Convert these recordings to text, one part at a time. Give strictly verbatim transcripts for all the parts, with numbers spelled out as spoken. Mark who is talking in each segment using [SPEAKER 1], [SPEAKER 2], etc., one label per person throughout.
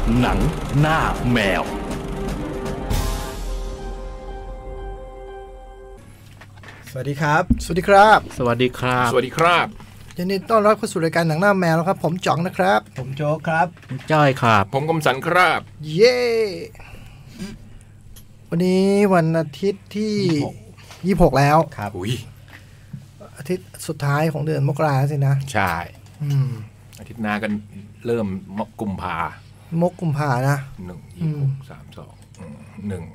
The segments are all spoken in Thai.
[SPEAKER 1] หนังหน้าแมว
[SPEAKER 2] สวัสดีครับ
[SPEAKER 3] สวัสดีครับ
[SPEAKER 1] สวัสดีครับ
[SPEAKER 4] สวัสดีครับ
[SPEAKER 3] ยินดีต้อนรับเข้าสู่รายการหนังหน้าแมวแล้วครับผมจ๋องนะครับ
[SPEAKER 2] ผมโจ๊กครับ
[SPEAKER 1] ผมจ้อยครับ
[SPEAKER 4] ผมกำสันครับ
[SPEAKER 3] เย้วันนี้วันอาทิตย์ที่ยี่สิบหกแล้ว
[SPEAKER 2] ครับ
[SPEAKER 4] อุ้ย
[SPEAKER 3] อาทิตย์สุดท้ายของเดือนมกราสินะ
[SPEAKER 4] ใช่
[SPEAKER 3] อืม
[SPEAKER 4] อาทิตย์หน้ากันเริ่มมกกุมภาม
[SPEAKER 3] กกุมภานะ
[SPEAKER 4] หนึ่งยี่สิบหกสามสองหนึ่ง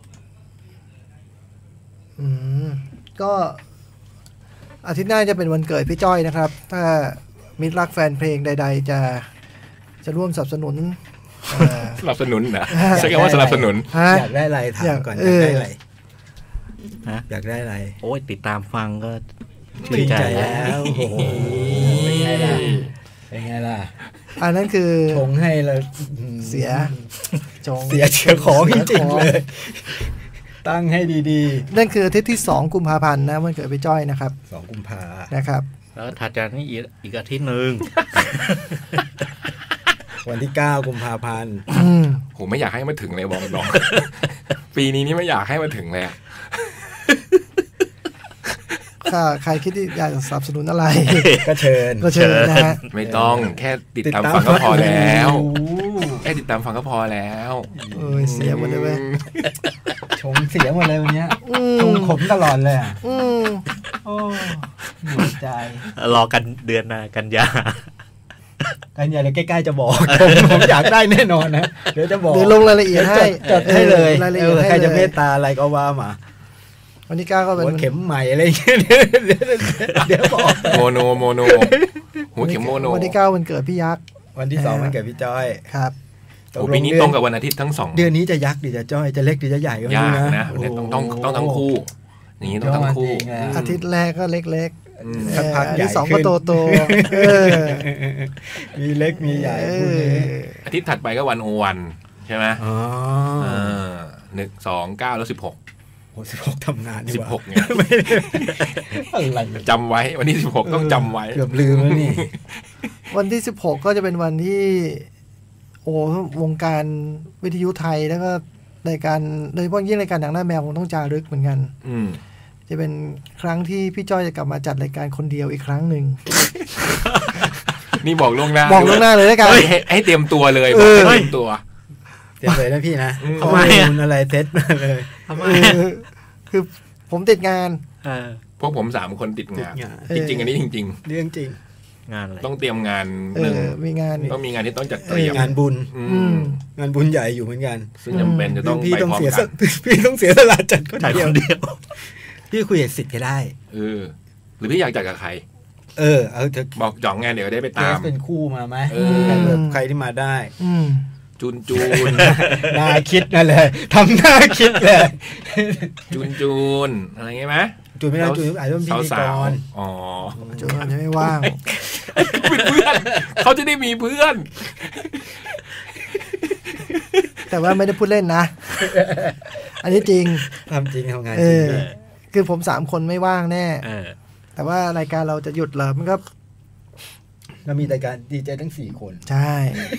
[SPEAKER 3] อืมก็อาทิตย์หน้าจะเป็นวันเกิดพี่จ้อยนะครับถ้ามิตรรักแฟนเพลงใดๆจะจะร่วมสนับสนุน
[SPEAKER 4] สนับสนุนนะใช่คำว่าสนับสนุน
[SPEAKER 2] อยากได้อะไรถามก่อนอยากได้อะไรอยากได้อะไร
[SPEAKER 1] โอ้ยติดตามฟังก็
[SPEAKER 2] ชื่นใจแล้วโอ้โหเป็นไงล่ะเป็นไงล่ะ
[SPEAKER 3] อันนั้นคือ
[SPEAKER 2] ชงให้เรา
[SPEAKER 3] เสีย
[SPEAKER 2] ชงเสียเชียของจริงๆเลยตั้งให้ดี
[SPEAKER 3] ๆนั่นคืออาทิตย์ที่สองกุมภาพันธ์นะวันเกิดพี่จ้อยนะครับ
[SPEAKER 2] สองกุมภา
[SPEAKER 3] นะครับ
[SPEAKER 1] แล้วถัดจากนี้อีกอาทิตย์นึง
[SPEAKER 2] วันที่เก้ากุมภาพันธ์
[SPEAKER 4] โหไม่อยากให้มาถึงเลยบอกน้องปีนี้นี่ไม่อยากให้มาถึงเลย
[SPEAKER 3] ถ้าใครคิดที่อยากสนับสนุนอะไร
[SPEAKER 2] ก็เชิญ
[SPEAKER 3] ก็เชิญนะฮะ
[SPEAKER 4] ไม่ต้องแค่ติดตามฟังก็พอแล้วแค่ติดตามฟังก็พอแล้ว
[SPEAKER 3] เออเสียหมดเลยเว้ย
[SPEAKER 2] ชงเสียหมดเลยวันนี้ชงขมตลอดเลยอ่ะโอ้หมดใจ
[SPEAKER 1] รอกันเดือนหน้ากันยา
[SPEAKER 2] กันยาเดี๋ยวใกล้ๆจะบอกผมอยากได้แน่นอนนะเดี๋ยวจะบอก
[SPEAKER 3] เดี๋ยวลงรายละเอียดให้
[SPEAKER 2] จดให้เลยใครจะเมตตาอะไรก็ว่ามา
[SPEAKER 3] วันที่เก้าก็เป็น
[SPEAKER 2] หัวเข็มใหม่อะไรอย่างเงี้ยเดี๋ยวบอก
[SPEAKER 4] โมโนโมโนหัวเข็มโมโน
[SPEAKER 3] วันที่เก้าวันเกิดพี่ยักษ์
[SPEAKER 2] วันที่สองวันเกิดพี่จ้อย
[SPEAKER 3] ครับ
[SPEAKER 4] โอ้ปีนี้ตรงกับวันอาทิตย์ทั้งสอง
[SPEAKER 2] เดือนนี้จะยักษ์หรือจะจ้อยจะเล็กหรือจะใหญ่ก็ไม่
[SPEAKER 4] รู้
[SPEAKER 2] นะ
[SPEAKER 4] นะต้องต้องต้องทั้งคู่อย่างนี้ต้องทั้งคู่
[SPEAKER 3] อาทิตย์แรกก็เล็กๆ
[SPEAKER 2] สักพักใหญ่
[SPEAKER 3] ที่สองก็โต
[SPEAKER 2] ๆมีเล็กมีใหญ่
[SPEAKER 4] อาทิตย์ถัดไปก็วันโอวันใช่ไหมอ๋อหนึ่งสองเก้าแล้วสิบหก
[SPEAKER 2] โอ้สิบหกทำงานดีกว่า
[SPEAKER 4] สิบหกเนี่ยอะไรจำไว้วันที่สิบหกต้องจำไว้
[SPEAKER 2] เกือบลืมแล้วนี่
[SPEAKER 3] วันที่สิบหกก็จะเป็นวันที่โอ้วงการวิทยุไทยแล้วก็รายการโดยเฉพาะยิ่งรายการหนังหน้าแมวคงต้องจารึกเหมือนกันจะเป็นครั้งที่พี่จ้อยจะกลับมาจัดรายการคนเดียวอีกครั้งหนึ่ง
[SPEAKER 4] นี่บอกล่วงหน้า
[SPEAKER 3] บอกล่วงหน้าเลยแล้วกัน
[SPEAKER 4] ให้เตรียมตัวเลยบอกให้เตรียมตัว
[SPEAKER 2] เตรียมเลยนะพี่นะข้อมูลอะไรเซ็ตมาเลย
[SPEAKER 3] คือผมติดงาน
[SPEAKER 4] พวกผมสามคนติดงานจริงๆอันนี้จริง
[SPEAKER 2] ๆเรื่องจริง
[SPEAKER 4] งานอะไรต้องเตรียมงานหนึ่ง
[SPEAKER 3] มีงาน
[SPEAKER 4] ต้องมีงานที่ต้องจัดเตรียม
[SPEAKER 2] งานบุญงานบุญใหญ่อยู่เหมือนกัน
[SPEAKER 4] ซึ่งจำเป็นจะต้องไปพร้อมกัน
[SPEAKER 2] พี่ต้องเสียสละจัดคนเดียวพี่คุยกับสิทธิ์ก็ได้
[SPEAKER 4] เออหรือพี่อยากจัดกับใคร
[SPEAKER 2] เออเอาจะ
[SPEAKER 4] บอกจ่องงานเดี๋ยวได้ไปตาม
[SPEAKER 2] เป็นคู่มาไหมใครที่มาได้
[SPEAKER 4] จูนจูน
[SPEAKER 2] น่าคิดนั่นเลยทำน่าคิดเลย
[SPEAKER 4] จูนจูนอะไรเงี้ยไหม
[SPEAKER 2] จูนไม่ได้จูนอาจจะเป็นพิธีกร
[SPEAKER 4] อ๋อ
[SPEAKER 3] จูนอาจจะไม่ว่าง
[SPEAKER 4] เป็นเพื่อนเขาจะได้มีเพื่อน
[SPEAKER 3] แต่ว่าไม่ได้พูดเล่นนะอันนี้จริง
[SPEAKER 2] ทำจริงทำงานจริง
[SPEAKER 3] คือผมสามคนไม่ว่างแน่แต่ว่ารายการเราจะหยุดเหรอมันก็
[SPEAKER 2] เรามีรายการดีเจทั้งสี่คน
[SPEAKER 3] ใช่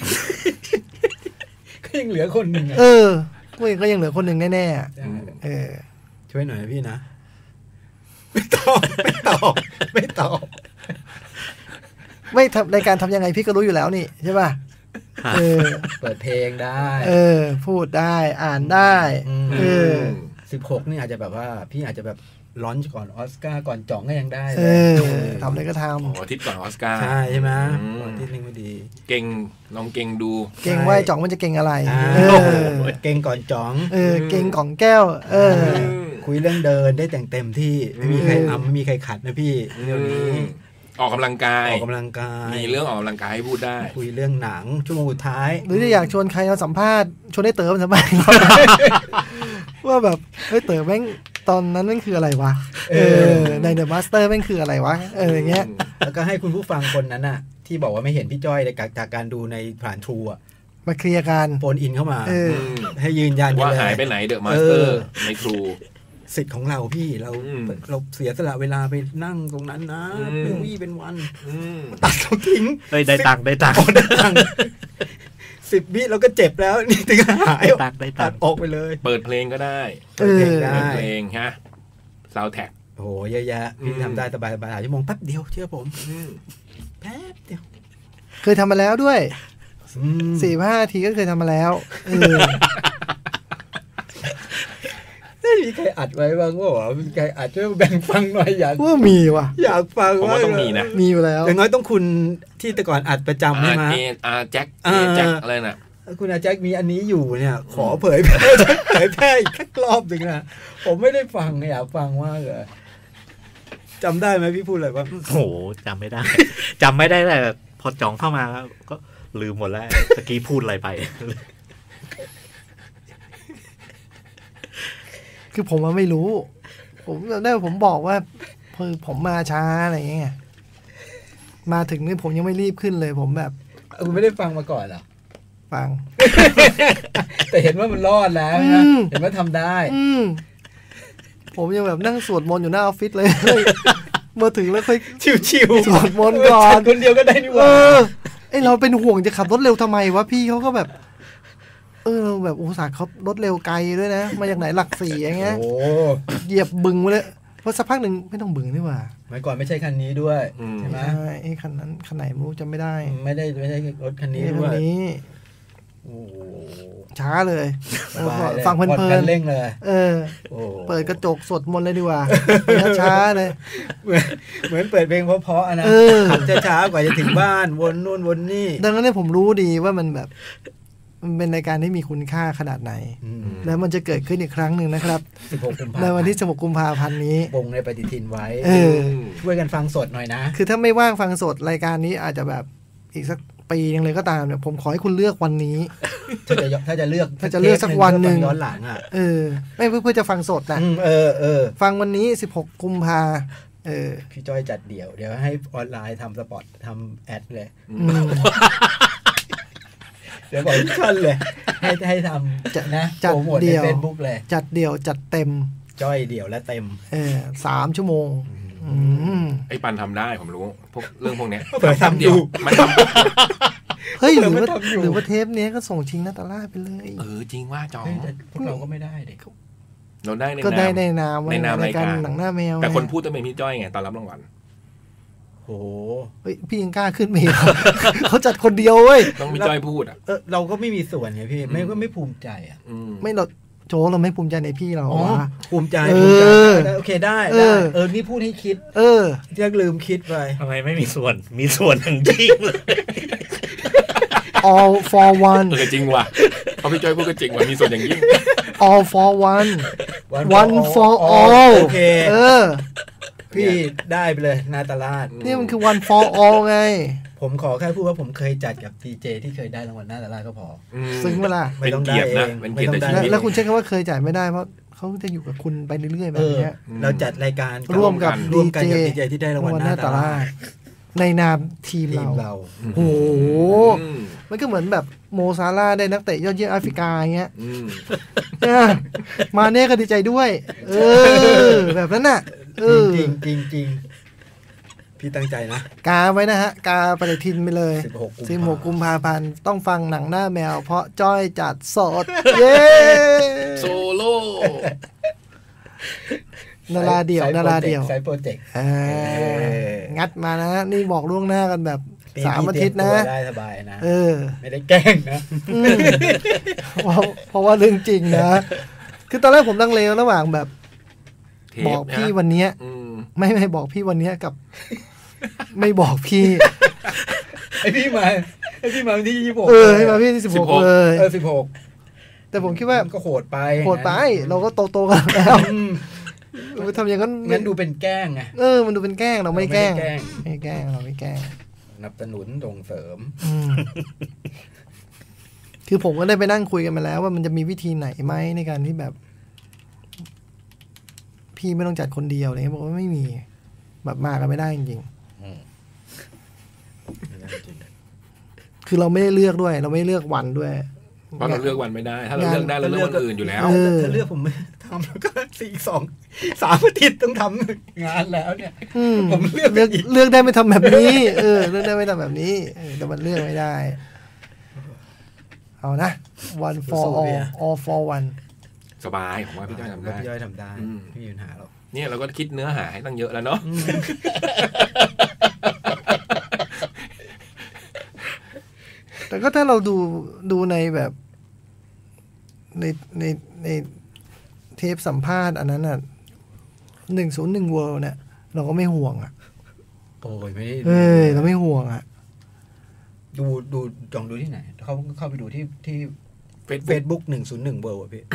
[SPEAKER 2] ก็ยังเหลือคนหนึ่ง
[SPEAKER 3] เออก็ยังเหลือคนหนึ่งแน่ๆเออ
[SPEAKER 2] ช่วยหน่อยนะพี่นะไม่ตอบไม่ตอบไม่ตอบ
[SPEAKER 3] ไม่ทำรายการทำยังไงพี่ก็รู้อยู่แล้วนี่ใช่ป่ะ
[SPEAKER 2] เออเปิดเพลงได้
[SPEAKER 3] เออพูดได้อ่านได้เออ
[SPEAKER 2] สิบหกนี่อาจจะแบบว่าพี่อาจจะแบบลอนช์ก่อนออสการ์ก่อนจ่องก็ยังได้
[SPEAKER 3] เออทำอะไรก็ทำ
[SPEAKER 4] โอ้อาทิตย์ก่อนออสการ์
[SPEAKER 2] ใช่ใช่ไหมอาทิตย์นึงไม่ดี
[SPEAKER 4] เก่งลองเก่งดู
[SPEAKER 3] เก่งว่าจ่องมันจะเก่งอะไร
[SPEAKER 2] เก่งก่อนจ่อง
[SPEAKER 3] เออเก่งของแก้วเออ
[SPEAKER 2] คุยเรื่องเดินได้แต่งเต็มที่ไม่มีใครอ้ำไม่มีใครขัดนะพี่เรื่องนี้
[SPEAKER 4] ออกกำลังกาย
[SPEAKER 2] ออกกำลังกาย
[SPEAKER 4] มีเรื่องออกกำลังกายให้พูดได้
[SPEAKER 2] คุยเรื่องหนังชั่วโมงสุดท้าย
[SPEAKER 3] หรือจะอยากชวนใครมาสัมภาษณ์ชวนได้เต๋อมาสัมภาษณ์ว่าแบบเฮ้ยเต๋อแม่งตอนนั้นแม่งคืออะไรวะเออในเดอะมาสเตอร์แม่งคืออะไรวะเอออย่างเงี้ย
[SPEAKER 2] แล้วก็ให้คุณผู้ฟังคนนั้นน่ะที่บอกว่าไม่เห็นพี่จ้อยจากการดูในผ่านทรูอ่ะ
[SPEAKER 3] มาเคลียร์กัน
[SPEAKER 2] โฟนอินเข้ามาให้ยืนยัน
[SPEAKER 4] ว่าหายไปไหนเดอะมาสเตอร์ในทรู
[SPEAKER 2] สิทธิ์ของเราพี่เราเราเสียสละเวลาไปนั่งตรงนั้นนะเป็นวี่เป็นวันตัดเขาทิ้ง
[SPEAKER 1] เฮ้ยได้ตังค์ได้ตังค์
[SPEAKER 2] สิบวิเราก็เจ็บแล้วนี่ถึงหาย
[SPEAKER 1] ตักได้
[SPEAKER 2] ตั
[SPEAKER 1] ตั
[SPEAKER 2] ด
[SPEAKER 1] ก
[SPEAKER 2] ออกไปเลย
[SPEAKER 4] เปิดเพลงก็ได้
[SPEAKER 3] เออ
[SPEAKER 2] ได้
[SPEAKER 4] เปิดเพลงฮะซาวด์แท็ก
[SPEAKER 2] โอ้โหเยอะแยะพี่ทำได้สบายสบายชั่วโมงแป๊บเดียวเชื่อผมแป๊บเดียว
[SPEAKER 3] เคยทำมาแล้วด้วย
[SPEAKER 2] อืม
[SPEAKER 3] สี่ห้านาทีก็เคยทำมาแล้วเออ
[SPEAKER 2] ไม่มีใครอัดไว้บ้างว่า มีใครอัดช่วยแบ่งฟังหน่อยอยาก
[SPEAKER 3] ว่ามีว่ะ
[SPEAKER 2] อยากฟัง
[SPEAKER 4] ผมว่าต้องมีนะ
[SPEAKER 3] มีอยู่แล้ว
[SPEAKER 2] อย่างน้อยต้องคุณที่แต่ก่อนอัดประจำใช่ไหม
[SPEAKER 4] อาเออาแจ็ค
[SPEAKER 2] อ่า
[SPEAKER 4] เอแจ็คอะไรน่ะ
[SPEAKER 2] คุณอาแจ็คมีอันนี้อยู่เนี่ย ขอเผยแพร่เผยแพร่อีกสักรอบหนึ่งนะผมไม่ได้ฟังอยากฟังมากเลยจำได้ไหมพี่พูดอะไรบ้าง
[SPEAKER 1] โอ้โหจำไม่ได้ จำไม่ได้แต่พอจ่องเข้ามาก็ลืมหมดแล้วตะกี้พูดอะไรไป
[SPEAKER 3] คือผมว่าไม่รู้ ผมจำได้ว่าผมบอกว่าคือผมมาช้าอะไรอย่างเงี้ยมาถึงนี่ผมยังไม่รีบขึ้นเลย ผมแบบ
[SPEAKER 2] คุณไม่ได้ฟังมาก่อนเหรอ
[SPEAKER 3] ฟัง
[SPEAKER 2] แต่เห็นว่ามันรอดแล้ว
[SPEAKER 3] อื
[SPEAKER 2] นะ
[SPEAKER 3] ม
[SPEAKER 2] เห็นว่าทำได้
[SPEAKER 3] อืมผมยังแบบนั่งสวดมนต์อยู่หน้าออฟฟิศเลย มาถึงแล้วค่อย
[SPEAKER 2] ชิวๆ
[SPEAKER 3] สวดมนต์ก่อน
[SPEAKER 2] คนเดียวก็ได้นี่ห
[SPEAKER 3] เอ
[SPEAKER 2] ว่า
[SPEAKER 3] อไอเราเป็นห่วงจะขับรถเร็วทำไมวะพี่เขาก็แบบ เออเราแบบอุตส่าห์เขารถเร็วไกลด้วยนะมาจากไหนหลักสี่อย่างเงี้ย
[SPEAKER 2] โอ้
[SPEAKER 3] เหยียบบึงมาเลยพอสักพักหนึ่งไม่ต้องบึงนี่หว่า
[SPEAKER 2] เมื่อก่อนไม่ใช่คันนี้ด้วย
[SPEAKER 4] อืม
[SPEAKER 2] ใช่ไหม
[SPEAKER 3] ใช่ไอ้คันนั้นคันไหนไม่รู้จำไม่ได้
[SPEAKER 2] ไม่ได้ไม่ได้รถคันนี้
[SPEAKER 3] ไอ้
[SPEAKER 2] ด้
[SPEAKER 3] คั
[SPEAKER 2] วน ย
[SPEAKER 3] นี้
[SPEAKER 2] โอ้โห
[SPEAKER 3] ช้าเลย
[SPEAKER 2] สบายเลย
[SPEAKER 3] ฟังเพ
[SPEAKER 2] ผ่อน
[SPEAKER 3] ลิ
[SPEAKER 2] คั
[SPEAKER 3] น
[SPEAKER 2] นเร่งเลย
[SPEAKER 3] ๆเออ
[SPEAKER 2] โอ้
[SPEAKER 3] เปิดกระจกสวดมนต์เลยดีกว่าช้าๆเลย
[SPEAKER 2] เหมือนเหมือนเปิดเพลงเพราะๆอะนะ
[SPEAKER 3] เออ
[SPEAKER 2] ขับช้าๆกว่าจะถึงบ้านวนนู่นวนนี่
[SPEAKER 3] ดังนั้นเนี่ยผมรู้ดีว่ามันแบบ มันเป็นรายการที่มีคุณค่าขนาดไหน
[SPEAKER 2] อืม
[SPEAKER 3] แล้วมันจะเกิดขึ้นอีกครั้งหนึ่งนะครับ
[SPEAKER 2] สิบหกกุมภา
[SPEAKER 3] ในวันที่สิบหกกุมภาพันธ์นี้
[SPEAKER 2] วงในปฏิทินไว้
[SPEAKER 3] เออ
[SPEAKER 2] ช่วยกันฟังสดหน่อยนะ
[SPEAKER 3] คือถ้าไม่ว่างฟังสดรายการนี้อาจจะแบบอีกสักปีนึงเลยก็ตามเนี่ยผมขอให้คุณเลือกวันนี้
[SPEAKER 2] ถ้าจะถ้าจะเลือก
[SPEAKER 3] ถ้าจะเลือกสักวันหนึ่ง
[SPEAKER 2] ย้อนหลังอ่ะ
[SPEAKER 3] เออ ไม่เพื่อเพื่อจะฟังสดนะ
[SPEAKER 2] อืมเออเออ
[SPEAKER 3] ฟังวันนี้สิบหกกุมภาเออ
[SPEAKER 2] พี่จ้อยจัดเดี่ยว เดี๋ยวให้ออนไลน์ทำสปอตทำแอดเลย
[SPEAKER 3] อืม
[SPEAKER 2] เดี๋ยวบอกทุกท่านเลย ให้ให้ทำ
[SPEAKER 3] จัด
[SPEAKER 2] นะ
[SPEAKER 3] จัด
[SPEAKER 2] โปรโมท
[SPEAKER 3] เดี่
[SPEAKER 2] ใน
[SPEAKER 3] ยว
[SPEAKER 2] เฟซบุ๊กเลย
[SPEAKER 3] จัดเดี่ยวจัดเต็ม
[SPEAKER 2] จ้อยเดี่ยวและเต็ม
[SPEAKER 3] เออสามชั่วโมง อืม
[SPEAKER 4] ไอ้ปันทำได้ผมรู้พวกเรื่องพวกเนี้ย
[SPEAKER 2] เปิดทำอยู่
[SPEAKER 4] มันทำ
[SPEAKER 3] เฮ้ยหรือว่า
[SPEAKER 2] เราไม่ทำอยู่
[SPEAKER 3] หรือว่าเทปเนี้ยก็ส่งชิงนาตาล่าไปเลย
[SPEAKER 4] เออจริงว่าจอง
[SPEAKER 2] เฮ้ยแต่พวกเราก็ไม่ได้เด็ก
[SPEAKER 4] เราได้ใน
[SPEAKER 3] ก็ได้ใน
[SPEAKER 4] นาม
[SPEAKER 3] นาม
[SPEAKER 4] ในนามรายการ
[SPEAKER 3] หนังหน้าแมว
[SPEAKER 4] แต่คน
[SPEAKER 3] ไง
[SPEAKER 4] พูดต้องเป็นพี่จ้อยไงตอนรับรางวัล
[SPEAKER 2] โอ้โห
[SPEAKER 3] เฮ้ยพี่ยังกล้าขึ้นไปอีกเหรอ เขาจัดคนเดียวเว้ย
[SPEAKER 4] ต้องพี่จ้อยพูดอ่ะ
[SPEAKER 2] เออเราก็ไม่มีส่วนไงพี่ ไม่ก็ไม่ภูมิใจอ่ะ
[SPEAKER 4] อืม
[SPEAKER 3] ไม่เราโจเราไม่ภูมิใจในพี่เรา
[SPEAKER 2] อ๋อ
[SPEAKER 3] วะ
[SPEAKER 2] ภูมิใจ
[SPEAKER 3] เออ
[SPEAKER 2] ภูมิใจโอเคได้
[SPEAKER 3] เอ
[SPEAKER 2] ได้
[SPEAKER 3] อ
[SPEAKER 2] เออนี่พูดให้คิด
[SPEAKER 3] เออ
[SPEAKER 2] ยังลืมคิดไป
[SPEAKER 1] ทำไมไม่มีส่วน มีส่วนอย่างยิ่งเลย
[SPEAKER 3] all for one
[SPEAKER 4] เออจริงว่ะเพราะพี่จ้อยพูดก็จริงว่ะมีส่วนอย่างยิ่ง
[SPEAKER 3] all for one
[SPEAKER 2] One
[SPEAKER 3] one for
[SPEAKER 2] for
[SPEAKER 3] all
[SPEAKER 2] all โอเค
[SPEAKER 3] เออ
[SPEAKER 2] พี่ได้ไปเลยนาตาลาด
[SPEAKER 3] นี่มันคือ one for all ไง
[SPEAKER 2] ผมขอแค่พูดว่าผมเคยจัดกับดีเจที่เคยได้รางวัลนาตาลาดก็พอ
[SPEAKER 4] อืม
[SPEAKER 3] ซึ้งเวลา
[SPEAKER 2] ไม่ต้องได้
[SPEAKER 4] เป็นเกียรติ
[SPEAKER 2] เอ
[SPEAKER 4] นะ
[SPEAKER 2] ง
[SPEAKER 4] เป็น
[SPEAKER 2] ไม่
[SPEAKER 4] เกียรติ
[SPEAKER 2] ต้องได้
[SPEAKER 4] ต่อชี
[SPEAKER 3] แล้ว
[SPEAKER 4] วิต
[SPEAKER 3] แล้วคุณใช้คำว่าเคยจ่ายไม่ได้เพราะเขาจะอยู่กับคุณไปเรื่อยๆแบ
[SPEAKER 2] เอบ อ
[SPEAKER 3] เนี้ย
[SPEAKER 2] เราจัดรายการ
[SPEAKER 3] ร่วมกับ
[SPEAKER 2] ร่วมกัน
[SPEAKER 3] ดี
[SPEAKER 2] กับ
[SPEAKER 3] เจ
[SPEAKER 2] ดีเจที่ได้รางวัล
[SPEAKER 3] ห
[SPEAKER 2] นา
[SPEAKER 3] น้า
[SPEAKER 2] ตา
[SPEAKER 3] ตา
[SPEAKER 2] ลา
[SPEAKER 3] ลา
[SPEAKER 2] ด
[SPEAKER 3] ดในนามทีม
[SPEAKER 2] ทีม
[SPEAKER 3] เรา
[SPEAKER 2] เรา
[SPEAKER 3] โอ้โห
[SPEAKER 4] อืม
[SPEAKER 3] มันก็เหมือนแบบโมซาร่าห์ได้นักเตะยอดเยี่ยมแอฟริกาอย่างเงี้ย
[SPEAKER 4] อืม
[SPEAKER 3] เนี่ยมาเน่ก็ดีใจด้วย เออ แบบนั้นน่ะ เออ
[SPEAKER 2] จริงจริงจริงพี่ตั้งใจนะ
[SPEAKER 3] กาไว้นะฮะ กาปฏิทินไปเลย
[SPEAKER 2] สิบหกกุมภา
[SPEAKER 3] สิบหกกุมภาพันธ์ต้องฟังหนังหน้าแมว เพราะจ้อยจัดสด เย้
[SPEAKER 4] โซโล่
[SPEAKER 3] นาราเดี่ยว
[SPEAKER 2] ไซส์
[SPEAKER 3] นาราเดี่ยว
[SPEAKER 2] ไซส์โปรเจกต์
[SPEAKER 3] อ่า
[SPEAKER 2] เออ
[SPEAKER 3] งัดมานะ นี่บอกล่วงหน้ากันแบบ
[SPEAKER 2] ปี
[SPEAKER 3] สามอาทิตย์นะ
[SPEAKER 2] เรีมตัวได้สบายนะ
[SPEAKER 3] เออ
[SPEAKER 2] ไม่ได้แกล้งนะ
[SPEAKER 3] อืมเพราะเพราะว่าเรื่องจริงนะ คือตอนแรกผมลังเลระหว่างแบบ
[SPEAKER 4] เทป
[SPEAKER 3] บอกพี่
[SPEAKER 4] นะ
[SPEAKER 3] วันเนี้ย
[SPEAKER 4] อืม
[SPEAKER 3] ไม่ไม่บอกพี่วันเนี้ยกับ ไม่บอกพี่
[SPEAKER 2] ไอพี่มาไอพี่มาวันที่ยี่สิบหก
[SPEAKER 3] เออให้มาพี่ที่สิบหกเลย
[SPEAKER 2] เออสิบหก
[SPEAKER 3] แต่ผมคิดว่า
[SPEAKER 2] ก็โหดไป
[SPEAKER 3] โหดไป เราก็โตโตๆกันแล้ว
[SPEAKER 2] อืม
[SPEAKER 3] ไปทำอย่างนั้น
[SPEAKER 2] งั้นดูเป็นแกล้งไง
[SPEAKER 3] เออ มันดูเป็นแกล้งเราไม่แกล้ง
[SPEAKER 2] เราไม่ได้แกล้ง
[SPEAKER 3] ไม่แกล้งเราไม่แกล้ง
[SPEAKER 2] สนับสนุนส่งเสริม
[SPEAKER 3] อืมคือผมก็ได้ไปนั่งคุยกันมาแล้ว ว่ามันจะมีวิธีไหนไหมในการที่แบบ พี่ไม่ต้องจัดคนเดียวอะไรเงี้ยบอกว่าไม่มี แบบมากันไม่ได้จริงๆคือเราไม่ได้เลือกด้วย เราไม่ได้เลือกวันด้วย
[SPEAKER 4] เพราะเราเลือกวันไม่ได้ ถ้าเราเลือกได้เราเลือกวันอื่นอยู่แล้ว
[SPEAKER 3] เออ
[SPEAKER 2] ถ้าเลือกผมไม่ทำแล้วก็สี่สองสามอาทิตย์ต้องทำงานแล้วเนี่ย
[SPEAKER 3] อืม
[SPEAKER 2] ผมเลือก
[SPEAKER 3] เลือก
[SPEAKER 2] อีก
[SPEAKER 3] เลือกได้ไม่ทำแบบนี้ เออ เลือกได้ไม่ทำแบบนี้เออแต่มันเลือกไม่ได้เอานะ one for all all for one
[SPEAKER 4] สบายผมว่าพี่จ้อยทำได้
[SPEAKER 2] พี่จ้อยทำได้ไม่มีปัญหาหรอก
[SPEAKER 4] เนี่ยเราก็คิดเนื้อหาให้ตั้งเยอะแล้วเนาะ
[SPEAKER 3] แต่ก็ถ้าเราดูดูในแบบในในในเทปสัมภาษณ์อันนั้นอ่ะหนึ่งศูนย์หนึ่งเวิลด์เนี่ยเราก็ไม่ห่วงอ่ะ
[SPEAKER 2] โอ้ยไม่ได้
[SPEAKER 3] เอ้ยเราไม่ห่วงอ่ะ
[SPEAKER 2] ดูดูจองดูที่ไหนเขาเข้าไปดูที่ที่เฟซบุ๊กหนึ่งศูนย์หนึ่งเวิลด์อ่ะพี่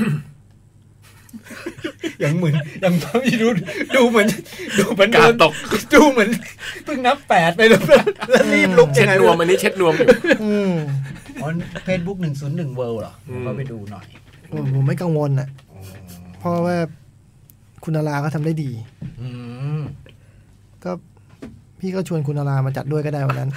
[SPEAKER 2] ยังเหมือนยังไม่รู้ดูเหมือนดูเหมือน
[SPEAKER 4] การตก
[SPEAKER 2] ดูเหมือนเพิ่งนับแปดไปแล้วแล้วรีบลุก
[SPEAKER 4] เช็ดนวมอันนี้เช็ดนวมอยู่
[SPEAKER 2] อ๋อเฟซบุ๊กหนึ่งศูนย์หนึ่งเวิลด์เหรอเข้าไปดูหน่อย
[SPEAKER 3] ผมไม่กังวลอ่ะเพราะว่าคุณนาราเขาทำได้ดีก็พี่ก็ชวนคุณนารามาจัดด้วยก็ได้วันนั้น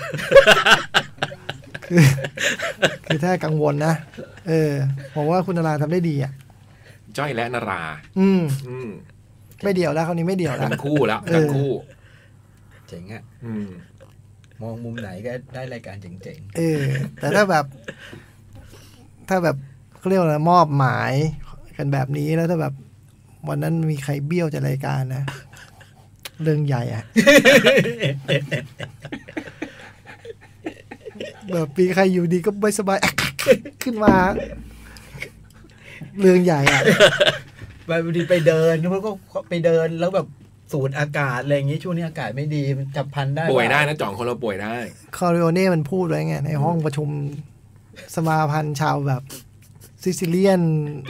[SPEAKER 3] คือคือถ้ากังวลนะเออผมว่าคุณนาราทำได้ดีอ่ะ
[SPEAKER 4] จ้อยและนารา
[SPEAKER 3] อืมอืมไม่เดี่ยวแล้วคราวนี้ไม่เดี่ยวแล้ว
[SPEAKER 4] ทั้งคู่แล้วทั้งคู่
[SPEAKER 2] เจ๋งอ่ะมองมุมไหนก็ได้รายการเจ๋ง
[SPEAKER 3] ๆเออแต่ถ้าแบบถ้าแบบเขาเรียกว่าอะไรมอบหมายกันแบบนี้แล้วถ้าแบบวันนั้นมีใครเบี้ยวจากรายการนะเรื่องใหญ่อะแบบปีใครอยู่ดีก็ไม่สบายขึ้นมาเรื่องใหญ่อะ
[SPEAKER 2] ไปพอดีไปเดินแล้วก็ไปเดินแล้วแบบสูดอากาศอะไรอย่างงี้ช่วงนี้อากาศไม่ดีมันจับพันได้
[SPEAKER 4] ป่วยได้นะจ่องคนเราป่วยได้
[SPEAKER 3] คอริโอเน่มันพูดไว้ไงในห้องประชุมสมาพันธ์ชาวแบบซิซิเลียน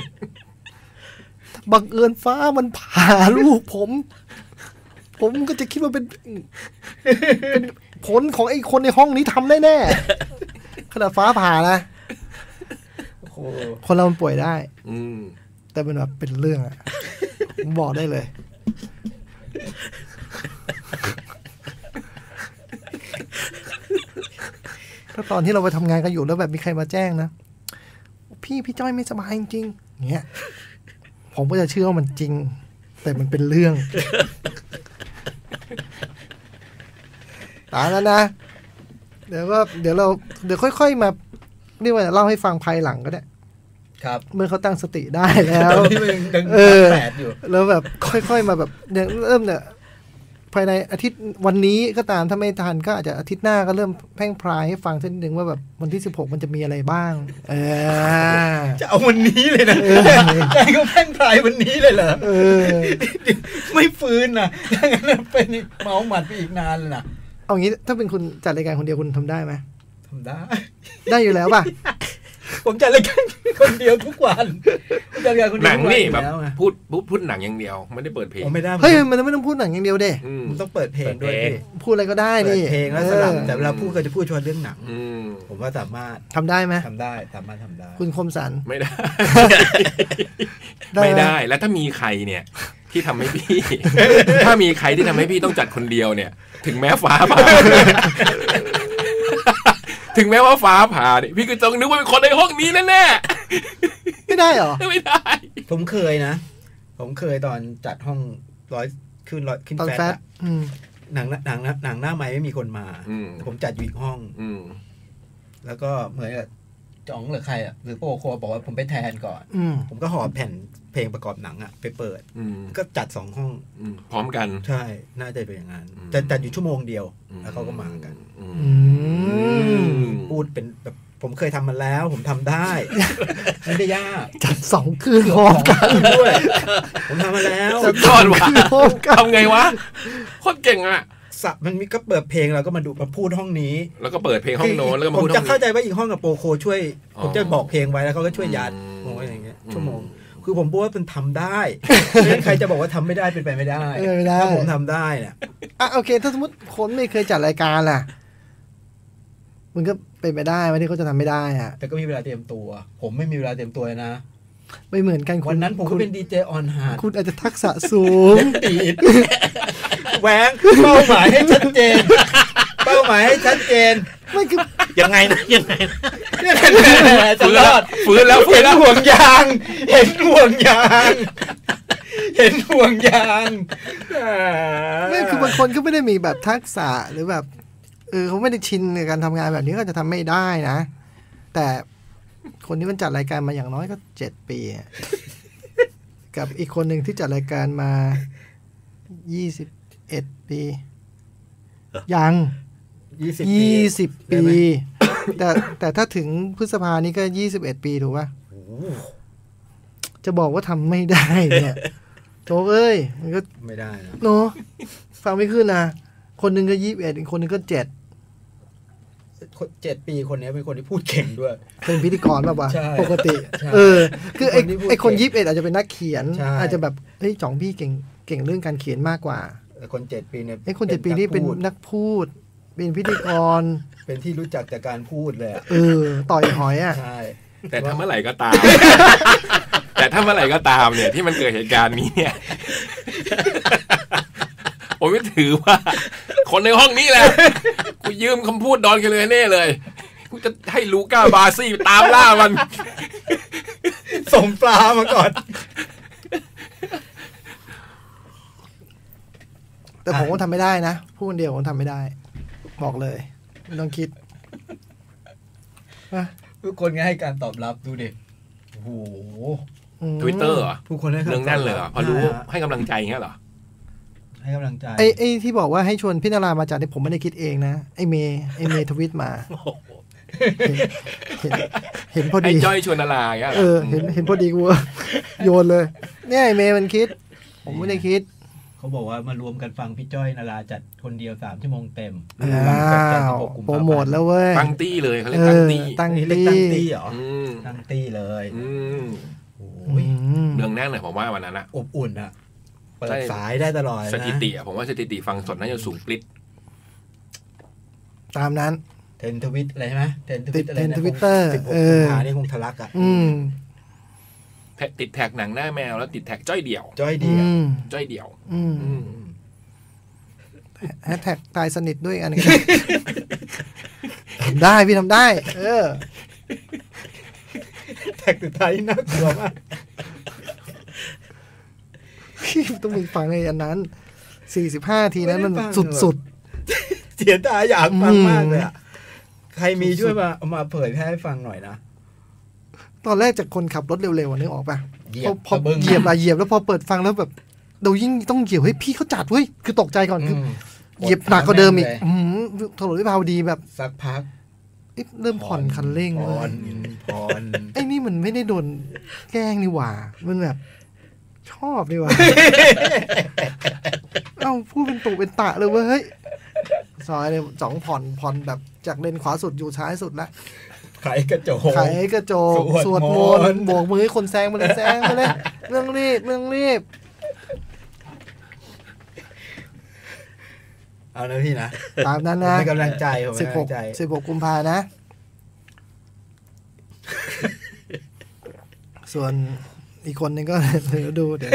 [SPEAKER 3] บังเอิญฟ้ามันผ่าลูกผมผมก็จะคิดว่าเป็นเป็นผลของไอ้คนในห้องนี้ทำได้แน่ขนาดฟ้าผ่านะคนเรามันป่วยได้แต่เป็นแบบเป็นเรื่องอะผมบอกได้เลยถ้าตอนที่เราไปทำงานกันอยู่แล้วแบบมีใครมาแจ้งนะพี่พี่จ้อยไม่สบายจริงๆเงี้ยผมก็จะเชื่อว่ามันจริงแต่มันเป็นเรื่องตามนั้นนะเดี๋ยวก็เดี๋ยวเราเดี๋ยวค่อยๆมาเรียกว่าเล่าให้ฟังภายหลังก็ได้
[SPEAKER 2] ครับ
[SPEAKER 3] เมื่อเขาตั้งสติได้แล้ว
[SPEAKER 2] เออ
[SPEAKER 3] แล้วแบบค่อยๆมาแบบอย่างเริ่มเนี่ยภายในอาทิตย์วันนี้ก็ตามถ้าไม่ทันก็อาจจะอาทิตย์หน้าก็เริ่มแพร่งพรายให้ฟังสักนิดนึงว่าแบบวันที่สิบหกมันจะมีอะไรบ้างเออ
[SPEAKER 2] จะเอาวันนี้เลยนะใจก็แพร่งพรายวันนี้เลยเหรอเออไม่ฟื้นนะถ้างั้นเป็นเมาหมัดไปอีกนานเลยนะ
[SPEAKER 3] เอางี้ถ้าเป็นคุณจัดรายการคนเดียวคุณทำได้ไหม
[SPEAKER 2] ทำได้
[SPEAKER 3] ได้อยู่แล้วป่ะ
[SPEAKER 2] ผมจัดรายการคนเดียวทุกวันจัดรายการคนเดียว
[SPEAKER 4] หนังนี่แบบพูดพูดหนังอย่างเดียวไม่ได้เปิดเพลง
[SPEAKER 2] ไม่ได้
[SPEAKER 3] เฮ้ยมันไม่ต้องพูดหนังอย่างเดียวเด้
[SPEAKER 2] มันต้องเปิดเพลงด้วย
[SPEAKER 3] พูดอะไรก็ได้นี่
[SPEAKER 2] เพลงแล้วสลับแต่เวลาพูดก็จะพูดชวนเรื่องหนังผมว่าสามารถ
[SPEAKER 3] ทำได้ไหม
[SPEAKER 2] ทำได้สามารถทำได้
[SPEAKER 3] คุณคมสัน
[SPEAKER 4] ไม่ได้ไม่ได้แล้วถ้ามีใครเนี่ยที่ทำให้พี่ถ้ามีใครที่ทำให้พี่ต้องจัดคนเดียวเนี่ยถึงแม้ฟ้าผ่าถึงแม้ว่าฟ้าผ่าเนี่ยพี่ก็ต้องนึกว่าเป็นคนในห้องนี้แน่
[SPEAKER 3] ๆไม่ได้หรอ
[SPEAKER 4] ไม่ได้
[SPEAKER 2] ผมเคยนะผมเคยตอนจัดห้องร้อยขึ้นร้อยขึ้นแฟตหนังหนังหนังหน้าไม้ไม่มีคนมาผมจัดอยู่อีกห้องแล้วก็เหมือนกับจ๋องหรือใครอ่ะหรือโปโคบอกว่าผมไปแทนก่อนผมก็ห่อแผ่นเพลงประกอบหนังอ่ะไปเปิดก็จัดสองห้อง
[SPEAKER 4] พร้อมกัน
[SPEAKER 2] ใช่น่าจะเป็นอย่างนั้นแต่จัดอยู่ชั่วโมงเดียวแล้วเขาก็มากันพูดเป็นแบบผมเคยทำมาแล้วผมทำได้ไม่ได้ยาก
[SPEAKER 3] จัดสองคืนพร้อมกัน
[SPEAKER 2] ด้วยผมทำมาแล้ว
[SPEAKER 4] สุดยอดว่ะทำไงวะโคตรเก่งอ่ะ
[SPEAKER 2] มันมีก็เปิดเพลงเราก็มาดูมาพูดห้องนี้
[SPEAKER 4] แล้วก็เปิดเพลงห้องโน้นแล้วก็มาพูดห้องนี้
[SPEAKER 2] ผมจะเข้าใจว่าอีกห้องกับโปโคช่วยผมจะบอกเพลงไว้แล้วเขาก็ช่วยยัดมองอะไรอย่างเงี้ยชั่วโมงคือผมพูดว่ามันทำได้ไม่ใครจะบอกว่าทำไม่ได้เป็นไปไม่ได้ถ้าผมทำได้เนี่ย
[SPEAKER 3] อ่ะโอเคถ้าสมมติคนไม่เคยจัดรายการล่ะมันก็เป็นไปได้วันที่เขาจะทำไม่ได้อ่ะ
[SPEAKER 2] แต่ก็มีเวลาเตรียมตัวผมไม่มีเวลาเตรียมตัวนะ
[SPEAKER 3] ไม่เหมือนกัน
[SPEAKER 2] วันนั้นผมก็เป็นดีเจออนฮาร์ด
[SPEAKER 3] คุณอาจจะทักษะสูง
[SPEAKER 2] ติดแหวงเป้าหมายให้ชัดเจนเป้าหมายให้ชัดเจน
[SPEAKER 3] ไม่คือ
[SPEAKER 1] ยังไงนะยังไง
[SPEAKER 2] จะรอด
[SPEAKER 4] ฟื้นแล้วฟื้นแล้ว
[SPEAKER 2] ห่วงยางเห็นห่วงยางเห็นห่วงยาง
[SPEAKER 3] ไม่คือบางคนก็ไม่ได้มีแบบทักษะหรือแบบเออเขาไม่ได้ชินในการทำงานแบบนี้ก็จะทำไม่ได้นะแต่คนนี้มันจัดรายการมาอย่างน้อยก็เจ็ดปีกับอีกคนหนึ่งที่จัดรายการมายี่สิบเอ็ดปียัง
[SPEAKER 2] ยี่สิบ
[SPEAKER 3] ยี่สิบปีแต่แต่ถ้าถึงพฤษภานี้ก็ยี่สิบเอ็ดปีถูกป่ะจะบอกว่าทำไม่ได้เนี่ยโจ๊กเอ้ยมันก็
[SPEAKER 2] ไม่ได้นะ
[SPEAKER 3] เนาะฟังไม่ขึ้นนะคนหนึ่งก็ยี่สิบเอ็ดอีกคนหนึ่งก็เจ็ด
[SPEAKER 2] เจ็ดปีคนนี้เป็นคนที่พูดเก่งด้วย
[SPEAKER 3] เป็นพิธีกรแบบว่าปกติเออคือไอ้ไอ้คนยี่สิบเอ็ดอาจจะเป็นนักเขียนอาจจะแบบเฮ้ยจ่องพี่เก่งเก่งเรื่องการเขียนมากกว่า
[SPEAKER 2] แต่คนเจ็ดปีเนี่ย
[SPEAKER 3] ไอ้คนเจ็ดปีนี่เป็นนักพูดเป็นพิธีกร
[SPEAKER 2] เป็นที่รู้จักจากการพูดเลย
[SPEAKER 3] เออต่อยหอยอ่ะ
[SPEAKER 2] ใช่
[SPEAKER 4] แต่ถ้าเมื่อไหร่ก็ตามแต่ถ้าเมื่อไหร่ก็ตามเนี่ยที่มันเกิดเหตุการณ์นี้เนี่ยผมไม่ถือว่าคนในห้องนี้แหละกูยืมคำพูดดอนเคเลเน่เลยกูจะให้ลูก้าบาซี่ตามล่ามัน
[SPEAKER 2] ส่งปลามาก่อน
[SPEAKER 3] แต่ผมก็ทำไม่ได้นะพูดคนเดียวผมทำไม่ได้บอกเลยไม่ต้องคิด
[SPEAKER 2] ทุกคนก็ให้การตอบรับดูดิโอ้โห
[SPEAKER 4] Twitter เหรอ
[SPEAKER 2] ทุกคนให้
[SPEAKER 4] เรื่องนั่นเลยเหรอพอรู้ให้กำลังใจอย่างเงี้ยเหรอ
[SPEAKER 2] ให้กำลังใจ
[SPEAKER 3] ไอ้ไอ้ที่บอกว่าให้ชวนพี่นารามาจัดเนี่ยผมไม่ได้คิดเองนะไอ้เมย์ไอ้เมย์ทวิตมาเห็นเห็นพอดี
[SPEAKER 4] ไอ้จ้อยชวนนารา
[SPEAKER 3] เออเห็นเห็นพอดีกูโยนเลยเนี่ยไอ้เมย์มันคิดผมไม่ได้คิด
[SPEAKER 2] เขาบอกว่ามารวมกันฟังพี่จ้อยนาราจัดคนเดียวสามชั่วโมงเต็ม
[SPEAKER 3] โปรโมทแล้วเว้ย
[SPEAKER 4] ตั้งตี้เลยเขาเรียกตั้งตี้
[SPEAKER 3] ตั้งตี้
[SPEAKER 2] ตั้งตี้เหรอตั้งตี้เลย
[SPEAKER 4] เรื่องแน่นเลยผมว่าวันนั้นนะ
[SPEAKER 2] อบอุ่นอะเปิดสายได้ตลอดนะ
[SPEAKER 4] สถิติอะผมว่าสถิติฟังสดน่าจะสูงปริ๊ด
[SPEAKER 3] ตามนั้น
[SPEAKER 2] เทรนทวิตอะไรใช่ไหมเทรนทวิตอะไร
[SPEAKER 3] นะทวิตเตอร์
[SPEAKER 2] สิบหกกุมภาพันธ์นี่คงทะลักอะ
[SPEAKER 4] ติดแท็กหนังหน้าแมวแล้วติดแท็กจ้อยเดี่ยว
[SPEAKER 2] จ้อยเดี่ยว
[SPEAKER 4] จ้อยเดี่ยว
[SPEAKER 3] แฮชแท็กตายสนิทด้วยอันนี้ทำได้พี่ทำได้เออ
[SPEAKER 2] แท็กสุดท้ายน่ากลัวมาก
[SPEAKER 3] พี่ต้องมีฟังในอันนั้นสี่สิบห้าทีนั้นมันสุด
[SPEAKER 2] ๆเสียดายอยากฟังมากเลยอ่ะใครมีช่วยมาเอามาเผยแพร่ให้ฟังหน่อยนะ
[SPEAKER 3] ตอนแรกจากคนขับรถเร็วๆนึกออกป่ะพอ
[SPEAKER 2] เห
[SPEAKER 3] ยียบอะเหยียบแล้วพอเปิดฟังแล้วแบบเรายิ่งต้องเหยียบให้พี่เขาจัดเว้ยคือตกใจก่อนคือเหยียบหนักกว่าเดิมอีกถนนวิภาวดีแบบ
[SPEAKER 2] สักพัก
[SPEAKER 3] เริ่มผ่อนคันเร่ง
[SPEAKER 2] ผ่อนผ่อน
[SPEAKER 3] ไอ้นี่มันไม่ได้โดนแกล้งนี่หว่ามันแบบชอบดีว่ะเอ้าพูดเป็นตุเป็นตะเลยเว้ยเฮ้ยซอยเลยสองผ่อนผ่อนแบบจากเลนขวาสุดอยู่ซ้ายสุดละ
[SPEAKER 2] ไขกระจก
[SPEAKER 3] ไขกระจกสวดมนต์โบกมือให้คนแซงมาเลยแซงมาเลยเรื่องรีบเรื่องรีบ
[SPEAKER 2] เอานะพี่นะ
[SPEAKER 3] ตามนั้นนะ
[SPEAKER 2] เป็นกำลังใจผม
[SPEAKER 3] สิบหกสิบหกกุมภานะส่วนอีกคนนึงก็เดี๋ยวดูเดี๋ยว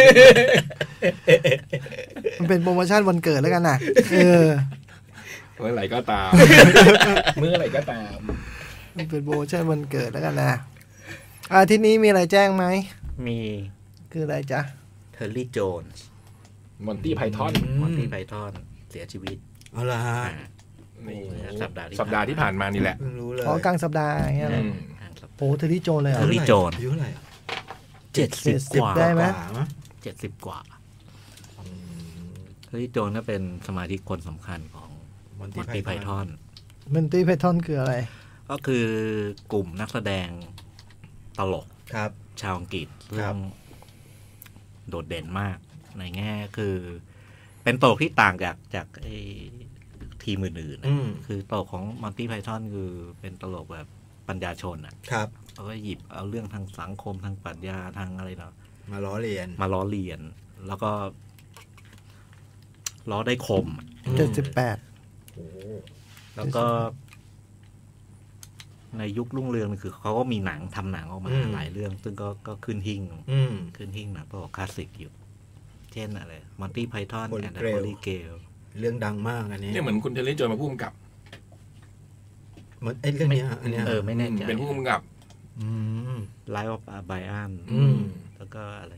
[SPEAKER 3] มันเป็นโปรโมชั่นวันเกิดแล้วกันนะเออ
[SPEAKER 4] เมื่อไหร่ก็ตามเมื่อไหร่ก็ตาม
[SPEAKER 3] มันเป็นโปรโมชั่นวันเกิดแล้วกันนะอาทิตย์นี้มีอะไรแจ้งไหม
[SPEAKER 1] มี
[SPEAKER 3] คืออะไรจ๊ะ
[SPEAKER 1] เทอร์รี่โจนส์
[SPEAKER 4] มอนตี้ไพทอน
[SPEAKER 1] มอนตี้ไพทอนเสียชีวิต
[SPEAKER 2] เอาล่ะ
[SPEAKER 1] สัปดาห์
[SPEAKER 4] สัปดาห์ที่ผ่านมานี่แหละ
[SPEAKER 3] อ๋อกลางสัปดาห์อย่างเงี้ยโอ้เทอร์รี่โจนเลยอ่ะ
[SPEAKER 1] เทอร์รี่โจน
[SPEAKER 2] อายุเท่าไหร่
[SPEAKER 1] เจ็ดสิบกว่า
[SPEAKER 3] ได้ไหม
[SPEAKER 1] เจ็ดสิบกว่าเทอร์รี่โจนก็เป็นสมาชิกคนสำคัญของมอนตี้ไพทอน
[SPEAKER 3] มอนตี้ไพทอนคืออะไร
[SPEAKER 1] ก็คือกลุ่มนักแสดงตลก
[SPEAKER 2] ครับ
[SPEAKER 1] ชาวอังกฤษเรื่องโดดเด่นมากในแง่คือเป็นตลกที่ต่างจากจากไอ้ทีมอื่นๆคือตลกของมอนตี้ไพทอนคือเป็นตลกแบบปัญญาชนอ่ะ
[SPEAKER 2] ครับ
[SPEAKER 1] เขาก็หยิบเอาเรื่องทางสังคมทางปรัชญาทางอะไรเนาะ
[SPEAKER 2] มาล้อเลียน
[SPEAKER 1] มาล้อเลียนแล้วก็ล้อได้คม
[SPEAKER 3] เจ็ดสิบแปด
[SPEAKER 1] แล้วก็ในยุครุ่งเรืองคือเขาก็มีหนังทำหนังออกมาหลายเรื่องซึ่งก็ก็ขึ้นหิ่งขึ้นหิ่งหนังตลกคลาสสิกอยู่เช่นอะไรมอนตี้ไพทอนแอนด์เดอะโฮลี่เกล
[SPEAKER 2] เรื่องดังมากอันนี้
[SPEAKER 4] เนี่ยเหมือนคุณเทเลจอยมาพูดกับ
[SPEAKER 2] เหมือนไอ้เรื่องนี้อันนี้
[SPEAKER 1] เออไม่แน่ใจ
[SPEAKER 4] เป็นผู้กำกับ
[SPEAKER 1] ไลฟ์ออฟไบอันแล้วก็อะไร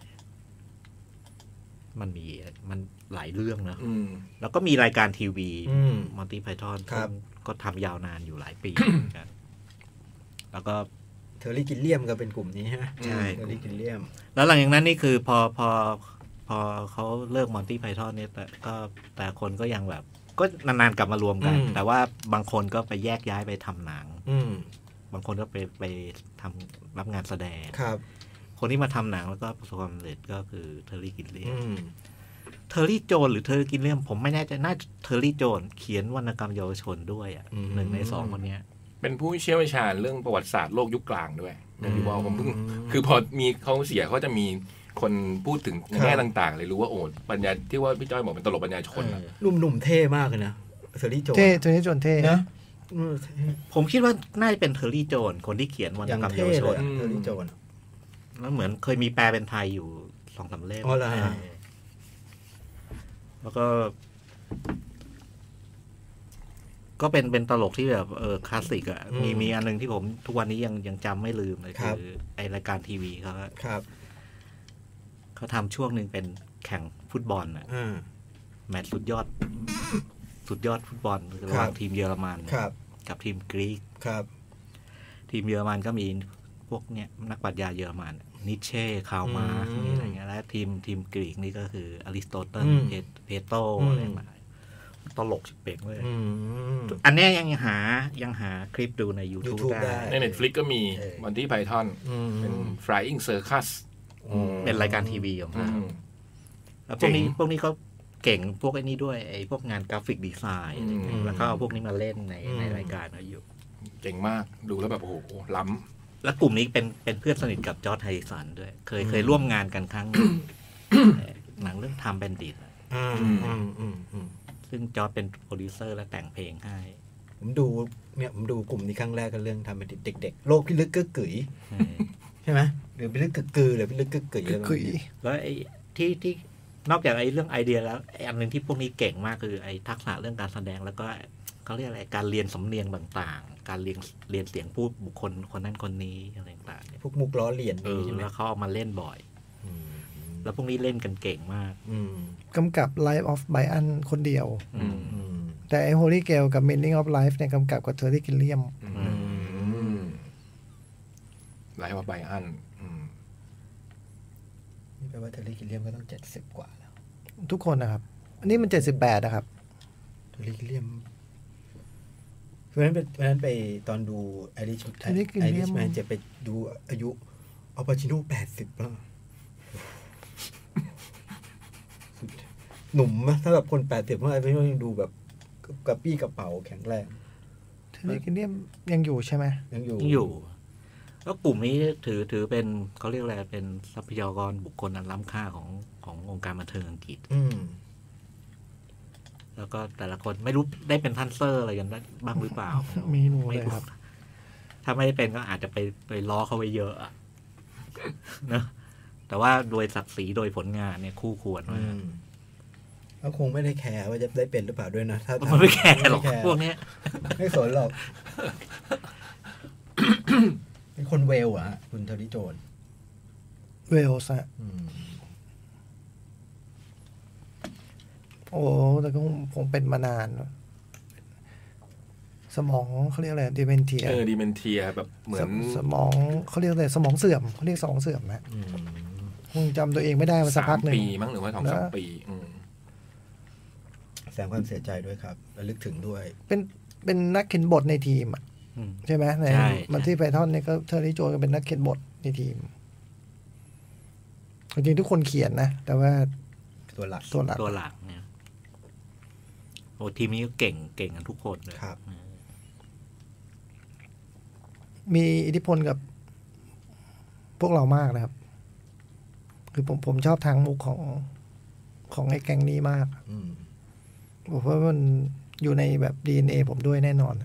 [SPEAKER 1] มันมีมันหลายเรื่องนะแล้วก็มีรายการทีวีมอนตี้ไพทอนก็ทำยาวนานอยู่หลายปีเหมือนกันแล้วก็
[SPEAKER 2] เทอร์รี่กิลเลียมก็เป็นกลุ่มนี้ใช่ไหม
[SPEAKER 1] ใช่
[SPEAKER 2] เทอร์รี่กิลเลียม
[SPEAKER 1] แล้วหลังจากนั้นนี่คือพอพอพอเขาเลิกมอนตี้ไพทอนเนี่ยแต่ก็แต่คนก็ยังแบบก็นานๆกลับมารวมกันแต่ว่าบางคนก็ไปแยกย้ายไปทำหนังบางคนก็ไปไปทำรับงานแสดง
[SPEAKER 2] ครับ
[SPEAKER 1] คนที่มาทำหนังแล้วก็ประสบความสำเร็จก็คือเทอร์รี่กิลเลียมเทอร์รี่โจนหรือเทอร์รี่กิลเลียมผมไม่แน่ใจน่าเทอร์รี่โจนเขียนวรรณกรรมเยาวชนด้วยอ่ะหนึ่งในสองคนนี้
[SPEAKER 4] เป็นผู้เชี่ยวชาญเรื่องประวัติศาสตร์โลกยุคกลางด้วยอย่างที่บอกผมเพิ่งคือพอมีเขาเสียเขาจะมีคนพูดถึงแง่ต่างๆเลยรู้ว่าโอ้ปัญญาที่ว่าพี่จ้อยบอกเป็นตลกปัญญาชน
[SPEAKER 2] หนุ่มๆเท่มากเลยนะเทอร์รี่โจน
[SPEAKER 3] เท่เทอร์รี่โจนเท่
[SPEAKER 2] นะ
[SPEAKER 1] ผมคิดว่าน่าจะเป็นเทอร์รี่โจนคนที่เขียนวรรณกรรมเยาวชน
[SPEAKER 2] เทอร์รี่โจน
[SPEAKER 1] แล้วเหมือนเคยมีแปลเป็นไทยอยู่สองสามเล่ม
[SPEAKER 2] อ๋อเหรอ
[SPEAKER 1] แล้วก็ก็เป็นเป็นตลกที่แบบเออคลาสสิกอ่ะมีมีอันนึงที่ผมทุกวันนี้ยังยังจำไม่ลืมเลยคือไอรายการทีวีเขา
[SPEAKER 2] ครับ
[SPEAKER 1] เขาทำช่วงหนึ่งเป็นแข่งฟุตบอลอ่ะแมตช์สุดยอดสุดยอดฟุตบอลระหว่างทีมเยอรมันกับทีมกรีกทีมเยอรมันก็มีพวกเนี้ยนักปรัชญาเยอรมันนิเช่คาร์ลมาร์กนี่อะไรเงี้ยและทีมทีมกรีกนี่ก็คืออริสโตเติลเพโตรอะไรมาตลกชิบเป่งเลยอันนี้ยังหายังหาคลิปดูใน YouTube ได้
[SPEAKER 4] ใน Netflix ก็มีวันที่ไพทอนเป็น Flying Circus
[SPEAKER 1] เป็นรายการทีวีของเขาแล้วพวกนี้พวกนี้เขาเก่งพวกไอ้นี้ด้วยไอ้พวกงานกราฟิกดีไซน์แล้วก็เอาพวกนี้มาเล่นในในรายการเราอยู่
[SPEAKER 4] เก่งมากดูแล้วแบบโอ้โหล้ำ
[SPEAKER 1] แล้วกลุ่มนี้เป็นเป็นเพื่อนสนิทกับจอร์จไฮริสันด้วยเคยเคยร่วมงานกันครั้งหนังเรื่อง Time Bandit ซึ่งจอร์จเป็นโปรดิวเซอร์และแต่งเพลงให้
[SPEAKER 2] ผมดูเนี่ยผมดูกลุ่มนี้ครั้งแรกกันเรื่อง Time Bandit เด็กๆโลกพิลึกกึกกึ๋ยใช่ไหมหรือพิลึกกึกกือหรือพิลึกกึกกึ๋ย
[SPEAKER 1] แล้วไอ้ที่ที่นอกจากไอ้เรื่องไอเดียแล้วไอ้อันนึงที่พวกนี้เก่งมากคือไอ้ทักษะเรื่องการแสดงแล้วก็เขาเรียกอะไรการเรียนสำเนียงต่างๆการเรียนเรียนเสียงพูดบุคคลคนนั้นคนนี้อะไรต่าง
[SPEAKER 2] ๆพวกมุกล้อเลียน
[SPEAKER 1] ใช่ไหมแล้วเขาเอามาเล่นบ่อยแล้วพวกนี้เล่นกันเก่งมาก
[SPEAKER 3] กำกับ Life of Brian คนเดียวแต่ไอ้ Holy Grail กับ Meaning of Life เนี่ยกำกับกับเทอร์รี่กิลเลียม
[SPEAKER 4] Life of Brian
[SPEAKER 2] นี่แปลว่าเทอร์รี่กิลเลียมก็ต้องเจ็ดสิบกว่าแล้ว
[SPEAKER 3] ทุกคนนะครับอันนี้มันเจ็ดสิบแปดนะครับ
[SPEAKER 2] เทอร์รี่กิลเลียมวันนั้นไปวันนั้นไปตอนดูไอริชไอริชแมนจะไปดูอายุอัลปาชิโน่แปดสิบแล้วหนุ่มนะสำหรับคนแปดสิบเมื่อไหร่พี่น้องยังดูแบบกระปี้กระเป๋าแข็งแรง
[SPEAKER 3] เทอร์รี่กิลเลียมยังอยู่ใช่ไหม
[SPEAKER 2] ยังอยู่
[SPEAKER 1] ยังอยู่แล้วกลุ่มนี้ถือถือเป็นเขาเรียกอะไรเป็นทรัพยากรบุคคลอันล้ำค่าของขององค์การบันเทิงอังกฤษแล้วก็แต่ละคนไม่รู้ได้เป็นทันเซอร์อะไรกันบ้างหรือเปล่า
[SPEAKER 3] มีหนูเลยครับ
[SPEAKER 1] ถ้าไม่ได้เป็นก็อาจจะไปไปล้อเขาไว้เยอะอะนะแต่ว่าโดยศักดิ์ศรีโดยผลงานเนี่ยคู่ควรมาก
[SPEAKER 2] เขาคงไม่ได้แคร์ว่าจะได้เป็นหรือเปล่าด้วยนะ
[SPEAKER 1] ถ้าไม่แคร์หรอกพวกนี้
[SPEAKER 2] ไม่สนหรอกเป็นคนเวลอะคุณเทอร์รี่โจน
[SPEAKER 3] เวลส์อะโอ้แต่ก็คงเป็นมานานสมองเขาเรียกอะไรดิเมนเทีย
[SPEAKER 4] เออดิเมนเทียแบบเหมือน
[SPEAKER 3] สมองเขาเรียกอะไรสมองเสื่อมเขาเรียกสมองเสื่อมฮะคงจำตัวเองไม่ได้มาสักพักหนึ่ง
[SPEAKER 4] ปีมั้งหรือว่าสองสามปี
[SPEAKER 2] แสดงความเสียใจด้วยครับระลึกถึงด้วย
[SPEAKER 3] เป็นเป็นนักเขียนบทในทีมอ่ะใช่ไหมในมันที่ไพทอนเนี่ยก็เทอร์รี่โจนก็เป็นนักเขียนบทในทีมจริงๆทุกคนเขียนนะแต่ว่า
[SPEAKER 2] ตัวหลัก
[SPEAKER 3] ตัวหลัก
[SPEAKER 1] ตัวหลักเนี่ยโอ้ทีมนี้ก็เก่งเก่งกันทุกคนเลย
[SPEAKER 2] ครับ
[SPEAKER 3] มีอิทธิพลกับพวกเรามากนะครับคือผมผมชอบทางมุกของของไอ้แก๊งนี้มากเพราะว่ามันอยู่ในแบบ ดี เอ็น เอ ผมด้วยแน่นอน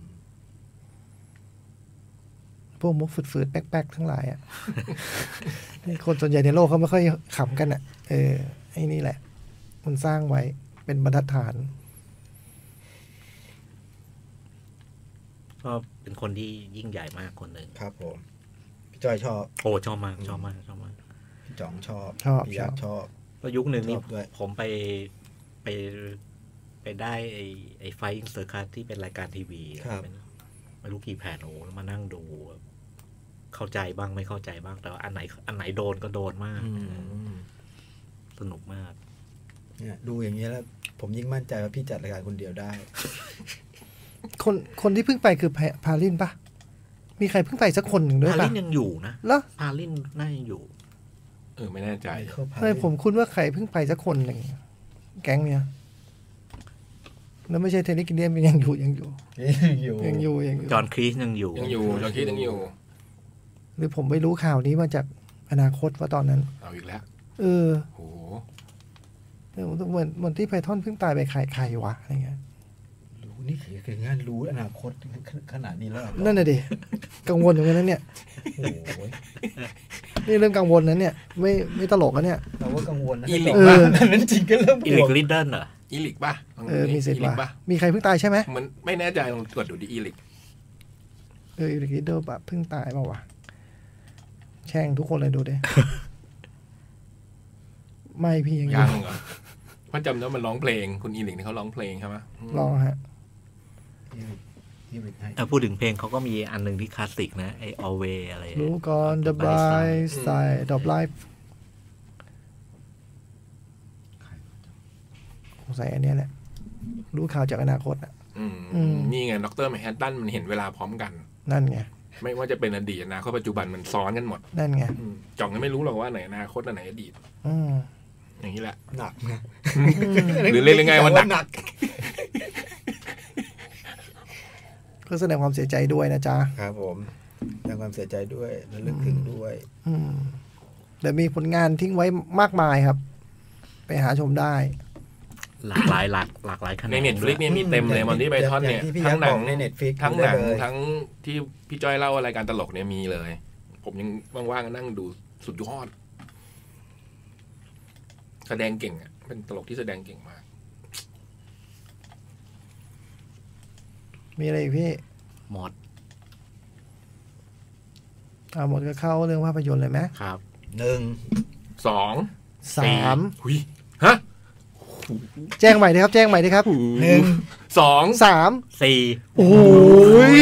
[SPEAKER 3] พวกมุกฝืดๆแป๊กๆทั้งหลายอ่ะ คนส่วนใหญ่ในโลกเขาไม่ค่อยขำกันอ่ะเออไอ้นี่แหละมันสร้างไว้เป็นบรรทัดฐาน
[SPEAKER 1] ก็เป็นคนที่ยิ่งใหญ่มากคนหนึ่ง
[SPEAKER 2] ครับผมพี่จอยชอบ
[SPEAKER 1] โอ้ชอบมากชอบมากชอบมาก
[SPEAKER 2] พี่จ่องชอบ
[SPEAKER 3] ชอบ
[SPEAKER 2] พี่ยักษ์ชอบ
[SPEAKER 1] ก็ยุคหนึ่งนี่ผมไปไปไปได้ไอ้ไอ้ไฟอิงเซอร์คัสที่เป็นรายการทีวีไม่รู้กี่แผ่นโอ้มานั่งดูเข้าใจบ้างไม่เข้าใจบ้างแต่ว่าอันไหนอันไหนโดนก็โดนมากสนุกมาก
[SPEAKER 2] เนี่ยดูอย่างนี้แล้วผมยิ่งมั่นใจว่าพี่จัดรายการคนเดียวได้
[SPEAKER 3] คนคนที่เพิ่งไปคือพาลินปะมีใครเพิ่งไปสักคนหนึ่งด้วยปะ
[SPEAKER 1] พาลินยังอยู่นะ
[SPEAKER 3] แล้ว
[SPEAKER 1] พาลินน่าจะอยู่
[SPEAKER 4] เออไม่แน่ใจ
[SPEAKER 3] เฮ้ยผมคุ้นว่าใครเพิ่งไปสักคนหนึ่งแก๊งเนี้ยแล้วไม่ใช่เทนนิสกินเดียนยังอยู่ยังอยู่
[SPEAKER 2] ยังอยู่
[SPEAKER 3] ยังอยู่ยังอยู่
[SPEAKER 1] จอห์นครีสยังอยู่
[SPEAKER 4] ยังอยู่จอห์นครีสยังอยู่
[SPEAKER 3] หรือผมไม่รู้ข่าวนี้มาจากอนาคตว่าตอนนั้น
[SPEAKER 4] เอาอีกแล้ว
[SPEAKER 3] เออ
[SPEAKER 4] โห
[SPEAKER 3] เหมือนเหมือนที่ไพทอนเพิ่งตายไปใครใครวะอะไรเงี้ย
[SPEAKER 2] รู้นี่คืองานรู้อนาคตขนาดนี้แล้ว
[SPEAKER 3] นั่นน่ะดิกังวลอย่างนั้นเนี่ยโอ้ยนี่เริ่มกังวลนั้นเนี่ยไม่ไม่ตลกแล้วเนี่ย
[SPEAKER 2] เราว่ากังวลนะ
[SPEAKER 4] อีลิก
[SPEAKER 2] ป่ะนั้นจริงก็เริ่ม
[SPEAKER 1] อีลิกลิดเดิลเหรอ
[SPEAKER 4] อีลิกป่ะ
[SPEAKER 3] เออมีเสร็จป่ะมีใครเพิ่งตายใช่ไหม
[SPEAKER 4] มันไม่แน่ใจลองตรวจดูดิอีลิก
[SPEAKER 3] เอออีลิกลิดเดิลแบบเพิ่งตายเปล่าวะแช่งทุกคนเลยดูดิไม่พี่ยัง
[SPEAKER 4] ยังเหรอเพราะจำได้มันร้องเพลงคุณอีลิกนี่เขาร้องเพลงใช่ไหม
[SPEAKER 3] ร้องฮะ
[SPEAKER 1] ถ้าพูดถึงเพลงเขาก็มีอันหนึ่งที่คลาสสิกนะไอ Always อะไร
[SPEAKER 3] รู้ก่อน The Bright Side of Life สงสัยอันนี้แหละรู้ข่าวจากอนาคตอ่ะ
[SPEAKER 4] นี่ไงดร.แมนฮัตตันมันเห็นเวลาพร้อมกัน
[SPEAKER 3] นั่นไง
[SPEAKER 4] ไม่ว่าจะเป็นอดีตอนาคตปัจจุบันมันซ้อนกันหมด
[SPEAKER 3] นั่นไง
[SPEAKER 4] จ่องก็ไม่รู้หรอกว่าไหนอนาคตอันไหนอดีตอย่างนี้แหละ
[SPEAKER 2] หนักนะ
[SPEAKER 4] หรือเรียกยังไงว่าหนัก
[SPEAKER 3] ก็แสดงความเสียใจด้วยนะจ๊ะ
[SPEAKER 2] ครับผมแสดงความเสียใจด้วยและลึกถึงด้วย
[SPEAKER 3] แต่มีผลงานทิ้งไว้มากมายครับไปหาชมได้
[SPEAKER 1] หลากหลายหลากหลากหลายขนาด
[SPEAKER 4] ใน Netflix เนี่ยมีเต็มเลยมันที่ไบทอนเนี่ยทั้งหนัง
[SPEAKER 2] ใน Netflix
[SPEAKER 4] ทั้งหนังทั้งที่พี่จ้อยเล่ารายการตลกเนี่ยมีเลยผมยังว่างๆนั่งดูสุดยอดแสดงเก่งอ่ะเป็นตลกที่แสดงเก่งมาก
[SPEAKER 3] มีอะไรอีกพี่
[SPEAKER 1] หมด
[SPEAKER 3] อ่าหมดก็เข้าเรื่องภาพยนตร์เลยไหม
[SPEAKER 1] ครับ
[SPEAKER 2] หนึ่ง
[SPEAKER 4] สอง
[SPEAKER 3] สาม
[SPEAKER 4] หุยฮะ
[SPEAKER 3] แจ้งใหม่ดิครับแจ้งใหม่ดิครับ
[SPEAKER 2] หนึ่ง
[SPEAKER 4] สอง
[SPEAKER 3] สาม
[SPEAKER 1] สี่
[SPEAKER 3] โอ้ย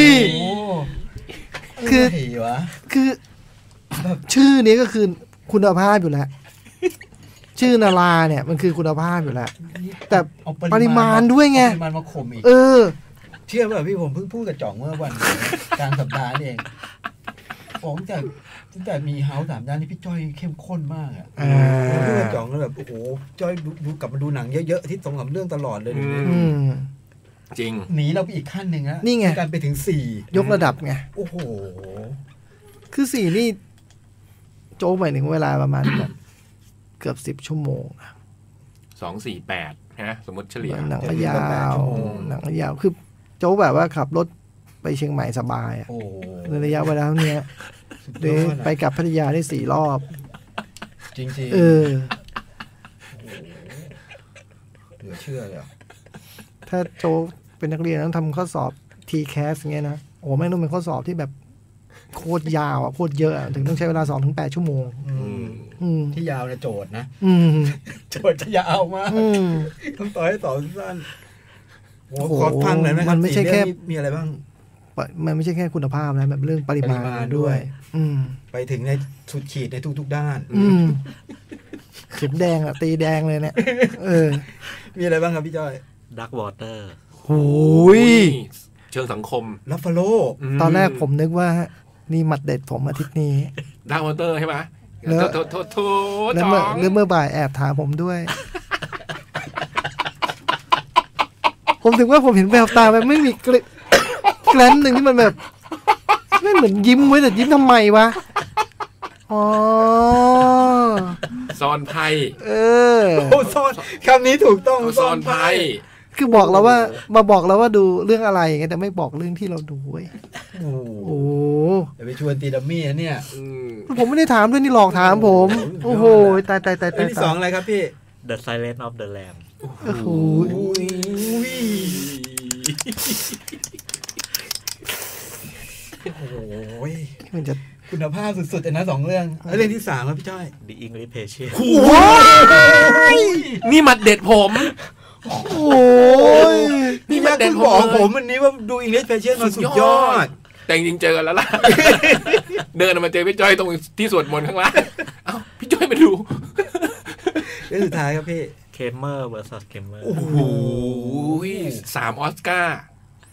[SPEAKER 3] คือคือชื่อนี้ก็คือคุณภาพอยู่แล้วชื่อนาราเนี่ยมันคือคุณภาพอยู่แล้วแต่ปริมาณด้วยไง
[SPEAKER 2] ปริมาณมาข่มอีก
[SPEAKER 3] เออ
[SPEAKER 2] เชื่อป่ะพี่ผมเพิ่งพูดกับจ่องเมื่อวันกลางสัปดาห์นี่เองผมจากตั้งแต่มีเฮาส์สามย่านนี่พี่จ้อยเข้มข้นมากอ่ะพูดกับจ่องแล้วแบบโอ้โหจ้อยดูกลับมาดูหนังเยอะๆที่สองสามเรื่องตลอดเลย
[SPEAKER 4] จริง
[SPEAKER 2] หนีเราไปอีกขั้นหนึ่งนะ
[SPEAKER 3] นี่ไง
[SPEAKER 2] การไปถึงสี่
[SPEAKER 3] ยกระดับไง
[SPEAKER 2] โอ้โห
[SPEAKER 3] คือสี่นี่โจ้หมายถึงเวลาประมาณแบบเกือบสิบชั่วโมง
[SPEAKER 4] สองสี่แปดนะสมมติเฉลี่ย
[SPEAKER 3] หนังยาวหนังยาวคือโจ้แบบว่าขับรถไปเชียงใหม่สบายอ่ะในระยะเวลาเนี้ยเดี๋ยวไปกลับพัทยาได้สี่รอบ
[SPEAKER 2] จริงจริง
[SPEAKER 3] เออ
[SPEAKER 2] เหลือเชื่อเลย
[SPEAKER 3] ถ้าโจ้เป็นนักเรียนต้องทำข้อสอบ ที แคส เงี้ยนะโอ้ไม่ต้องเป็นข้อสอบที่แบบโคตรยาวอ่ะโคตรเยอะถึงต้องใช้เวลาสองถึงแปดชั่วโมง
[SPEAKER 2] ที่ยาวในโจทย์นะโจทย์จะยาวมากต้องต่อให้ต่อสั้นโอ้ขอฟังหน่อยนะครับ
[SPEAKER 3] มันไม่ใช่แค่
[SPEAKER 2] มีอะไรบ้าง
[SPEAKER 3] มันไม่ใช่แค่คุณภาพนะแบบเรื่องปริมาณด้วย
[SPEAKER 2] ไปถึงในสุดขีดในทุกๆด้าน
[SPEAKER 3] เข็มแดงอ่ะตีแดงเลยเนี่ยเออ
[SPEAKER 2] มีอะไรบ้างครับพี่จ้อย
[SPEAKER 1] ดักวอเตอร์
[SPEAKER 3] โอ้ย
[SPEAKER 4] เชิงสังคม
[SPEAKER 2] ลัฟฟาโล
[SPEAKER 3] ตอนแรกผมนึกว่านี่หมัดเด็ดผมอาทิตย์นี้
[SPEAKER 4] ดักวอเตอร์ใช่ไหม
[SPEAKER 3] แล้ว
[SPEAKER 4] โทษโทษโทษ
[SPEAKER 3] แล้วเมื่อแล้วเมื่อบ่ายแอบถามผมด้วยผมถึงว่าผมเห็นแววตามันไม่มีกลิ่นแกลนหนึ่งที่มันแบบไม่เหมือนยิ้มไว้แต่ยิ้มทำไมวะอ๋อ
[SPEAKER 4] ซ่อนไพ่
[SPEAKER 3] เออ
[SPEAKER 2] โอ้ซ่อนคำนี้ถูกต้อง
[SPEAKER 4] ซ่อนไพ่
[SPEAKER 3] คือบอกเราว่ามาบอกเราว่าดูเรื่องอะไรไงแต่ไม่บอกเรื่องที่เราดูเว้ย
[SPEAKER 2] โอ้โหไปชวนตีดัมมี่เนี่ย
[SPEAKER 3] ผมไม่ได้ถามด้วยนี่หลอกถามผมโอ้โหตายตายตายตาย
[SPEAKER 2] ที่สองอะไรครับพี่
[SPEAKER 1] The Silence of the Lamb
[SPEAKER 3] โอ้โห
[SPEAKER 2] โอ้โหมันจะคุณภาพสุดๆแต่นะสองเรื่องแล้วเรื่องที่สามครับพี่จ้อย
[SPEAKER 1] The English Patient
[SPEAKER 3] โอ้
[SPEAKER 4] ยนี่มัดเด็ดผม
[SPEAKER 3] โอ้ย
[SPEAKER 2] นี่มัดเด็ดผมผมวันนี้ว่าดู English Patient มาสุดยอด
[SPEAKER 4] แต่จริงๆเจอกันแล้วล่ะ เดินมาเจอพี่จ้อยตรงที่สวดมนต์ข้างล่างเอ้าพี่จ้อยมาดู
[SPEAKER 2] เรื่องสุดท้ายครับพี่
[SPEAKER 1] เคมเมอร์ versus เคมเมอร์
[SPEAKER 4] โอ้โหสามออสการ์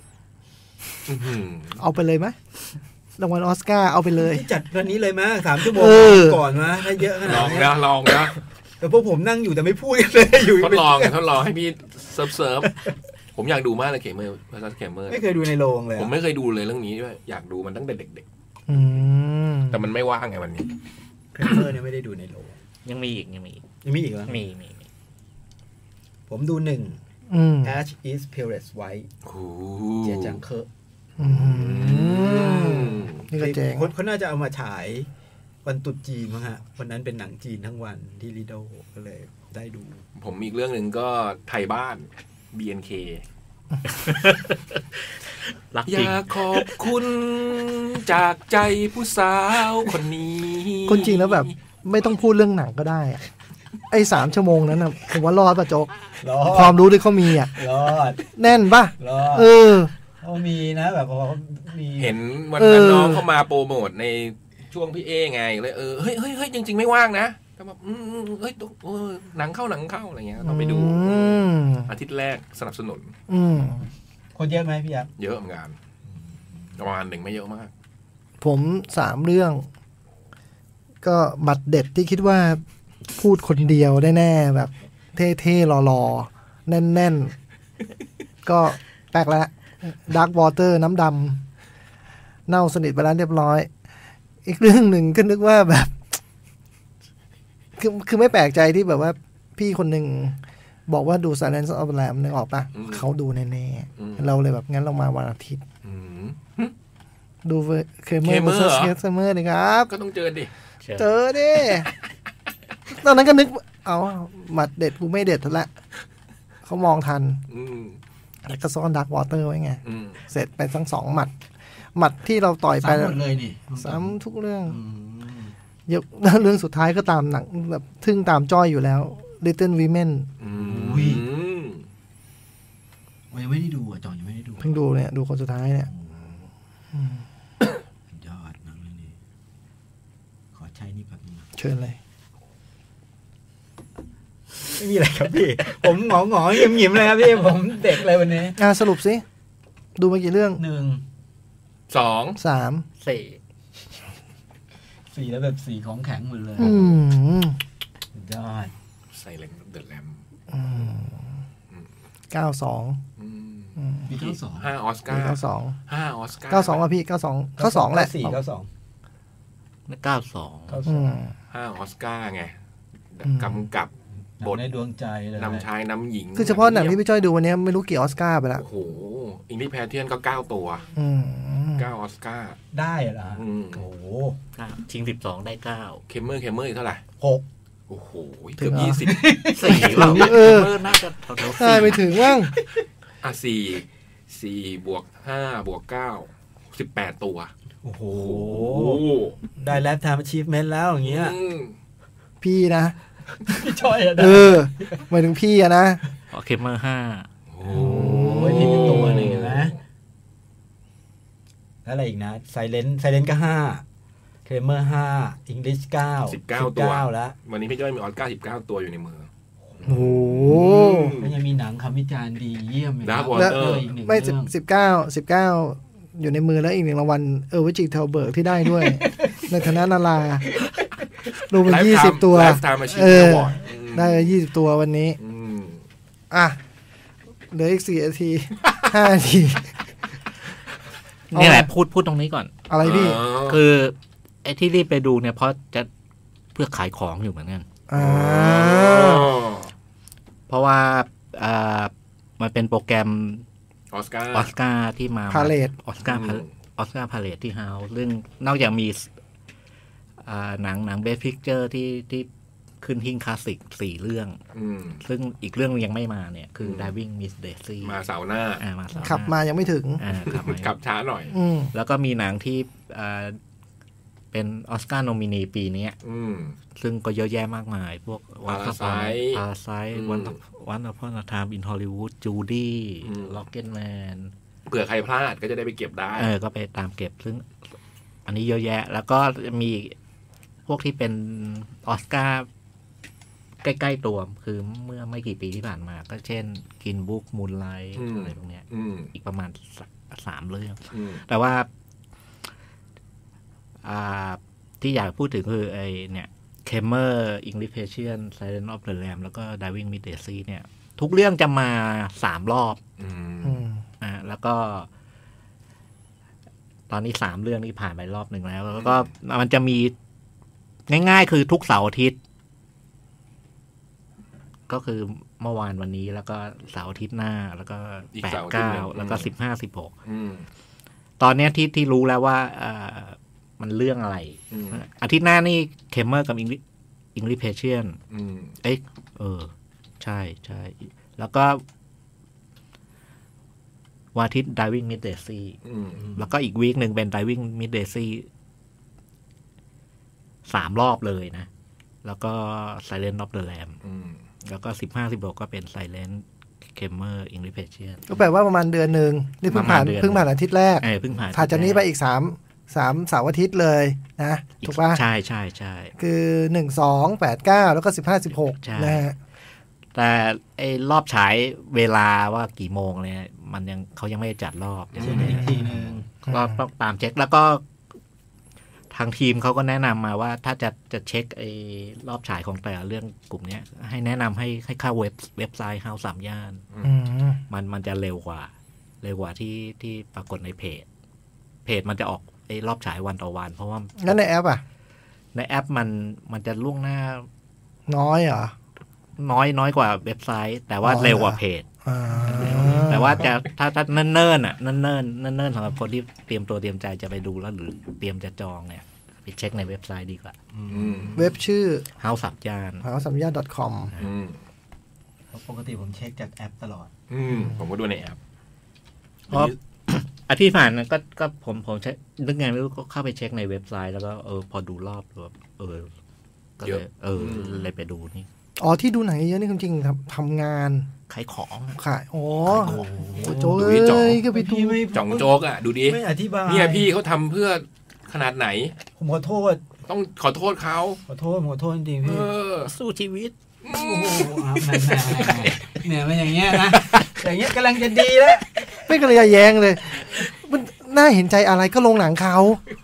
[SPEAKER 3] เอาไปเลยไหมรางวัลออสการ์เอาไปเลย
[SPEAKER 2] จัดวันนี้เลยมั้ยสามชั่วโมงก่อนมาถ้าเยอะขนาดนี้
[SPEAKER 4] ลองนะลองนะ
[SPEAKER 2] แต่พวกผมนั่งอยู่แต่ไม่พูดกันเลยอยู่
[SPEAKER 4] ทดลองทดลองให้พี่เซิร์ฟเซิร์ฟผมอยากดูมากเลยเคมเมอร์ versus เคมเมอร์
[SPEAKER 2] ไม่เคยดูในโรงเลย
[SPEAKER 4] ผมไม่เคยดูเลยเรื่องนี้ด้วยอยากดูมันตั้งแต่เด็กๆแต่มันไม่ว่างไงวันนี้
[SPEAKER 2] เคมเมอร์เนี่ยไม่ได้ดูในโรง
[SPEAKER 1] ยังมีอีกยังมีอีก
[SPEAKER 2] ยังมีอีกเหรอ
[SPEAKER 1] มีมี
[SPEAKER 2] ผมดูหนึ่ง Ash is Purest White เจียจังเคอะ
[SPEAKER 3] นี่ก็เจ๋ง
[SPEAKER 2] เขาน่าจะเอามาฉายวันตรุษจีนมั้งฮะวันนั้นเป็นหนังจีนทั้งวันที่ลีโดก็เลยได้ดู
[SPEAKER 4] ผมอีกเรื่องหนึ่งก็ไทยบ้าน บี เอ็น เค อยากขอบคุณจากใจผู้สาวคนนี้
[SPEAKER 3] คนจริงแล้วแบบไม่ต้องพูดเรื่องหนังก็ได้อะไอ้สามชั่วโมงนั้นนะผมว่ารอดป่ะโจ๊กความรู้ที่เขามีอ่ะ
[SPEAKER 2] รอด
[SPEAKER 3] แน่นป่ะเออ
[SPEAKER 2] เขามีนะแบบเขามี
[SPEAKER 4] เห็นวันนั้นน้องเข้ามาโปรโมทในช่วงพี่เอไงเลยเออเฮ้ยเฮ้ยเฮ้ยจริงๆไม่ว่างนะแต่แบบอืมเฮ้ยหนังเข้าหนังเข้าอะไรเงี้ยต้องไปดูอาทิตย์แรกสนับสนุน
[SPEAKER 2] คนเยอะไหมพี่ยักษ์
[SPEAKER 4] เยอะเหมือนกันประมาณหนึ่งไม่เยอะมาก
[SPEAKER 3] ผมสามเรื่องก็บัตรเด็ดที่คิดว่าพูดคนเดียวได้แน่แบบเท่ๆหล่อๆแน่นๆก็แปลกแล้วดาร์กวอเตอร์น้ำดำเน่าสนิทไปแล้วเรียบร้อยอีกเรื่องหนึ่งก็นึกว่าแบบคือคือไม่แปลกใจที่แบบว่าพี่คนหนึ่งบอกว่าดู Silence of the Lambs นึกออกปะเขาดูแน่ๆเราเลยแบบงั้นเรามาวันอาทิตย์ดูเคมเมอร์ versus เคมเมอร์เลยครับ
[SPEAKER 4] ก็ต้องเจอดิ
[SPEAKER 3] เจอดิตอนนั้นก็นึกเอาหมัดเด็ดกูไม่เด็ดละเขามองทันแล้วก็ซ่อนดาร์กวอเตอร์ไว้ไงเสร็จไปทั้งสองหมัดหมัดที่เราต่อยไป
[SPEAKER 2] ซ้ำหมดเลยนี่
[SPEAKER 3] ซ้ำทุกเรื่องยกเรื่องสุดท้ายก็ตามหนังแบบทึ่งตามจ้อยอยู่แล้ว Little Women
[SPEAKER 2] อุ้ยยังไม่ได้ดูอ่ะจอยยังไม่ได้ดู
[SPEAKER 3] เพิ่งดูเนี่ยดูคนสุดท้ายเนี่ย
[SPEAKER 2] ยอดหนังเรื่องนี้ขอใช้นี่แบบนี้
[SPEAKER 3] เชิญเลย
[SPEAKER 2] ไม่มีอะไรครับพี่ผมหงอหงอเงียบๆเลยครับพี่ผมเด็กเลยวันนี้
[SPEAKER 3] อ่ะสรุปสิดูมากี่เรื่อง
[SPEAKER 2] หนึ่ง
[SPEAKER 4] สอง
[SPEAKER 3] สาม
[SPEAKER 1] สี่
[SPEAKER 2] สี่แล้วแบบสี่ของแข็งหมดเลยยอด
[SPEAKER 4] ใส่เล็งเดอะแลม
[SPEAKER 3] เก้าสอง
[SPEAKER 2] มีเก้าสอง
[SPEAKER 4] ห้าออสการ์
[SPEAKER 3] เก้าสอง
[SPEAKER 4] ห้าออสการ์
[SPEAKER 3] เก้าสองว่ะพี่เก้าสองเก้าสองแหละ
[SPEAKER 2] สี่เก้าสอง
[SPEAKER 1] เก้าสอง
[SPEAKER 4] ห้าออสการ์ไงกำกับบท
[SPEAKER 2] ในดวงใจเลย
[SPEAKER 4] นำชายนำหญิง
[SPEAKER 3] คือเฉพาะหนังที่พี่จ้อยดูวันนี้ไม่รู้กี่ออสการ์ไปแล้ว
[SPEAKER 4] โอ้โหอิงลิแพเทียนก็เก้าตัวเก้าออสการ์
[SPEAKER 2] ได้เหรอ
[SPEAKER 4] โอ้โห
[SPEAKER 1] ชิงสิบสองได้เก้า
[SPEAKER 4] เคมเมอร์เคมเมอร์อีกเท่าไหร่
[SPEAKER 2] หก
[SPEAKER 4] โอ้โหเกือบยี่สิบ
[SPEAKER 1] สี่เรา
[SPEAKER 3] เออ
[SPEAKER 1] น่าจะแถวๆ
[SPEAKER 3] ได้ไปถึงว่าง
[SPEAKER 4] อ่ะสี่สี่บวกห้าบวกเก้าสิบแปดตัว
[SPEAKER 2] โอ้โหได้แล้วทำ achievement แล้วอย่างเงี้ย
[SPEAKER 3] พี่นะ
[SPEAKER 2] พี่จ้อยอะ
[SPEAKER 3] เออหมายถึงพี่อะนะ
[SPEAKER 1] โอเคเมอร์ห้า
[SPEAKER 2] โอ้ยพี่เป็นตัวนึงเห็นไหมแล้วอะไรอีกนะไซเลนไซเลนก็ห้าเคมเมอร์ห้าอังกฤษเก้า
[SPEAKER 4] สิบเก้าตัวแล้ววันนี้พี่จ้อยมีออสการ์สิบเก้าตัวอยู่ในมือ
[SPEAKER 3] โอ้โห
[SPEAKER 2] แล้วยังมีหนังคำวิจารณ์ดีเยี่ยมเลย
[SPEAKER 4] แล้ว
[SPEAKER 3] ไม่สิบสิบเก้าสิบเก้าอยู่ในมือแล้วอีกหนึ่งรางวัลเออวิจิเทลเบิร์กที่ได้ด้วยในฐานะนาราดูเป็นยี่สิบตัวเออได้ยี่สิบตัววันนี้อ่ะเหลืออีกสี่นาทีห้านาที
[SPEAKER 1] นี่แหละพูดพูดตรงนี้ก่อน
[SPEAKER 3] อะไรพี่
[SPEAKER 1] คือไอ้ที่รีบไปดูเนี่ยเพราะจะเพื่อขายของอยู่เหมือนกันเพราะว่าอ่ามันเป็นโปรแกรม
[SPEAKER 4] ออสการ์
[SPEAKER 1] ออสการ์ที่มา
[SPEAKER 3] พาเลท
[SPEAKER 1] ออสการ์ออสการ์พาเลทที่เฮาส์ซึ่งนอกจากมีหนังหนังเบสพิกเจอร์ที่ที่ขึ้นหิ้งคลาสสิกสี่เรื่องซึ่งอีกเรื่องยังไม่มาเนี่ยคือ Diving Miss Daisy
[SPEAKER 4] มาเสาร์หน้า
[SPEAKER 1] อ่ามาเสาร์
[SPEAKER 3] ขับมายังไม่ถึง
[SPEAKER 1] อ่าขับมา
[SPEAKER 4] ขับช้าหน่อย
[SPEAKER 1] แล้วก็มีหนังที่อ่าเป็นออสการ์โนมินีปีนี้ซึ่งก็เยอะแยะมากมายพวก
[SPEAKER 4] วา
[SPEAKER 1] ร์ไซด์วาร์ไซด์วันวันอพอนไทม์อินฮอลลีวูดจูดี้ล็อกเก็ตแมน
[SPEAKER 4] เผื่อใครพลาดก็จะได้ไปเก็บได้
[SPEAKER 1] เออก็ไปตามเก็บซึ่งอันนี้เยอะแยะแล้วก็มีพวกที่เป็นออสการ์ใกล้ๆตัวคือเมื่อไม่กี่ปีที่ผ่านมาก็เช่นกินบุ๊กมูนไลท์อะไรพวกเนี้ยอีกประมาณสามเรื่องแต่ว่าอ่าที่อยากพูดถึงคือไอเนี่ยเคมเมอร์อิงลิเพเชียนไซเลนต์ออฟเดอะแลมแล้วก็ไดวิ่งมิดเดซีเนี่ยทุกเรื่องจะมาสามรอบอ่าแล้วก็ตอนนี้สามเรื่องนี้ผ่านไปรอบหนึ่งแล้วแล้วก็มันจะมีง่ายๆคือทุกเสาร์อาทิตย์ก็คือเมื่อวานวันนี้แล้วก็เสาร์อาทิตย์หน้าแล้วก็แปดเก้าแล้วก็สิบห้าสิบหกตอนนี้ที่ที่รู้แล้วว่ามันเรื่องอะไรอาทิตย์หน้านี่เคมเมอร์กับอิงอิงลิเพเชียนเอ้ยเออใช่ใช่แล้วก็วันอาทิตย์ Diving Mid Daisy แล้วก็อีกวีคหนึ่งเป็น Diving Mid Daisy สามรอบเลยนะแล้วก็ Silent of the Lamb แล้วก็สิบห้าสิบหกก็เป็น Silent Gamer English Patient
[SPEAKER 3] ก็แปลว่าประมาณเดือนหนึ่งนี่เพิ่งผ่านเพิ่งผ่านอาทิตย์แรก
[SPEAKER 1] เออเพิ่งผ่าน
[SPEAKER 3] ผ่านจากนี้ไปอีกสามสามเสาร์อาทิตย์เลยนะถูกป่ะ
[SPEAKER 1] ใช่ใช่ใช่
[SPEAKER 3] คือหนึ่งสองแปดเก้าแล้วก็สิบห้าสิบหกนะฮะ
[SPEAKER 1] แต่ไอ้รอบฉายเวลาว่ากี่โมงเนี่ยมันยังเขายังไม่จัดรอบ
[SPEAKER 2] ใช่ไหมทีนึง
[SPEAKER 1] ก็ต้องตามเช็คแล้วก็ทางทีมเขาก็แนะนำมาว่าถ้าจะจะเช็คไอ้รอบฉายของแต่ละเรื่องกลุ่มนี้ให้แนะนำให้ให้เข้าเว็บเว็บไซต์เฮาสามย่านมันมันจะเร็วกว่าเร็วกว่าที่ที่ปรากฏในเพจเพจมันจะออกไอ้รอบฉายวันต่อวันเพราะว่า
[SPEAKER 3] งั้นในแอปอ่ะ
[SPEAKER 1] ในแอปมันมันจะล่วงหน้า
[SPEAKER 3] น้อยเหรอ
[SPEAKER 1] น้อยน้อยกว่าเว็บไซต์แต่ว่าเร็วกว่าเพจแต่ว่าจะถ้าถ้าเนิ่นๆอ่ะเนิ่นๆเนิ่นๆสำหรับคนที่เตรียมตัวเตรียมใจจะไปดูแล้วหรือเตรียมจะจองเนี่ยไปเช็คในเว็บไซต์ดีกว่า
[SPEAKER 3] เว็บชื่อ
[SPEAKER 1] เฮาสามย่าน
[SPEAKER 3] เฮาสามย่าน .com
[SPEAKER 2] ปกติผมเช็คจากแอปตลอด
[SPEAKER 4] อืมผมก็ดูในแอป
[SPEAKER 1] เพราะอาทิตย์ผ่านก็ก็ผมผมใช้นึกไงไม่รู้ก็เข้าไปเช็คในเว็บไซต์แล้วก็เออพอดูรอบแบบเออก็เลยเออเลยไปดูนี่
[SPEAKER 3] อ๋อที่ดูหนังเยอะนี่จริงๆครับทำงาน
[SPEAKER 1] ขายของ
[SPEAKER 3] ขายอ๋อโจ๊กเลยก็ไปดู
[SPEAKER 4] จ่องโจ๊กอ่ะดูดิ
[SPEAKER 2] ไม่อธิบาย
[SPEAKER 4] เนี่ยพี่เขาทำเพื่อขนาดไหน
[SPEAKER 2] ผมขอโทษ
[SPEAKER 4] ต้องขอโทษเขา
[SPEAKER 2] ขอโทษขอโทษจริงๆพี่
[SPEAKER 1] สู้ชีวิต
[SPEAKER 2] โอ้โหเนี่ยมันอย่างเงี้ยนะอย่างเงี้ยกำลังจะดีแล้ว
[SPEAKER 3] ไม่กำลังจะแย้งเลยมันน่าเห็นใจอะไรก็ลงหนังเขา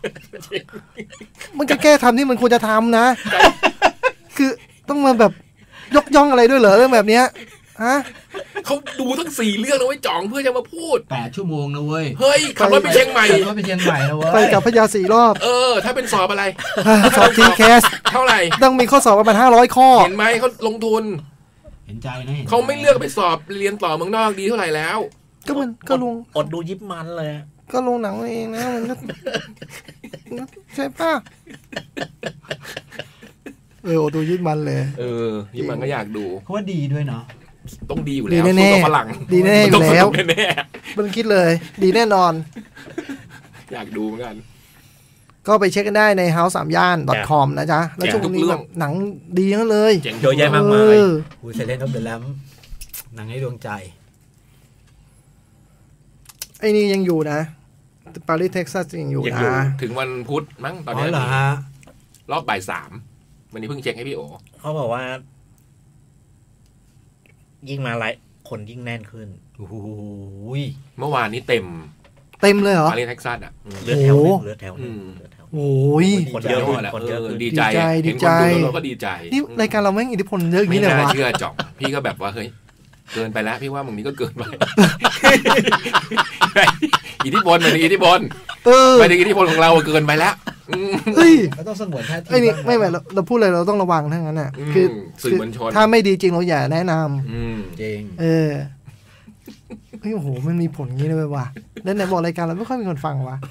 [SPEAKER 3] มันก็แก้ทำที่มันควรจะทำนะคือต้องมาแบบยกย่องอะไรด้วยเหรอเรื่องแบบเนี้ยฮะ
[SPEAKER 4] เขาดูทั้งสี่เรื่องนะเว้ยจ่องเพื่อจะมาพูด
[SPEAKER 2] แปดชั่วโมงนะเว้ย
[SPEAKER 4] เฮ้ยขับรถไปเชียงใหม่
[SPEAKER 2] ขับรถไปเชียงใหม่นะเว้ย
[SPEAKER 3] ไปกับพญาสี่รอบ
[SPEAKER 4] เออถ้าเป็นสอบอะไร
[SPEAKER 3] สอบทีแคส
[SPEAKER 4] เท่าไหร่
[SPEAKER 3] ต้องมีข้อสอบประมาณห้าร้อยข้อ
[SPEAKER 4] เห็นไหมเขาลงทุน
[SPEAKER 2] เห็นใจนะ
[SPEAKER 4] เขาไม่เลือกไปสอบเรียนต่อเมืองนอกดีเท่าไหร่แล้ว
[SPEAKER 3] ก็มันก็ลง
[SPEAKER 1] อดดูยิบมันเลย
[SPEAKER 3] ก็ลงหนังเองนะมันก็ใช่ป่ะเออดูยิบมันเลย
[SPEAKER 4] เออยิบมันก็อยากดู
[SPEAKER 2] เพราะว่าดีด้วยเนาะ
[SPEAKER 4] ต้องดีอยู่แล้วสู้กับฝรั่ง
[SPEAKER 3] ดีแน่อยู่แล้วไม่ต้องคิดเลยดีแน่นอน
[SPEAKER 4] อยากดูเหมือนกัน
[SPEAKER 3] ก็ไปเช็คกันได้ใน เฮาส์ สามย่าน .com นะจ๊ะแล้วช่วงนี้แบบหนังดีทั้งนั้นเลย
[SPEAKER 4] เจ๋งเยอะแยะมากมาย
[SPEAKER 2] หูเซเลนต์ออฟเดอะแลมหนังให้ดวงใจ
[SPEAKER 3] ไอ้นี่ยังอยู่นะปารีสเท็กซัสยังอยู่นะ
[SPEAKER 4] ถึงวันพุธมั้งตอนนี้รอบบ่ายสามวันนี้เพิ่งเช็คให้พี่โอ
[SPEAKER 1] เขาบอกว่ายิ่งมาไลฟ์คนยิ่งแน่นขึ้น
[SPEAKER 2] โอ้โห
[SPEAKER 4] เมื่อวานนี้เต็ม
[SPEAKER 3] เต็มเลยเหรอ
[SPEAKER 4] ปารีสเท็กซัสอ่ะ
[SPEAKER 1] เลือดแถวเลือดแถว
[SPEAKER 3] โอ้ย
[SPEAKER 4] คนเยอะคนเยอะดีใจ
[SPEAKER 3] ดีใจ
[SPEAKER 4] เราก็ดีใจ
[SPEAKER 3] นี่รายการเราแม่งอิทธิพลเยอะอย่างนี้เลยวะ
[SPEAKER 4] ไม่น่าเชื่อจ่องพี่ก็แบบว่าเฮ้ยเกินไปแล้วพี่ว่ามึงนี้ก็เกินไปอิทธิพลมันอิทธิพลไปถึงอิทธิพลของเราเกินไปแล้ว
[SPEAKER 3] เฮ้ย
[SPEAKER 2] เราต้องสงวนท่าที
[SPEAKER 3] ไอ้นี่ไม่ไม่เราพูดอะไรเราต้องระวังทั้งนั้นน่ะคือ
[SPEAKER 4] สื่อมวลชน
[SPEAKER 3] ถ้าไม่ดีจริงเราอย่าแนะน
[SPEAKER 2] ำจริง
[SPEAKER 3] เออเฮ้ยโอ้โหมันมีผลงี้เลยว่ะแล้วไหนบอกรายการเราไม่ค่อยมีคนฟังวะ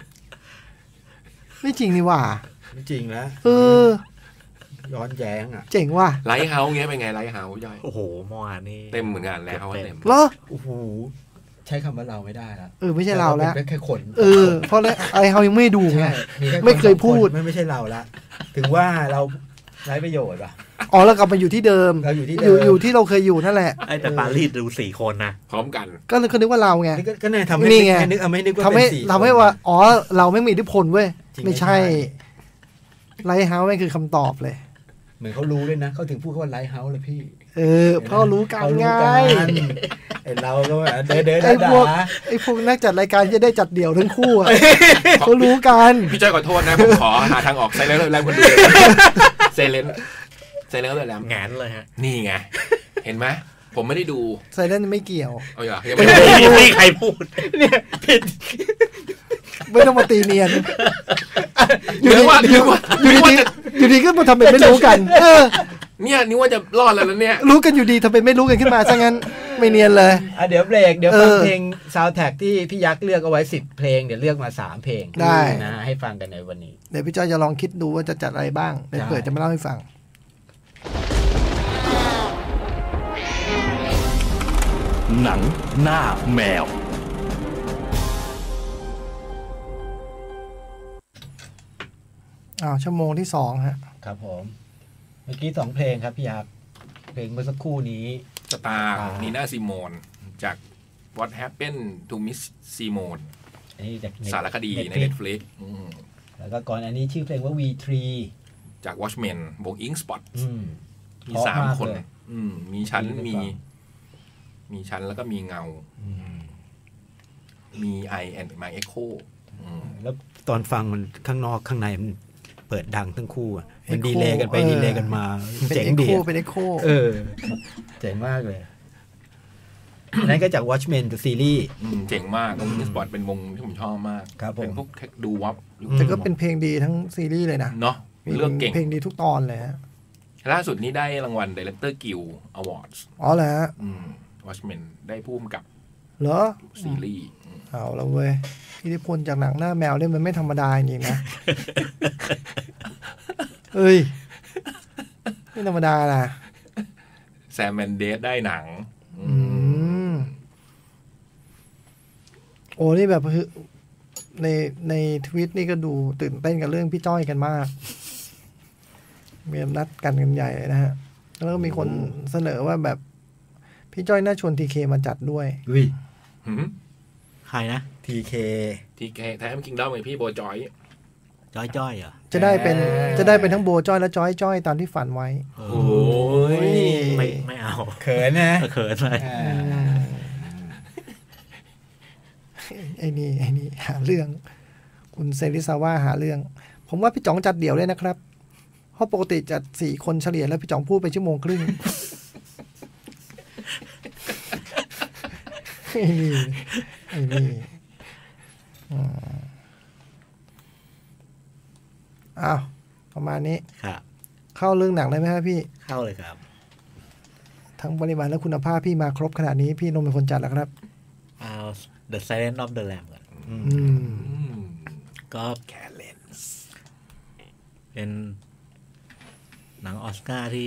[SPEAKER 3] ไม่จริงนี่ว่ะ
[SPEAKER 2] ไม่จริงแล้ว
[SPEAKER 3] เออ
[SPEAKER 2] ย้อนแย้งอ่ะ
[SPEAKER 3] เจ๋งว่ะ
[SPEAKER 4] ไลท์เฮาส์เงี้ยเป็นไงไลท์เฮาส์ย่อย
[SPEAKER 1] โอ้โหเมื่อวานนี่
[SPEAKER 4] เต็มเหมือนกันแล้วเต็ม
[SPEAKER 3] เหรอ
[SPEAKER 2] โอ้โหใช้คำว่าเราไม่ได้แล้ว
[SPEAKER 3] เออไม่ใช่เราแล้ว
[SPEAKER 2] แค่คน
[SPEAKER 3] เออเพราะไอ้เฮายังไม่ดูไงไม่เคยพูด
[SPEAKER 2] ไม่ไม่ใช่เราละถึงว่าเราไร้ประโยชน์ป่ะ
[SPEAKER 3] อ๋อแล้วกลับมาอยู่ที่เดิม
[SPEAKER 2] เราอยู่ที่
[SPEAKER 3] อ
[SPEAKER 2] เดิ
[SPEAKER 3] ยู่
[SPEAKER 2] ม
[SPEAKER 3] อยู่ที่เราเคยอยู่นั่นแหละ
[SPEAKER 1] ไอ้แต่ปารีสดูสี่คนนะ
[SPEAKER 4] พร้อมกัน
[SPEAKER 3] ก็เลยก็นึกว่าเราไง
[SPEAKER 2] นี่ก็ก็เนี่ยทำให้
[SPEAKER 3] นี่ไง
[SPEAKER 2] นึกเอาไม่นึกว่า
[SPEAKER 3] ทำให้
[SPEAKER 2] เป็นสี่
[SPEAKER 3] ทำให้ว่าอ๋อเราไม่มีอิทธิพลเว้ย
[SPEAKER 2] จริง
[SPEAKER 3] ไม่ใช่ไลท์เฮาส์ไม่คือคำตอบเลย
[SPEAKER 2] เหมือนเขารู้ด้วยนะเขาถึงพูดเขาว่าไลท์เฮาส์เลยพี่
[SPEAKER 3] เออเพราะรู้กัน
[SPEAKER 2] เขารู้
[SPEAKER 3] ไง
[SPEAKER 2] กันไอ้เราก็แบบเดินเดิน
[SPEAKER 3] ไอ้พวก
[SPEAKER 2] ด่า
[SPEAKER 3] ไอ้พวกนักจัดรายการจะได้จัดเดี่ยวทั้งคู่อ่ะ เขารู้กัน
[SPEAKER 4] พี่จ้อยขอโทษนะผมขอหาทางออกไซเลนแล้วคนดูเซเลนเซเลนแล้ว
[SPEAKER 1] แงนเลยฮะ
[SPEAKER 4] นี่ไงเห็นไหมผมไม่ได้ดู
[SPEAKER 3] ไซเลนไม่เกี่ยว
[SPEAKER 4] เอาอย่ายัง
[SPEAKER 1] ไม่
[SPEAKER 4] ไม่
[SPEAKER 1] ได้
[SPEAKER 4] ได้
[SPEAKER 1] ไม่ใครพูด
[SPEAKER 2] เนี่ยผิด
[SPEAKER 3] ไม่ต้องมาตีเนียน
[SPEAKER 4] หรือว่าหรือว่า
[SPEAKER 3] อยู่ดีๆอยู่ดีก็มาทำเป็นไม่รู้กัน เออ
[SPEAKER 4] เนี่ยนึกว่าจะรอดแล้วแล้วเนี่ย
[SPEAKER 3] รู้กันอยู่ดีทำเป็นไม่รู้กันขึ้นมาซะงั้นไม่เนียนเลย
[SPEAKER 2] อ่ะเดี๋ยวเบรกเดี๋ยวฟัง
[SPEAKER 3] เออ
[SPEAKER 2] เพลงซาวด์แท็กที่พี่ยักษ์เลือกเอาไว้สิบเพลงเดี๋ยวเลือกมาสามเพลง
[SPEAKER 3] ได้
[SPEAKER 2] นะให้ฟังกันในวันนี้
[SPEAKER 3] เดี๋ยวพี่จ้อยจะลองคิดดูว่าจะจัดอะไรบ้างเดี๋ยวเปิดจะมาเล่าให้ฟัง
[SPEAKER 5] หนังหน้าแมว
[SPEAKER 3] อ้าวชั่วโมงที่สองฮะ
[SPEAKER 2] ครับผมเมื่อกี้สองเพลงครับพี่ยักษ์เพลงเมื่อสักครู่นี้
[SPEAKER 4] สตาร์ของนีน่าซิโมนจาก What Happened to Miss Simone
[SPEAKER 2] อันนี้จาก
[SPEAKER 4] สารคดีใน Netflix อืม
[SPEAKER 2] แล้วก็ก่อนอันนี้ชื่อเพลงว่า วี ทรี
[SPEAKER 4] จาก Watchmen วง Ink Spot
[SPEAKER 2] อืม
[SPEAKER 4] มีสาม
[SPEAKER 2] เพราะมาก
[SPEAKER 4] คน
[SPEAKER 2] เลย
[SPEAKER 4] อืมมีชั้น
[SPEAKER 2] ดี
[SPEAKER 4] มี
[SPEAKER 2] หรือเปล่า
[SPEAKER 4] มีชั้นแล้วก็มีเงา มี I and My Echo อืม
[SPEAKER 2] แล้วตอนฟังมันข้างนอกข้างในมันเปิดดังทั้งคู่อะมัน
[SPEAKER 3] Echo
[SPEAKER 2] ดีเลย์กันไป
[SPEAKER 3] เออ
[SPEAKER 2] ดีเลย์กันมา
[SPEAKER 3] เป็น
[SPEAKER 2] เจ๋ง
[SPEAKER 3] เอ็ก
[SPEAKER 2] ดี
[SPEAKER 3] โค
[SPEAKER 2] อะ
[SPEAKER 3] เป็นเอ็กโค
[SPEAKER 2] เออเจ๋งมากเลยอันนั้นก็จาก Watchmen กับซีรีส์
[SPEAKER 4] อืมเจ๋งมากวง Ink Spot เป็นวงที่ผมชอบมาก
[SPEAKER 2] ครับผม
[SPEAKER 4] เป็นพวกดูวับ
[SPEAKER 3] แต่ก็เป็นเพลงดีทั้งซีรีส์เลยนะ
[SPEAKER 4] เนาะเลือกเก่ง
[SPEAKER 3] เพลงดีทุกตอนเลยฮะ
[SPEAKER 4] ล่าสุดนี้ได้รางวัล Director Guild Awards
[SPEAKER 3] อ๋อเหรอฮะ
[SPEAKER 4] อืม Watchmen ได้ผู้กำกับ
[SPEAKER 3] เหรอ
[SPEAKER 4] ซีรีส์อืม
[SPEAKER 3] เอาแล้วเว้ยอิทธิพลจากหนังหน้าแมวเนี่ยมันไม่ธรรมดาจริงๆนะ เอ้ยไม่ธรรมดานะ
[SPEAKER 4] แซมแมนเดสได้หนัง
[SPEAKER 3] อืมโอ้นี่แบบคือในในทวิตนี่ก็ดูตื่นเต้นกับเรื่องพี่จ้อยกันมากมีนัดกันกันใหญ่เลยนะฮะแล้วก็มีคนเสนอว่าแบบพี่จ้อยน่าชวนทีเคมาจัดด้วย
[SPEAKER 2] อุ้ย
[SPEAKER 4] หืม
[SPEAKER 1] ใครนะ
[SPEAKER 2] ที เค
[SPEAKER 4] ทีแกแทมคิงดอมไอพี่โบจอย
[SPEAKER 1] จ้อยจ้อยเหรอ
[SPEAKER 3] จะได้เป็น
[SPEAKER 2] เอ่อ
[SPEAKER 3] จะได้เป็นทั้งโบจ้อยและจ้อยจ้อยตามที่ฝันไว้
[SPEAKER 1] โอ้
[SPEAKER 2] โอ้ย
[SPEAKER 1] ไม่ไม่เอา
[SPEAKER 2] เขินนะ
[SPEAKER 1] เขินเลย
[SPEAKER 2] อ่า
[SPEAKER 3] ไอ้นี่ไอ้นี่หาเรื่อง คุณเซริซาว่าหาเรื่อง ผมว่าพี่จ๋องจัดเดี่ยวเลยนะครับ เพราะปกติจัดสี่คนเฉลี่ยแล้วพี่จ๋องพูดไปชั่วโมงครึ่ง ไอ้นี่ไอ้นี่อืมอ้าวประมาณนี้
[SPEAKER 1] ครับ
[SPEAKER 3] เข้าเรื่องหนังได้ไหมครับพี่
[SPEAKER 1] เข้าเลยครับ
[SPEAKER 3] ทั้งปริมาณและคุณภาพพี่มาครบขนาดนี้พี่นมเป็นคนจัดแล้วครับ
[SPEAKER 1] เอา The Silence of the Lamb ก่อน
[SPEAKER 3] อืม
[SPEAKER 1] ก็
[SPEAKER 4] แคเลนส์
[SPEAKER 1] เป็นหนังออสการ์ที่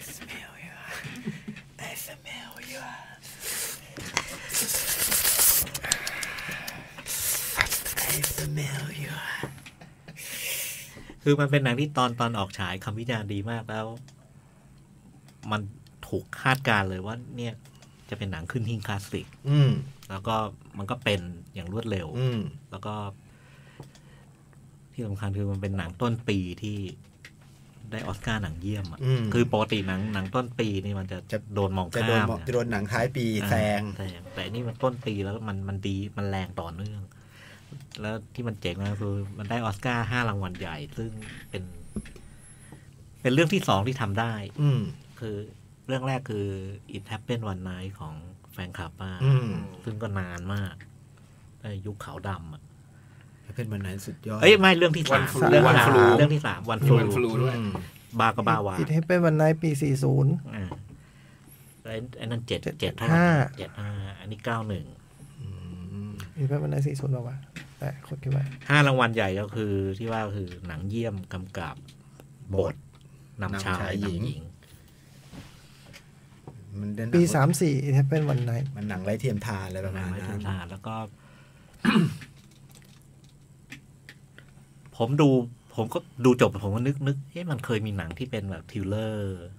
[SPEAKER 1] คือมันเป็นหนังที่ตอนตอนออกฉายคำวิจารณ์ดีมากแล้ว มันถูกคาดการณ์เลยว่า เนี่ยจะเป็นหนังขึ้นหิ้งคลาสสิก
[SPEAKER 2] อืม
[SPEAKER 1] แล้วก็มันก็เป็นอย่างรวดเร็ว
[SPEAKER 2] อืม
[SPEAKER 1] แล้วก็ที่สำคัญคือมันเป็นหนังต้นปีที่ได้ออสการ์หนังเยี่ยมอ่ะ
[SPEAKER 2] อืม
[SPEAKER 1] คือปกติหนังหนังต้นปีนี่มันจะ
[SPEAKER 2] จะ
[SPEAKER 1] โดนมอง
[SPEAKER 2] จะโดน
[SPEAKER 1] ข้าม
[SPEAKER 2] มอง
[SPEAKER 1] นะ
[SPEAKER 2] จะโดนหนังท้ายปีแซง
[SPEAKER 1] แต่แต่นี่มันต้นปีแล้วมันมันดีมันแรงต่อเนื่อง แล้วที่มันเจ๋งมากคือมันได้ออสการ์ห้ารางวัลใหญ่ ซึ่งเป็น เป็นเรื่องที่สองที่ทำได้
[SPEAKER 2] อืม
[SPEAKER 1] คือเรื่องแรกคือ It Happened One Night ของแฟนคลับป้า
[SPEAKER 2] อืม
[SPEAKER 1] ซึ่งก็นานมากในยุคขาวดำอ่ะ
[SPEAKER 2] เป็นวันนั้นสุดยอด
[SPEAKER 1] เอ้ยไม่เรื่องที่สาม
[SPEAKER 4] One Flew
[SPEAKER 1] เรื่องที่
[SPEAKER 4] One
[SPEAKER 1] สาม
[SPEAKER 4] Flew
[SPEAKER 1] เรื่องที่สามวัน
[SPEAKER 4] มี
[SPEAKER 1] ฟลู
[SPEAKER 4] วันฟลูด้วย
[SPEAKER 2] อืม
[SPEAKER 1] บากบาวา
[SPEAKER 3] อิทให้เป็นวันไนปีสี่สิบ
[SPEAKER 1] อ่าไอ้ไอ้นั่นเจ็ด
[SPEAKER 3] เจ็ด
[SPEAKER 1] เจ็ด
[SPEAKER 3] ห้า
[SPEAKER 1] เจ็ดห้าอันนี้เก้าหนึ่ง
[SPEAKER 3] อิทให้เป็นวันไนสี่สิบหรอวะแต่คนคิดว่า
[SPEAKER 1] ห้ารางวัลใหญ่ก็คือที่ว่าคือหนังเยี่ยมกำกับบทนำชาย
[SPEAKER 2] นำชายหญิง
[SPEAKER 1] นำหญิง
[SPEAKER 2] มันเดิน
[SPEAKER 3] ปีสามสี่อิทให้เป็นวันไน
[SPEAKER 2] มันหนังไร้เทียมทานอะไรประ
[SPEAKER 1] หนั
[SPEAKER 2] มาง ณ
[SPEAKER 1] ไม้
[SPEAKER 2] นั้
[SPEAKER 1] ทุ
[SPEAKER 2] น
[SPEAKER 1] นทานแล้วก็ ผมดู ผมก็ดูจบผมก็นึกนึกเอ๊ะมันเคยมีหนังที่เป็นแบบทริลเลอร์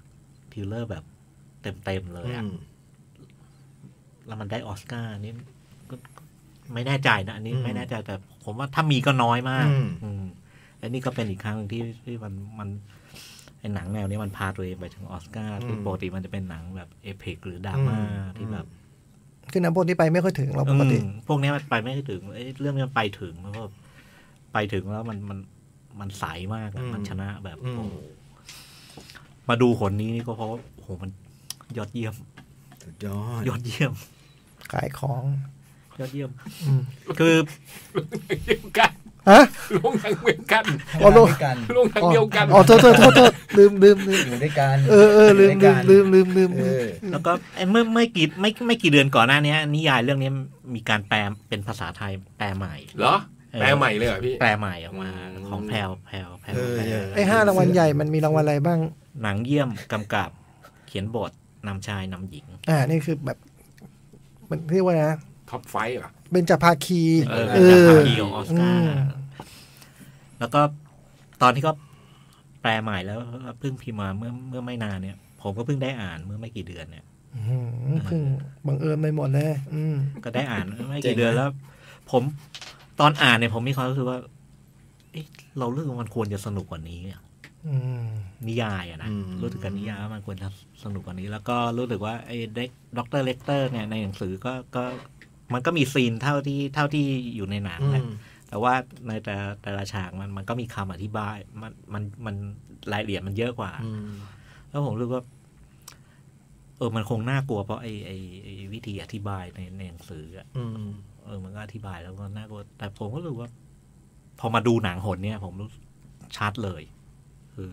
[SPEAKER 1] ทิลเลอร์แบบเต็มๆเลยอ่ะแล้วมันได้ออสการ์นี่ก็ไม่แน่ใจนะอันนี้ไม่แน่ใจแต่ผมว่าถ้ามีก็น้อยมากอืมอันนี้ก็เป็นอีกครั้งที่ที่มันมันไอ้หนังแนวนี้มันพาตัวเองไปถึงออสการ์ซึ่งปกติมันจะเป็นหนังแบบเอพิกหรือดราม่าที่แบบ
[SPEAKER 3] คือหนังพวกนี้ไปไม่ค่อยถึงเราปกติ
[SPEAKER 1] พวกนี้มันไปไม่ถึงเรื่องนี้มันไปถึงแล้วก็ไปถึงแล้วมันมันมันใสมากมันชนะแบบโอ้มาดูคนนี้นี่ก็เพราะโอ้โหมันยอดเยี่ยม
[SPEAKER 2] ยอด
[SPEAKER 1] ยอดเยี่ยม
[SPEAKER 3] ขายของ
[SPEAKER 1] ยอดเยี่ยมคือ
[SPEAKER 4] เดียวกัน
[SPEAKER 3] ฮะ
[SPEAKER 4] ลงทางเดียวกัน
[SPEAKER 2] อ๋อลงกัน
[SPEAKER 4] ลงทางเดียวกัน
[SPEAKER 3] อ๋อโทษโทษโทษลืมลืมลืม
[SPEAKER 2] อยู่ด้วยกัน
[SPEAKER 3] เออเออลืมลืมลืมลืมลืม
[SPEAKER 1] แล้วก็เมื่อไม่กี่ไม่ไม่กี่เดือนก่อนหน้านี้นิยายเรื่องนี้มีการแปลเป็นภาษาไทยแปลใหม่
[SPEAKER 4] เหรอแปลใหม่เลยเหรอพี่
[SPEAKER 1] แปลใหม่ออกมาของแพลวแพลวแพลว
[SPEAKER 3] ไอ้ห้ารางวัลใหญ่มันมีรางวัลอะไรบ้าง
[SPEAKER 1] หนังเยี่ยมกำกับเขียนบทนำชายนำหญิง
[SPEAKER 3] อ่านี่คือแบบมันเรียกว่านะ
[SPEAKER 4] ท็อปไฟว์เหรอ
[SPEAKER 3] เบญจภาคี
[SPEAKER 1] เออเบญจภาคีของออสการ์แล้วก็ตอนที่ก็แปลใหม่แล้วเพิ่งพิมพ์มาเมื่อเมื่อไม่นานเนี่ยผมก็เพิ่งได้อ่านเมื่อไม่กี่เดือนเนี่ย
[SPEAKER 3] เพิ่งบังเอิญไปหมดเลย
[SPEAKER 1] ก็ได้อ่านไม่กี่เดือนแล้วผมตอนอ่านเนี่ยผมมีความรู้สึกว่าเราเรื่องมันควรจะสนุกกว่านี้นิยายอะนะรู้สึกกันนิยายว่ามันควรจะสนุกกว่านี้แล้วก็รู้สึกว่าไอ้เด็กด็อกเตอร์เลกเตอร์เนี่ยในหนังสือก็ก็มันก็มีซีนเท่าที่เท่าที่อยู่ในหนังแหละแต่ว่าในแต่แต่ละฉากมันมันก็มีคำอธิบายมันมันมันรายละเอียดมันเยอะกว่าแล้วผมรู้ว่าเออมันคงน่ากลัวเพราะไอ้ไอ้ไอ้วิธีอธิบายในในหนังสืออ่ะเออมันก็อธิบายแล้วก็น่ากลัวแต่ผมก็รู้ว่าพอมาดูหนังหนเนี่ยผมรู้ชัดเลยคือ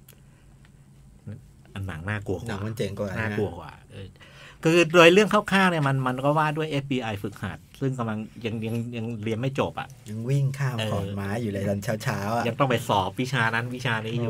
[SPEAKER 1] อันหนังน่ากลัว
[SPEAKER 2] หนังมันเจ๋งกว่า
[SPEAKER 1] น่ากลัวกว่าเออคือโดยเรื่องคร่าวๆเนี่ยมันมันก็ว่าด้วย เอฟ บี ไอ ฝึกหัดซึ่งกำลังยังยังยังเรียนไม่จบอ่ะ
[SPEAKER 2] ยังวิ่งข้ามขอนไม้อยู่เลยตอนเช้าๆอ่ะ
[SPEAKER 1] ยังต้องไปสอบวิชานั้นวิชานี้อยู่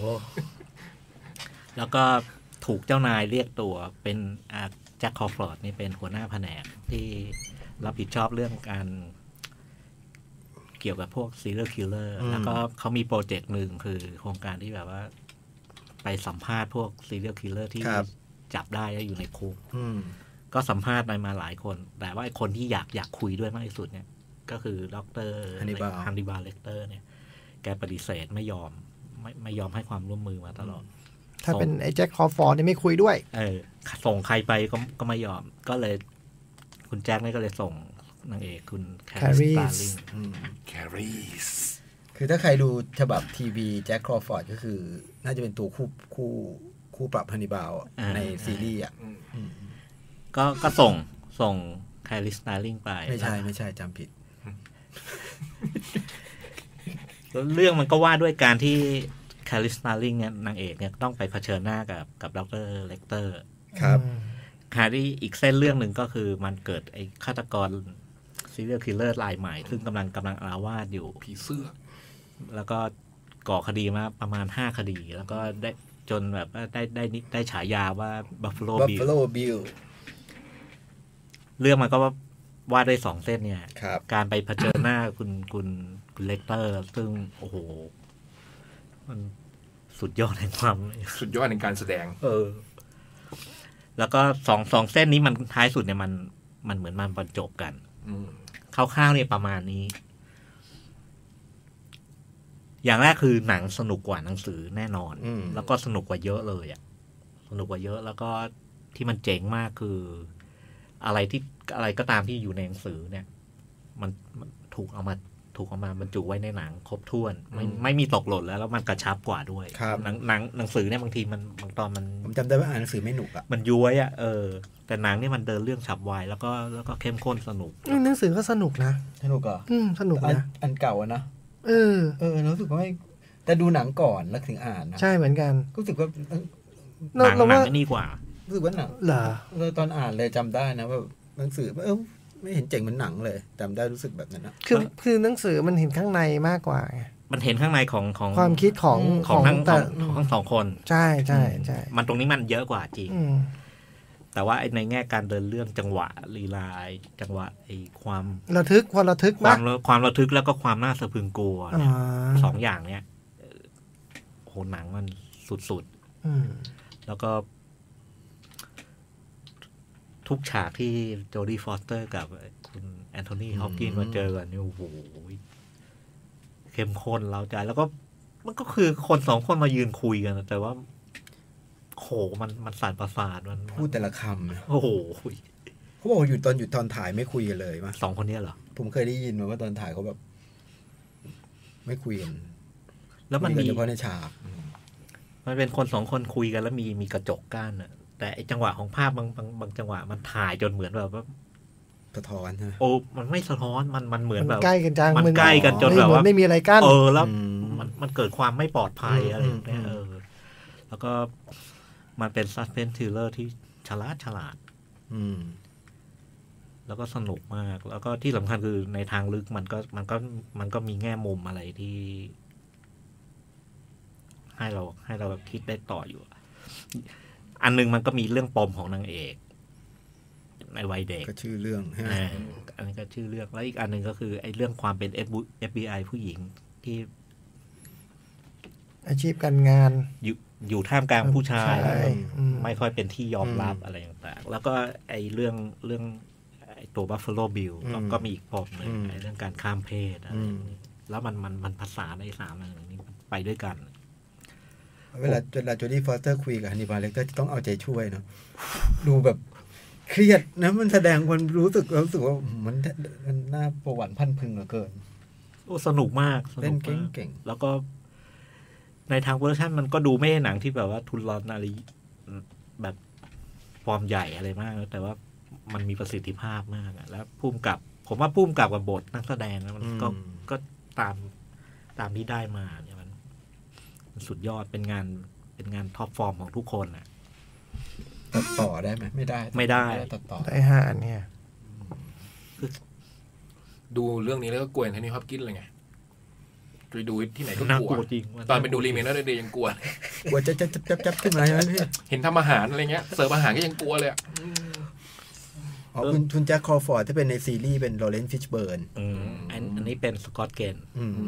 [SPEAKER 1] แล้วก็ถูกเจ้านายเรียกตัวเป็นแจ็คคอฟฟอร์ดนี่เป็นหัวหน้าแผนกที่รับผิดชอบเรื่องการเกี่ยวกับพวก serial killer แล้วก็เขามีโปรเจกต์หนึ่งคือโครงการที่แบบว่าไปสัมภาษณ์พวก serial killer ที่จับได้แล้วอยู่ในคุกก็สัมภาษณ์ไปมาหลายคนแต่ว่าคนที่อยากอยากคุยด้วยมากที่สุดเนี่ยก็คือดรฮันนิบาลเลกเตอร์เนี่ยแกปฏิเสธไม่ยอมไม่ไม่ยอมให้ความร่วมมือมาตลอด
[SPEAKER 3] ถ้าเป็นไอ้แจ็คคอฟอร์ดนี่ไม่คุยด้วย
[SPEAKER 1] เออส่งใครไปก็ก็ไม่ยอมก็เลยคุณแจ็คนี่ก็เลยส่งนางเอกคุณแครีสตาร์ลิง
[SPEAKER 4] แครีส
[SPEAKER 2] คือถ้าใครดูฉบับทีวีแจ็คคอฟอร์ดก็คือน่าจะเป็นตัวคู่คู่คู่ปรับฮันนิบาลในซีรีส์อ่ะ
[SPEAKER 1] ก็ก็ส่งส่งแครีสตาร์ลิงไป
[SPEAKER 2] ไม่ใช่ไม่ใช่จำผิด
[SPEAKER 1] เรื่องมันก็ว่าด้วยการที่แคริสตาร์ลิงเนี่ยนางเอกเนี่ยต้องไปเผชิญหน้ากับกับดรเลกเตอร์
[SPEAKER 2] ครับ
[SPEAKER 1] แครี่อีกเส้นเรื่องหนึ่งก็คือมันเกิดไอ้ฆาตกรซีเรียลคิลเลอร์รายใหม่ซึ่งกำลังกำลังอาละวาดอยู่
[SPEAKER 4] ผีเสื้อ
[SPEAKER 1] แล้วก็ก่อคดีมาประมาณห้าคดีแล้วก็ได้จนแบบได้ได้ได้ฉายาว่า Buffalo Bill
[SPEAKER 2] Buffalo Bill
[SPEAKER 1] เรื่องมันก็ว่าด้วยสองเส้นเนี่ยการไปเผชิญหน้าคุณคุณคุณเลกเตอร์ซึ่งโอ้โหมันสุดยอดแห่งความ
[SPEAKER 4] สุดยอดในการแสดง
[SPEAKER 1] เออแล้วก็สองสองเส้นนี้มันท้ายสุดเนี่ยมันมันเหมือนมันบรรจบกันคร่าวๆเนี่ยประมาณนี้อย่างแรกคือหนังสนุกกว่าหนังสือแน่นอนแล้วก็สนุกกว่าเยอะเลยอ่ะสนุกกว่าเยอะแล้วก็ที่มันเจ๋งมากคืออะไรที่อะไรก็ตามที่อยู่ในหนังสือเนี่ยมันมันถูกเอามาถูกเอามาบรรจุไว้ในหนังครบถ้วนไม่ไม่มีตกหล่นแล้วแล้วมันกระชับกว่าด้วยหนังหนังหนังสือเนี่ยบางทีมันบางตอนมัน
[SPEAKER 2] ผมจำได้ว่าอ่านหนังสือไม่หนุกอ่ะ
[SPEAKER 1] มันย้วยอ่ะเออแต่หนังนี่มันเดินเรื่องฉับไวแล้วก็แล้วก็เข้มข้นสนุก
[SPEAKER 3] หนังสือก็สนุกนะ
[SPEAKER 2] สนุกอ่ะ
[SPEAKER 3] อืมสนุกนะ
[SPEAKER 2] อันเก่าอ่ะนะ
[SPEAKER 3] เออ
[SPEAKER 2] เออรู้สึกว่าไม่แต่ดูหนังก่อนแล้วถึงอ่านนะ
[SPEAKER 3] ใช่เหมือนกัน
[SPEAKER 2] รู้สึกว่า
[SPEAKER 1] หนังหนังนี่กว่า
[SPEAKER 2] รู้สึกว่าหนัง
[SPEAKER 3] เหรอ
[SPEAKER 2] เลยตอนอ่านเลยจำได้นะว่าหนังสือเออไม่เห็นเจ๋งเหมือนหนังเลยจำได้รู้สึกแบบนั้นนะ
[SPEAKER 3] คือคือหนังสือมันเห็นข้างในมากกว่า
[SPEAKER 1] มันเห็นข้างในของของ
[SPEAKER 3] ความคิดของ
[SPEAKER 1] ของทั้งทั้งสองคน
[SPEAKER 3] ใช่ใช่ใช่
[SPEAKER 1] มันตรงนี้มันเยอะกว่าจริงแต่ว่าในแง่การเดินเรื่องจังหวะลีลาจังหวะไอ้ความ
[SPEAKER 3] ระทึกความระทึก
[SPEAKER 1] ความความระทึกแล้วก็ความน่าสะพรึงกลัวสองอย่างเนี้ยโหหนังมันสุดๆแล้วก็ทุกฉากที่โจดี้ฟอสเตอร์กับคุณแอนโทนีฮอปกินส์มาเจอกันนี่โอ้โหเข้มข้นเร้าใจแล้วก็มันก็คือคนสองคนมายืนคุยกันแต่ว่าโหมันมันสั่นประสาทมัน
[SPEAKER 2] พูดแต่ละคำ
[SPEAKER 1] โอ้โห
[SPEAKER 2] เขาบอกอยู่ตอนอยู่ตอนถ่ายไม่คุยกันเลยมั้ย
[SPEAKER 1] สองคนนี้เหรอ
[SPEAKER 2] ผมเคยได้ยินมาว่าตอนถ่ายเขาแบบไม่คุยกัน
[SPEAKER 1] แล้วมันมี
[SPEAKER 2] เฉพาะในฉาก
[SPEAKER 1] มันเป็นคนสองคนคุยกันแล้วมีมีกระจกกั้นอ่ะแต่ไอจังหวะของภาพบางบางบางจังหวะมันถ่ายจนเหมือนแบบว่า
[SPEAKER 2] สะท้อนใช่ไหม
[SPEAKER 1] โอ้มันไม่สะท้อนมันมันเหมือนแบบ
[SPEAKER 3] ใกล้กันจัง
[SPEAKER 1] มันใกล้กันจนแบบว่า
[SPEAKER 3] ไม่มีอะไรกั้น
[SPEAKER 1] เออแล้วมันมันเกิดความไม่ปลอดภัยอะไรอย่างเงี้ยเออแล้วก็มันเป็นซัสเพนส์ทริลเลอร์ที่ฉลาดฉลาด
[SPEAKER 2] อืม
[SPEAKER 1] แล้วก็สนุกมากแล้วก็ที่สำคัญคือในทางลึกมันก็มันก็มันก็มีแง่มุมอะไรที่ให้เราให้เราคิดได้ต่ออยู่อันนึงมันก็มีเรื่องปมของนางเอกในวัยเด็ก
[SPEAKER 2] ก็ชื่อเรื่องใช่ไหม
[SPEAKER 1] อันนี้ก็ชื่อเรื่องแล้วอีกอันนึงก็คือไอ้เรื่องความเป็น เอฟ บี ไอ ผู้หญิงที่
[SPEAKER 3] อาชีพการงาน
[SPEAKER 1] อยู่อยู่ท่ามกลางผู้ชายไม่ค่อยเป็นที่ยอมรับอะไรต่างๆแล้วก็ไอ้เรื่องเรื่องไอ้ตัว Buffalo Bill ก็มีอีกปมนึงไอ้เรื่องการข้ามเพศอะไรแล้วมันมันมันภาษาในสามอันนี้ไปด้วยกัน
[SPEAKER 2] เวลาเวลาโจดี้ฟอสเตอร์คุยกับฮันนิบาลเลคเตอร์ต้องเอาใจช่วยเนาะดูแบบเครียดนะมันแสดงคนรู้สึกรู้สึกว่ามันมันน่าประวัติพันพึงเหลือเกิน
[SPEAKER 1] โอ้สนุกมาก
[SPEAKER 2] เล่นเก่ง
[SPEAKER 1] ๆแล้วก็ในทางเวอร์ชันมันก็ดูไม่ใช่หนังที่แบบว่าทุนร้อนอะไรแบบฟอร์มใหญ่อะไรมากแต่ว่ามันมีประสิทธิภาพมากแล้วพุ่มกับผมว่าพุ่มกับกับบทนักแสดงมันก็ก็ตามตามที่ได้มาเนี่ยมันสุดยอดเป็นงานเป็นงานท็อปฟอร์มของทุกคนอ่ะ
[SPEAKER 2] ตัดต่อได้ไหมไม่ได้
[SPEAKER 1] ไม่ได้
[SPEAKER 2] ตัดต่อ
[SPEAKER 3] ได้ห้าอันเนี่ย
[SPEAKER 4] ดูเรื่องนี้แล้วก็กลัวแอนโทนี ฮอปกินส์เลยไงไปดูที่ไหนก็กลัวจริงตอนไปดูรีเมคแล้วเด็กยังกลัว
[SPEAKER 2] กลัวจะจะจับจับขึ้นมาใช่ไหมพี่
[SPEAKER 4] เห็นทำอาหารอะไรเงี้ยเสิร์ฟอาหารก็ยังกลัวเลย
[SPEAKER 2] อ๋อคุณคุณแจ็คคอฟอร์ดที่เป็นในซีรีส์เป็นลอเรนซ์ฟิชเบิร์น
[SPEAKER 1] อันนี้เป็นสกอตต์เกน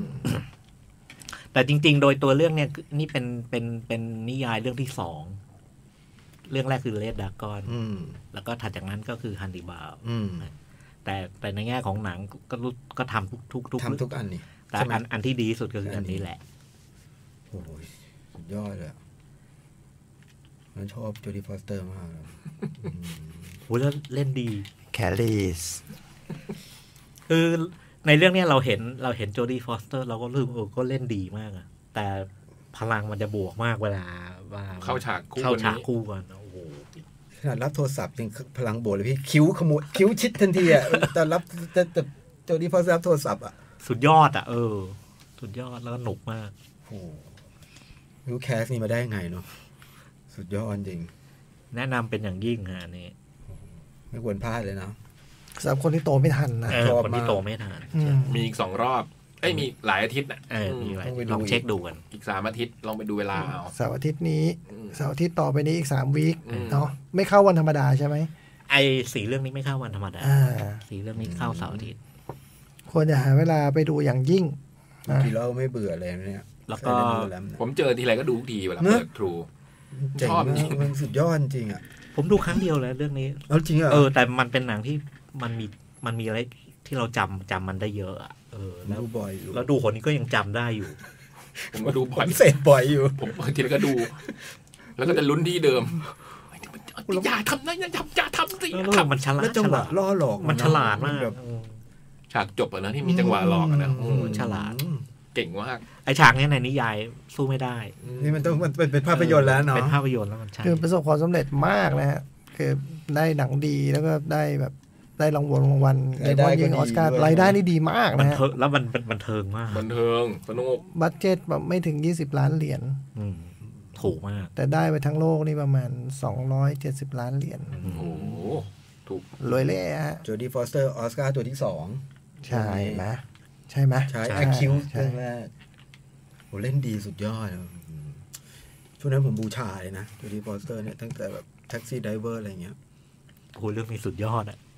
[SPEAKER 1] แต่จริงๆโดยตัวเรื่องเนี่ยนี่เป็นเป็นเป็นนิยายเรื่องที่สองเรื่องแรกคือเลดดากอนแล้วก็ถัดจากนั้นก็คือฮันนิบาลแต่แต่ในแง่ของหนังก็รู้ก็ทำทุกทุกทุก
[SPEAKER 2] ทำทุกอันนี่
[SPEAKER 1] แต่อันอันที่ดีสุดก็คืออันนี้แหละ
[SPEAKER 2] โอ้ยสุดยอดเลยผมชอบโจดี้ฟอสเตอร์มากเลย
[SPEAKER 1] โหแล้วเล่นดี
[SPEAKER 3] แคลรีส
[SPEAKER 1] คือในเรื่องนี้เราเห็นเราเห็นโจดี้ฟอสเตอร์เราก็รู้สึกเออก็เล่นดีมากอะแต่พลังมันจะบวกมากเวลา
[SPEAKER 4] เข้าฉาก
[SPEAKER 1] คู่เข้าฉากคู่กันโอ้โห
[SPEAKER 2] ขนาดรับโทรศัพท์ยังพลังบวกเลยพี่คิ้วขมวดคิ้วชิดทันทีอะแต่รับแต่แต่โจดี้ฟอสเตอร์รับโทรศัพท์อะ
[SPEAKER 1] สุดยอดอ่ะเออสุดยอดแล้วก็หนุกมาก
[SPEAKER 2] โอ้รู้แคสนี่มาได้ไงเนาะสุดยอดจริง
[SPEAKER 1] แนะนำเป็นอย่างยิ่งฮะนี่
[SPEAKER 2] ไม่ควรพลาดเลยนะ
[SPEAKER 3] สำหรับคนที่โตไม่ทันนะ
[SPEAKER 1] คนที่โตไม่ทัน
[SPEAKER 4] มีอีกสองรอบเอ้ยมีหลายอาทิตย์อ่ะ
[SPEAKER 1] มีลองเช็คดูกัน
[SPEAKER 4] อีกสามอาทิตย์ลองไปดูเวลาเอา
[SPEAKER 3] เสาร์อาทิตย์นี้เสาร์อาทิตย์ต่อไปนี้อีกสามวีคเนาะไม่เข้าวันธรรมดาใช่ไหม
[SPEAKER 1] ไอสีเรื่องนี้ไม่เข้าวันธรรมดาสีเรื่องนี้เข้าเสาร์อาทิตย์
[SPEAKER 3] ควรจะหาเวลาไปดูอย่างยิ่ง
[SPEAKER 2] ทีเราไม่เบื่อเลยเนี่ย
[SPEAKER 1] แล้วก็
[SPEAKER 4] ผมเจอทีไรก็ดูทุกทีเวลาเปิดทรู
[SPEAKER 2] ชอบจริงมันสุดยอดจริงอ่ะ
[SPEAKER 1] ผมดูครั้งเดียวแล้วเรื่องนี้
[SPEAKER 2] จริงเหรอ
[SPEAKER 1] เออแต่มันเป็นหนังที่มันมีมันมีอะไรที่เราจำจำมันได้เยอะอ่ะเออแล้ว
[SPEAKER 2] บ่อยอยู่
[SPEAKER 1] แล้วดูคนนี้ก็ยังจำได้อยู่
[SPEAKER 4] ผมก็ดูบ่อย
[SPEAKER 2] เสร็จบ่อยอยู่
[SPEAKER 4] ผมบางทีก็ดูแล้วก็จะลุ้นที่เดิมอย่าทำนะอย่าทำอย่าทำสิ
[SPEAKER 1] มันฉลาด
[SPEAKER 2] จังหวะล่อหลอก
[SPEAKER 1] มันฉลาดมาก
[SPEAKER 4] ฉากจบอะนะที่มีจังหวะหลอกนะโอ้
[SPEAKER 1] ฉลาด
[SPEAKER 4] เก่งมาก
[SPEAKER 1] ไอฉากนี้ในนิยายสู้ไม่ได้
[SPEAKER 2] นี่มันต้องมันเป็นภาพยนตร์แล้วเนาะ
[SPEAKER 1] เป็นภาพยนตร์แล้วมันใช่
[SPEAKER 3] คือประสบความสำเร็จมากนะฮะคือได้หนังดีแล้วก็ได้แบบได้รางวัลรางวัลในวันยิงออสการ์รายได้นี่ดีมากนะฮะ
[SPEAKER 1] แล้วมันบันเทิงมาก
[SPEAKER 4] บันเทิงสนุก
[SPEAKER 3] บัดเจ็ตแบบไม่ถึงยี่สิบล้านเหรียญ
[SPEAKER 1] ถูกมาก
[SPEAKER 3] แต่ได้ไปทั้งโลกนี่ประมาณสองร้อยเจ็ดสิบล้านเหรียญ
[SPEAKER 4] โอ้โหถูก
[SPEAKER 3] รวยเละฮะ
[SPEAKER 2] โจดี้ฟอสเตอร์ออสการ์ตัวที่สอง
[SPEAKER 3] ใช่ไหมใช่ไหม
[SPEAKER 2] ใช่ไอคิวเรื่องแรกโหเล่นดีสุดยอดช่วงนั้นผมบูชาเลยนะโจดี้ฟอสเตอร์เนี่ยตั้งแต่แบบแท็กซี่ไดเวอร์อะไรเงี้ย
[SPEAKER 1] โหเรื่องนี้สุดยอดอ่ะ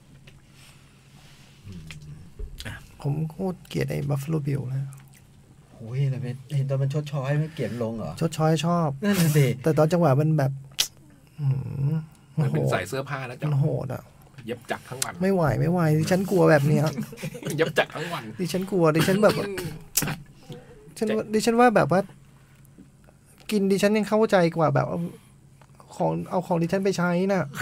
[SPEAKER 3] ผมโคตรเกลียดไอ้ Buffalo Bill นะ
[SPEAKER 2] โอ้ยอะไรเป็นเห็นตอนมันชดช้อยไม่เกลียดลงเหรอ
[SPEAKER 3] ชดช้อยชอบ
[SPEAKER 2] นั่นน่ะสิ
[SPEAKER 3] แต่ตอนจังหวะมันแบบ
[SPEAKER 4] มันเป็นใส่เสื้อผ้าแล้วจ้ะ
[SPEAKER 3] มันโหดอ่ะ
[SPEAKER 4] เย็บจักทั้งวัน
[SPEAKER 3] ไม่ไหวไม่ไหวดิฉันกลัวแบบนี้
[SPEAKER 4] เย็บจักทั้งวัน
[SPEAKER 3] ดิฉันกลัวดิฉันแบบฉันดิฉันว่าแบบว่ากินดิฉันยังเข้าใจกว่าแบบของเอาของดิฉันไปใช้น่ะ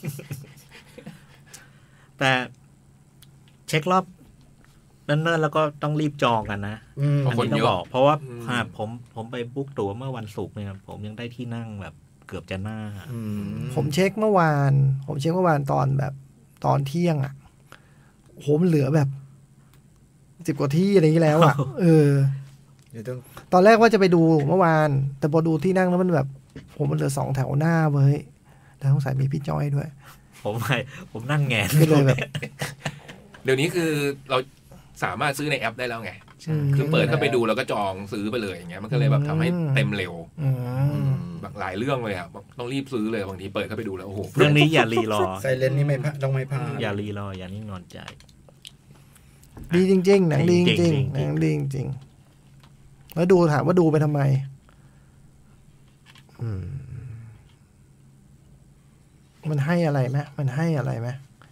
[SPEAKER 1] แต่เช็ครอบเนิ่นๆแล้วก็ต้องรีบจองกันนะอันนี้ต้องบอกเพราะว่าผมผมไปบุ๊กตั๋วเมื่อวันศุกร์เนี่ยผมยังได้ที่นั่งแบบเกือบจะหน้า
[SPEAKER 3] ผมเช็คเมื่อวานผมเช็คเมื่อวานตอนแบบตอนเที่ยงอ่ะผมเหลือแบบสิบกว่าที่อะไรอย่างนี้แล้วอ่ะเออตอนแรกว่าจะไปดูเมื่อวานแต่พอดูที่นั่งแล้วมันแบบผมมันเหลือสองแถวหน้าเว้ยแล้วสงสัยมีพี่จ้อยด้วย
[SPEAKER 1] ผมไปผมนั่งแงน
[SPEAKER 3] ก็เลยแบบ
[SPEAKER 4] เดี๋ยวนี้คือเราสามารถซื้อในแอปได้แล้วไงคือเปิดเข้าไปดูแล้วก็จองซื้อไปเลยอย่างเงี้ยมันก็เลยแบบทำให้เต็มเร็วแบบหลายเรื่องเลยอ่ะต้องรีบซื้อเลยบางทีเปิดเข้าไปดูแล้วโอ้โห
[SPEAKER 1] เรื่องนี้อย่ารีรอ
[SPEAKER 2] ไซเลนนี่ไม่ต้องไม่พลาด
[SPEAKER 1] อย่ารีรออย่านิ่งนอนใจ
[SPEAKER 3] ดีจริงๆหนังดีจริงๆหนังดีจริงๆแล้วดูถามว่าดูไปทำไมมันให้อะไรไหมมันให้อะไรไหม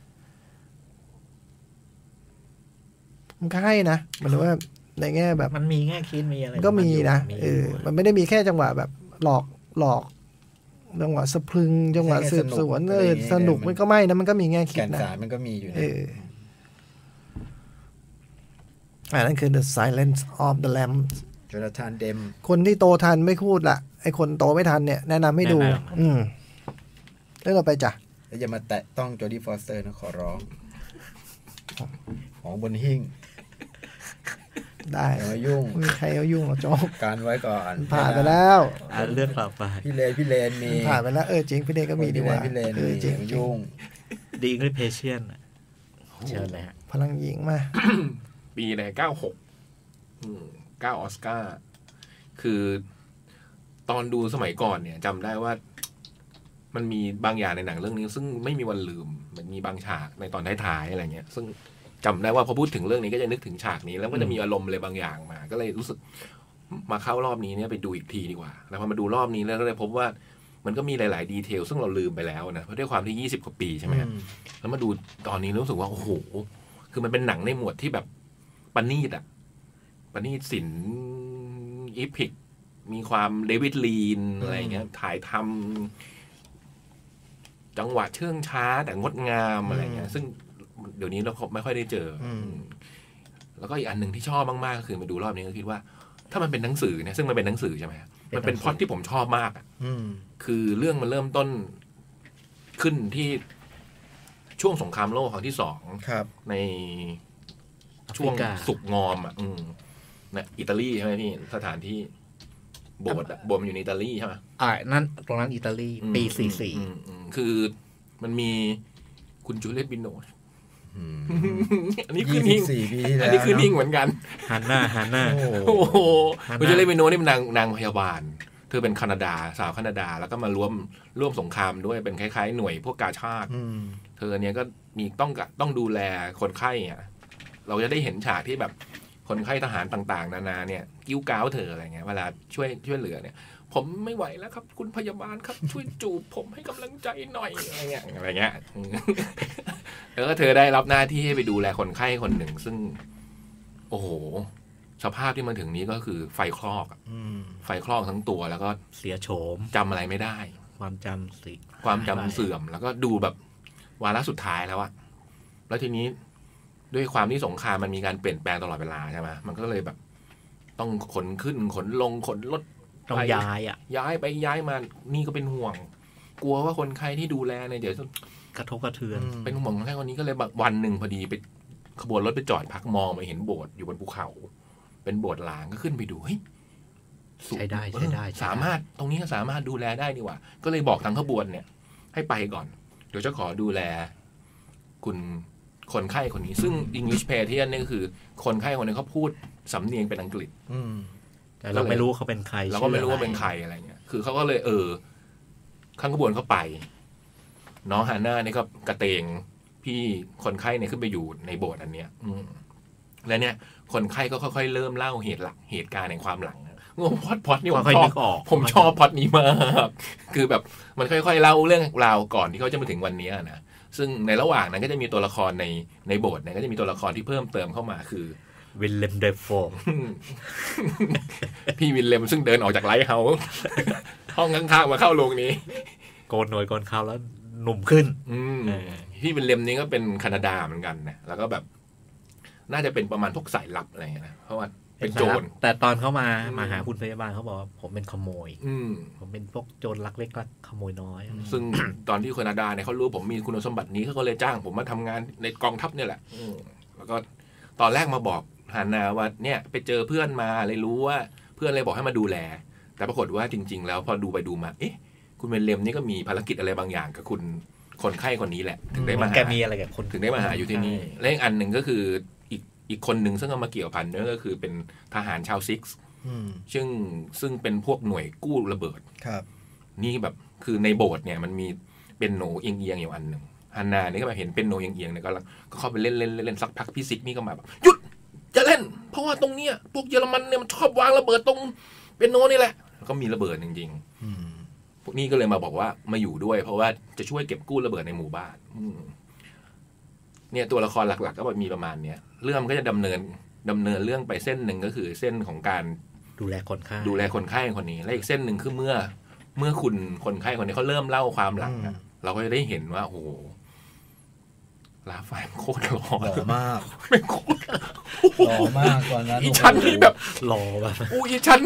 [SPEAKER 3] มันก็ให้นะมันว่าในแง่แบบ
[SPEAKER 1] มันมีแง่คิดมีอะไร
[SPEAKER 3] ก็มีนะเออมันไม่ได้มีแค่จังหวะแบบหลอกหลอกจังหวะสะพรึงจังหวะสืบสวนเออสนุกมันก็ไม่นะมันก็มีแง่คิดนะ
[SPEAKER 2] แก่นสารมันก็มีอยู่นะ
[SPEAKER 3] อันนั้นคือ The Silence of the Lambs
[SPEAKER 2] โจนาธานเดม
[SPEAKER 3] คนที่โตทันไม่พูดละไอคนโตไม่ทันเนี่ยแนะนำให้ดูอืมแล้วเราไปจ้ะ
[SPEAKER 2] แล้วอย่ามาแตะต้องโจดี้ฟอสเตอร์นะขอร้องของบนหิ้ง
[SPEAKER 3] ได้
[SPEAKER 2] อย่ามายุ่ง
[SPEAKER 3] มีใครเอายุ่งเอาโจ๊ก
[SPEAKER 2] การไว้ก่อน
[SPEAKER 3] ผ่านไปแล้ว
[SPEAKER 1] เรื่องต่อไป
[SPEAKER 2] พี่เลนพี่เลนมี
[SPEAKER 3] ผ่านไปแล้วเออจริงพี่เลนก็มีดีว่า
[SPEAKER 2] พี่เลนเออจริงยุ่ง
[SPEAKER 1] ดีก็เพเชียนเชิญเลยฮะ
[SPEAKER 3] พลังหญิงมา
[SPEAKER 4] ปีไหนเก้าหกเก้าออสการ์คือตอนดูสมัยก่อนเนี่ยจำได้ว่ามันมีบางอย่างในหนังเรื่องนี้ซึ่งไม่มีวันลืมมันมีบางฉากในตอนท้ายๆอะไรเงี้ยซึ่งจำได้ว่าพอพูดถึงเรื่องนี้ก็จะนึกถึงฉากนี้แล้วก็จะมีอารมณ์อะไรบางอย่างมาก็เลยรู้สึกมาเข้ารอบนี้เนี่ยไปดูอีกทีดีกว่าแล้วพอมาดูรอบนี้แล้วก็เลยพบว่ามันก็มีหลายๆดีเทลซึ่งเราลืมไปแล้วนะเพราะด้วยความที่ยี่สิบกว่าปีใช่ไหมแล้วมาดูตอนนี้รู้สึกว่าโอ้โหคือมันเป็นหนังในหมวดที่แบบปณีตอะปณีตศิลป์อีพิกมีความเดวิดลีนอะไรเงี้ยถ่ายทำจังหวะเชื่องช้าแต่งดงามอะไรเงี้ยซึ่งเดี๋ยวนี้เราไม่ค่อยได้เจอแล้วก็อีกอันหนึ่งที่ชอบมากๆก็คือมาดูรอบนี้ก็คิดว่าถ้ามันเป็นหนังสือเนี่ยซึ่งมันเป็นหนังสือใช่ไหมมันเป็นพล็อตที่ผมชอบมากอ่ะคือเรื่องมันเริ่มต้นขึ้นที่ช่วงสงครามโลกครั้งที่สองในช่วงสุกงอมอ่ะนะอิตาลีใช่ไหมพี่สถานที่โบสถ์โบสถ์มันอยู่ในอิตาลีใช่ไหม
[SPEAKER 1] อ่านั่นตรงนั้นอิตาลีปีสี่สี่
[SPEAKER 4] คือมันมีคุณจูเลียตบิโนชอันนี้คือนิ่งอันนี้คือนิ่งเหมือนกัน
[SPEAKER 1] ฮันน่าฮันน่า
[SPEAKER 4] โอ้โหคุณจูเลียตบิโนชนี่เป็นนางนางพยาบาลเธอเป็นแคนาดาสาวแคนาดาแล้วก็มาร่วมร่วมสงครามด้วยเป็นคล้ายๆหน่วยพวกกาชาดเธอเนี้ยก็มีต้องต้องดูแลคนไข้อ่ะเราจะได้เห็นฉากที่แบบคนไข้ทหารต่างๆนานาเนี่ยกิ้วก้าวเธออะไรเงี้ยเวลาช่วยช่วยเหลือเนี่ยผมไม่ไหวแล้วครับคุณพยาบาลครับช่วยจูบผมให้กำลังใจหน่อยอะไรเงี้ยอะไรเงี้ยแล้วก็เธอได้รับหน้าที่ให้ไปดูแลคนไข้คนหนึ่งซึ่งโอ้โหสภาพที่มาถึงนี้ก็คือไฟคลอกไฟคลอกทั้งตัวแล้วก็
[SPEAKER 1] เสียโฉม
[SPEAKER 4] จำอะไรไม่ได้
[SPEAKER 1] ความจำสิ
[SPEAKER 4] ความจำเสื่อมแล้วก็ดูแบบวาระสุดท้ายแล้วอะแล้วทีนี้ด้วยความที่สงครามมันมีการเปลี่ยนแปลงตลอดเวลาใช่ไหมมันก็เลยแบบต้องขนขึ้นขนลงขนรถ
[SPEAKER 1] ต้องย้ายอ่ะ
[SPEAKER 4] ย้ายไปย้ายมานี่ก็เป็นห่วงกลัวว่าคนไข้ที่ดูแลเนี่ยเดี๋ยว
[SPEAKER 1] กระทบกระเทือน
[SPEAKER 4] เป็นห่วงคนไข้คนนี้ก็เลยแบบวันหนึ่งพอดีไปขบวนรถไปจอดพักมองไปเห็นโบสถ์อยู่บนภูเขาเป็นโบสถ์ล้างก็ขึ้นไปดูเฮ้ย
[SPEAKER 1] ใช้ได้ใช้ได้
[SPEAKER 4] สามารถตรงนี้สามารถดูแลได้ดีกว่าก็เลยบอกทางขบวนเนี่ยให้ไปก่อนเดี๋ยวจะขอดูแลคุณคนไข้คนนี้ซึ่ง English Patient นี่ก็คือคนไข้คนนึงเขาพูดสำเนียงเป็นอังกฤษ
[SPEAKER 1] แต่เราไม่รู้เขาเป็นใคร
[SPEAKER 4] เราก็ไม่รู้ว่าเป็นใครอะไรเงี้ยคือเขาก็เลยเออข้างขบวนเขาไปน้องฮาน่านี่ก็กระเตงพี่คนไข้เนี่ยขึ้นไปอยู่ในโบสถ์อันเนี้ยอืมแล้วเนี่ยคนไข้ก็ค่อยๆเริ่มเล่าเหตุหลักเหตุการณ์ในความหลังงงพอดพอดนี่ผม
[SPEAKER 1] ค่อย
[SPEAKER 4] ชอ
[SPEAKER 1] นึ
[SPEAKER 4] บ
[SPEAKER 1] กออก
[SPEAKER 4] ผมชอบพอดนี้มากคือแบบมันค่อยๆเล่าเรื่องราวก่อนที่เขาจะมาถึงวันนี้นะซึ่งในระหว่างนั้นก็จะมีตัวละครในในโบสถ์เนี่ยก็จะมีตัวละครที่เพิ่มเติมเข้ามาคือ
[SPEAKER 1] วิลเลมเดฟโฟ
[SPEAKER 4] พี่วิลเลมซึ่งเดินออกจากไลท์เฮาส์ห้องข้างๆมาเข้าโรงนี้
[SPEAKER 1] โกนหน่วยโกนเขาแล้วหนุ่มขึ้น
[SPEAKER 4] พี่วิลเลมนี้ก็เป็นแคนาดาเหมือนกันนะแล้วก็แบบน่าจะเป็นประมาณพวกสายลับอะไรเงี้ยนะเพราะว่าเป็นโจร
[SPEAKER 1] แต่ตอนเขามามาหาคุณพยาบาลเขาบอกว่าผมเป็นขโมยผมเป็นพวกโจรลักเล็กลักขโมยน้อย
[SPEAKER 4] ซึ่งตอนที่แคนาดาเนี่ยเขารู้ผมมีคุณสมบัตินี้เขาก็เลยจ้างผมมาทำงานในกองทัพเนี่ยแหละแล้วก็ตอนแรกมาบอกฮานาว่าเนี่ยไปเจอเพื่อนมาเลยรู้ว่าเพื่อนเลยบอกให้มาดูแลแต่ปรากฏว่าจริงๆแล้วพอดูไปดูมาเอ๊ะคุณเวนเลมนี่ก็มีภารกิจอะไรบางอย่างกับคุณคนไข้คนนี้แหละถึงได้มาหา
[SPEAKER 1] แกมีอะไรกับคน
[SPEAKER 4] ถึงได้มาหาอยู่ที่นี่และอีกอันหนึ่งก็คืออีกอีกคนหนึ่งซึ่งเอามาเกี่ยวพันนั่นก็คือเป็นทหารชาวซิกส์ซึ่งซึ่งเป็นพวกหน่วยกู้ระเบิด
[SPEAKER 2] ครับ
[SPEAKER 4] นี่แบบคือในโบสถ์เนี่ยมันมีเป็นโหนเอียงๆอยู่อันหนึ่งฮานานี่ก็มาเห็นเป็นโหนเอียงๆเนี่ยก็ก็เข้าไปเล่นเล่นเล่นสักพักพี่ซิกนี่ก็มาแบบหยุดจะเล่นเพราะว่าตรงเนี้ยพวกเยอรมันเนี่ยมันชอบวางระเบิดตรงเป็นโนนี่แหละก็มีระเบิดจริงๆพวกนี้ก็เลยมาบอกว่ามาอยู่ด้วยเพราะว่าจะช่วยเก็บกู้ระเบิดในหมู่บ้านเนี่ยตัวละครหลักๆก็มีประมาณเนี้ยเรื่องมันก็จะดำเนินดำเนินเรื่องไปเส้นหนึ่งก็คือเส้นของการ
[SPEAKER 1] ดูแลคนไข้
[SPEAKER 4] ดูแลคนไข้คนนี้และอีกเส้นหนึ่งคือเมื่อเมื่อคุณคนไข้คนนี้เขาเริ่มเล่าความหลังเราก็จะได้เห็นว่าโอ้ลาไฟโคตรหล่อ
[SPEAKER 2] หล่อมาก
[SPEAKER 4] ไม่โคตร
[SPEAKER 2] หล่อมากตอนนั้น
[SPEAKER 4] อีชั้นที่แบบ
[SPEAKER 1] หล่อแบบ
[SPEAKER 4] อู้อีชั้น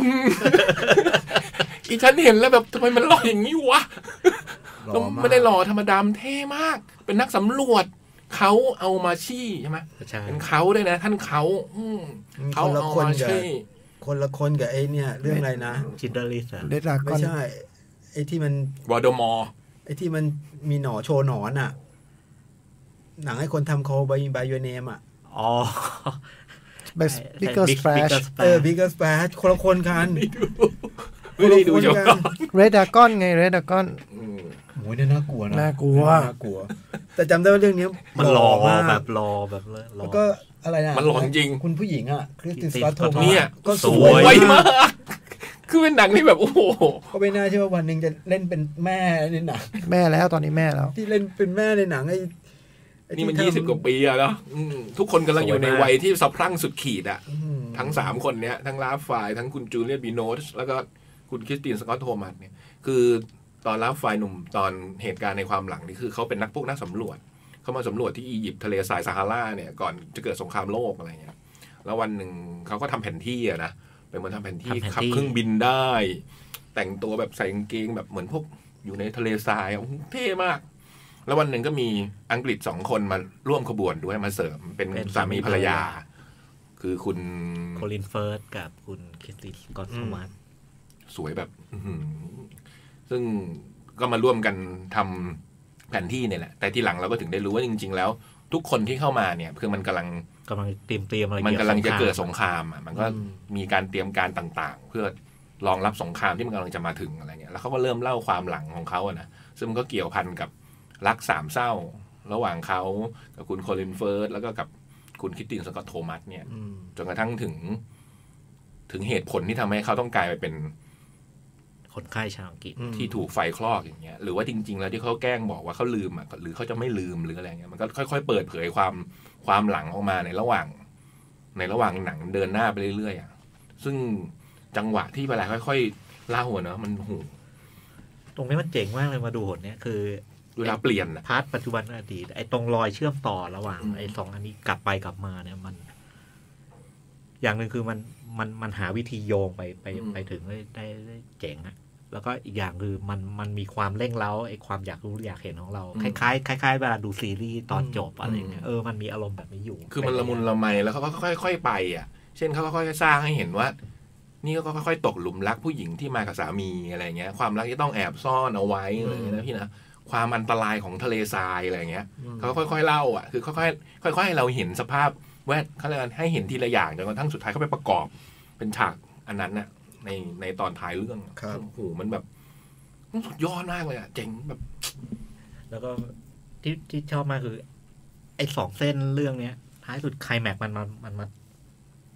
[SPEAKER 4] อีชั้นเห็นแล้วแบบทำไมมันหล่ออย่างนี้วะไม่ได้หล่อธรรมดาเท่มากเป็นนักสำรวจเขาเอามาชี้ใช่ไหมเป็นเขาด้วยนะท่านเขา
[SPEAKER 2] เขาเอามาชี้คนละคนกับไอ้เนี่ยเรื่องอะไรนะ
[SPEAKER 1] ชินเดอร์ลิส
[SPEAKER 2] เดดากอนไม่ใช่ไอ้ที่มัน
[SPEAKER 4] วอร์ดมอร์
[SPEAKER 2] ไอ้ที่มันมีหนอโชว์หนอนอ่ะหนังให้คนทำโคบายบายยูเนมอ่ะ
[SPEAKER 1] อ๋อ
[SPEAKER 3] บิ๊กเกอร์สแปรช
[SPEAKER 2] เออบิ๊กเกอร์สแปรชคนละคนกัน
[SPEAKER 4] ไม่ได้ดูจบก่อน
[SPEAKER 3] เรดดากอนไงเรดดากอน
[SPEAKER 2] โอ้ยน่ากลัวนะ
[SPEAKER 3] น่ากลัว
[SPEAKER 2] น่ากลัวแต่จำได้ว่าเรื่องนี้
[SPEAKER 1] มันหล่อแบบหล่อแบบ
[SPEAKER 2] แล้วก็อะไรนะ
[SPEAKER 4] มันหล่อจริง
[SPEAKER 2] คุณผู้หญิงอ่ะคริสตินสกอตโทมั
[SPEAKER 4] สก็สวยมากคือเป็นหนังที่แบบโอ้โห
[SPEAKER 2] ก็ไม่น่าเชื่อว่าวันหนึ่งจะเล่นเป็นแม่ในหนัง
[SPEAKER 3] แม่แล้วตอนนี้แม่แล้ว
[SPEAKER 2] ที่เล่นเป็นแม่ในหนังไอ้
[SPEAKER 4] นี่มันยี่สิบกว่าปีอะเนาะทุกคนกำลังอยู่ในวัยที่สะพรั่งสุดขีดอะทั้งสามคนเนี้ยทั้งลาฟไฟทั้งคุณจูเลียนบีโนสแล้วก็คุณคริสตินสกอตโทมัสเนี่ยคือตอนลาฟไฟหนุ่มตอนเหตุการณ์ในความหลังนี่คือเขาเป็นนักพวกนักสำรวจเขามาสำรวจที่อียิปต์ทะเลทรายซาฮาราเนี่ยก่อนจะเกิดสงครามโลกอะไรเงี้ยแล้ววันหนึ่งเขาก็ทำแผนที่อะนะเป็นคนทำแผนที่ขับเครื่องบินได้แต่งตัวแบบใส่กางเกงแบบเหมือนพวกอยู่ในทะเลทรายเท่มากแล้ววันหนึ่งก็มีอังกฤษสองคนมาร่วมขบวนด้วยมาเสริมเป็นสามีภรรยาคือคุณ
[SPEAKER 1] โคลินเฟิร์สกับคุณคริสตินสกอตโทมัส
[SPEAKER 4] สวยแบบซึ่งก็มาร่วมกันทำแผนที่เนี่ยแหละแต่ทีหลังเราก็ถึงได้รู้ว่าจริงๆแล้วทุกคนที่เข้ามาเนี่ยคือมันกำลัง
[SPEAKER 1] กำลังเตรียมเตรียมอะไร
[SPEAKER 4] มันกำลังจะเกิดสงครามอ่ะมันก็มีการเตรียมการต่างๆเพื่อรองรับสงครามที่มันกำลังจะมาถึงอะไรเงี้ยแล้วเขาก็เริ่มเล่าความหลังของเขาอ่ะนะซึ่งมันก็เกี่ยวพันกับรักสามเศร้าระหว่างเขากับคุณโคลินเฟิร์สแล้วก็กับคุณคริสตินสกอตโทมัสเนี่ยจนกระทั่งถึงถึงเหตุผลที่ทำให้เขาต้องกลายไปเป็น
[SPEAKER 1] คนไข้ชาวอังกฤษ
[SPEAKER 4] ที่ถูกไฟคลอกอย่างเงี้ยหรือว่าจริงๆแล้วที่เขาแกล้งบอกว่าเขาลืมอ่ะหรือเขาจะไม่ลืมหรืออะไรเงี้ยมันก็ค่อยๆเปิดเผยความความหลังออกมาในระหว่างในระหว่างหนังเดินหน้าไปเรื่อยๆอ่ะซึ่งจังหวะที่เวลาค่อยๆเล่าเนอะมันหู
[SPEAKER 1] ตรงนี้มันเจ๋งมากเลยมาดูหดเนี้ยคือ
[SPEAKER 4] เวลาเปลี่ยน
[SPEAKER 1] พาร์ทปัจจุบันอดีตไอ้ตรงรอยเชื่อมต่อระหว่างไอ้สองอันนี้กลับไปกลับมาเนี่ยมันอย่างหนึ่งคือมันมันมันหาวิธีโยงไปไปไปถึงได้ได้ได้เจ๋งอะแล้วก็อีกอย่างคือมันมันมีความเร่งเร้าไอ้ความอยากรู้อยากเห็นของเราคล้ายๆคล้ายๆเวลาดูซีรีส์ตอนจบอะไรเงี้ยเออมันมีอารมณ์แบบนี้อยู่
[SPEAKER 4] คือมันละมุนละไมแล้วเขาก็ค่อยๆไปอ่ะเช่นเขาก็ค่อยๆสร้างให้เห็นว่านี่ก็ค่อยๆตกหลุมรักผู้หญิงที่มากับสามีอะไรเงี้ยความรักที่ต้องแอบซ่อนเอาไว้อะไรเงี้ยนะพี่นะความอันตรายของทะเลทรายอะไรเงี้ยเขาค่อยๆเล่าอ่ะคือค่อยๆค่อยๆให้เราเห็นสภาพแวดเขาเรียกให้เห็นทีละอย่างจนกระทั่งสุดท้ายเขาไปประกอบเป็นฉากอันนั้นน่ะในในตอนท้ายเรื่องโอ้โหมันแบบสุดยอดมากเลยอ่ะเจ๋งแบบ
[SPEAKER 1] แล้วก็ที่ที่ชอบมากคือไอ้สองเส้นเรื่องเนี้ยท้ายสุดไคลแม็กซ์มันมันมันมา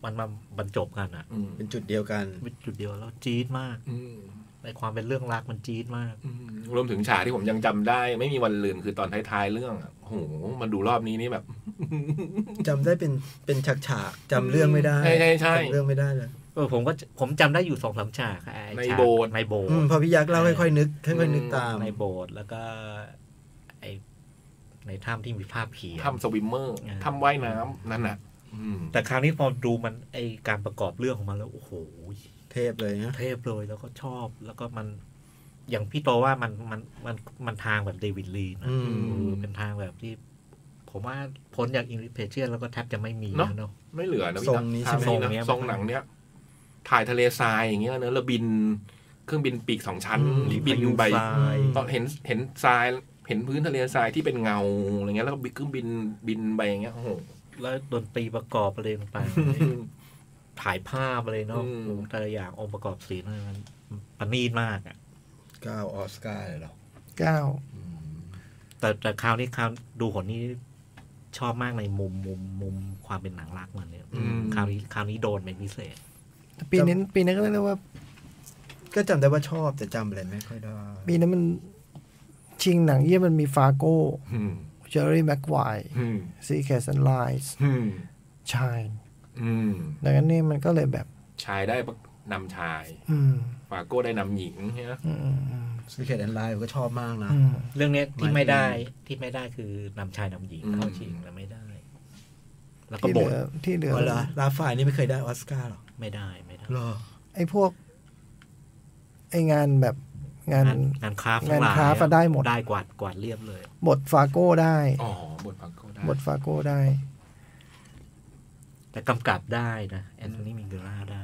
[SPEAKER 1] มันมาบรรจบกันอ่ะ
[SPEAKER 2] เป็นจุดเดียวกัน
[SPEAKER 1] เป็นจุดเดียวแล้วจี๊ดมากในความเป็นเรื่องรักมันจี๊ดมาก
[SPEAKER 4] รวมถึงฉากที่ผมยังจำได้ไม่มีวันลืมคือตอนท้ายๆเรื่องโอ้โหมาดูรอบนี้นี่แบบ
[SPEAKER 2] จำได้เป็นเป็นฉากๆจำเรื่องไม่ได้
[SPEAKER 4] ใช่ใช่ใช่
[SPEAKER 2] เรื่องไม่ได้เลย
[SPEAKER 1] เออผมก็ผมจำได้อยู่สองสามฉาก
[SPEAKER 4] ในโบสถ์
[SPEAKER 1] ในโบสถ์
[SPEAKER 2] พอพี่ยักษ์เล่าค่อยๆนึกค่อยๆนึกตาม
[SPEAKER 1] ในโบสถ์แล้วก็ไอในถ้ำที่มีภาพผี
[SPEAKER 4] ถ้ำสวิมเมอร์ถ้ำว่ายน้ำนั่นน่ะ
[SPEAKER 1] แต่คราวนี้พอดูมันไอการประกอบเรื่องของมันแล้วโอ้โห
[SPEAKER 2] เทพเลยนะ
[SPEAKER 1] เทพเลยแล้วก็ชอบแล้วก็มันอย่างพี่โตว่ามันมันมันมันทางแบบเดวิดลีนะเป็นทางแบบที่ผมว่าพ้นจากอินริเพเชียนแล้วก็แทบจะไม่มี
[SPEAKER 4] เนาะไม่เหลือนะ
[SPEAKER 2] ทรงนี้ใช่ไหม
[SPEAKER 4] ทรงนี้ทรงหนังเนี้ยถ่ายทะเลทรายอย่างเงี้ยเนอะแล้วบินเครื่องบินปีกสองชั้นบินไปตอนเห็นเห็นทรายเห็นพื้นทะเลทรายที่เป็นเงาอะไรเงี้ยแล้วก็เครื่องบินบินไปอย่างเงี้ยโอ้โห
[SPEAKER 1] แล้วดนตรีประกอบอะไรต่างๆถ่ายภาพอะไรเนาะแต่ละอย่างองค์ประกอบสีมันประณีตมากอ่ะ
[SPEAKER 2] เก้าออสการ์เลยหรอ
[SPEAKER 3] เก้า
[SPEAKER 1] แต่แต่คราวนี้คราวดูผลนี้ชอบมากในมุมมุมมุมความเป็นหนังรักมันเนี่ยคราวนี้คราวนี้โดนเป็นพิเศษ
[SPEAKER 3] ปีนี้ปีนี้ก็เรียกว่า
[SPEAKER 2] ก็จำได้ว่าชอบแต่จำอะไรไม่ค่อยได้
[SPEAKER 3] ปีนั้นมันชิงหนังเยี่ยมันมีฟาโก้เจอร์รี่แม็กไวร์ซีเคสแอนด์ไลส์ชายดังนั้นนี่มันก็เลยแบบ
[SPEAKER 4] ชายได้นำชายฟาโก้ได้นำหญิงใช่ไหม
[SPEAKER 2] ซีเคสแอนด์ไลส์ก็ชอบมากนะ
[SPEAKER 1] เรื่องนี้ที่ไม่ได้ที่ไม่ได้คือนำชายนำหญิงเข้าชิงแล้วไม่ได้แล้วก็บท
[SPEAKER 3] ที่เหลือ
[SPEAKER 2] ลาฝ่ายนี่ไม่เคยได้ออสการ์หรอ
[SPEAKER 1] ไม่ได้ไม่ได้
[SPEAKER 3] ไอ้พวกไอ้งานแบบงาน
[SPEAKER 1] งานคราฟ
[SPEAKER 3] งานคราฟได้หมด
[SPEAKER 1] ได้กวาดกวาดเรียบเลย
[SPEAKER 3] บทฟาโก้ได้
[SPEAKER 4] อ๋อบทฟาโก้ได้
[SPEAKER 3] บทฟาโก้ได้
[SPEAKER 1] แต่กำกับได้นะแอนโทนีมิงเกล่าได้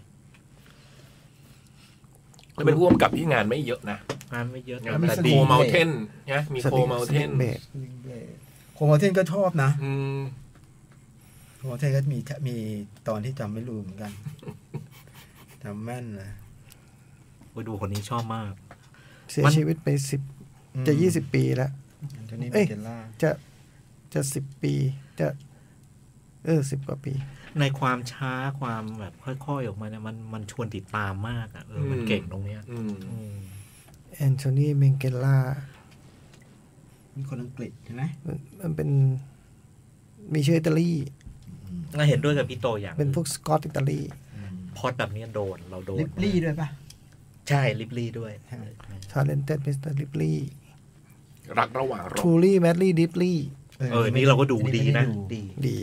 [SPEAKER 4] แล้วเป็นผู้กำกับที่งานไม่เยอะนะ
[SPEAKER 1] งานไม่เยอะ
[SPEAKER 4] แต่โคเมลเทนนะมีโคเมลเทน
[SPEAKER 2] โคเมลเทนก็ชอบนะโคเมลเทนก็มีมีตอนที่จำไม่ลืมเหมือนกันจำแม่นเลย
[SPEAKER 1] ไปดูคนนี้ชอบมาก
[SPEAKER 3] เสียชีวิตไปสิบจะยี่สิบปีแล้วเอ้ยจะจะสิบปีจะเออสิบกว่าปี
[SPEAKER 1] ในความช้าความแบบค่อยๆออกมาเนี่ยมันมันชวนติดตามมากอ่ะเออมันเก่งตรงเนี้ย
[SPEAKER 3] แอนโทนีเมงเกล่า
[SPEAKER 2] มีคนอังกฤษใช่ไหม
[SPEAKER 3] มันเป็นมีชื่ออิตาลี
[SPEAKER 1] ก็เห็นด้วยกับพี่โตอย่าง
[SPEAKER 3] เป็นพวกสกอตอิตาลี
[SPEAKER 1] พอดแบบนี้โดนเราโดน
[SPEAKER 2] ลิปลี่ด้วยป่ะ
[SPEAKER 1] ใช่ลิปลี่ด้วย
[SPEAKER 3] ทาเลนเต็ดมิสเตอร์ลิปลี่
[SPEAKER 4] รักระหว่างร
[SPEAKER 3] บทูรี่แมดลี่ดิปลี่
[SPEAKER 1] เออนี่เราก็ดูดีนะดี
[SPEAKER 3] ดี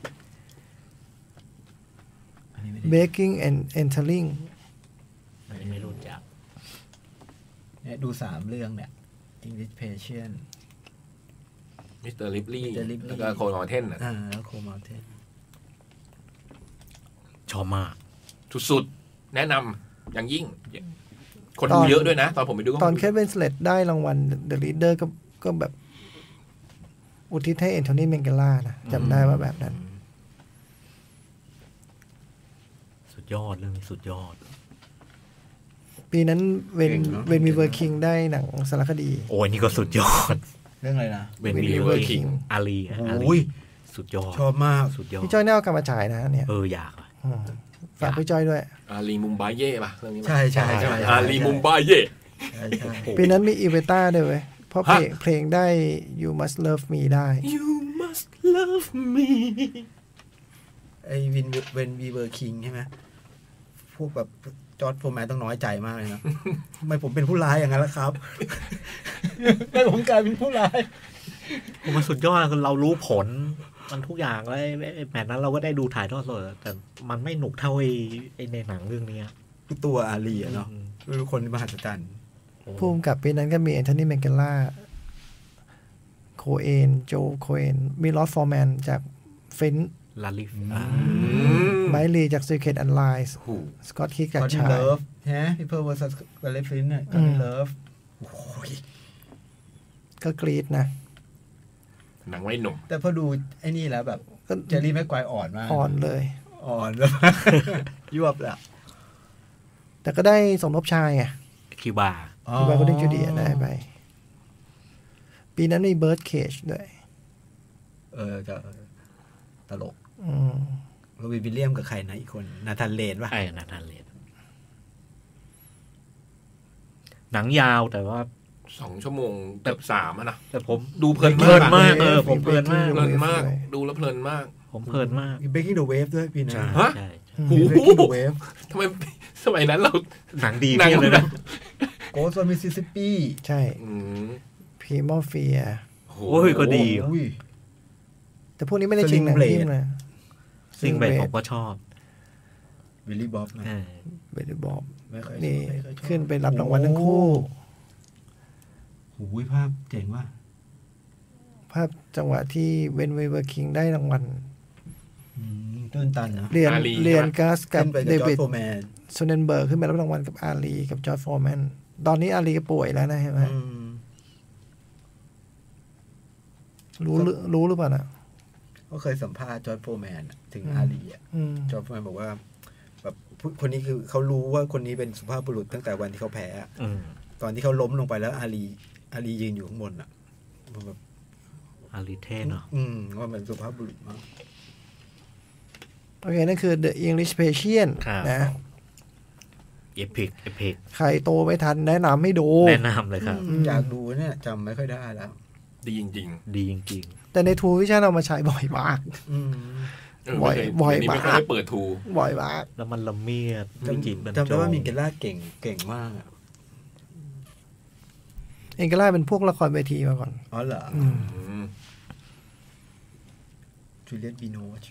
[SPEAKER 3] Baking and Entering
[SPEAKER 1] อันนี้ไม่รู้จัก
[SPEAKER 2] เนี่ยดูสามเรื่องเนี่ย English Patient
[SPEAKER 4] มิสเตอร์ลิปลี่แล้วก็โคเมลเทน
[SPEAKER 2] อ่าแล้วโคเมลเทน
[SPEAKER 1] ชอบมาก
[SPEAKER 4] สุดๆแนะนำอย่างยิ่งคนดูเยอะด้วยนะตอนผมไปดู
[SPEAKER 3] ตอนแคทเวนสเลตได้รางวัล The Leader ก็ก็แบบอุทิศให้แอนโทนีเมงเกล่านะจำได้ว่าแบบนั้น
[SPEAKER 1] สุดยอดเรื่องนี้สุดยอด
[SPEAKER 3] ปีนั้นเวนเวนมีเวอร์คิงได้หนังสารคดี
[SPEAKER 1] โอ้ยนี่ก็สุดยอด
[SPEAKER 2] เรื่องอะไรนะ
[SPEAKER 1] เวนมีเวอร์คิงอาลี
[SPEAKER 2] โอ้ย
[SPEAKER 1] สุดยอด
[SPEAKER 2] ชอบมาก
[SPEAKER 1] สุดยอด
[SPEAKER 3] พี่จ้อยน่าเอากลับมาฉายนะเนี่ย
[SPEAKER 1] เอออยาก
[SPEAKER 3] ฝากพี่จ้อยด้วย
[SPEAKER 4] อาลีมุมไบเย่ป่ะเรื่องนี้
[SPEAKER 2] ใช่ใช่ใช่
[SPEAKER 4] อาลีมุมไบเย่
[SPEAKER 3] ปีนั้นมีอีเวต้าด้วยเว้ยเพราะเพลงเพลงได้ You Must Love Me ได้
[SPEAKER 1] You Must Love Me
[SPEAKER 2] ไอ้วินเวนวีเวอร์คิงใช่ไหมพวกแบบจอร์จโฟร์แมนต้องน้อยใจมากเลยนะทำไมผมเป็นผู้ร้ายอย่างนั้นล่ะครับทำไมผมกลายเป็นผู้ร้าย
[SPEAKER 1] ผมมันสุดยอดคือเรารู้ผลมันทุกอย่างเลยแมตช์นั้นเราก็ได้ดูถ่ายทอดสดแต่มันไม่หนุกเท่าไอ้ในหนังเรื่องนี้
[SPEAKER 2] คือตัวอาลีเนาะทุกคนมหัศจรรย์
[SPEAKER 3] ภูมิกับปีนั้นก็มีแอนโทนีเมงเกล่าโคเอนโจโคเอนมีลอสฟอร์แมนจากเฟน
[SPEAKER 1] ลาลิฟ
[SPEAKER 3] ไมลีจาก Secret and Lies สกอตคิกกับชาย
[SPEAKER 2] Love ฮะ People vs. Elephant เนี่ยก็ Love โอ้ย
[SPEAKER 3] ก็กรี๊ดนะ
[SPEAKER 4] หนังไว้หนุ่ม
[SPEAKER 2] แต่พอดูไอ้นี่แล้วแบบเจอรี่แม็กไกวร์อ่อนมาก
[SPEAKER 3] อ่อนเลย
[SPEAKER 2] อ่อนแบบยวบแหละ
[SPEAKER 3] แต่ก็ได้สมทบชายไง
[SPEAKER 1] คิวบา
[SPEAKER 3] คิวบาก็ได้จูเดียได้ไปปีนั้นมีเบิร์ดเคจด้วย
[SPEAKER 2] เออจะตลกโรบินวิลเลียมกับใครนะอีกคนนาธานเลนป่ะ
[SPEAKER 1] ไอ้นาธานเลนหนังยาวแต่ว่า
[SPEAKER 4] สองชั่วโมงเกือบสามอะนะ
[SPEAKER 1] แต่ผม
[SPEAKER 4] ดูเพลิน
[SPEAKER 1] มากเออผมเพลินมาก
[SPEAKER 4] เพลินมากดูแล้วเพลินมาก
[SPEAKER 1] ผมเพลินมาก
[SPEAKER 2] มี Breaking the Wave ด้วยพี่นะ
[SPEAKER 4] ฮะ
[SPEAKER 2] โอ้โห Breaking the Wave
[SPEAKER 4] ทำไมสมัยนั้นเรา
[SPEAKER 1] หนังดีเพี้ยเลยนะ
[SPEAKER 2] Ghost of Mississippi
[SPEAKER 3] ใช่พีมอเฟีย
[SPEAKER 1] โอ้ยก็ดี
[SPEAKER 3] แต่พวกนี้ไม่ได้ชิงหนังทีมนะ
[SPEAKER 1] ซิงเบรดผมก็ชอบ
[SPEAKER 2] วิลลี่บ๊อบนะ
[SPEAKER 3] วิลลี่บ๊อบนี่ขึ้นไปรับรางวัลทั้งคู่
[SPEAKER 2] โอ้ยภาพเจ๋งว่ะ
[SPEAKER 3] ภาพจังหวะที่เวนเวเวอร์คิงได้รางวัล
[SPEAKER 2] ตื้นตันนะ
[SPEAKER 3] เรียนเรียนกัสกับเดวิดโซเนนเบิร์กขึ้นไปรับรางวัลกับอาลีกับจอร์จฟอร์แมนตอนนี้อาลีก็ป่วยแล้วนะใช่ไหมรู้รู้หรือเปล่านะ
[SPEAKER 2] ก็เคยสัมภาษณ์จอร์จโฟร์แมนถึงอาลีอ่ะจอร์จโฟร์แมนบอกว่าแบบคนนี้คือเขารู้ว่าคนนี้เป็นสุภาพบุรุษตั้งแต่วันที่เขาแพ้ตอนที่เขาล้มลงไปแล้วอาลีอาลียืนอยู่ข้างบนอ่ะแบบ
[SPEAKER 1] อาลีเท่เนาะ
[SPEAKER 2] อืมว่ามันสุภาพบุรุษมาก
[SPEAKER 3] โอเคนั่นคือ The English Patient นะ
[SPEAKER 1] เอพิกเอพิก
[SPEAKER 3] ใครโตไม่ทันแนะนำให้ดู
[SPEAKER 1] แนะนำเลยครับ
[SPEAKER 2] อยากดูเนี่ยจำไม่ค่อยได้แล้ว
[SPEAKER 4] ดีจริง
[SPEAKER 1] ๆดีจริง
[SPEAKER 3] ๆแต่ในทูวิชั่นเอามาใช้บ่อยมากบ่อยบ่อยมาก
[SPEAKER 4] ไม่เปิดทู
[SPEAKER 3] บ่อยมาก
[SPEAKER 1] แล้วมันละเมียด
[SPEAKER 2] จำจำได้ว่ามิงเกล่าเก่งเก่งมาก
[SPEAKER 3] เองเกล่าเป็นพวกละครเวทีมาก่อน
[SPEAKER 2] อ๋อเหรอจูเลียตบีโนช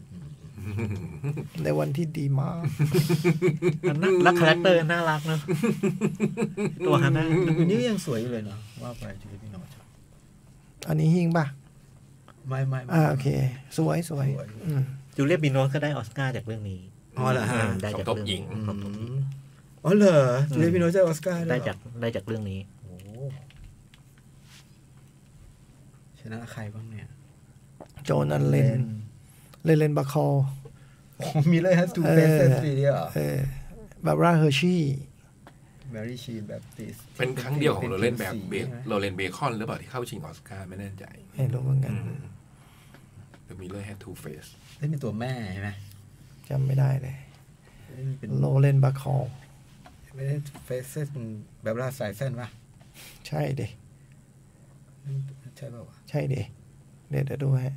[SPEAKER 3] ในวันที่ดีมาก
[SPEAKER 1] แล้วคาแรคเตอร์น่ารักเนาะตัวฮาน่า
[SPEAKER 2] นี่ยังสวยอยู่เลยเนาะว่าไปจูเลียตบีโนช
[SPEAKER 3] อันนี้หิ้งป่ะ
[SPEAKER 2] ไม่ไม่
[SPEAKER 3] อ่าโอเคสวยสวย
[SPEAKER 1] จูเลียตบีโนชก็ได้ออสการ์จากเรื่องนี้
[SPEAKER 2] อ๋อเหรอฮะ
[SPEAKER 1] ได้จากเรื่อง
[SPEAKER 4] หญิง
[SPEAKER 2] อ๋อเหรอจูเลียตบีโนชได้ออสการ์
[SPEAKER 1] ได้จากได้จากเรื่องนี้
[SPEAKER 2] โอ้ชนะใครบ้างเนี่ย
[SPEAKER 3] โจนันเลนเลนเลนบาคอล
[SPEAKER 2] มีเลยฮะทูเฟสเซสซีอ่ะ
[SPEAKER 3] เออบาร์บราเฮอร์ชี่
[SPEAKER 2] แมรี่ชีนแบบติส
[SPEAKER 4] เป็นครั้งเดียวของเราเล่นแบบเบคเราเล่นเบคอนหรือเปล่าที่เข้าชิงออสการ์ไม่แน่ใจ
[SPEAKER 3] ไม่รู้เหมือนกัน
[SPEAKER 4] แต่มีเลยแฮททูเฟส
[SPEAKER 2] เล่นเป็นตัวแม่ใช่ไหม
[SPEAKER 3] จำไม่ได้เลยโลเลนบาคอล
[SPEAKER 2] ไม่ได้เฟสเซสแบบราสายเส้นป่ะ
[SPEAKER 3] ใช่ดิ
[SPEAKER 2] ใช่ป่าว
[SPEAKER 3] ใช่ดิเดี๋ยวจะดูให้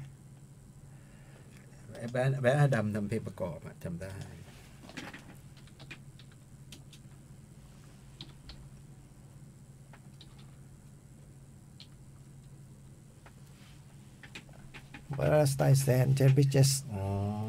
[SPEAKER 2] แบนแบนอาดัมทำเพลงประกอบจำได้
[SPEAKER 3] บาร์สไตแซนเจนบิเจส
[SPEAKER 2] อ๋อ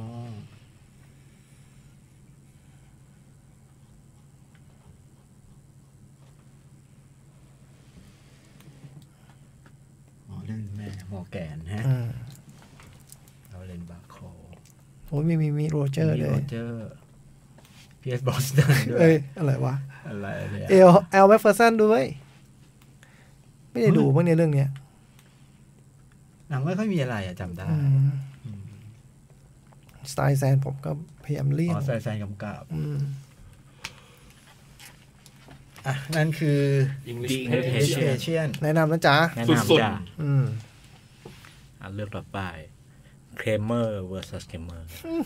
[SPEAKER 2] เล่นแม่หมอแกนฮะเราเล่นบาโค
[SPEAKER 3] โอ้ยมีมีมีโรเจอร์เลยโร
[SPEAKER 2] เจอร์พีเอสบอสตันด้วย
[SPEAKER 3] เอ้ยอะไรวะ
[SPEAKER 2] อะไรเนี่ย
[SPEAKER 3] เอลเอลแมคเฟอร์สันด้วยไม่ได้ดูเมื่อในเรื่องเนี้ย
[SPEAKER 2] หนังไม่ค่อยมีอะไรอะจำได้
[SPEAKER 3] สไตล์แซนผมก็พยายามเลี่ยง
[SPEAKER 2] สไตล์แซนกำกับอ่ะนั่นคือ
[SPEAKER 4] English
[SPEAKER 2] Patient
[SPEAKER 3] แนะนำนะจ๊ะ
[SPEAKER 1] สุดๆอืมอ่ะเลือกต่อไป Kramer versus Kramer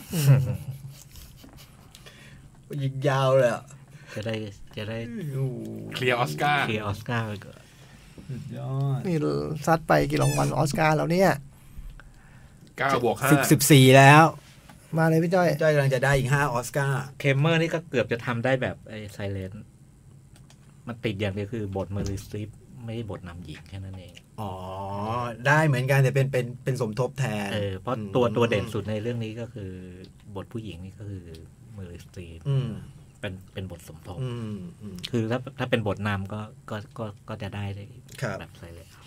[SPEAKER 2] ยิงยาวเลยอ่ะ
[SPEAKER 1] จะได้จะได้
[SPEAKER 4] เคลียร์ออสการ์
[SPEAKER 1] เคลียร์ออสการ์ไปก่อน
[SPEAKER 2] สุดยอด
[SPEAKER 3] นี่ซัดไปกี่รางวัลออสการ์แล้วเนี่ย
[SPEAKER 4] เก้าบวกห้า
[SPEAKER 2] สิบ สิบสี่แล้ว
[SPEAKER 3] มาเลยพี่จ้อย
[SPEAKER 2] จ้อยกำลังจะได้อีกห้าออสการ์
[SPEAKER 1] เคมเมอร์นี่ก็เกือบจะทำได้แบบไอ้ไซเลนต์มันติดอย่างเดียวคือบทเมอริสตรีปไม่ใช่บทนำหญิงแค่นั้นเอง
[SPEAKER 2] อ๋อได้เหมือนกันแต่เป็นเป็นเป็นสมทบแทน
[SPEAKER 1] เออเพราะตัวตัวเด่นสุดในเรื่องนี้ก็คือบทผู้หญิงนี่ก็คือเมอริสตรีปเป็นเป็นบทสมทบคือถ้าถ้าเป็นบทนำก็ก็ก็ก็จะได้แบบไซเลนต์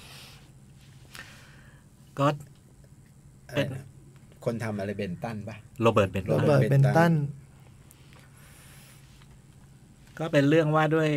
[SPEAKER 1] ก็
[SPEAKER 2] เป็นคนทำอะไรเบนตันป่ะ
[SPEAKER 1] โรเบิร์ตเบนตัน
[SPEAKER 3] โรเบิร์ตเบนตัน
[SPEAKER 1] ก็เป็นเรื่องว่าด้วย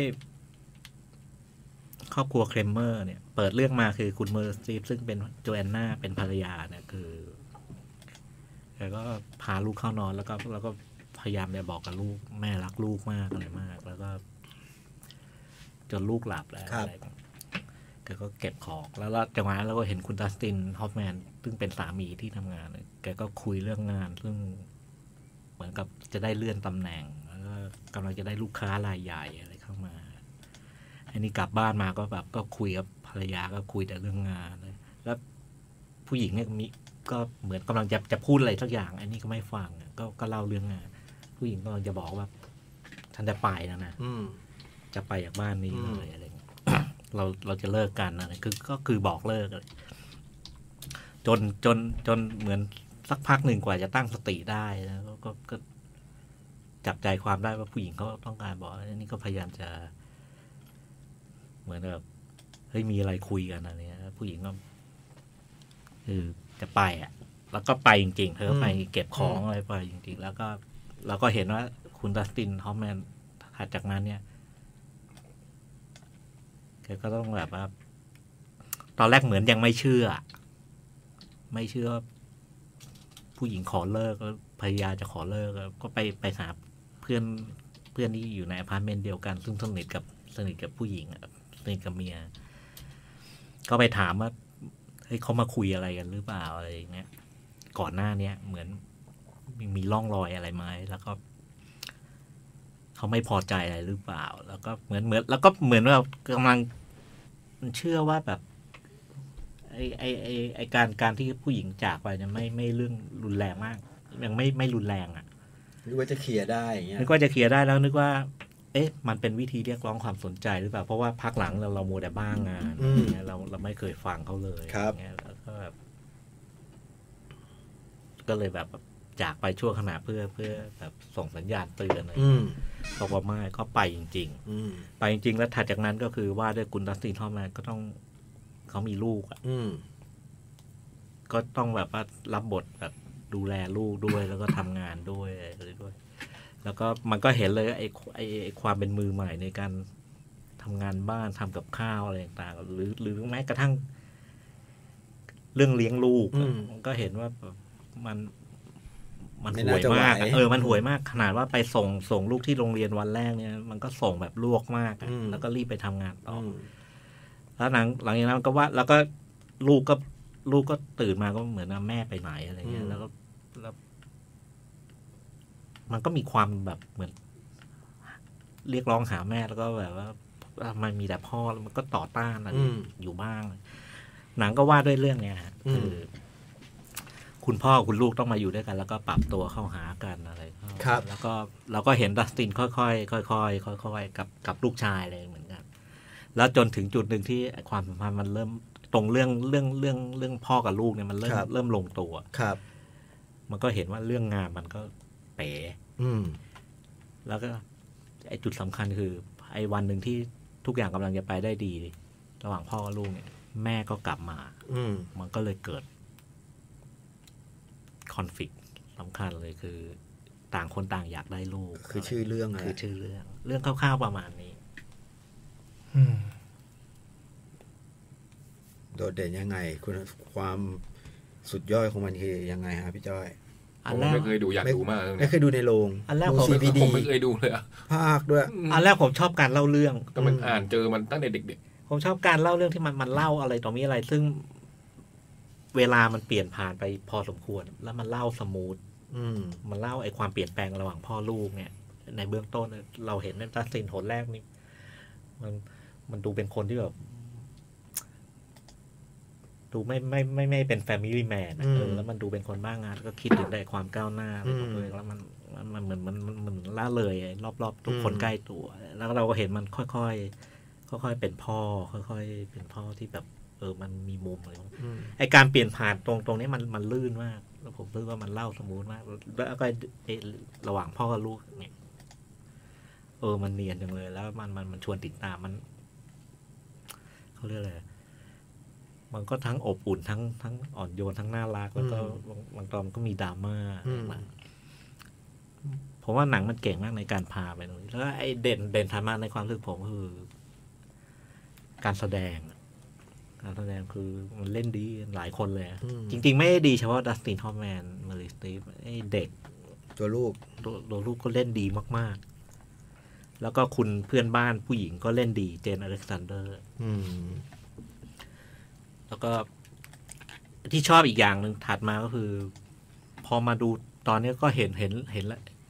[SPEAKER 1] ครอบครัวเครมเมอร์เนี่ยเปิดเรื่องมาคือคุณเมอร์ซีฟซึ่งเป็นโจแอนนาเป็นภรรยาเนี่ยคือแล้วก็พาลูกเข้านอนแล้วก็แล้วก็พยายามจะบอกกับลูกแม่รักลูกมากอะไรมากแล้วก็จนลูกหลับแล้วอะไรแกก็เก็บของแล้วจังหวะนั้นเราก็เห็นคุณดัสตินฮอฟแมนซึ่งเป็นสามีที่ทำงานแกก็คุยเรื่องงานซึ่งมือนกับจะได้เลื่อนตำแหน่งแล้วก็กำลังจะได้ลูกค้ารายใหญ่อะไรเข้ามาอันนี้กลับบ้านมาก็แบบก็คุยกับภรรยาก็คุยแต่เรื่องงานเลยแล้วผู้หญิงเนี่ยมีก็เหมือนกำลังจะจะพูดอะไรสักอย่างอันนี้ก็ไม่ฟังก็ก็เล่าเรื่องงานผู้หญิงก็จะบอกว่าฉันจะไปแล้วนะจะไปจากบ้านนี้เลยอะไรเงี้ยเราเราจะเลิกกันอะไรคือก็คือบอกเลิกเลยจนจนจนเหมือนสักพักหนึ่งกว่าจะตั้งสติได้แล้วก็ก็จับใจความได้ว่าผู้หญิงเขาต้องการบอกอันนี้ก็พยายามจะเหมือนแบบเฮ้ยมีอะไรคุยกันอะไรเงี้ยผู้หญิงก็คือจะไปอ่ะแล้วก็ไปจริงๆเธอไปเก็บของอะไรไปจริงๆแล้วก็เราก็เห็นว่าคุณดัสตินฮอฟแมนถัดจากนั้นเนี่ยแกก็ต้องแบบว่าตอนแรกเหมือนยังไม่เชื่อไม่เชื่อผู้หญิงขอเลิกแล้วภรรยาจะขอเลิกก็ไปไปหาเพื่อนเพื่อนที่อยู่ในอพาร์ตเมนต์เดียวกันซึ่งสนิทกับสนิทกับผู้หญิงสนิทกับเมียก็ไปถามว่าเฮ้ยเขามาคุยอะไรกันหรือเปล่าอะไรอย่างเงี้ยก่อนหน้าเนี้ยเหมือนมีร่องรอยอะไรไหมแล้วก็เขาไม่พอใจอะไรหรือเปล่าแล้วก็เหมือนเหมือนแล้วก็เหมือนว่ากำลังเชื่อว่าแบบไอ้ไอ้ไอ้ไอ้การการที่ผู้หญิงจากไปเนี่ยไม่ไม่เรื่องรุนแรงมากยังไม่ไม่รุนแรงอ่ะ
[SPEAKER 2] นึกว่าจะเคลียร์ได้อย่างเงี้ย
[SPEAKER 1] นึกว่าจะเคลียร์ได้แล้วนึกว่าเอ๊ะมันเป็นวิธีเรียกร้องความสนใจหรือเปล่าเพราะว่าพักหลังเราเราโมแต่บ้างงานอย่างเงี้ยเราเราไม่เคยฟังเขาเลยอย่างเงี้ยแล้วก็แบบก็เลยแบบจากไปชั่วขณะเพื่อเพื่อแบบส่งสัญญาณเตือนอะไรบอกว่าไม่ก็ไปจริงๆไปจริงๆแล้วถัดจากนั้นก็คือว่าด้วยคุณดัสตินฮอฟแมนก็ต้องเขามีลูกอ่ะก็ต้องแบบว่ารับบทแบบดูแลลูกด้วยแล้วก็ทำงานด้วยอะไรด้วยแล้วก็มันก็เห็นเลยไอ้ไอ้ไอ้ความเป็นมือใหม่ในการทำงานบ้านทำกับข้าวอะไรต่างๆหรือหรือแม้กระทั่งเรื่องเลี้ยงลูกมันก็เห็นว่ามันมันห่วยมากเออมันห่วยมากขนาดว่าไปส่งส่งลูกที่โรงเรียนวันแรกเนี่ยมันก็ส่งแบบลวกมากแล้วก็รีบไปทำงานต่อแล้วหลังหลังจากนั้นก็ว่าแล้วก็ลูกก็ลูกก็ตื่นมาก็เหมือนแม่ไปไหนอะไรเงี้ยแล้วก็แล้วมันก็มีความแบบเหมือนเรียกร้องหาแม่แล้วก็แบบว่ามันมีแต่พ่อแล้วมันก็ต่อต้านอะไรอยู่บ้างหนังก็ว่าด้วยเรื่องเนี้ยคือคุณพ่อคุณลูกต้องมาอยู่ด้วยกันแล้วก็ปรับตัวเข้าหากันอะไรครับแล้วก็เราก็เห็นดัสตินค่อยๆค่อยๆค่อยๆกับกับลูกชายเลยเหมือนกันแล้วจนถึงจุดหนึ่งที่ความสัมพันธ์มันเริ่มตรงเรื่องเรื่องเรื่องเรื่องพ่อกับลูกเนี่ยมันเริ่มเริ่มลงตัว
[SPEAKER 2] ครับ
[SPEAKER 1] มันก็เห็นว่าเรื่องงานมันก็เป๋แล้วก็ไอ้จุดสำคัญคือไอ้วันหนึ่งที่ทุกอย่างกำลังจะไปได้ดีระหว่างพ่อกับลูกเนี่ยแม่ก็กลับมามันก็เลยเกิดคอนฟลิกต์สำคัญเลยคือต่างคนต่างอยากได้ลูก
[SPEAKER 2] คือชื่อเรื่อง
[SPEAKER 1] คือชื่อเรื่องเรื่องคร่าวๆประมาณนี้
[SPEAKER 2] โดดเด่นยังไงคุณความสุดยอดของมันคือยังไงฮะพี่จ้อย
[SPEAKER 4] ผมไม่เคยดูอยากดูมาก
[SPEAKER 2] ไม่เคยดูในโรง
[SPEAKER 1] อันแรก
[SPEAKER 4] ผมไม่เคยดูเลยอะ
[SPEAKER 2] ภาคด้วย
[SPEAKER 1] อันแรกผมชอบการเล่าเรื่อง
[SPEAKER 4] แต่มันอ่านเจอมันตั้งแต่เด็ก
[SPEAKER 1] ๆผมชอบการเล่าเรื่องที่มันมันเล่าอะไรต่อมีอะไรซึ่งเวลามันเปลี่ยนผ่านไปพอสมควรแล้วมันเล่าสมูทมันเล่าไอ้ความเปลี่ยนแปลงระหว่างพ่อลูกเนี่ยในเบื้องต้นเราเห็นในดัสตินโหนแรกนี่มันมันดูเป็นคนที่แบบดูไม่ไม่ไม่ไม่เป็นแฟมิลี่แมนเออแล้วมันดูเป็นคนบ้างงานก็คิดถึงได้ความก้าวหน้าเลยแล้วมันมันเหมือนมันมันมันล่าเลยรอบๆทุกคนใกล้ตัวแล้วเราก็เห็นมันค่อยๆค่อยๆเป็นพ่อค่อยๆเป็นพ่อที่แบบเออมันมีมุมอะไรไอการเปลี่ยนผ่านตรงตรงนี้มันมันลื่นมากแล้วผมรู้ว่ามันเล่าสมูทมากแล้วก็ระหว่างพ่อกับลูกเนี่ยเออมันเนียนจังเลยแล้วมันมันมันชวนติดตามมันเขาเรียกอะไรมันก็ทั้งอบอุ่นทั้งทั้งอ่อนโยนทั้งน่ารักแล้วก็บางตอนก็มีดราม่าผมว่าหนังมันเก่งมากในการพาไปตรงนี้แล้วไอ้เด่นเด่นธรรมะในความรู้สึกผมคือการแสดงการแสดงคือมันเล่นดีหลายคนเลยจริงๆไม่ได้ดีเฉพาะดัสตินฮอฟแมนมาริสตีฟไอ้เด็ก
[SPEAKER 2] ตัวลูก
[SPEAKER 1] ตัวลูกก็เล่นดีมากๆแล้วก็คุณเพื่อนบ้านผู้หญิงก็เล่นดีเจนอเล็กซานเดอร์แล้วก็ที่ชอบอีกอย่างหนึ่งถัดมาก็คือพอมาดูตอนนี้ก็เห็นเห็นเห็นแล้ว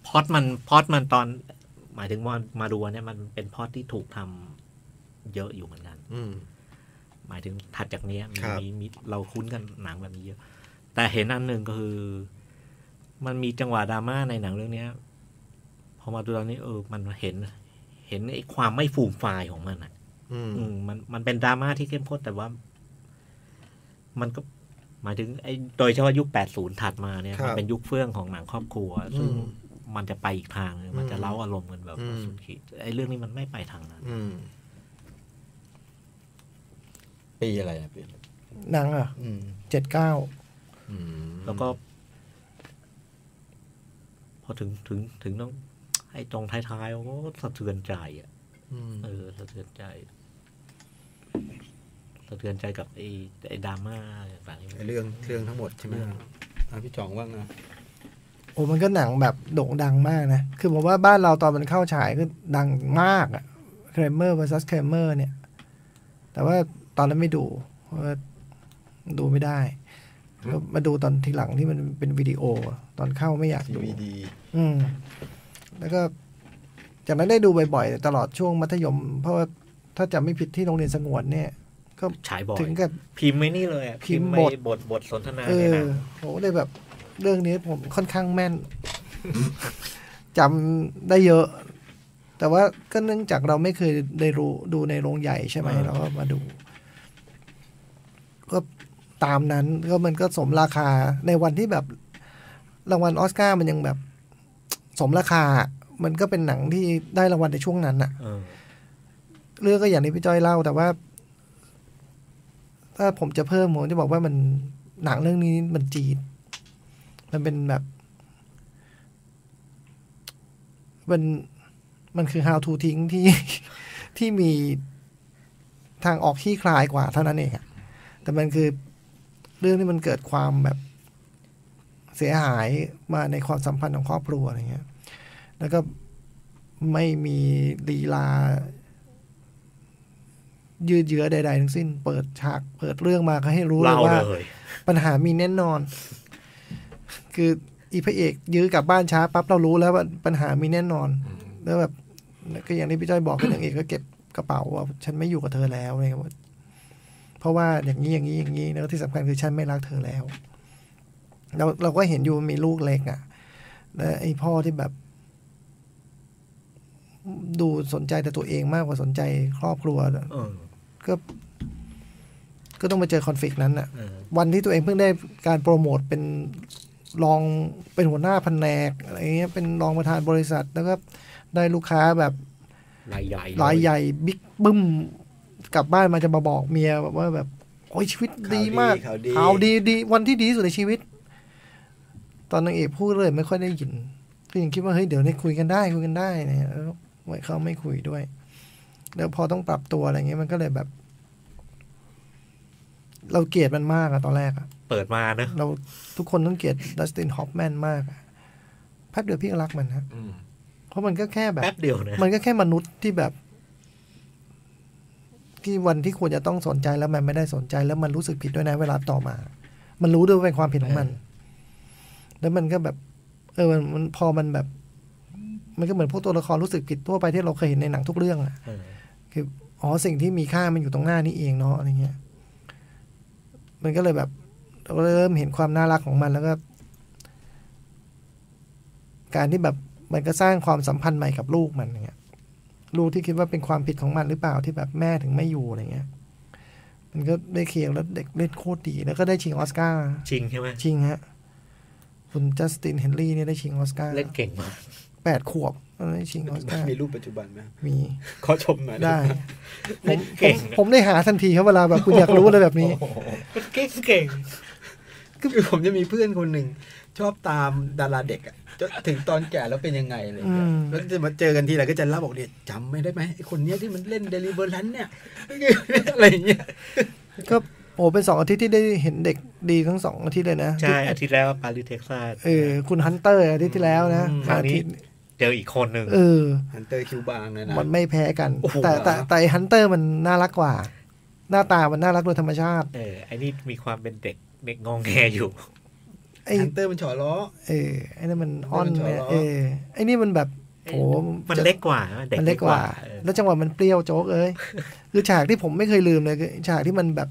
[SPEAKER 1] พอดมันพอดมันตอนหมายถึงว่ามาดูเนี่ยมันเป็นพอดที่ถูกทำเยอะอยู่เหมือนกันหมายถึงถัดจากนี้มีมีเราคุ้นกันหนังแบบนี้เยอะแต่เห็นอันหนึ่งก็คือมันมีจังหวะดราม่าในหนังเรื่องนี้พอมาดูตอนนี้เออมันเห็นเห็นไอ้ความไม่ฟูมฟายของมันอ่ะอืมมันมันเป็นดราม่าที่เข้มข้นแต่ว่ามันก็หมายถึงไอ้โดยเฉพาะยุคแปดสิบถัดมาเนี่ยมันเป็นยุคเฟื่องของหนังครอบครัวซึ่งมันจะไปอีกทางนึงมันจะเล้าอารมณ์กันแบบสุดขีดไอ้เรื่องนี้มันไม่ไปทางนั้น
[SPEAKER 2] ปีอะไรอ่ะปี
[SPEAKER 3] หนังอ่ะเจ็ดเก้า
[SPEAKER 1] แล้วก็พอถึงถึงถึงต้องไอ้ตรงท้ายๆก็สะเทือนใจอ่ะเออสะเทือนใจสะเทือนใจกับไอ้ไอ้ดราม่าต่าง
[SPEAKER 2] ๆเรื่องเรื่องทั้งหมดใช่ไหมพี่จ่องว่าไง
[SPEAKER 3] โอ้มันก็หนังแบบโด่งดังมากนะคือผมว่าบ้านเราตอนมันเข้าฉายก็ดังมากอ่ะ Kramer versus Kramer เนี่ยแต่ว่าตอนนั้นไม่ดูเพราะว่าดูไม่ได้ก็มาดูตอนทีหลังที่มันเป็นวิดีโอตอนเข้าไม่อยากดูอืมแล้วก็จากนั้นได้ดูบ่อยๆตลอดช่วงมัธยมเพราะว่าถ้าจำไม่ผิดที่โรงเรียนสงวนเนี่ยก็
[SPEAKER 1] ฉายบ่อย
[SPEAKER 3] ถึงกับ
[SPEAKER 1] พิมพ์ไม่นี่เลยพิมพ์บทบทบทสนทนา
[SPEAKER 3] เนี่ยนะโหเลยแบบเรื่องนี้ผมค่อนข้างแม่นจำได้เยอะแต่ว่าก็เนื่องจากเราไม่เคยได้รู้ดูในโรงใหญ่ใช่ไหมเราก็มาดูก็ตามนั้นก็มันก็สมราคาในวันที่แบบรางวัลออสการ์มันยังแบบสมราคามันก็เป็นหนังที่ได้รางวัลในช่วงนั้นอะเรื่องก็อย่างที่พี่จ้อยเล่าแต่ว่าถ้าผมจะเพิ่มผมจะบอกว่ามันหนังเรื่องนี้มันจีดมันเป็นแบบมันมันคือ how to ทิ้งที่ที่มีทางออกที่คลายกว่าเท่านั้นเองแต่มันคือเรื่องที่มันเกิดความแบบเสียหายมาในความสัมพันธ์ของครอบครัวอะไรเงี้ยแล้วก็ไม่มีลีลายืดเยื้อใดๆทั้งสิ้นเปิดฉากเปิดเรื่องมาก็ให้รู้เลยว่าปัญหามีแน่นอนคืออีพระเอกยื้อกลับบ้านช้าปั๊บเรารู้แล้วว่าปัญหามีแน่นอนแล้วแบบก็อย่างที่พี่จ้อยบอกก็นางเอกก็เก็บกระเป๋าว่าฉันไม่อยู่กับเธอแล้วอะไรเงี้ยเพราะว่าอย่างนี้อย่างนี้อย่างนี้แล้วที่สำคัญคือฉันไม่รักเธอแล้วเราเราก็เห็นอยู่มีลูกเล็กอ่ะแล้วไอ้พ่อที่แบบดูสนใจแต่ตัวเองมากกว่าสนใจครอบครัวก็ก็ต้องมาเจอคอนฟลิกต์นั้นอ่ะวันที่ตัวเองเพิ่งได้การโปรโมทเป็นรองเป็นหัวหน้าแผนกอะไรเงี้ยเป็นรองประธานบริษัทแล้วก็ได้ลูกค้าแบบ
[SPEAKER 1] รายใหญ่
[SPEAKER 3] รายใหญ่บิ๊กบึ้มกลับบ้านมาจะมาบอกเมียแบบว่าแบบโอ้ยชีวิตดีมากข่าวดีดีวันที่ดีที่สุดในชีวิตตอนนางเอกพูดเลยไม่ค่อยได้ยินก็ยังคิดว่าเฮ้ยเดี๋ยวนี้คุยกันได้คุยกันได้เนี่ยแล้วเขาไม่คุยด้วยแล้วพอต้องปรับตัวอะไรเงี้ยมันก็เลยแบบเราเกลียดมันมากอะตอนแรกอะ
[SPEAKER 1] เปิดมาเนอะ
[SPEAKER 3] เราทุกคนต้องเกลียดดัสตินฮอฟแมนมากแป๊บเดียวพี่ก็รักมันครับเพราะมันก็แค่แบบ
[SPEAKER 1] แป๊บเดียวนะ
[SPEAKER 3] มันก็แค่มนุษย์ที่แบบที่วันที่ควรจะต้องสนใจแล้วมันไม่ได้สนใจแล้วมันรู้สึกผิดด้วยนะเวลาต่อมามันรู้ด้วยว่าเป็นความผิดของมันแล้วมันก็แบบเออมันมันพอมันแบบมันก็เหมือนพวกตัวละครรู้สึกผิดทั่วไปที่เราเคยเห็นในหนังทุกเรื่องอ่ะคืออ๋อสิ่งที่มีค่ามันอยู่ตรงหน้านี่เองเนาะอะไรเงี้ยมันก็เลยแบบเราเริ่มเห็นความน่ารักของมันแล้วก็การที่แบบมันก็สร้างความสัมพันธ์ใหม่กับลูกมันอย่างเงี้ยลูกที่คิดว่าเป็นความผิดของมันหรือเปล่าที่แบบแม่ถึงไม่อยู่อะไรเงี้ยมันก็ได้เคลียร์แล้วเด็กเล่นโคตรดีแล้วก็ได้ชิงออสการ์
[SPEAKER 1] ชิงใช่ไหม
[SPEAKER 3] ชิงฮะคุณจัสตินเฮนรี่เนี่ยได้ชิงออสการ์
[SPEAKER 1] เล่นเก่งมาก
[SPEAKER 3] แปดขวบได้ชิงออสการ์
[SPEAKER 2] มีรูปปัจจุบันไหม
[SPEAKER 3] มี
[SPEAKER 2] ขอชมหน่อย
[SPEAKER 3] ได้ผมผมได้หาทันทีครับเวลาแบบคุณอยากรู้อะไรแบบนี้
[SPEAKER 1] เก่งเก่ง
[SPEAKER 2] คือผมจะมีเพื่อนคนหนึ่งชอบตามดาราเด็กอ่ะถึงตอนแก่แล้วเป็นยังไงอะไรเงี้ยแล้วจะมาเจอกันทีไรก็จะเล่าบอกเด็กจำไม่ได้ไหมไอ้คนเนี้ยที่มันเล่นเดลิเวอร์ลันเนี่ยอะไรเงี้ย
[SPEAKER 3] ก็โอ้เป็นสองอาทิตย์ที่ได้เห็นเด็กดีทั้งสองอาทิตย์เลยนะ
[SPEAKER 1] ใช่อาทิตย์แล้วปารีสเท็กซัส
[SPEAKER 3] เออคุณฮันเตอร์อาทิตย์ที่แล้วนะ
[SPEAKER 1] อาทิตย์เจออีกคนหนึ่ง
[SPEAKER 3] เออ
[SPEAKER 2] ฮันเตอร์คิวบางเลยนะ
[SPEAKER 3] มันไม่แพ้กันแต่แต่แต่ฮันเตอร์มันน่ารักกว่าหน้าตามันน่ารักโดยธรรมชาติ
[SPEAKER 1] เออไอ้นี่มีความเป็นเด็กเด็กงองแงอยู่
[SPEAKER 3] ไไอ้
[SPEAKER 2] ฮันเตอร์มันฉอล้อ
[SPEAKER 3] เออไอ้นั่นมันอ่อนเออไอ้นี่มันแบบโอ้
[SPEAKER 1] มันเล็กกว่า
[SPEAKER 3] มันเล็กกว่าแล้วจังหวะมันเปรี้ยวโจ๊กเอ้ยคือฉากที่ผมไม่เคยลืมเลยคือฉากที่มันแบบ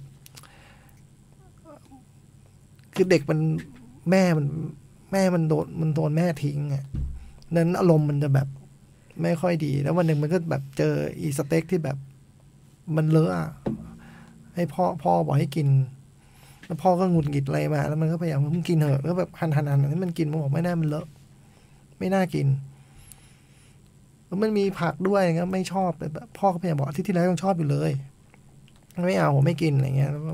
[SPEAKER 3] คือเด็กมันแม่มันแม่มันโดนมันโดนแม่ทิ้งอ่ะนั้นอารมณ์มันจะแบบไม่ค่อยดีแล้ววันหนึ่งมันก็แบบเจออีสเต็กที่แบบมันเลอะให้พ่อพ่อบอกให้กินแล้วพ่อก็หงุดหงิดอะไรมาแล้วมันก็พยายามมึงกินเถอะแล้วแบบหันหันหันให้มันกินมันบอกไม่น่ามันเลอะไม่น่ากินแล้วมันมีผักด้วยก็ไม่ชอบเลยแบบพ่อก็พยายามบอกที่ที่แล้วยังชอบอยู่เลยไม่เอาผมไม่กินอะไรเงี้ยแล้วก็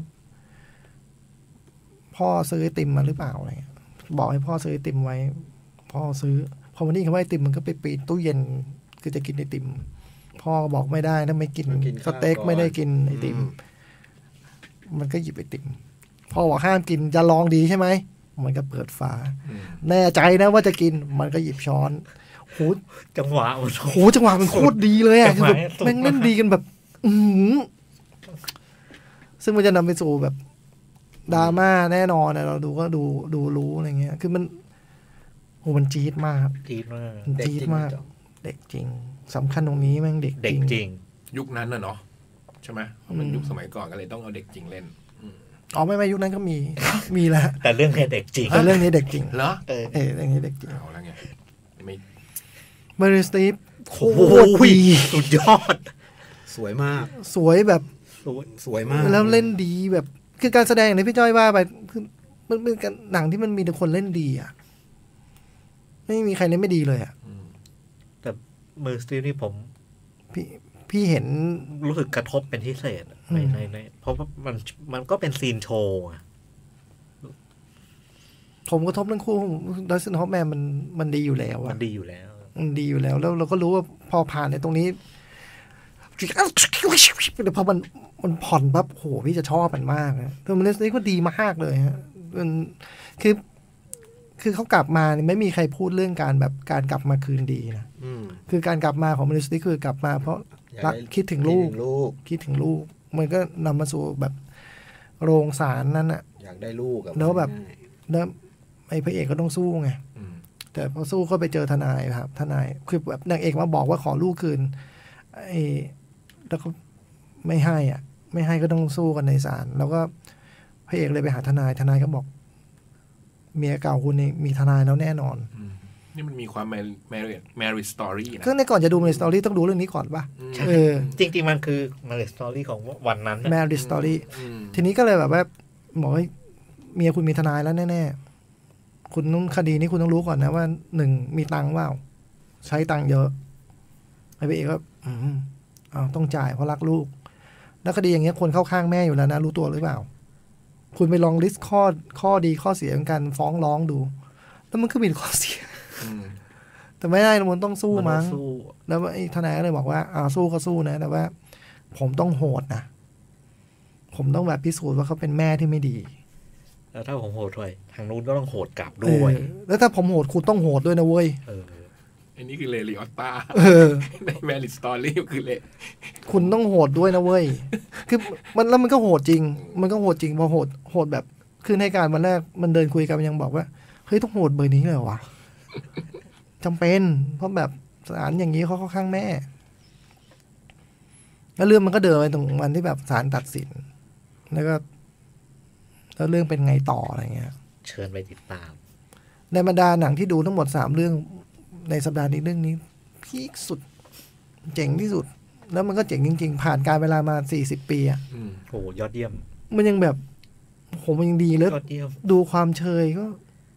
[SPEAKER 3] พ่อซื้อไอติมมาหรือเปล่าอะไรเงี้ยบอกให้พ่อซื้อไอติมไว้พ่อซื้อพอวันนี้คำว่าไอติมมันก็ไปปีนตู้เย็นคือจะกินไอติมพ่อบอกไม่ได้ถ้าไม่กินสเต็กไม่ได้กินไอติมมันก็หยิบไอติมพ่อบอกห้ามกินจะลองดีใช่ไหมมันก็เปิดฝาแน่ใจนะว่าจะกินมันก็หยิบช้อนโห
[SPEAKER 1] จังหวะ
[SPEAKER 3] โหจังหวะมันโคตรดีเลยอ่ะคือแบบแม่งเล่นดีกันแบบอือซึ่งมันจะนำไปสู่แบบดราม่าแน่นอนนะเราดูก็ดูดูรู้อะไรเงี้ยคือมันโหมันจี๊ดมาก
[SPEAKER 1] จี๊ดมาก
[SPEAKER 3] จี๊ดมากเด็กจริงสำคัญตรงนี้แม่งเด็ก
[SPEAKER 1] จริง
[SPEAKER 4] ยุคนั้นน่ะเนาะใช่ไหมมันยุคสมัยก่อนก็เลยต้องเอาเด็กจริงเล่น
[SPEAKER 3] อ๋อไม่ไม่ยุคนั้นก็มีมีแล้ว
[SPEAKER 1] แต่เรื่องนี้เด็กจริง
[SPEAKER 3] แต่เรื่องนี้เด็กจริง
[SPEAKER 4] เหรอ
[SPEAKER 3] เออเออเรื่องนี้เด็กจริง
[SPEAKER 4] เอาแล้วไงไม่
[SPEAKER 3] เมอร์สตีฟ
[SPEAKER 1] โคตรดีสุดยอด
[SPEAKER 2] สวยมาก
[SPEAKER 3] สวยแบบ
[SPEAKER 2] สวยสวยมาก
[SPEAKER 3] แล้วเล่นดีแบบคือการแสดงอย่างที่พี่จ้อยว่าไปคือมันเป็นหนังที่มันมีแต่คนเล่นดีอ่ะไม่มีใครเล่นไม่ดีเลยอ่ะ
[SPEAKER 1] แต่เมอร์สตีฟนี่ผม
[SPEAKER 3] พี่พี่เห็น
[SPEAKER 1] รู้สึกกระทบเป็นพิเศษในในในเพราะว่ามันมันก็เป็นซีนโชว์อ่ะ
[SPEAKER 3] ผมกระทบทั้งคู่ดัซสันฮอปแมนมันมันดีอยู่แล้ว
[SPEAKER 1] มันดีอยู่แล้ว
[SPEAKER 3] มันดีอยู่แล้วแล้วเราก็รู้ว่าพอผ่านในตรงนี้พอมันมันผ่อนปั๊บโหพี่จะชอบมันมากนะแต่มันนี่ก็ดีมากเลยฮะมันคือคือเขากลับมาไม่มีใครพูดเรื่องการแบบการกลับมาคืนดีนะคือการกลับมาของมนุษย์นี่คือกลับมาเพราะรักคิดถึงลูกคิดถึงลูกมันก็นำมาสู่แบบโรงศาลนั้นอะ
[SPEAKER 2] อยากได้ลูก
[SPEAKER 3] แล้วแบบแล้วไอ้พระเอกก็ต้องสู้ไงแต่พอสู้ก็ไปเจอทนายครับทนายคือแบบนางเอกมาบอกว่าขอลูกคืนไอ้แล้วก็ไม่ให้อ่ะไม่ให้ก็ต้องสู้กันในศาลแล้วก็พระเอกเลยไปหาทนายทนายก็บอกเมียเก่าคุณนี่มีทนายแล้วแน่นอน
[SPEAKER 4] นี่มันมีความแมรี่แมรี่สตอรี่นะ
[SPEAKER 3] ก็ในก่อนจะดูแมรี่สตอรี่ต้องดูเรื่องนี้ก่อนป่ะเออ
[SPEAKER 1] จริงๆมันคือแมรี่สตอรี่ของวันนั้น
[SPEAKER 3] แมรี่สตอรี่ทีนี้ก็เลยแบบว่าบอกว่าเมียคุณมีทนายแล้วแน่ๆคุณต้องคดีนี้คุณต้องรู้ก่อนนะว่าหนึ่งมีตังค์เปล่าใช้ตังค์เยอะไอ้พระเอกก็อืมอ้าวต้องจ่ายเพราะรักลูกแล้วคดีอย่างเงี้ยคนเข้าข้างแม่อยู่แล้วนะรู้ตัวหรือเปล่าคุณไปลองลิสต์ข้อข้อดีข้อเสียของการฟ้องร้องดูแล้วมันก็มีข้อเสียแต่ไม่ได้มันต้องสู้มั้งแล้วไอ้ทนายก็เลยบอกว่าอ่าสู้ก็สู้นะแต่ว่าผมต้องโหดนะผมต้องแบบพิสูจน์ว่าเขาเป็นแม่ที่ไม่ดี
[SPEAKER 1] แล้วถ้าผมโหดด้วยทางนู้นก็ต้องโหดกลับด้วย
[SPEAKER 3] แล้วถ้าผมโหดคุณต้องโหดด้วยนะเว้ย
[SPEAKER 4] อันนี้คือเลลิออตตาในแมรี่สตอรี่คือเล
[SPEAKER 3] คุณต้องโหดด้วยนะเว้ยคือมันแล้วมันก็โหดจริงมันก็โหดจริงพอโหดโหดแบบคือในการวันแรกมันเดินคุยกันยังบอกว่าเฮ้ยต้องโหดเบอร์นี้เลยเหรอวะจำเป็นเพราะแบบศาลอย่างนี้เขาเข้าข้างแม่แล้วเรื่องมันก็เดินไปตรงวันที่แบบศาลตัดสินแล้วก็แล้วเรื่องเป็นไงต่ออะไรเงี้ย
[SPEAKER 1] เชิญไปติดตาม
[SPEAKER 3] ในบรรดาหนังที่ดูทั้งหมดสามเรื่องในสัปดาห์นี้เรื่องนี้พีคสุดเจ๋งที่สุดแล้วมันก็เจ๋งจริงๆผ่านการเวลามาสี่สิบปีอ่ะ
[SPEAKER 1] โหยอดเยี่ยม
[SPEAKER 3] มันยังแบบโหมันยังดีเลยดูความเชยก็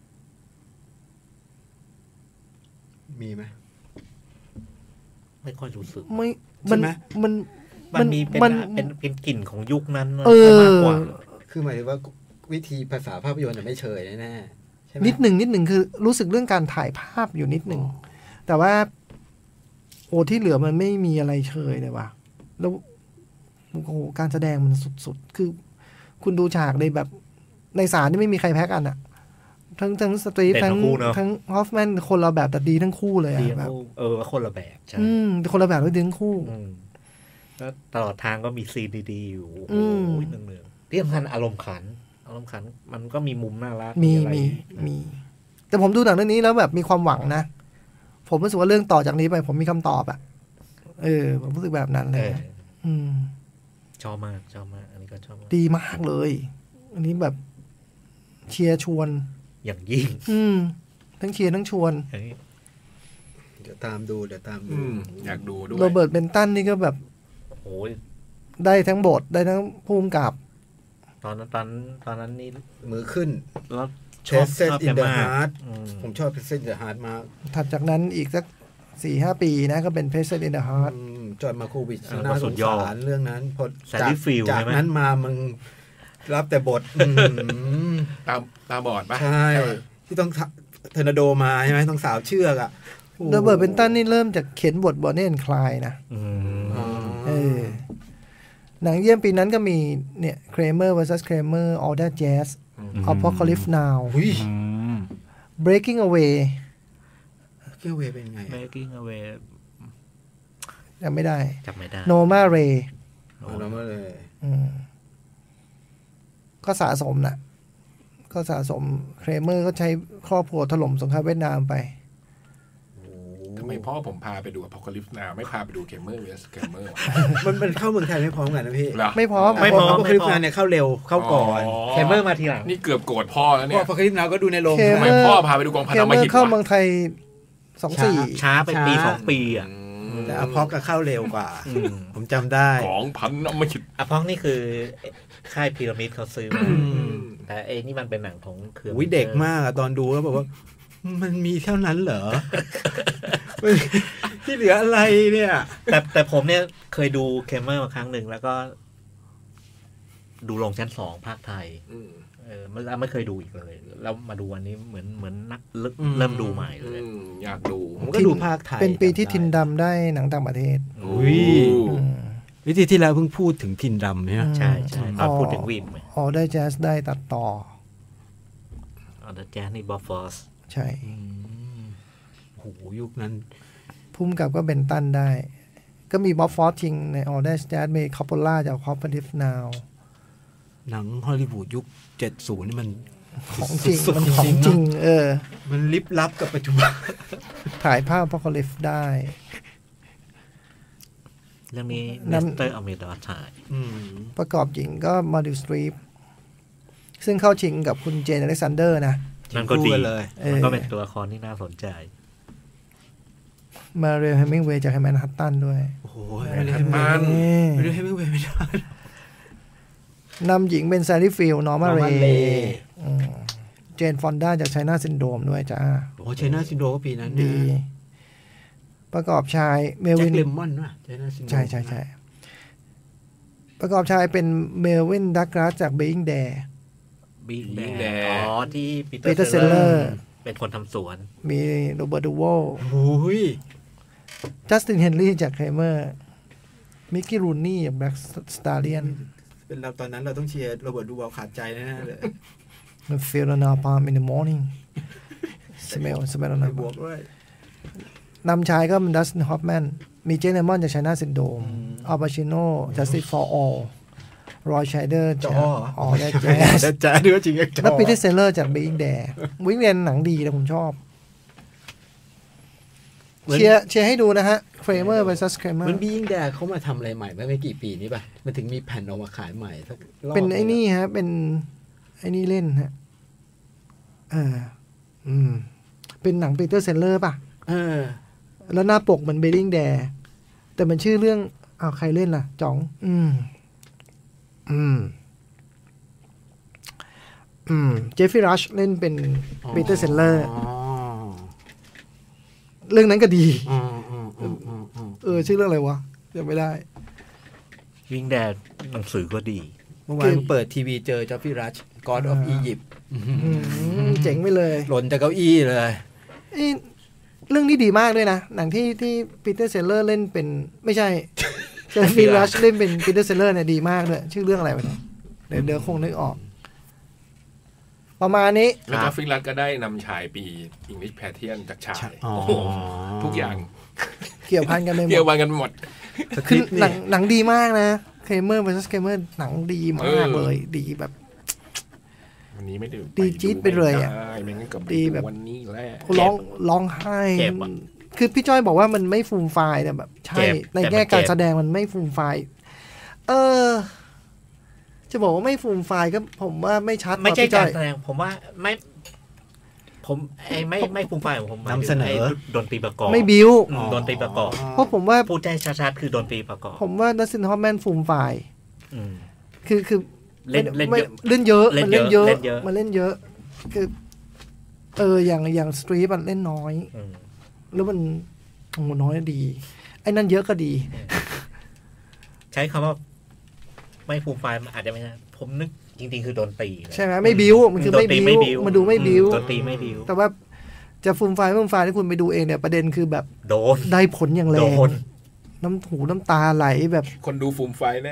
[SPEAKER 2] มีไหม
[SPEAKER 1] ไม่ค่อยรู้สึก
[SPEAKER 3] ไม่มันมัน
[SPEAKER 1] มันมีเป็นเป็นเป็นกลิ่นของยุคนั้นมากกว่า
[SPEAKER 2] คือหมายถึงว่าวิธีภาษาภาพยนตร์ไม่เชยแน่
[SPEAKER 3] ๆนิดหนึ่งนิดหนึ่งคือรู้สึกเรื่องการถ่ายภาพอยู่นิดหนึ่งแต่ว่าโอ้ที่เหลือมันไม่มีอะไรเชยเลยว่ะแล้วโอ้การแสดงมันสุดๆคือคุณดูฉากในแบบในศาลที่ไม่มีใครแพ้กันอ่ะทั้งทั้งสตรีฟทั้งทั้งฮอฟแมนคนละแบบแต่ดีทั้งคู่เลยอ่ะแบบ
[SPEAKER 1] เออคนละแบบใช่
[SPEAKER 3] อืมคนละแบบแล้วดีทั้งคู่
[SPEAKER 1] แล้วตลอดทางก็มีซีนดีๆอยู่โอ้ยเนืองๆที่สำคัญอารมณ์ขันอารมณ์ขันมันก็มีมุมน่ารัก
[SPEAKER 3] มีมีมีแต่ผมดูหนังเรื่องนี้แล้วแบบมีความหวังนะผมรู้สึกว่าเรื่องต่อจากนี้ไปผมมีคำตอบอะเออผมรู้สึกแบบนั้นเลยนะอืม
[SPEAKER 1] ชอบมากชอบมากอันนี้ก็ชอบ
[SPEAKER 3] ดีมากเลยอันนี้แบบเชียร์ชวน
[SPEAKER 1] อย่างยิ่ง
[SPEAKER 3] อืมทั้งเชียร์ทั้งชวน
[SPEAKER 2] เดี๋ยวตามดูเดี๋ยวตามดู
[SPEAKER 4] อยากดูด้วย
[SPEAKER 3] โรเบิร์ตเบนตันนี่ก็แบบ
[SPEAKER 1] โอ้ย
[SPEAKER 3] ได้ทั้งบทได้ทั้งผู้กำกับ
[SPEAKER 1] ตอนนั้นตอนตอนนั้นนี่
[SPEAKER 2] มือขึ้น
[SPEAKER 1] แล้ว
[SPEAKER 2] ชอบเซตอินเดอะฮาร์ดผมชอบเซตอินเดอะฮาร์ดมาก
[SPEAKER 3] ถัดจากนั้นอีกสักสี่ห้าปีนะก็เป็นเพเซนอินเดอะฮาร์ด
[SPEAKER 2] จอห์นมาโควิชน่าสงสารเรื่องนั้นพอ
[SPEAKER 1] จาก
[SPEAKER 2] จากนั้นมามึงรับแต่บท
[SPEAKER 4] ตาตาบอดป่ะ
[SPEAKER 2] ใช่ที่ต้องเทอร์นาโดมาใช่ไหมต้องสาวเชือกอ่ะ
[SPEAKER 3] โรเบิร์ตเบนตันนี่เริ่มจากเขียนบทบอนนี่แอนด์ไคลด์นะเออหนังเยี่ยมปีนั้นก็มีเนี่ย Kramer versus Kramer All That Jazz Apocalypse Now Breaking Away
[SPEAKER 2] Breaking Away เป็นไง
[SPEAKER 1] Breaking Away
[SPEAKER 3] จำไม่ได้
[SPEAKER 1] จำไม่ได้
[SPEAKER 3] Norma Ray
[SPEAKER 2] Norma Ray
[SPEAKER 3] ก็สะสมนะก็สะสม Kramer ก็ใช้ครอบครัวถล่มสงครามเวียดนามไป
[SPEAKER 4] ทำไมพ่อผมพาไปดู Apocalypse Now ไม่พาไปดู Kramer versus Kramer
[SPEAKER 2] มันมันเข้าเมืองไทยไม่พร้อมกันนะพี่
[SPEAKER 3] ไม่พร้อม
[SPEAKER 2] ไม่พร้อม Apocalypse Now เนี่ยเข้าเร็วเข้าก่อน
[SPEAKER 1] เคเมอร์มาทีหลัง
[SPEAKER 4] นี่เกือบโกรธพ่อแล้วเนี่ย
[SPEAKER 2] Apocalypse Now ก็ดูในโรง
[SPEAKER 4] ทำไมพ่อพาไปดูกองพันอมหิต
[SPEAKER 3] เข้าเมืองไทยสองสี่
[SPEAKER 1] ช้าไปปีสองปีอ่ะ
[SPEAKER 2] แต่อพอกก็เข้าเร็วกว่าผมจำได้
[SPEAKER 4] กองพันอมหิต
[SPEAKER 1] อพอกนี่คือค่ายพีระมิดเขาซื้อมาแต่ไอ้นี่มันเป็นหนังของเครือ
[SPEAKER 2] วิเด็กมากตอนดูแล้วบอกว่ามันมีเท่านั้นเหรอที่เหลืออะไรเนี่ย
[SPEAKER 1] แต่แต่ผมเนี่ยเคยดูเคมเมอร์มาครั้งหนึ่งแล้วก็ดูลงชั้นสองภาคไทยเออไม่ไม่เคยดูอีกเลยแล้วมาดูวันนี้เหมือนเหมือนนักเริ่มดูใหม่เลย
[SPEAKER 4] อยากดู
[SPEAKER 2] ผมก็ดูภาคไทย
[SPEAKER 3] เป็นปีที่ทินดำได้หนังต่างประเทศ
[SPEAKER 2] อุ้ยวิธีที่แล้วเพิ่งพูดถึงทินดำใช่ไหม
[SPEAKER 1] ใช่ใช่ตอนพูดถึงวิม
[SPEAKER 3] อ๋อได้แจ๊สได้ตัดต่อ
[SPEAKER 1] อ๋อได้แจ๊สนี่บอฟฟอส
[SPEAKER 3] ใช่
[SPEAKER 2] โหยุคนั้น
[SPEAKER 3] พุ่มกับก็เบนตันได้ก็มีบ๊อบฟอสทิงในออเดสแจ๊สมีคอปโปล่าจากคอปเปอร์ดิฟนาว
[SPEAKER 2] หนังฮอลลีวูดยุคเจ็ดสิบนี่มัน
[SPEAKER 3] ของจริงมันของจริงเออ
[SPEAKER 2] มันลิบลับกับปัจจุบัน
[SPEAKER 3] ถ่ายภาพพอคอลิฟได้
[SPEAKER 1] เรื่องนี้เนสเตอร์อเมดอร์ถ่าย
[SPEAKER 3] ประกอบหญิงก็มาริล สตรีปซึ่งเข้าชิงกับคุณเจนอเล็กซานเดอร์นะ
[SPEAKER 1] มันก็ดีเลยมันก็เป็นตัวละครที่น่าสนใจ
[SPEAKER 3] มาเรียล แฮมมิงเวย์จากแมนฮัตตันด้วย
[SPEAKER 2] โอ้โหแมนฮัตตันมาเรียล แฮมมิงเวย์ไม่ได้
[SPEAKER 3] นำหญิงเป็นแซรี่ฟิลด์นอร์มาเรย์เจนฟอนด้าจากไชน่าซินโดรมด้วยจ้า
[SPEAKER 2] โอ้ไชน่าซินโดรมปีนั้น
[SPEAKER 3] ดีประกอบชายเมลวิน
[SPEAKER 2] แจ็คเลมอนว่ะไชน่าซินโดรม
[SPEAKER 3] ใช่ใช่ใช่ประกอบชายเป็นเมลวินดักลาสจากเบอิงแดร์
[SPEAKER 1] เบอิงแดร์อ๋อที่ปีเต
[SPEAKER 3] อร์เซลเลอร์
[SPEAKER 1] เป็นคนทำสวน
[SPEAKER 3] มีโรเบิร์ตดูโว
[SPEAKER 2] โอ้ย
[SPEAKER 3] จัสตินเฮนรี่จากเคเมอร์มิกกี้รูนี่จากแบล็กสตาร์เลียน
[SPEAKER 2] เป็นเราตอนนั้นเราต้องเชียร์โรเบิร์ตดูวอลขาดใจแน่ๆเลย
[SPEAKER 3] Feel on our palm in the morning Smell Smell on our
[SPEAKER 2] บวกด้วย
[SPEAKER 3] นำชายก็เป็นดัสตินฮอปแมนมีเจนเนมอนจากไชน่าซินโดรมอัลปาชิโน่จัสติสฟอร์ออลรอยชัยเดอร์จากอ๋อได้แจ๊ส
[SPEAKER 2] ได้แจ๊สด้วยจริงๆ
[SPEAKER 3] แล้วปีเตอร์เซเลอร์จากบิงแดร์วิงเรียนหนังดีนะผมชอบเชียร์เชียร์ให้ดูนะฮะ Kramer versus Kramer
[SPEAKER 2] มันบิงแดร์เขามาทำอะไรใหม่ไม่กี่ปีนี้ป่ะมันถึงมีแผ่นออกมาขายใหม่สักรอบ
[SPEAKER 3] เป็นไอ้นี่ฮะเป็นไอ้นี่เล่นฮะเอออืมเป็นหนังปีเตอร์เซเลอร์ป่ะ
[SPEAKER 2] เออ
[SPEAKER 3] แล้วหน้าปกมันเบลลิงแดร์แต่มันชื่อเรื่องอ้าวใครเล่นล่ะจ๋องอืมอืมอืมเจฟฟี่รัชเล่นเป็นปีเตอร์เซเลอร์เรื่องนั้นก็ดีเออชื่อเรื่องอะไรวะจำไม่ได้
[SPEAKER 1] วิงแดดหนังสือก็ดี
[SPEAKER 2] เมื่อวานเปิดทีวีเจอเจฟฟี่รัช God of Egypt
[SPEAKER 3] เจ๋งไปเลย
[SPEAKER 2] หล่นจากเก้าอี้เลย
[SPEAKER 3] เรื่องนี้ดีมากด้วยนะหนังที่ที่ปีเตอร์เซเลอร์เล่นเป็นไม่ใช่เจฟฟี่รัชเล่นเป็นปีเตอร์เซเลอร์เนี่ยดีมากเลยชื่อเรื่องอะไรวะเนี่ยเดี๋ยวเดี๋ยวคงนึกออกประมาณนี้
[SPEAKER 4] แล้วก็ฟิงรัตก็ได้นำฉายปีอิงลิชแพทเทียนจากฉายทุกอย่าง
[SPEAKER 3] เกี่ยวพันกันไปหมด
[SPEAKER 4] เกี่ยวพันกันหมด
[SPEAKER 3] คือหนังหนังดีมากนะเคเมอร์ versus เคเมอร์หนังดีมากเลยดีแบบ
[SPEAKER 4] วันนี้ไม่ได้
[SPEAKER 3] ดีจี๊ดไปเลยอ่ะ
[SPEAKER 4] ดีแบบวันนี้แหละ
[SPEAKER 3] ร้องร้องไห้คือพี่จ้อยบอกว่ามันไม่ฟูมไฟล์แต่แบบใช่ในแง่การแสดงมันไม่ฟูมไฟล์เออจะบอกว่าไม่ฟูมไฟล์ก็ผมว่าไม่ชัด
[SPEAKER 1] ไม่ใช่การแสดงผมว่าไม่ผมไอ้ไม่ไม่ฟูมไฟล์ผม
[SPEAKER 2] นำเสนอ
[SPEAKER 1] ดนตรีประกอบ
[SPEAKER 3] ไม่บิ้ว
[SPEAKER 1] ดนตรีประกอบ
[SPEAKER 3] เพราะผมว่า
[SPEAKER 1] พูดได้ชัดๆคือดนตรีประกอบ
[SPEAKER 3] ผมว่าดัสตินฮอฟแมนฟูมไฟล์คือคือ
[SPEAKER 1] เล่นเล่นเยอะ
[SPEAKER 3] เล่นเยอะมันเล่นเยอะมันเล่นเยอะคือเอออย่างอย่างสตรีทมันเล่นน้อยแล้วมันโอ้น้อยดีไอ้นั่นเยอะก็ดี
[SPEAKER 1] ใช้คำว่าไม่ฟูมไฟล์อาจจะไม่ใช่ผมนึกจริงๆคือดนตรี
[SPEAKER 3] ใช่ไหมไม่บิ้วมันคือไม่บิ้วมันดูไม่บิ้ว
[SPEAKER 1] ดนตรีไม่บิ้ว
[SPEAKER 3] แต่ว่าจะฟูมไฟล์ฟูมไฟล์ที่คุณไปดูเองเนี่ยประเด็นคือแบบ
[SPEAKER 1] โดน
[SPEAKER 3] ได้ผลอย่างแรงน้ำหูน้ำตาไหลแบบ
[SPEAKER 4] คนดูฟูมไฟแน่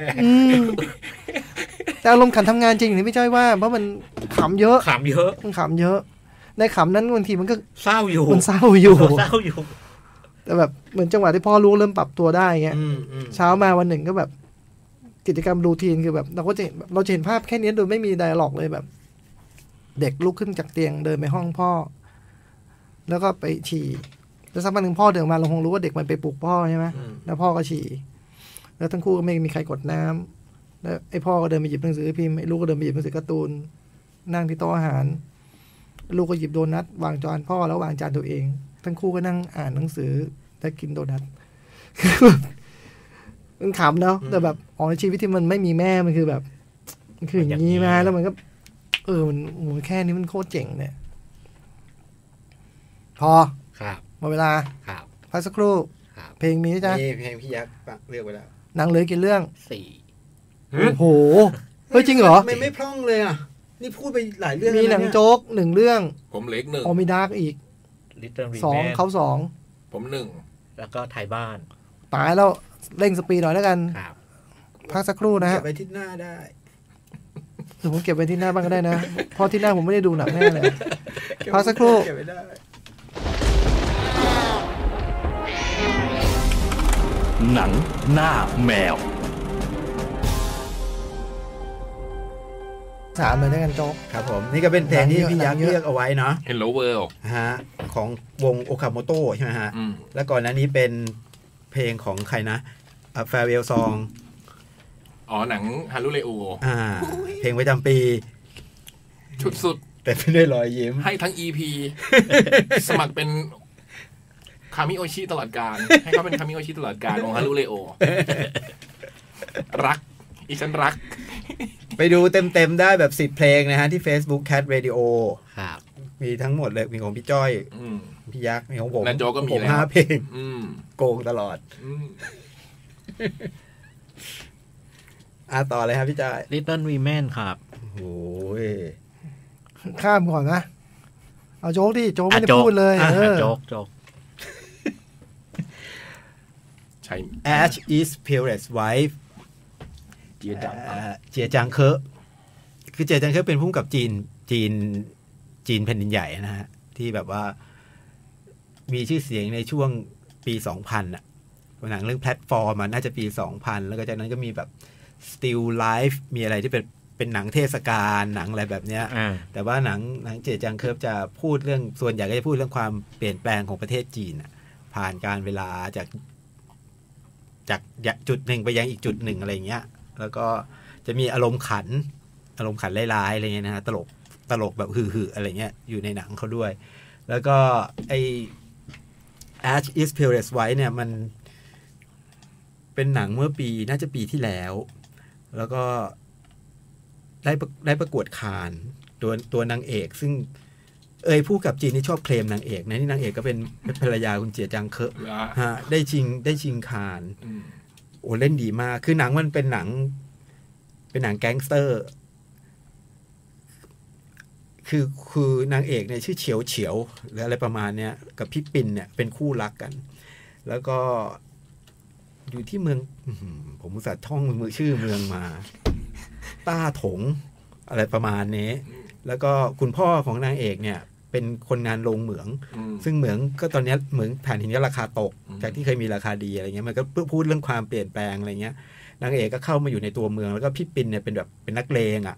[SPEAKER 3] แต่อารมณ์ขันทำงานจริงนี่ไม่ใช่ว่าเพราะมันขำเยอะ
[SPEAKER 1] ขำเยอะ
[SPEAKER 3] มันขำเยอะในขำนั้นบางทีมันก็
[SPEAKER 1] เศร้าอยู่
[SPEAKER 3] มันเศร้าอยู่
[SPEAKER 1] เศร้าอยู่
[SPEAKER 3] แต่แบบเหมือนจังหวะที่พ่อรู้เริ่มปรับตัวได้เงี้ยเช้ามาวันหนึ่งก็แบบกิจกรรมรูทีนคือแบบเราก็จะเราจะเห็นภาพแค่นี้โดยไม่มีไดอะล็อกเลยแบบ เด็กลุกขึ้นจากเตียงเดินไปห้องพ่อแล้วก็ไปฉี่แล้วสักพักหนึ่งพ่อเดินมาเราคงรู้ว่าเด็กมันไปปลุกพ่อใช่ไหมแล้วพ่อก็ฉี่แล้วทั้งคู่ก็ไม่มีใครกดน้ำแล้วไอ้พ่อก็เดินไปหยิบหนังสือพิมพ์ไอ้ลูกก็เดินไปหยิบหนังสือการ์ตูนนั่งที่โต๊ะอาหารลูกก็หยิบโดนัทวางจานพ่อแล้ววางจานตัวเองทั้งคู่ก็นั่งอ่านหนังสือและกินโดนัทมันขำเนาะแต่แบบอ๋อชีวิตที่มันไม่มีแม่มันคือแบบมันคืออย่างนี้มาแล้วมันก็เออมันโอ้แค่นี้มันโคตรเจ๋งเนี่ยพอ
[SPEAKER 1] ครับ
[SPEAKER 3] หมดเวลา
[SPEAKER 1] ครับ
[SPEAKER 3] พักสักครู่เพลงมีจ้ะ
[SPEAKER 2] นี่เพลงพี่ยักษ์เลือกไว้แล้ว
[SPEAKER 3] หนังเหลือกี่เรื่อง
[SPEAKER 1] สี่
[SPEAKER 3] โอ้โหเฮ้ยจริงเหรอ
[SPEAKER 2] ไม่ไม่พร่องเลยอ่ะนี่พูดไปหลายเรื่อง
[SPEAKER 3] มีหนังโจ๊กหนึ่งเรื่อง
[SPEAKER 4] ผมเล็กหนึ่ง
[SPEAKER 3] โอมิดาร์กอีกสองเขาสอง
[SPEAKER 4] ผมหนึ่ง
[SPEAKER 1] แล้วก็ไทยบ้าน
[SPEAKER 3] ตายแล้วเร่งสปีดหน่อยแล้วกันพักสักครู่นะฮะ
[SPEAKER 2] เก็บไว้ที่หน้าได้
[SPEAKER 3] หรือผมเก็บไว้ที่หน้าบ้างก็ได้นะเพราะที่หน้าผมไม่ได้ดูหนังแน่เลยพักสักครู่
[SPEAKER 5] หนังหน้าแมว
[SPEAKER 3] สามเลยด้วยกันโจ๊ก
[SPEAKER 2] ครับผมนี่ก็เป็นเพลงที่พี่ยักษ์เลือกเอาไว้เนาะ
[SPEAKER 4] Hello World
[SPEAKER 2] ฮะของวงโอคาโมโตะใช่ไหมฮะแล้วก่อนหน้านี้เป็นเพลงของใครนะ Farewell Song
[SPEAKER 4] อ๋อหนังฮารุเรโอ
[SPEAKER 2] อ่าเพลงประจำปี
[SPEAKER 4] ชุดสุด
[SPEAKER 2] แต่ไม่ได้รอยยิ้ม
[SPEAKER 4] ให้ทั้ง อี พี สมัครเป็นคามิโอชิตลอดการให้เขาเป็นคามิโอชิตลอดการของฮารุเรโอรักอีฉันรัก
[SPEAKER 2] ไปดูเต็มๆได้แบบสิบเพลงนะฮะที่ Facebook Cat Radio
[SPEAKER 1] ครับ
[SPEAKER 2] มีทั้งหมดเลยมีของพี่จ้อยพี่ยักษ์มีของผม
[SPEAKER 4] นันโจก็มี
[SPEAKER 2] แล้วห้าเพลงโกงตลอดอ่ะต่อเลยครับพี่จ้อย
[SPEAKER 1] Little Women ครับ
[SPEAKER 2] โอ้ย
[SPEAKER 3] ข้ามก่อนนะเอาโจ๊กดิโจ๊กไม่ได้พูดเลย
[SPEAKER 1] เออโจ๊กโจ๊ก
[SPEAKER 4] ใช่
[SPEAKER 2] Ash is Pirate's Wife
[SPEAKER 4] เจียจัง
[SPEAKER 2] เจียจังเคอะคือเจียจังเคอะเป็นผู้กำกับจีนจีนจีนแผ่นดินใหญ่นะฮะที่แบบว่ามีชื่อเสียงในช่วงปีสองพันอ่ะหนังเรื่องแพลตฟอร์มมันน่าจะปีสองพันแล้วก็จากนั้นก็มีแบบ Still Life มีอะไรที่เป็นเป็นหนังเทศกาลหนังอะไรแบบเนี้ยแต่ว่าหนังหนังเจียจังเคอะจะพูดเรื่องส่วนใหญ่ก็จะพูดเรื่องความเปลี่ยนแปลงของประเทศจีนอ่ะผ่านการเวลาจากจากจุดหนึ่งไปยังอีกจุดหนึ่งอะไรเงี้ยแล้วก็จะมีอารมณ์ขันอารมณ์ขันร้ายๆอะไรเงี้ยนะฮะตลกตลกแบบฮือๆอะไรเงี้ยอยู่ในหนังเขาด้วยแล้วก็ไอ Ash is Pirate's Wife เนี่ยมันเป็นหนังเมื่อปีน่าจะปีที่แล้วแล้วก็ได้ได้ประกวดคานตัวตัวนางเอกซึ่งเอ้ยผู้กับจีนนี่ชอบเคลมนางเอกนะนี่นางเอกก็เป็นภรรยาคุณเจียจังเคอะฮะได้ชิงได้ชิงคานโอ้เล่นดีมากคือหนังมันเป็นหนังเป็นหนังแก๊งสเตอร์คือคือนางเอกเนี่ยชื่อเฉียวเฉียวหรืออะไรประมาณเนี้ยกับพี่ปิ่นเนี่ยเป็นคู่รักกันแล้วก็อยู่ที่เมืองผมอุตส่าห์ท่องมือชื่อเมืองมาต้าถงอะไรประมาณนี้แล้วก็คุณพ่อของนางเอกเนี่ยเป็นคนงานโรงเหมืองซึ่งเหมืองก็ตอนนี้เหมืองถ่านหินก็ราคาตกจากที่เคยมีราคาดีอะไรเงี้ยมันก็พูดเรื่องความเปลี่ยนแปลงอะไรเงี้ยนางเอกก็เข้ามาอยู่ในตัวเมืองแล้วก็พี่ปิ่นเนี่ยเป็นแบบเป็นนักเลงอ่ะ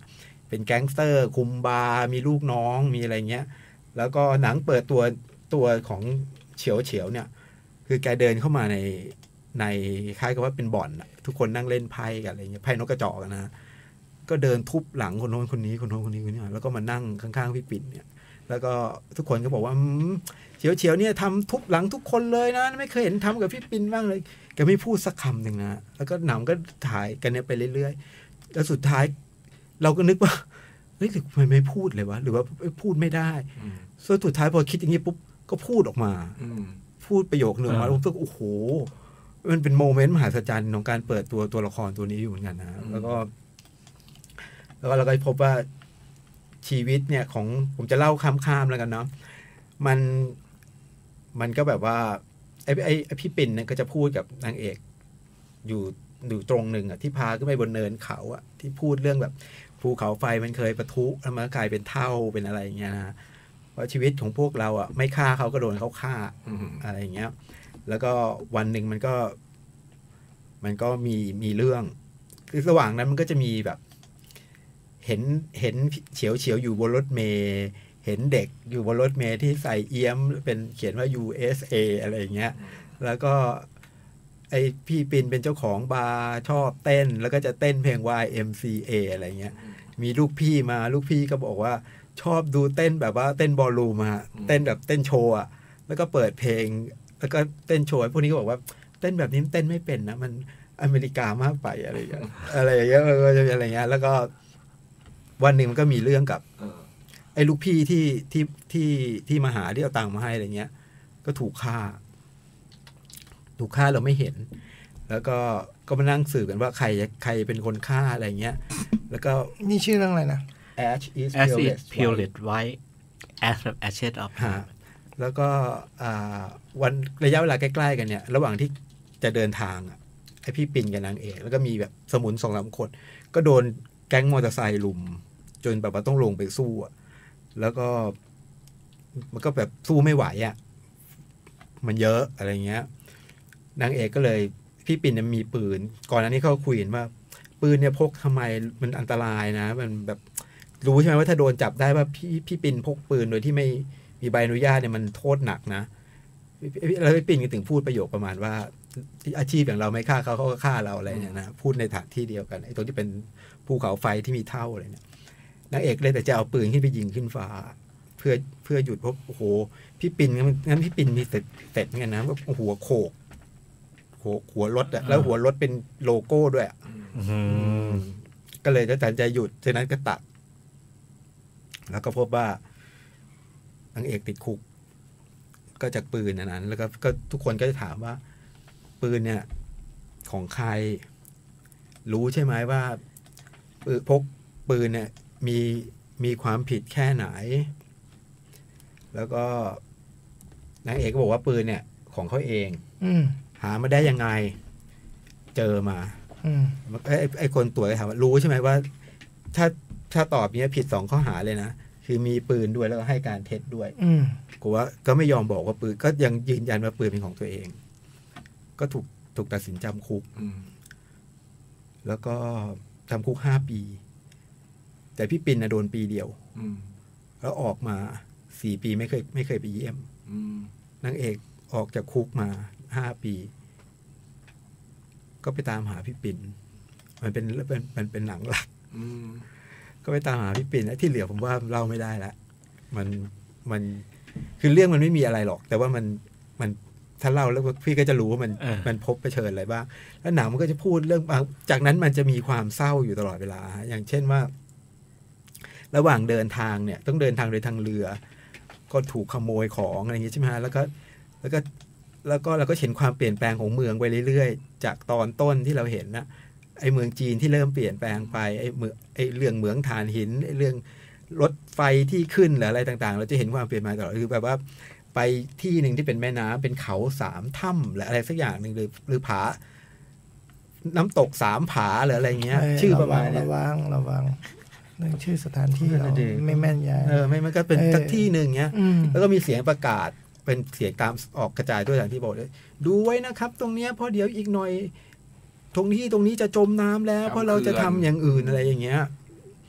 [SPEAKER 2] เป็นแก๊งสเตอร์คุมบาร์มีลูกน้องมีอะไรเงี้ยแล้วก็หนังเปิดตัวตัวของเฉียวเฉียวเนี่ยคือแกเดินเข้ามาในในคล้ายกับว่าเป็นบ่อนทุกคนนั่งเล่นไพ่กันอะไรเงี้ยไพ่นกกระจอกนะก็เดินทุบหลังคนโน้นคนนี้คนโน้นคนนี้คนนี้แล้วก็มานั่งข้างๆพี่ปิ่นเนี่ยแล้วก็ทุกคนก็บอกว่าเฉียวเฉียวเนี่ยทำทุบหลังทุกคนเลยนะไม่เคยเห็นทำกับพี่ปิ่นบ้างเลยแกไม่พูดสักคำหนึ่งนะแล้วก็หนังก็ถ่ายกันเนี่ยไปเรื่อยๆแล้วสุดท้ายเราก็นึกว่าเฮ้ยทำไมไม่พูดเลยวะหรือว่าพูดไม่ได้สุดท้ายพอคิดอย่างนี้ปุ๊บก็พูดออกมาพูดประโยคหนึ่งมาผมก็โอ้โหมันเป็นโมเมนต์มหัศจรรย์ของการเปิดตัวตัวละครตัวนี้อยู่เหมือนกันนะแล้วก็แล้วก็เราก็พบว่าชีวิตเนี่ยของผมจะเล่าข้ามๆแล้วกันเนาะมันมันก็แบบว่าไอ้ไอ้ไอ้พี่ปิ่นเนี่ยก็จะพูดกับนางเอกอยู่อยู่ตรงหนึ่งอ่ะที่พาขึ้นไปบนเนินเขาอ่ะที่พูดเรื่องแบบภูเขาไฟมันเคยปะทุแล้วมันกลายเป็นเท่าเป็นอะไรอย่างเงี้ยนะเพราะชีวิตของพวกเราอ่ะไม่ฆ่าเขาก็โดนเขาฆ่าอะไรอย่างเงี้ยแล้วก็วันหนึ่งมันก็มันก็มีมีเรื่องคือระหว่างนั้นมันก็จะมีแบบเห็นเห็นเฉียวเฉียวอยู่บนรถเมล์เห็นเด็กอยู่บนรถเมล์ที่ใส่เอี้ยมเป็นเขียนว่า ยู เอส เอ อะไรอย่างเงี้ยแล้วก็ไอพี่ปินเป็นเจ้าของบาร์ชอบเต้นแล้วก็จะเต้นเพลง วาย เอ็ม ซี เอ อะไรเงี้ยมีลูกพี่มาลูกพี่ก็บอกว่าชอบดูเต้นแบบว่าเต้นบอลลูมอะเต้นแบบเต้นโชว์อะแล้วก็เปิดเพลงแล้วก็เต้นโชว์พวกนี้ก็บอกว่าเต้นแบบนี้เต้นไม่เป็นนะมันอเมริกามากไปอะไรอย่างเงี้ยอะไรอย่างเงี้ยอะไรเงี้ยแล้วก็วันหนึ่งมันก็มีเรื่องกับไอ้ลูกพี่ที่ที่ที่ที่มาหาที่เอาตังค์มาให้อะไรเงี้ยก็ถูกฆ่าถูกฆ่าเราไม่เห็นแล้วก็ก็มานั่งสืบกันว่าใครใครเป็นคนฆ่าอะไรเงี้ยแล้วก็
[SPEAKER 3] นี่ชื่อเรื่องอะไรนะ
[SPEAKER 2] Ash is
[SPEAKER 1] Peeled White Ash of Ashes of
[SPEAKER 2] แล้วก็วันระยะเวลาใกล้ๆกันเนี่ยระหว่างที่จะเดินทางอ่ะไอพี่ปิ่นกับนางเอกแล้วก็มีแบบสมุนสองสามคนก็โดนแก๊งมอเตอร์ไซค์ลุมจนแบบว่าต้องลงไปสู้อ่ะแล้วก็มันก็แบบสู้ไม่ไหวอ่ะมันเยอะอะไรเงี้ยนางเอกก็เลยพี่ปิ่นมีปืนก่อนหน้านี้เขาคุยกันว่าปืนเนี่ยพกทำไมมันอันตรายนะมันแบบรู้ใช่ไหมว่าถ้าโดนจับได้ว่าพี่พี่ปิ่นพกปืนโดยที่ไม่มีใบอนุญาตเนี่ยมันโทษหนักนะแล้วพี่ปิ่นก็ถึงพูดประโยคประมาณว่าอาชีพอย่างเราไม่ฆ่าเขาเขาก็ฆ่าเราอะไรเนี่ยนะพูดในฐานที่เดียวกันไอ้ตรงที่เป็นภูเขาไฟที่มีเท่าอะไรเนี่ยนางเอกเลยแต่จะเอาปืนขึ้นไปยิงขึ้นฟ้าเพื่อเพื่อหยุดเพราะโอ้โหพี่ปิ่นงั้นพี่ปิ่นมีเสร็จเสร็จเงี้ยนะว่าหัวโขกหัวหัวรถอะแล้วหัวรถเป็นโลโก้ด้วยก็เลยตัดใจหยุดฉะนั้นก็ตัดแล้วก็พบว่านางเอกติดคุกก็จากปืนนั้นแล้วก็ก็ทุกคนก็จะถามว่าปืนเนี่ยของใครรู้ใช่ไหมว่าพกปืนเนี่ยมีมีความผิดแค่ไหนแล้วก็นางเอกก็บอกว่าปืนเนี่ยของเขาเองหามาได้ยังไงเจอมาไอ้ไอ้คนตรวจถามว่ารู้ใช่ไหมว่าถ้าถ้าตอบเนี้ยผิดสองข้อหาเลยนะคือมีปืนด้วยแล้วก็ให้การเท็จด้วยกูว่าก็ไม่ยอมบอกว่าปืนก็ยังยืนยันว่าปืนเป็นของตัวเองก็ถูกถูกตัดสินจำคุกแล้วก็จำคุกห้าปีแต่พี่ปิ่นนะโดนปีเดียวแล้วออกมาสี่ปีไม่เคยไม่เคยไปเยี่ยมนางเอกออกจากคุกมาห้าปีก็ไปตามหาพี่ปิ่นมันเป็นเป็นมันเป็นหนังหลักก็ไปตามหาพี่ปิ่นที่เหลือผมว่าเล่าไม่ได้ละมันมันคือเรื่องมันไม่มีอะไรหรอกแต่ว่ามันมันถ้าเล่าแล้วพี่ก็จะรู้ว่ามันมันพบเผชิญอะไรบ้างแล้วหนังมันก็จะพูดเรื่องจากนั้นมันจะมีความเศร้าอยู่ตลอดเวลาอย่างเช่นว่าระหว่างเดินทางเนี่ยต้องเดินทางโดยทางเรือก็ถูกขโมยของอะไรอย่างงี้ใช่ไหมฮะแล้วก็แล้วก็แล้วก็เราก็เห็นความเปลี่ยนแปลงของเมืองไปเรื่อยๆจากตอนต้นที่เราเห็นนะไอ้เมืองจีนที่เริ่มเปลี่ยนแปลงไปไอ้เมืองไอ้เรื่องเหมืองถ่านหินไอ้เรื่องรถไฟที่ขึ้นหรืออะไรต่างๆเราจะเห็นความเปลี่ยนแปลงตลอดคือแบบว่าไปที่หนึ่งที่เป็นแม่น้ำเป็นเขาสามถ้ำหรืออะไรสักอย่างหนึ่งหรือหรือผาน้ำตกสามผาหรืออะไรเงี้ยชื่อประมาณนี้
[SPEAKER 3] ระวังระวังเรื่องชื่อสถานที่เราไม่แม่นยำ
[SPEAKER 2] เออไม่มันก็เป็นสักที่หนึ่งเงี้ยแล้วก็มีเสียงประกาศเป็นเสียงตามออกกระจายด้วยอย่างที่บอกเลยดูไว้นะครับตรงเนี้ยเพราะเดี๋ยวอีกหน่อยตรงที่ตรงนี้จะจมน้ำแล้วเพราะเราจะทำอย่างอื่นอะไรอย่างเงี้ย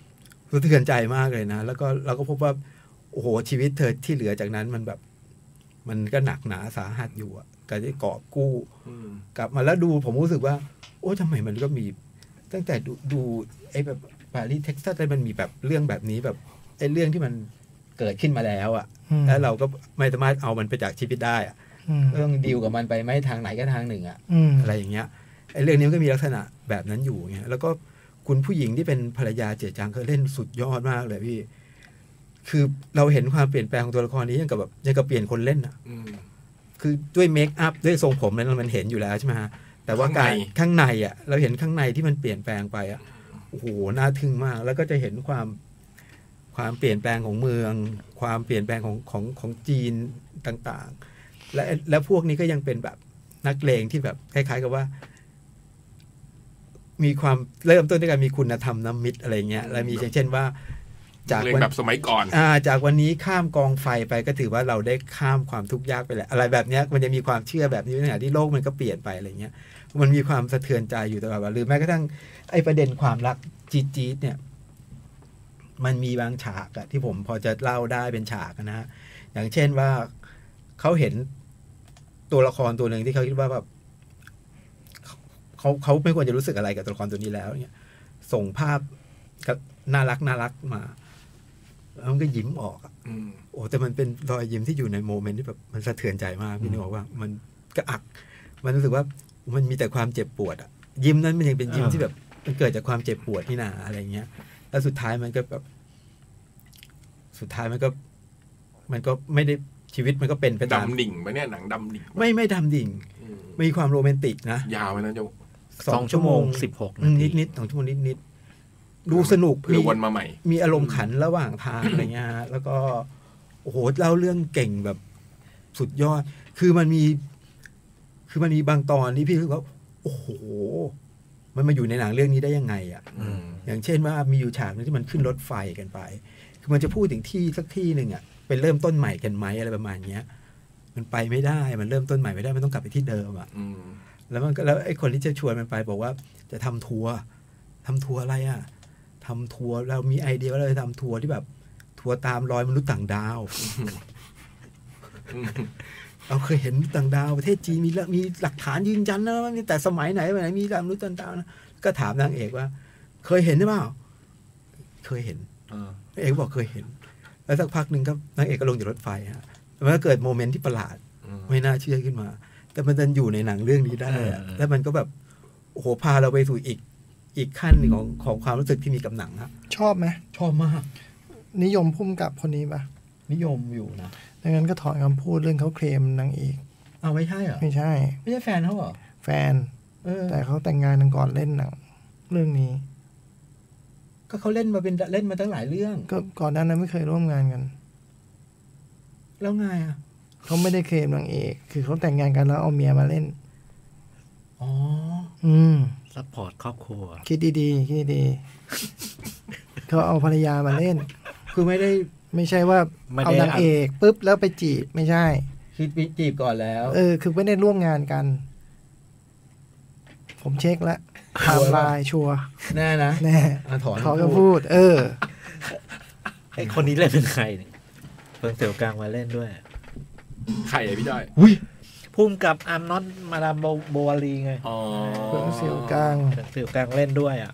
[SPEAKER 2] สะเทือนใจมากเลยนะแล้วก็เราก็พบว่าโอ้โหชีวิตเธอที่เหลือจากนั้นมันแบบมันก็หนักหนาสาหัสอยู่อ่ะการที่กอบกู้กลับมาแล้วดูผมรู้สึกว่าโอ้ทำไมมันก็มีตั้งแต่ดูดูไอ้แบบปารีสเท็กซัสอะไรมันมีแบบเรื่องแบบนี้แบบไอ้เรื่องที่มันเกิดขึ้นมาแล้วอ่ะแล้วเราก็ไม่สามารถเอามันไปจากชีวิตได้อ่ะต้องดีลกับมันไปไม่ทางไหนก็ทางหนึ่งอ่ะอะไรอย่างเงี้ยไอ้เรื่องนี้ก็มีลักษณะแบบนั้นอยู่เงี้ยแล้วก็คุณผู้หญิงที่เป็นภรรยาเจ๋อจางก็เล่นสุดยอดมากเลยพี่คือเราเห็นความเปลี่ยนแปลงของตัวละครนี้ยังกับแบบยังกับเปลี่ยนคนเล่นอ่ะคือด้วยเมคอัพด้วยทรงผมนั้นมันเห็นอยู่แล้วใช่ไหมฮะแต่ว่าการข้างในอ่ะเราเห็นข้างในที่มันเปลี่ยนแปลงไปอ่ะโอ้โหน่าทึ่งมากแล้วก็จะเห็นความความเปลี่ยนแปลงของเมืองความเปลี่ยนแปลงของของของจีนต่างๆและและพวกนี้ก็ยังเป็นแบบนักเลงที่แบบคล้ายๆกับว่ามีความเริ่มต้นด้วยการมีคุณธรรมน้ำมิตรอะไรเงี้ยแล้วมีเช่นว่า
[SPEAKER 4] จากแบบสมัยก่อน
[SPEAKER 2] อ่าจากวันนี้ข้ามกองไฟไปก็ถือว่าเราได้ข้ามความทุกข์ยากไปแล้วอะไรแบบเนี้ยมันจะมีความเชื่อแบบนี้ในขณะที่โลกมันก็เปลี่ยนไปอะไรเงี้ยมันมีความสะเทือนใจอยู่ตลอดเวลาหรือแม้กระทั่งไอ้ประเด็นความรักจี๊ดๆเนี่ยมันมีบางฉากอะที่ผมพอจะเล่าได้เป็นฉากนะฮะอย่างเช่นว่าเขาเห็นตัวละครตัวหนึ่งที่เขาคิดว่าแบบเขาเขาไม่ควรจะรู้สึกอะไรกับตัวละครตัวนี้แล้วเนี่ยส่งภาพกับน่ารักน่ารักมาแล้วมันก็ยิ้มออกอ่ะโอ้แต่มันเป็นรอยยิ้มที่อยู่ในโมเมนต์ที่แบบมันสะเทือนใจมากพี่นึกออกว่ามันกระอักมันรู้สึกว่ามันมีแต่ความเจ็บปวดอ่ะยิ้มนั้นมันยังเป็นยิ้มที่แบบมันเกิดจากความเจ็บปวดนี่นาอะไรเงี้ยแล้วสุดท้ายมันก็แบบสุดท้ายมันก็มันก็ไม่ได้ชีวิตมันก็เป็นไปตาม
[SPEAKER 4] ดำดิ่งไปเนี่ยหนังดำดิ่ง
[SPEAKER 2] ไม่ไม่ดำดิ่งมีความโรแมนติกนะ
[SPEAKER 4] ยาวไปนะจะ
[SPEAKER 1] สองชั่วโมงสิบหกนาที
[SPEAKER 2] นิดนิดสองชั่วโมงนิดนิดดูสนุก
[SPEAKER 4] มีวนมาใหม่
[SPEAKER 2] มีอารมณ์ขันระหว่างทางอะไรเงี้ยแล้วก็โอ้โหเล่าเรื่องเก่งแบบสุดยอดคือมันมีคือมันมีบางตอนที่พี่รู้สึกว่าโอ้โหมันมาอยู่ในหนังเรื่องนี้ได้ยังไงอ่ะอย่างเช่นว่ามีอยู่ฉากนึงที่มันขึ้นรถไฟกันไปคือมันจะพูดถึงที่สักที่หนึ่งอ่ะเป็นเริ่มต้นใหม่กันไหมอะไรประมาณเนี้ยมันไปไม่ได้มันเริ่มต้นใหม่ไม่ได้มันต้องกลับไปที่เดิมอ่ะแล้วมันก็แล้วไอ้คนที่จะชวนมันไปบอกว่าจะทำทัวร์ทำทัวร์อะไรอ่ะทำทัวร์เรามีไอเดียว่าเราจะทำทัวร์ที่แบบทัวร์ตามรอยมนุษย์ต่างดาวเราเคยเห็นต่างดาวประเทศจีนมีมีหลักฐานยืนยันนะว่ามีแต่สมัยไหนไหนมีมนุษย์ต่างดาวนะก็ถามนางเอกว่าเคยเห็นหรือเปล่าเคยเห็นนางเอกบอกเคยเห็นแล้วสักพักหนึ่งก็นางเอกก็ลงจากรถไฟฮะมันก็เกิดโมเมนต์ที่ประหลาดไม่น่าเชื่อขึ้นมาแต่มันดันอยู่ในหนังเรื่องนี้ได้แล้วมันก็แบบโอ้โหพาเราไปสู่อีกอีกขั้นหนึ่งของของความรู้สึกที่มีกับหนังครับ
[SPEAKER 3] ชอบไหม
[SPEAKER 2] ชอบมาก
[SPEAKER 3] นิยมพุ่มกับคนนี้ปะ
[SPEAKER 2] นิยมอยู่นะ
[SPEAKER 3] ดังนั้นก็ถอนคำพูดเรื่องเขาเคลมนางเอก
[SPEAKER 2] เอาไม่ใช่เหรอ
[SPEAKER 3] ไม่ใช่
[SPEAKER 2] ไม่ใช่แฟนเขาเหรอ
[SPEAKER 3] แฟนแต่เขาแต่งงานกันก่อนเล่นหนังเรื่องนี้
[SPEAKER 2] ก็เขาเล่นมาเป็นเล่นมาตั้งหลายเรื่อง
[SPEAKER 3] ก็ก่อนหน้านั้นไม่เคยร่วมงานกัน
[SPEAKER 2] แล้วไงอ่ะ
[SPEAKER 3] เขาไม่ได้เคลมนางเอกคือเขาแต่งงานกันแล้วเอาเมียมาเล่น
[SPEAKER 2] อ๋อ
[SPEAKER 3] อืม
[SPEAKER 1] ซัพพอร์ตครอบครัว
[SPEAKER 3] คิดดีๆคิดดีๆเขาเอาภรรยามาเล่น
[SPEAKER 2] คือไม่ได้
[SPEAKER 3] ไม่ใช่ว่าเอานางเอกปุ๊บแล้วไปจีบไม่ใช่
[SPEAKER 2] คิดจีบก่อนแล้ว
[SPEAKER 3] เออคือไม่ได้ร่วมงานกันผมเช็คแล้วไทม์ไลน์ชัวร์
[SPEAKER 2] แน่นะ
[SPEAKER 3] แน่เขาจะพูดเออ
[SPEAKER 1] ไอคนนี้เล่นเป็นใครเนี่ยเพิ่งเสี่ยวกลางมาเล่นด้วย
[SPEAKER 4] ใครอ่ะพี่จ้อย
[SPEAKER 2] อุ้ย
[SPEAKER 1] พุ่มกับอาร์มน็อตมาดามโบวารีไง
[SPEAKER 4] อ๋อ
[SPEAKER 3] เพิ่งเสี่ยวกลาง
[SPEAKER 1] เสี่ยวกลางเล่นด้วยอ่ะ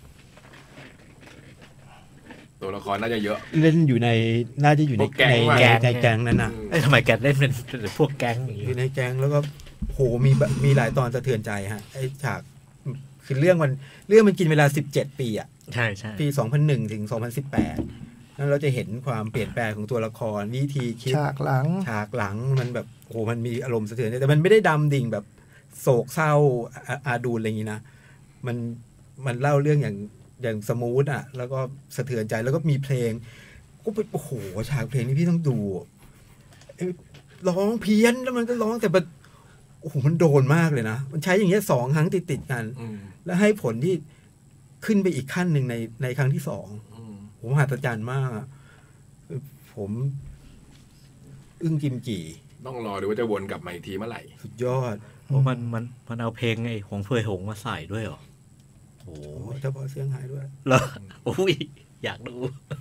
[SPEAKER 4] ตัวละครน่าจะเยอะ
[SPEAKER 2] เล่นอยู่ในน่าจะอยู่ใน
[SPEAKER 4] แก๊ง
[SPEAKER 2] ในแก๊งนั่นน่ะ
[SPEAKER 1] ไอ้ทำไมแกเล่นเป็นพวกแก๊งอย่างงี้
[SPEAKER 2] อยู่ในแก๊งแล้วก็โหมีมีหลายตอนสะเทือนใจฮะไอ้ฉากคือเรื่องมันเรื่องมันกินเวลาสิบเจ็ดปีอ่ะ
[SPEAKER 1] ใช่ๆ
[SPEAKER 2] ปีสองพันหนึ่งถึงสองพันสิบแปดแล้วเราจะเห็นความเปลี่ยนแปลงของตัวละครวิธีคิด
[SPEAKER 3] ฉากหลัง
[SPEAKER 2] ฉากหลังมันแบบโหมันมีอารมณ์สะเทือนใจแต่มันไม่ได้ดำดิ่งแบบโศกเศร้าอาดูอะไรอย่างนี้นะมันมันเล่าเรื่องอย่างอย่างสมูทอ่ะแล้วก็สะเทือนใจแล้วก็มีเพลงก็เป็นโอ้โหฉากเพลงนี้พี่ต้องดูร้องเพี้ยนแล้วมันก็ร้องแต่แบบโอ้โหมันโดนมากเลยนะมันใช้อย่างเงี้ยสองครั้งติดติดกันแล้วให้ผลที่ขึ้นไปอีกขั้นหนึ่งในในครั้งที่สองผมมหัศจรรย์มากผมอึ้งกิมจี
[SPEAKER 4] ต้องรอดูว่าจะวนกลับมาอีกทีเมื่อไหร่
[SPEAKER 2] สุดยอด
[SPEAKER 1] โอ้มันมันมันเอาเพลงไอ้หงเฟยหงมาใส่ด้วยเหรอโอ้
[SPEAKER 2] เฉพาะเสียงหายด้วย
[SPEAKER 1] เหรอโอ้ยอยากดู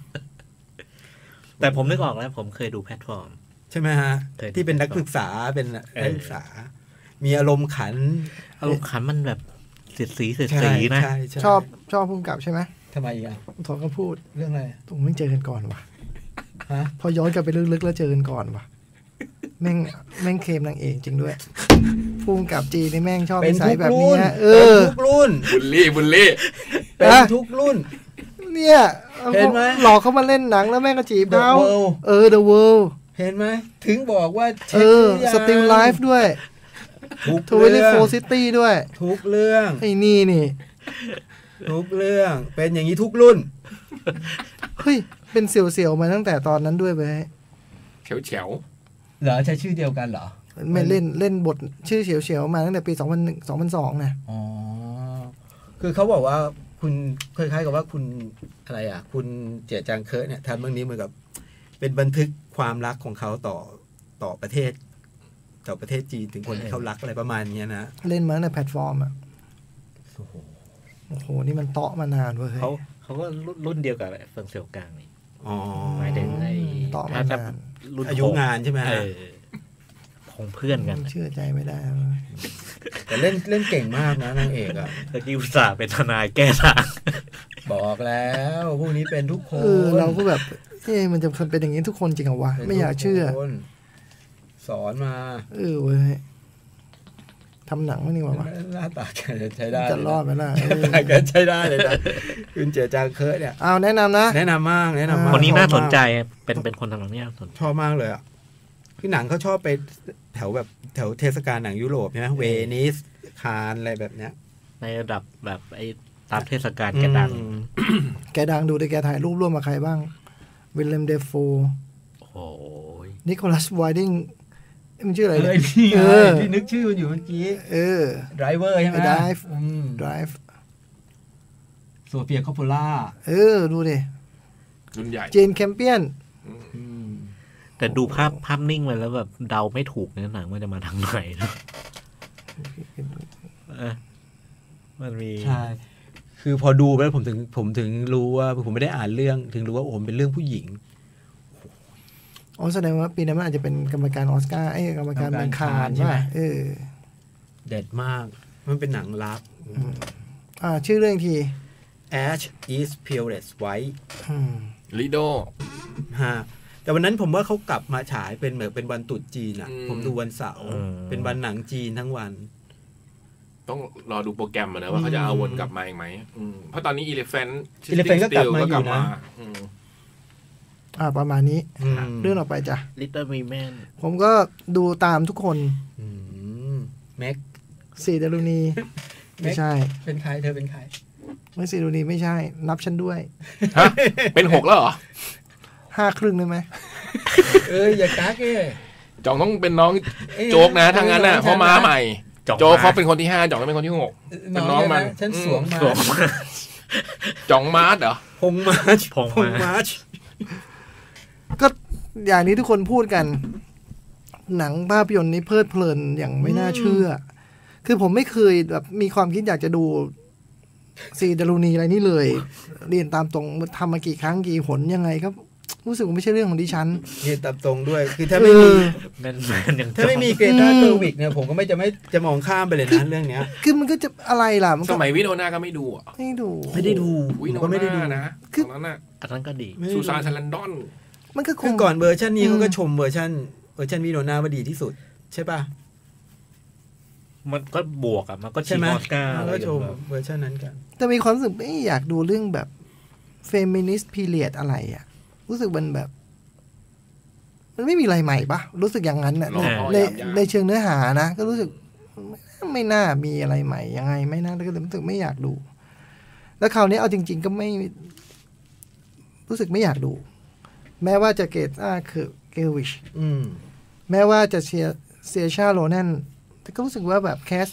[SPEAKER 1] แต่ผมนึกออกแล้วผมเคยดูแพลตฟอร์ม
[SPEAKER 2] ใช่ไหมฮะที่เป็นนักศึกษาเป็นนักศึกษามีอารมณ์ขัน
[SPEAKER 1] อารมณ์ขันมันแบบเสียดสีเสียดสีนะ
[SPEAKER 3] ชอบชอบพุ่มกับใช่ไหม
[SPEAKER 2] ทำไมอ่ะ
[SPEAKER 3] ถอนก็พูด
[SPEAKER 2] เรื่องอะไร
[SPEAKER 3] ตรงไม่เจอกันก่อนวะฮะพอย้อนกลับไปลึกๆแล้วเจอกันก่อนวะแม่งแม่งเคมนางเอกจริงด้วยพุ่มกับจีนี่แม่งชอบนิสัยแบบนี้เออ
[SPEAKER 2] ทุกรุ่น
[SPEAKER 4] บุลลี่บุลลี่
[SPEAKER 2] เป็นทุกรุ่น
[SPEAKER 3] เนี่ย
[SPEAKER 2] เห็นไหม
[SPEAKER 3] หลอกเขามาเล่นหนังแล้วแม่งก็จีบเขาเออ The World
[SPEAKER 2] เห็นไหมถึงบอกว่า
[SPEAKER 3] เออ Still Life ด้วยทเวนตี้โฟร์ City ด้วย
[SPEAKER 2] ทุกเรื่อง
[SPEAKER 3] ไอ้นี่นี่
[SPEAKER 2] ทุกเรื่องเป็นอย่างนี้ทุกรุ่น
[SPEAKER 3] เฮ้ยเป็นเสี่ยวๆมาตั้งแต่ตอนนั้นด้วยไป
[SPEAKER 4] เฉียวเฉียว
[SPEAKER 2] เหรอใช้ชื่อเดียวกันเหรอ
[SPEAKER 3] ไม่เล่นเล่นบทชื่อเฉียวๆมาตั้งแต่ปีสองพันหนึ่ง สองพันสองนะ
[SPEAKER 2] อ๋อคือเขาบอกว่าคุณคล้ายๆกับว่าคุณอะไรอ่ะคุณเจียจางเคิร์เนี่ยทำเรื่องนี้เหมือนกับเป็นบันทึกความรักของเขาต่อต่อประเทศต่อประเทศจีนถึงคนที่เขารักอะไรประมาณนี้นะ
[SPEAKER 3] เล่นมาในแพลตฟอร์มอ่ะโอ้โหโอ้โหนี่มันเตาะมานานเว้ย
[SPEAKER 1] เขาเขาก็รุ่นเดียวกับเฟิงเสี่ยวกลางนี่
[SPEAKER 2] อ๋อ
[SPEAKER 1] หมายถึงไอ้
[SPEAKER 3] เตาะมานาน
[SPEAKER 2] อายุงานใช่ไหม
[SPEAKER 1] ของเพื่อนกัน
[SPEAKER 3] เชื่อใจไม่ได้
[SPEAKER 2] แต่เล่นเล่นเก่งมากนะนางเอกอ่ะ
[SPEAKER 1] ตะกี้อุตส่าห์เป็นทนายแก้ทาง
[SPEAKER 2] บอกแล้วพวกนี้เป็นทุกคน
[SPEAKER 3] เราก็แบบเฮ้ยมันจะเป็นอย่างนี้ทุกคนจริงเหรอวะไม่อยากเชื่อ
[SPEAKER 2] สอนมา
[SPEAKER 3] เออเว้ยทำหนังไม่นี่วะ
[SPEAKER 2] หน้าตาแกจะใช้ได้
[SPEAKER 3] จะรอดไหมล่ะ
[SPEAKER 2] แกใช้ได้เลยนะคุณเจ๋อจางเคิร์ดเนี่ย
[SPEAKER 3] เอาแนะนำนะ
[SPEAKER 2] แนะนำมากแนะนำมาก
[SPEAKER 1] คนนี้น่าสนใจเป็นเป็นคนทางนี้
[SPEAKER 2] ชอบมากเลยอ่ะคือหนังเขาชอบไปแถวแบบแถวเทศกาลหนังยุโรปใช่ไหมเวนิสคานอะไรแบบเนี้ย
[SPEAKER 1] ในระดับแบบไอ้ตามเทศกาลแกดัง
[SPEAKER 3] แกดังดูได้แกถ่ายรูปร่วมกับใครบ้างวิลเลมเดโฟ
[SPEAKER 1] โอ้
[SPEAKER 3] ยนิโคลัสไวดิ้งมันชื่ออะไร
[SPEAKER 2] เนี่ยเออที่นึกชื่อมันอยู่เมื่อกี้
[SPEAKER 3] เออ
[SPEAKER 2] ไดรเวอร์ใช่ไหม
[SPEAKER 3] ไดฟ์ไดฟ์
[SPEAKER 2] โซเฟียคอปโปล่า
[SPEAKER 3] เออดูดิ
[SPEAKER 4] รุ่นใหญ่
[SPEAKER 3] เจนแคมเปียน
[SPEAKER 1] แต่ดูภาพภาพนิ่งไปแล้วแบบเดาไม่ถูกเนี่ยหนังมันจะมาทางไหนนะมันมี
[SPEAKER 2] ใช่คือพอดูไปแล้วผมถึงผมถึงรู้ว่าผมไม่ได้อ่านเรื่องถึงรู้ว่าโอ้เป็นเรื่องผู้หญิง
[SPEAKER 3] อ๋อแสดงว่าปีนั้นมันอาจจะเป็นกรรมการออสการ์ไอ้กรรมการเป็นคานใช่ไหมเออ
[SPEAKER 2] เด็ดมากมันเป็นหนังลับ
[SPEAKER 3] อ่าชื่อเรื่องที
[SPEAKER 2] Ash is Purest White
[SPEAKER 4] ลิโด
[SPEAKER 2] ฮะแต่วันนั้นผมว่าเขากลับมาฉายเป็นเหมือนเป็นวันตรุษจีนอ่ะผมดูวันเสาร์เป็นวันหนังจีนทั้งวัน
[SPEAKER 4] ต้องรอดูโปรแกรมนะว่าเขาจะเอาวนกลับมาอีกไหมเพราะตอนนี้ Elephant
[SPEAKER 2] Elephant ก็กลับมาอยู่นะ
[SPEAKER 3] อ่าประมาณนี้เรื่องออกไปจ้ะ
[SPEAKER 1] Little Women
[SPEAKER 3] ผมก็ดูตามทุกคน
[SPEAKER 2] แม็ก
[SPEAKER 3] ซีดารุณีไม่ใช่
[SPEAKER 2] เป็นใครเธอเป็นใคร
[SPEAKER 3] ไม่ซีดารุณีไม่ใช่นับฉันด้วย
[SPEAKER 4] ฮะเป็นหกแล้วเหรอ
[SPEAKER 3] ห้าครึ่งได้ไหม
[SPEAKER 2] เอออย่ากักเอ้
[SPEAKER 4] จ่องต้องเป็นน้องโจ๊กนะทางนั้นน่ะเพราะม้าใหม่โจ๊กเขาเป็นคนที่ห้าจ่องเป็นคนที่หกเป็นน้องมัน
[SPEAKER 2] ฉันสวมมา
[SPEAKER 4] จ่องมาร์ชเหรอ
[SPEAKER 2] พงมาร์ชพงมาร์ช
[SPEAKER 3] ก็อย่างนี้ทุกคนพูดกันหนังภาพยนตร์นี้เพลิดเพลินอย่างไม่น่าเชื่อคือผมไม่เคยแบบมีความคิดอยากจะดูซีดารุณีอะไรนี่เลยเรียนตามตรงทำมากี่ครั้งกี่หนยังไงก็รู้สึกว่าไม่ใช่เรื่องของดิฉัน
[SPEAKER 2] เรียนตามตรงด้วยคือถ้าไม่มีถ้าไม่มีเกรตาเกอร์วิกเนี่ยผมก็ไม่จะไม่จะมองข้ามไปเลยนะเรื่องเนี้ย
[SPEAKER 3] คือมันก็จะอะไรล่ะ
[SPEAKER 4] สมัยวิโนนาก็ไม่ดูอ่ะ
[SPEAKER 3] ไม่ดู
[SPEAKER 2] ไม่ได้ดู
[SPEAKER 4] วิโนนาก็ไม่ได้ดูนะคือตอนนั้นน่ะ
[SPEAKER 1] อันนั้นก็ดี
[SPEAKER 4] ซูซานชันแลนดอน
[SPEAKER 3] มันก็
[SPEAKER 2] คือก่อนเวอร์ชันนี้เขาก็ชมเวอร์ชันเวอร์ชันวิโนนาว่าดีที่สุดใช่ป่ะ
[SPEAKER 1] มันก็บวกอ่ะมันก็ชิงออสการ์
[SPEAKER 2] ก็ชมเวอร์ชันนั้นกัน
[SPEAKER 3] แต่มีความรู้สึกไม่อยากดูเรื่องแบบเฟมินิสต์พีเรียดอะไรอ่ะรู้สึกมันแบบมันไม่มีอะไรใหม่ปะรู้สึกอย่างนั้นน่ะในในเชิงเนื้อหานะก็รู้สึกไม่น่ามีอะไรใหม่ยังไงไม่น่าก็เลยรู้สึกไม่อยากดูแล้วคราวนี้เอาจริงๆก็ไม่รู้สึกไม่อยากดูแม้ว่าจะเกตอาคือเกลวิชแม้ว่าจะเชียเซียชาโรแนนแต่ก็รู้สึกว่าแบบแคส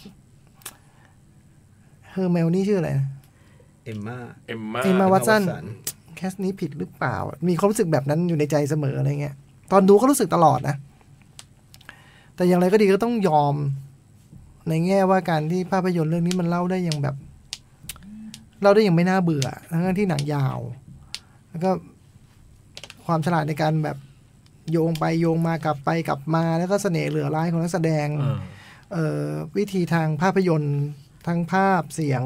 [SPEAKER 3] เฮอร์เมลนี่ชื่ออะไร
[SPEAKER 2] เอมมา
[SPEAKER 4] เอมมา
[SPEAKER 3] เอมมาวัตสันแคสนี้ผิดหรือเปล่ามีความรู้สึกแบบนั้นอยู่ในใจเสมออะไรเงี้ยตอนดูก็รู้สึกตลอดนะแต่อย่างไรก็ดีก็ต้องยอมในแง่ว่าการที่ภาพยนตร์เรื่องนี้มันเล่าได้อย่างแบบเล่าได้อย่างไม่น่าเบื่อทั้งที่หนังยาวแล้วก็ความฉลาดในการแบบโยงไปโยงมากลับไปกลับมาแล้วก็เสน่ห์เหลือร้ายของนักแสดงเอ่อวิธีทางภาพยนตร์ทั้งภาพเสียง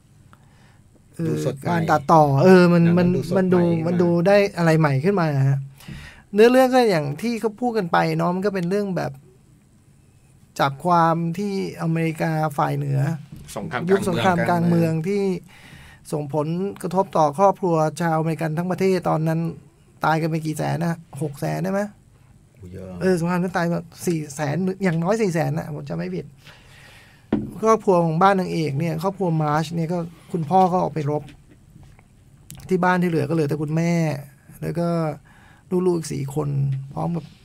[SPEAKER 3] การตัดต่อเออมันมันมันดูมันดูได้อะไรใหม่ขึ้นมาฮะเนื้อเรื่องก็อย่างที่เขาพูดกันไปเนาะมันก็เป็นเรื่องแบบจับความที่อเมริกาฝ่ายเหนือยุคสงครามกลางเมืองที่ส่งผลกระทบต่อครอบครัวชาวอเมริกันทั้งประเทศตอนนั้นตายกันไปกี่แสนนะหกแสนได้ไหมเออสงครามนั้นตายแบบสี่แสนอย่างน้อยสี่แสนนะผมจะไม่ผิดครอบครัวของบ้านนางเอกเนี่ยครอบครัวมาร์ชเนี่ยก็คุณพ่อก็ออกไปรบที่บ้านที่เหลือก็เหลือแต่คุณแม่แล้วก็ลูกๆอีกสี่คนพร้อมกับ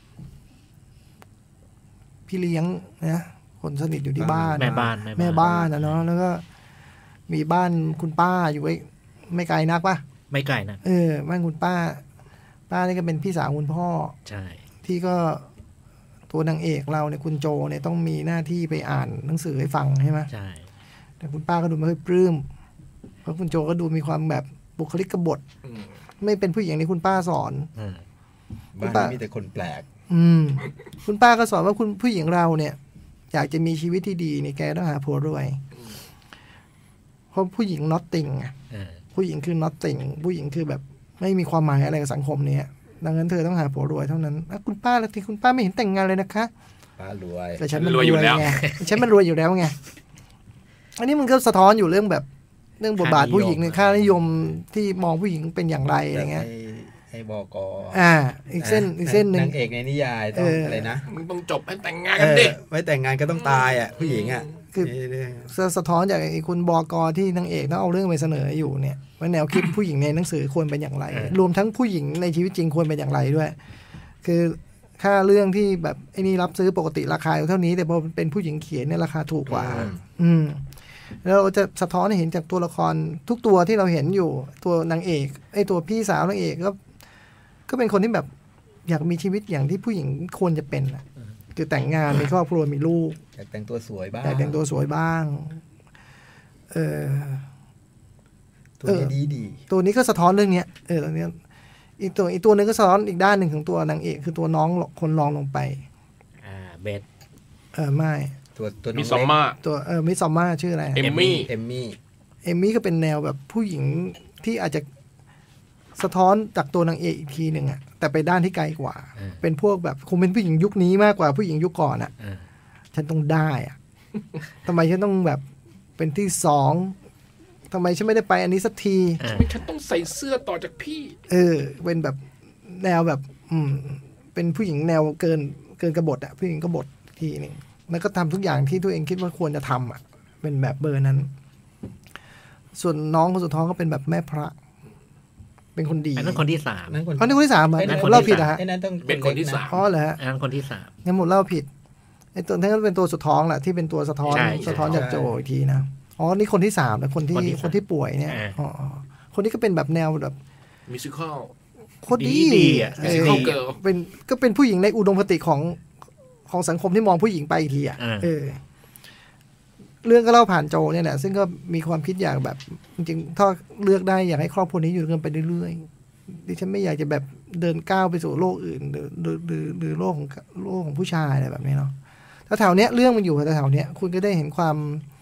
[SPEAKER 3] พี่เลี้ยงนะคนสนิทอยู่ที่บ้าน
[SPEAKER 1] แม่บ้าน
[SPEAKER 3] แม่บ้านนะเนาะแล้วก็มีบ้านคุณป้าอยู่ไว้ไม่ไกลนักป่ะ
[SPEAKER 1] ไม่ไกลนะ
[SPEAKER 3] เออบ้านคุณป้าป้านี่ก็เป็นพี่สาวคุณพ่อ
[SPEAKER 1] ใช่
[SPEAKER 3] ที่ก็ตัวนางเอกเราเนี่ยคุณโจเนี่ยต้องมีหน้าที่ไปอ่านหนังสือให้ฟังใช่ไหม
[SPEAKER 1] ใช่
[SPEAKER 3] แต่คุณป้าก็ดูไม่ค่อยปลื้มเพราะคุณโจก็ดูมีความแบบบุคลิกบทไม่เป็นผู้หญิงที่คุณป้าสอน
[SPEAKER 2] บ้านมีแต่คนแปลก
[SPEAKER 3] อืมคุณป้าก็สอนว่าคุณผู้หญิงเราเนี่ยอยากจะมีชีวิตที่ดีเนี่ยแกต้องหาผัวรวยเพราะผู้หญิง nothing อ่ะผู้หญิงคือ nothing ผู้หญิงคือแบบไม่มีความหมายอะไรกับสังคมเนี้ยดังนั้นเธอต้องหาผัวรวยเท่านั้นคุณป้าละทีคุณป้าไม่เห็นแต่งงานเลยนะคะ
[SPEAKER 2] ป้ารวย
[SPEAKER 3] แต่ฉันมันรวยอยู่แล้วไงฉันมันรวยอยู่แล้วไงอันนี้มันก็สะท้อนอยู่เรื่องแบบเรื่องบทบาทผู้หญิงในค่านิยมที่มองผู้หญิงเป็นอย่างไรอะไรเงี้ย
[SPEAKER 2] ให้บก.
[SPEAKER 3] อ่าอีกเส้นอีกเส้นนึง
[SPEAKER 2] นางเอกในนิยายต้องอะไรนะ
[SPEAKER 4] มึงต้องจบให้แต่งงานกันดิ
[SPEAKER 2] ไม่แต่งงานก็ต้องตายอ่ะผู้หญิงอ่ะ
[SPEAKER 3] คือสะท้อนจากคุณบก.ที่นางเอกต้องเอาเรื่องไปเสนออยู่เนี่ยว่าแนวคิดผู้หญิงในหนังสือควรเป็นอย่างไรรวมทั้งผู้หญิงในชีวิตจริงควรเป็นอย่างไรด้วยคือค่าเรื่องที่แบบไอ้นี่รับซื้อปกติราคาเท่านี้แต่พอเป็นผู้หญิงเขียนเนี่ยราคาถูกกว่าอืมแล้วเราจะสะท้อนให้เห็นจากตัวละครทุกตัวที่เราเห็นอยู่ตัวนางเอกไอ้ตัวพี่สาวนางเอกก็ก็เป็นคนที่แบบอยากมีชีวิตอย่างที่ผู้หญิงควรจะเป็นอ่ะคือแต่งงานมีครอบครัวมีลูก
[SPEAKER 2] อยากแต่งตัวสวยบ้าง
[SPEAKER 3] อยากแต่งตัวสวยบ้างเออ
[SPEAKER 2] ตัวนี้ดีดี
[SPEAKER 3] ตัวนี้ก็สะท้อนเรื่องเนี้ยเออตัวนี้อีกตัวอีกตัวนึงก็สะท้อนอีกด้านหนึ่งของตัวนางเอกคือตัวน้องคนรองลงไป
[SPEAKER 1] อ่าเบส
[SPEAKER 3] เออไม่
[SPEAKER 2] ตัวตัว
[SPEAKER 4] มิซอมมา
[SPEAKER 3] ตัวเออมิซอมมาชื่ออะไร
[SPEAKER 4] เอมมี่
[SPEAKER 2] เอมมี่
[SPEAKER 3] เอมมี่ก็เป็นแนวแบบผู้หญิงที่อาจจะสะท้อนจากตัวนางเอกอีกทีหนึ่งอ่ะแต่ไปด้านที่ไกลกว่าเป็นพวกแบบคงเป็นผู้หญิงยุคนี้มากกว่าผู้หญิงยุคก่อนอ่ะฉันต้องได้อ่ะทำไมฉันต้องแบบเป็นที่สองทำไมฉันไม่ได้ไปอันนี้สักที
[SPEAKER 4] ทำไมฉันต้องใส่เสื้อต่อจากพี่
[SPEAKER 3] เออเป็นแบบแนวแบบอืมเป็นผู้หญิงแนวเกินเกินกบฏอ่ะผู้หญิงกบฏทีนึงแล้วก็ทำทุกอย่างที่ตัวเองคิดว่าควรจะทำอ่ะเป็นแบบเบอร์นั้นส่วนน้องคนสุดท้องก็เป็นแบบแม่พระเป็นคนดี
[SPEAKER 1] อันนั้นคนที่สาม
[SPEAKER 3] อันนั้นคนที่สามอ่ะเล่าผิดอ่ะ
[SPEAKER 4] เป็นคนที่สาม
[SPEAKER 3] อ๋อเหรอฮะ
[SPEAKER 1] อันนั้นคนที่สาม
[SPEAKER 3] งั้นหมดเล่าผิดไอ้ตัวนั้นก็เป็นตัวสุดท้องแหละที่เป็นตัวสะท้อนสะท้อนจากโจอีกทีนะอ๋อนี่คนที่สามแล้วคนที่คนที่ป่วยเนี่ยอ๋อคนนี้ก็เป็นแบบแนวแบบ
[SPEAKER 4] มิวสิคอล
[SPEAKER 3] โคตรดีอ่ะเป็นก็เป็นผู้หญิงในอุดมคติของของสังคมที่มองผู้หญิงไปอีกทีอ่ะเออเรื่องก็เล่าผ่านโจเนี่ยแหละซึ่งก็มีความคิดอยากแบบจริงๆถ้าเลือกได้อยากให้ครอบครัวนี้อยู่กันไปเรื่อยๆดิฉันไม่อยากจะแบบเดินก้าวไปสู่โลกอื่นหรือหรือหรือหรือโลกของโลกของผู้ชายอะไรแบบนี้เนาะถ้าแถวเนี้ยเรื่องมันอยู่แถวเนี้ยคุณก็ได้เห็นความ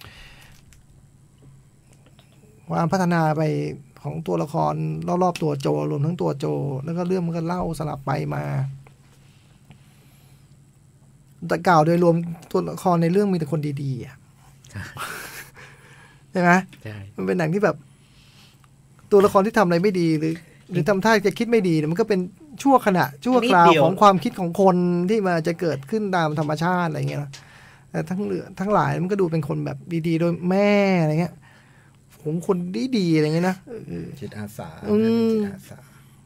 [SPEAKER 3] ความพัฒนาไปของตัวละครรอบๆตัวโจรวมทั้งตัวโจแล้วก็เรื่องมันก็เล่าสลับไปมาแต่กล่าวโดยรวมตัวละครในเรื่องมีแต่คนดีๆอ่ะใช่ไหม
[SPEAKER 1] ใช่
[SPEAKER 3] มันเป็นหนังที่แบบตัวละครที่ทำอะไรไม่ดีหรือหรือทำท่าจะคิดไม่ดีมันก็เป็นชั่วขณะชั่วคราวของความคิดของคนที่มาจะเกิดขึ้นตามธรรมชาติอะไรเงี้ยนะแต่ทั้งเหลือทั้งหลายมันก็ดูเป็นคนแบบดีๆโดยแม่อะไรเงี้ยผมคนดีๆอะไรเงี้ยนะ
[SPEAKER 2] จิตอาสา
[SPEAKER 3] จิตอาสา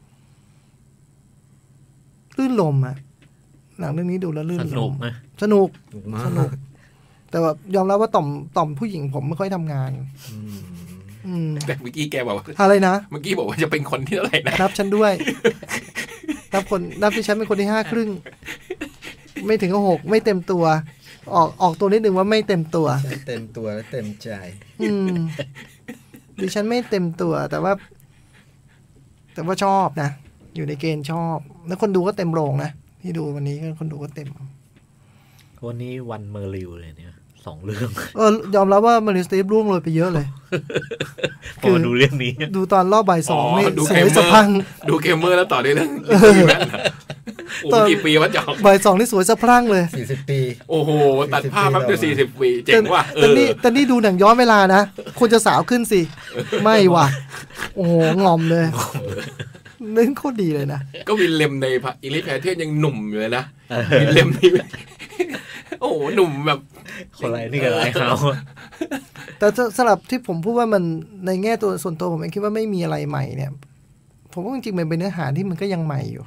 [SPEAKER 3] ลื่นลมอะหนังเรื่องนี้ดูแล้วลื่นลมสนุกสนุกแต่ว่ายอมรับว่าต่อมต่อมผู้หญิงผมไม่ค่อยทำงาน
[SPEAKER 4] แต่เมื่อกี้แกบอกว่า
[SPEAKER 3] อะไรนะ
[SPEAKER 4] เมื่อกี้บอกว่าจะเป็นคนที่เท่าไหร่นะ
[SPEAKER 3] นับฉันด้วยนับคนนับที่ฉันเป็นคนที่ห้าครึ่งไม่ถึงหกไม่เต็มตัวออกออกตัวนิดนึงว่าไม่เต็มตัว
[SPEAKER 2] เต็มตัวและเต็มใจ
[SPEAKER 3] อืมดิฉันไม่เต็มตัวแต่ว่าแต่ว่าชอบนะอยู่ในเกณฑ์ชอบแล้วคนดูก็เต็มโรงนะที่ดูวันนี้คนดูก็เต็ม
[SPEAKER 1] วันนี้วันเมอร์ลิวเลยเนี่ยสองเรื่อง
[SPEAKER 3] เออยอมรับว่ามาริสตีฟร่วงโรยไปเยอะเลย
[SPEAKER 1] พอดูเรื่องนี้
[SPEAKER 3] ดูตอนรอบบ่ายสองนี่สวยสะพัง
[SPEAKER 4] ดูเกมเมอร์แล้วต่อได้เรื่องตอนกี่ปีวะจอก
[SPEAKER 3] บ่ายสองนี่สวยสะพรั่งเลย
[SPEAKER 2] สี่สิบปี
[SPEAKER 4] โอ้โหตัดภาพมันจะสี่สิบปีเจ๋งว่ะ
[SPEAKER 3] แต่นี่แต่นี่ดูหนังย้อนเวลานะควรจะสาวขึ้นสิไม่ว่ะโอ้โหงอมเลยเล่นโคตรดีเลยนะ
[SPEAKER 4] ก็วินเลมในอิลิแพเทนยังหนุ่มอยู่เลยนะวินเลมนี่โอ้โหหนุ่มแบบ
[SPEAKER 1] คนไรนี่กันไรเขา
[SPEAKER 3] แต่สำหรับที่ผมพูดว่ามันในแง่ตัวส่วนตัวผมเองคิดว่าไม่มีอะไรใหม่เนี่ยผมว่าจริงๆมันเป็นเนื้อหาที่มันก็ยังใหม่อยู่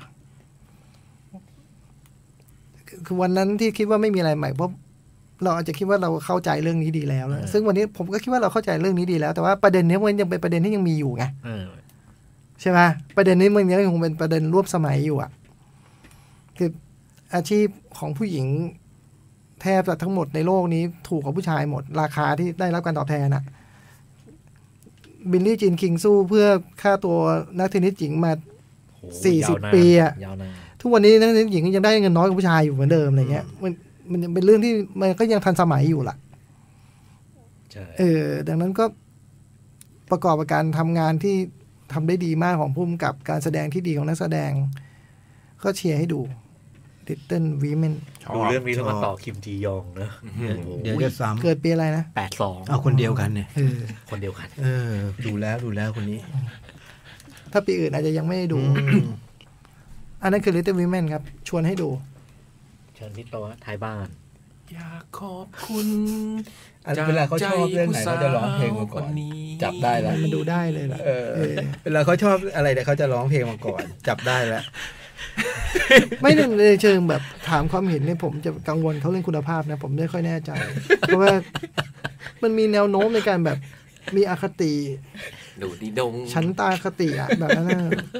[SPEAKER 3] คือวันนั้นที่คิดว่าไม่มีอะไรใหม่เพราะเราอาจจะคิดว่าเราเข้าใจเรื่องนี้ดีแล้วนะซึ่งวันนี้ผมก็คิดว่าเราเข้าใจเรื่องนี้ดีแล้วแต่ว่าประเด็นนี้มันยังเป็นประเด็นที่ยังมีอยู่ไงใช่ไหมประเด็นนี้มันยังคงเป็นประเด็นร่วมสมัยอยู่อ่ะคืออาชีพของผู้หญิงแทบจะทั้งหมดในโลกนี้ถูกกว่าผู้ชายหมดราคาที่ได้รับการตอบแทนนะบิลลี่จีนคิงสู้เพื่อค่าตัวนักเทนนิสหญิงมาสี่สิบปีอ่ะทุกวันนี้นักเทนนิสหญิงยังได้เงินน้อยกว่าผู้ชายอยู่เหมือนเดิมอะไรเงี้ยมันมันเป็นเรื่องที่มันก็ยังทันสมัยอยู่ล่ะเออดังนั้นก็ประกอบกับการทำงานที่ทำได้ดีมากของผู้กำกับการแสดงที่ดีของนักแสดงก็เชียร์ให้ดู Little Women
[SPEAKER 1] ดูเรื่องนี้ต้องมาต่อคิมจียองเนอะ
[SPEAKER 2] เดี๋ยวจะซ้ำ
[SPEAKER 3] เกิดปีอะไรนะ
[SPEAKER 1] แปดสอง
[SPEAKER 2] เอาคนเดียวกันเนี่ย
[SPEAKER 1] คนเดียวกัน
[SPEAKER 2] เออดูแล้วดูแล้วคนนี้
[SPEAKER 3] ถ้าปีอื่นอาจจะยังไม่ได้ดูอันนั้นคือ Little Women ครับชวนให้ดู
[SPEAKER 1] เชิญพี่โตท้ายบ้าน
[SPEAKER 4] อยากขอบคุณ
[SPEAKER 2] เวลาเขาชอบเรื่องไหนเขาจะร้องเพลงมาก่อนจับได้แล้ว
[SPEAKER 3] มันดูได้เลยล่ะ
[SPEAKER 2] เวลาเขาชอบอะไรแต่เขาจะร้องเพลงมาก่อนจับได้แล้ว
[SPEAKER 3] ไม่ในเชิงแบบถามความเห็นเนี่ยผมจะกังวลเขาเรื่องคุณภาพนะผมไม่ค่อยแน่ใจเพราะว่ามันมีแนวโน้มในการแบบมีอคติ
[SPEAKER 4] ดูดีดง
[SPEAKER 3] ชั้นตาคติอะแบบนั้น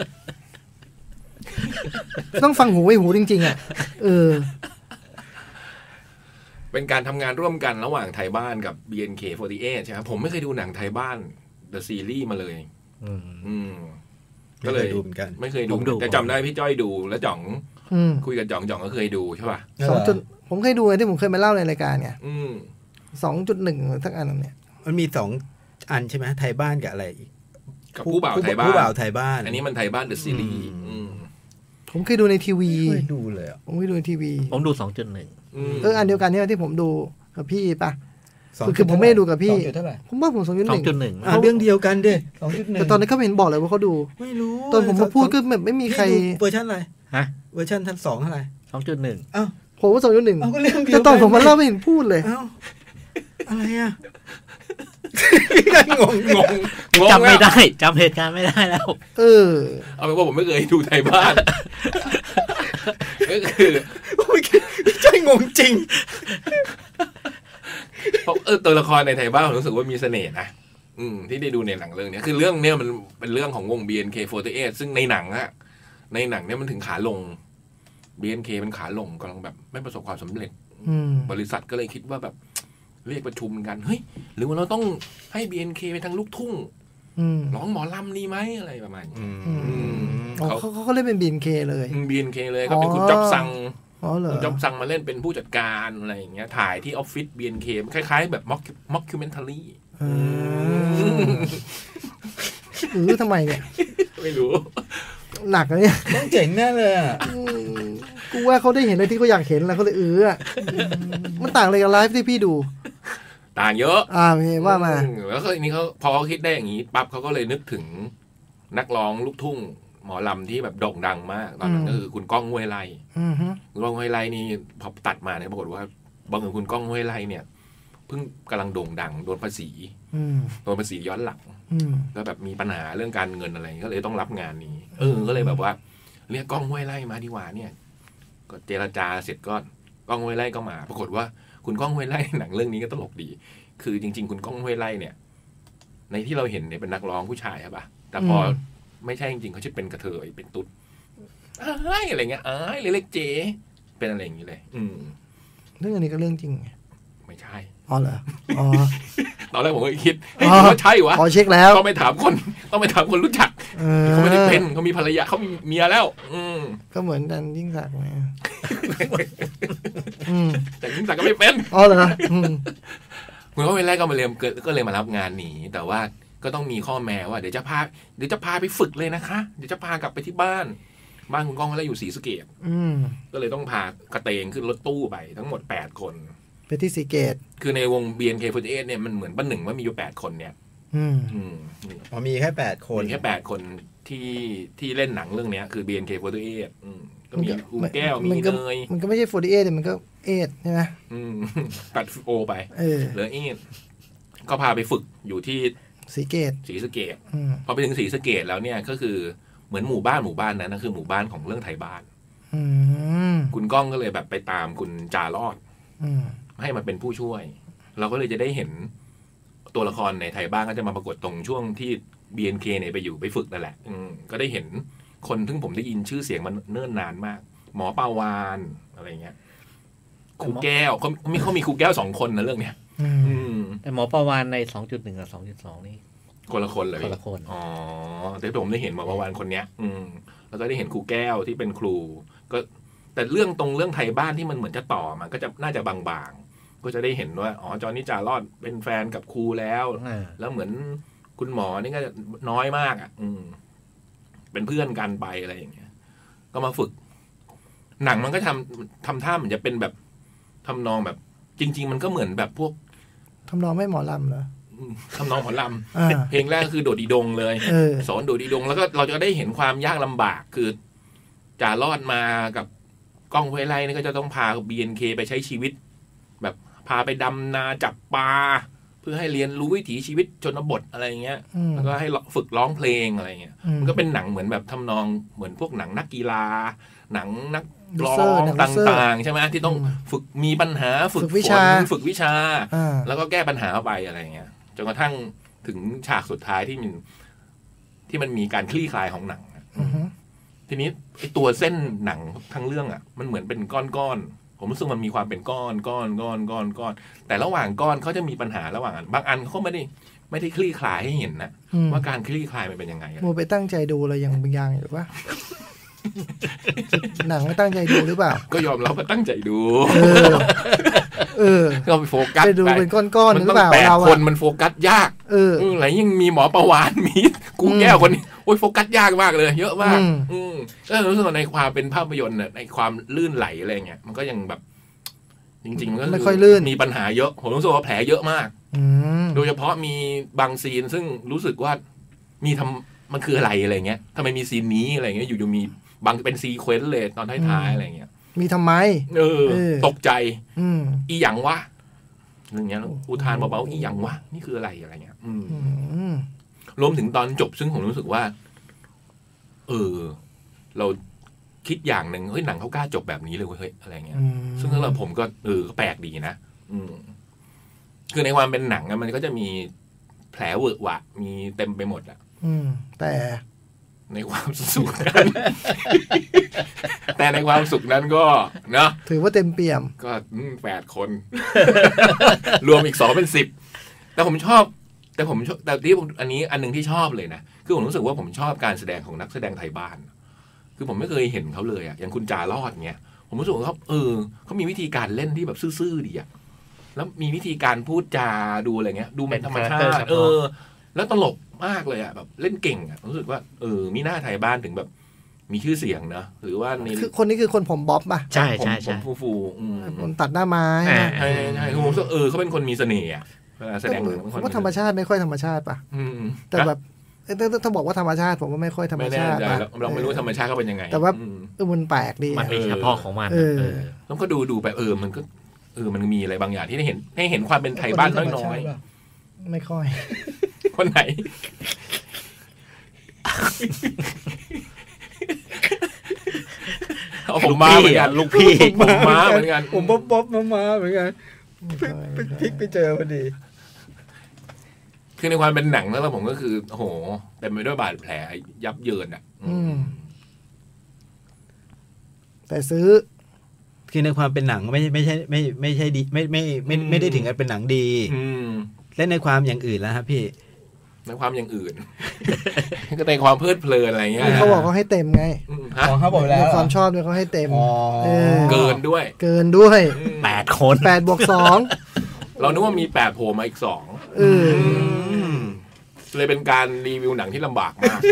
[SPEAKER 3] ต้องฟังหูไว้หูจริงๆอ่ะเออ
[SPEAKER 4] เป็นการทำงานร่วมกันระหว่างไทยบ้านกับ บี เอ็น เค สี่สิบแปดใช่ไหมผมไม่เคยดูหนังไทยบ้าน The Series มาเลยอืมก็เลย
[SPEAKER 2] ดูเหมือนกัน
[SPEAKER 4] ไม่เคยดูแต่จำได้พี่จ้อยดูแล้วจ่องคุยกับจ่องจ่องก็เคยดูใช่ป่ะ
[SPEAKER 3] สองจุดผมเคยดูไงที่ผมเคยมาเล่าในรายการไงสองจุดหนึ่งทักอันเนี่ย
[SPEAKER 2] มันมีสองอันใช่ไหมไทยบ้านกับอะไรอีก
[SPEAKER 4] กับผู้บ่าวไทยบ้าน
[SPEAKER 2] ผู้บ่าวไทยบ้าน
[SPEAKER 4] อันนี้มันไทยบ้าน The Series
[SPEAKER 3] ผมเคยดูในทีวี
[SPEAKER 2] เคยดูเลย
[SPEAKER 3] ผมเคยดูในทีวี
[SPEAKER 1] ผมดูสองจุดหนึ่ง
[SPEAKER 3] เอออันเดียวกันเนี่ยที่ผมดูกับพี่ป่ะคือผมไม่ได้ดูกับพี่ผมว่าผมสองจุดห
[SPEAKER 1] นึ่ง
[SPEAKER 2] เรื่องเดียวกันเด้สองจุดหนึ่ง
[SPEAKER 3] แต่ตอนนั้นเขาเห็นบอกเลยว่าเขาดู
[SPEAKER 2] ไม่รู้
[SPEAKER 3] ตอนผมมาพูดก็แบบไม่มีใคร
[SPEAKER 2] เวอร์ชันอะไร
[SPEAKER 1] ฮะ
[SPEAKER 2] เวอร์ชันทันสองเท่าไหร่
[SPEAKER 1] สองจุดหนึ่ง
[SPEAKER 2] อ้าว
[SPEAKER 3] ผมว่าสองจุดหนึ่งแต่ตอนผมมาเล่าไม่เห็นพูดเลย
[SPEAKER 2] อ้าวอะไรอ่ะ
[SPEAKER 4] งงงง
[SPEAKER 1] จำไม่ได้จำเหตุการณ์ไม่ได้แล้ว
[SPEAKER 3] เออ
[SPEAKER 4] เอาเป็นว่าผมไม่เคยดูไทยบ้านก็คือ
[SPEAKER 2] ใจงงจริง
[SPEAKER 4] เพราะเออตัวละครในไทยบ้านผมรู้สึกว่ามีเสน่ห์นะอืมที่ได้ดูในหนังเรื่องนี้คือเรื่องเนี้ยมันเป็นเรื่องของวง บี เอ็น เค สี่สิบแปดซึ่งในหนังอะในหนังเนี้ยมันถึงขาลง บี เอ็น เค เป็นขาลงกำลังแบบไม่ประสบความสำเร็จบริษัทก็เลยคิดว่าแบบเรียกประชุมกันเฮ้ยหรือว่าเราต้องให้ บี เอ็น เค ไปทางลูกทุ่งร้องหมอลำนี่ไหมอะไรประมาณนี้
[SPEAKER 3] เขาเขาก็เล่นเป็น บี เอ็น เค เลย
[SPEAKER 4] บี เอ็น เค เลยก็เป็นคุณจ๊อบซังคุณจ๊อบซังมาเล่นเป็นผู้จัดการอะไรอย่างเงี้ยถ่ายที่ออฟฟิศ บี เอ็น เค คล้ายๆแบบม็อกม็อกคิวเมนทารี
[SPEAKER 3] หรือทำไมเนี่ย
[SPEAKER 4] ไม่รู้
[SPEAKER 3] หนักเลยเนี่ย
[SPEAKER 2] ต้องเจ๋งแน่เลยอ่ะ
[SPEAKER 3] กูว่าเขาได้เห็นอะไรที่เขาอยากเห็นแล้วเขาเลยเอออ่ะมันต่างอะไรกับไลฟ์ที่พี่ดู
[SPEAKER 4] ต่างเยอะ
[SPEAKER 3] อ่าเห็นว่ามา
[SPEAKER 4] แล้วก็นี่เขาพอเขาคิดได้อย่างนี้ปั๊บเขาก็เลยนึกถึงนักร้องลูกทุ่งหมอลำที่แบบโด่งดังมากตอนนั้นก็คือคุณก้องห้วยไร่คุณก้องห้วยไร่นี่พอตัดมาเนี่ยปรากฏว่าบังเอิญคุณก้องห้วยไร่เนี่ยเพิ่งกำลังโด่งดังโดนภาษีโดนภาษีย้อนหลังแล้วแบบมีปัญหาเรื่องการเงินอะไรก็เลยต้องรับงานนี้เออก็เลยแบบว่าเรียกก้องห้วยไร่มาดีกว่าเนี่ยก็เจรจาเสร็จก็ก้องห้วยไร่ก็มาปรากฏว่าคุณก้องห้วยไร่หนังเรื่องนี้ก็ตลกดีคือจริงๆคุณก้องห้วยไร่เนี่ยในที่เราเห็นเนี่ยเป็นนักร้องผู้ชายใช่ป่ะแต่พอไม่ใช่จริงๆเขาจะเป็นกระเทยเป็นตุ๊ดอ้ายอะไรเงี้ยอ้ายเล็กๆเจ๊เป็นอะไรอย่างนี้เลยอืม
[SPEAKER 3] เรื่องอันนี้ก็เรื่องจริง
[SPEAKER 4] ไม่ใช่
[SPEAKER 3] อ๋อเหรออ๋อ
[SPEAKER 4] ตอนแรกผมก็คิดเฮ้ยว่าใช่วะ
[SPEAKER 3] อ๋อเช็คแล้ว
[SPEAKER 4] ต้องไปถามคนต้องไปถามคนรู้จักเขาไม่ได้เป็นเขามีภรรยาเขามีเมียแล้วอืม
[SPEAKER 3] ก็เหมือนกันยิ่งศักดิ์ไง
[SPEAKER 4] แต่ยิ่งศักดิ์ก็ไม่เป็น
[SPEAKER 3] อ๋อเหรอ
[SPEAKER 4] คุณว่าเป็นแรกก็มาเรียนก็เลยมารับงานหนีแต่ว่าก็ต้องมีข้อแม้ว่าเดี๋ยวจะพาเดี๋ยวจะพาไปฝึกเลยนะคะเดี๋ยวจะพากลับไปที่บ้านบ้านคุณก้องแล้วอยู่ศรีสะเกษก็เลยต้องพากระเตงขึ้นรถตู้ไปทั้งหมดแปดคน
[SPEAKER 3] ไปที่ศรีเกษ
[SPEAKER 4] คือในวง บี เอ็น เค สี่สิบแปด เนี่ยมันเหมือนบ้านหนึ่งว่ามีอยู่แปดคนเนี่ย
[SPEAKER 3] อืม
[SPEAKER 2] อ๋อมีแค่แปดคน
[SPEAKER 4] มีแค่แปดคนที่ที่เล่นหนังเรื่องนี้คือ บี เอ็น เค สี่สิบแปด อืมก็มีอูแก้วมีเนย
[SPEAKER 3] มันก็ไม่ใช่สี่สิบแปดแต่มันก็เอ็ดใช่ไหม
[SPEAKER 4] อืมตัดโอไปเหลือเอ็ดก็พาไปฝึกอยู่ที่
[SPEAKER 3] ศรีเกษ
[SPEAKER 4] ศรีสะเกษพอไปถึงศรีสะเกษแล้วเนี่ยก็คือเหมือนหมู่บ้านหมู่บ้านนั้นนั่นคือหมู่บ้านของเรื่องไทยบ้านคุณก้องก็เลยแบบไปตามคุณจารอดให้มาเป็นผู้ช่วยเราก็เลยจะได้เห็นตัวละครในไทยบ้านก็จะมาปรากฏตรงช่วงที่ บี เอ็น เค เนี่ยไปอยู่ไปฝึกนั่นแหละก็ได้เห็นคนซึ่งผมได้ยินชื่อเสียงมันเนิ่นนานมากหมอปาวานอะไรเงี้ยครูแก้วเขามีเขามีครูแก้วสองคนนะเรื่องเนี้ย
[SPEAKER 1] แต่หมอปาวานใน สองจุดหนึ่ง กับ สองจุดสอง นี่
[SPEAKER 4] คนละคนเลย
[SPEAKER 1] คนละคน
[SPEAKER 4] อ๋อแต่ผมได้เห็นหมอปาวานคนเนี้ยอืมแล้วก็ได้เห็นครูแก้วที่เป็นครูก็แต่เรื่องตรงเรื่องไทยบ้านที่มันเหมือนจะต่อมันก็จะน่าจะบางๆก็จะได้เห็นว่าอ๋อจอห์นนี่จารอดเป็นแฟนกับครูแล้วแล้วเหมือนคุณหมอนี่ก็น้อยมากอ่ะอืมเป็นเพื่อนกันไปอะไรอย่างเงี้ยก็มาฝึกหนังมันก็ทำทำท่าเหมือนจะเป็นแบบทำนองแบบจริงๆมันก็เหมือนแบบพวก
[SPEAKER 3] ทำนองไม่หมอลำเหรอ
[SPEAKER 4] ทำนองหมอลำเพลงแรกคือโดดดีดงเลยสอนโดดดีดงแล้วก็เราจะได้เห็นความยากลำบากคือจ่ารอดมากับก้องห้วยไร่นี่ก็จะต้องพา บี เอ็น เค ไปใช้ชีวิตแบบพาไปดำนาจับปลาเพื่อให้เรียนรู้วิถีชีวิตชนบทอะไรเงี้ยแล้วก็ให้ฝึกร้องเพลงอะไรเงี้ยมันก็เป็นหนังเหมือนแบบทำนองเหมือนพวกหนังนักกีฬาหนังนักร้องต่างๆใช่ไหมที่ต้องฝึกมีปัญหาฝึกวิชาฝึกวิชาแล้วก็แก้ปัญหาไปอะไรเงี้ยจนกระทั่งถึงฉากสุดท้ายที่มันที่มันมีการคลี่คลายของหนังทีนี้ไอ้ตัวเส้นหนังทั้งเรื่องอ่ะมันเหมือนเป็นก้อนๆผมรู้สึกมันมีความเป็นก้อนก้อนก้อนก้อนก้อนแต่ระหว่างก้อนเขาจะมีปัญหาระหว่างอันบางอันเขาไม่ได้ไม่ได้คลี่คลายให้เห็นนะว่าการคลี่คลายมันเป็นยังไง
[SPEAKER 3] โมไปตั้งใจดูอะไรอย่างบางอย่างหรือว่าหนังไม่ตั้งใจดูหรือเปล่า
[SPEAKER 4] ก็ยอมรับว่าตั้งใจดู
[SPEAKER 3] เออ
[SPEAKER 4] ก็ไปโฟกัส
[SPEAKER 3] ไปดูเป็นก้อนๆหรือเปล่า
[SPEAKER 4] เราคนมันโฟกัสยากเออไหนยังมีหมอประวานมีกูแก้วคนนี้โอ้ยโฟกัสยากมากเลยเยอะมากอืมก็รู้สึกในความเป็นภาพยนตร์ในความลื่นไหลอะไรเงี้ยมันก็ยังแบบจริงๆมันก็
[SPEAKER 3] ไม่ค่อยลื่น
[SPEAKER 4] มีปัญหาเยอะผมรู้สึกว่าแผลเยอะมากโดยเฉพาะมีบางซีนซึ่งรู้สึกว่ามีทำมันคืออะไรอะไรเงี้ยทำไมมีซีนนี้อะไรเงี้ยอยู่ๆมีบางเป็นซีเควนต์เลยตอนท้ายๆอะไรเงี้ย
[SPEAKER 3] มีทำไม
[SPEAKER 4] เออตกใจอีหยังวะอย่างเงี้ยอุทานเบาๆอีหยังวะนี่คืออะไรอะไรเงี้ยรวมถึงตอนจบซึ่งผมรู้สึกว่าเออเราคิดอย่างหนึ่งเฮ้ยหนังเขากล้าจบแบบนี้เลยเฮ้ยอะไรเงี้ยซึ่งสำหรับผมก็เออแปลกดีนะอืมคือในความเป็นหนังมันก็จะมีแผลเวอะหวะมีเต็มไปหมดอ่ะ
[SPEAKER 3] แต่
[SPEAKER 4] ในความสุขนั้นแต่ในความสุขนั้นก็เนาะ
[SPEAKER 3] ถือว่าเต็มเปี่ยม
[SPEAKER 4] ก็แปดคนรวมอีกสองเป็นสิบแต่ผมชอบแต่ผมชอบแต่ที่อันนี้อันนึงที่ชอบเลยนะคือผมรู้สึกว่าผมชอบการแสดงของนักแสดงไทยบ้านคือผมไม่เคยเห็นเขาเลยอ่ะอย่างคุณจารอดเงี้ยผมรู้สึกว่าเขาเออเขามีวิธีการเล่นที่แบบซื่อๆดีอ่ะแล้วมีวิธีการพูดจาดูอะไรเงี้ยดูเป็นธรรมชาติเออแล้วตลกมากเลยอ่ะแบบเล่นเก่งอ่ะรู้สึกว่าเออมีหน้าไทยบ้านถึงแบบมีชื่อเสียงนะหรือว่า
[SPEAKER 3] คือคนนี้คือคนผมบ๊อบป่ะ
[SPEAKER 1] ใช่ใช่
[SPEAKER 4] ใช่ผมฟู
[SPEAKER 3] ๆคนตัดหน้าไม้
[SPEAKER 4] ใช่ใช่ผมรู้สึกเออเขาเป็นคนมีเสน่ห์อ่ะแสดงเหมือน
[SPEAKER 3] ผมว่าธรรมชาติไม่ค่อยธรรมชาติป่ะแต่แบบถ้าบอกว่าธรรมชาติผมก็ไม่ค่อยธรรมชาติ
[SPEAKER 4] เราไม่รู้ธรรมชาติเขาเป็นยังไง
[SPEAKER 3] แต่ว่าเออมันแปลกดี
[SPEAKER 1] มันเป็นเฉพาะของมัน
[SPEAKER 4] แล้วก็ดูดูไปเออมันก็เออมันมีอะไรบางอย่างที่ได้เห็นให้เห็นความเป็นไทยบ้านน้อย
[SPEAKER 3] ๆไม่ค่อย
[SPEAKER 4] คนไหนเอาผมมาเหมือนกัน
[SPEAKER 1] ลูกพี่
[SPEAKER 4] ผมมาเหมือนกัน
[SPEAKER 2] ผมบ๊อบบ๊อบมามาเหมือนกันไปพลิกไปเจอพอดี
[SPEAKER 4] คือในความเป็นหนังแล้วผมก็คือโอ้โหเต็มไปด้วยบาดแผลยับเยินอ่ะ
[SPEAKER 3] แต่ซื้อ
[SPEAKER 2] คือในความเป็นหนังไม่ไม่ใช่ไม่ไม่ใช่ดีไม่ไม่ไม่ไม่ได้ถึงกับเป็นหนังดีและในความอย่างอื่นแล้วครับพี่
[SPEAKER 4] ในความอย่างอื่น ก็ในความเพลิดเพลินอะไรเงี้ย
[SPEAKER 3] เขาบอกเขาให้เต็มไง
[SPEAKER 2] เขาบอกแล้ว
[SPEAKER 3] ความชอบเนี่ยเขาให้เต็ม
[SPEAKER 4] เกินด้วย
[SPEAKER 3] เกินด้วย
[SPEAKER 1] แปดคน
[SPEAKER 3] แปดบวกสอง
[SPEAKER 4] เรานึกว่ามีแปดโผล่มาอีกสองเลยเป็นการรีวิวหนังที่ลำบากมาก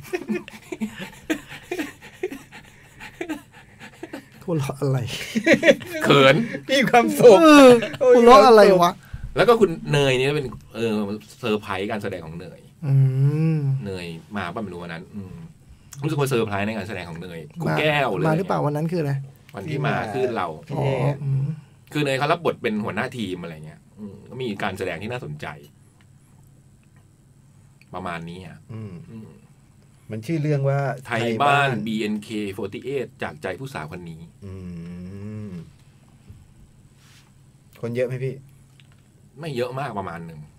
[SPEAKER 3] คุณล้ออะไร
[SPEAKER 4] เขิน
[SPEAKER 2] มีความสุข
[SPEAKER 3] คุณล้ออะไรวะ
[SPEAKER 4] แล้วก็คุณเนยนี่เป็นเออเซอร์ไพรส์การแสดงของเนยเนยมาป่ะไม่รู้วันนั้นรู้สึกว่าเซอร์ไพรส์ในการแสดงของเนยกูแก้วเลย
[SPEAKER 3] มาหรือเปล่าวันนั้นคืออะไร
[SPEAKER 4] วันที่มาคือเราคือเนยเขารับบทเป็นหัวหน้าทีมอะไรเงี้ยก็มีการแสดงที่น่าสนใจประมาณนี้อ่ะ
[SPEAKER 2] มันชื่อเรื่องว่า
[SPEAKER 4] ไทยบ้าน บี เอ็น เค สี่สิบแปด จากใจผู้สาวคนนี้
[SPEAKER 2] คนเยอะไหมพี่
[SPEAKER 4] ไม่เยอะมากประมาณหนึ่ง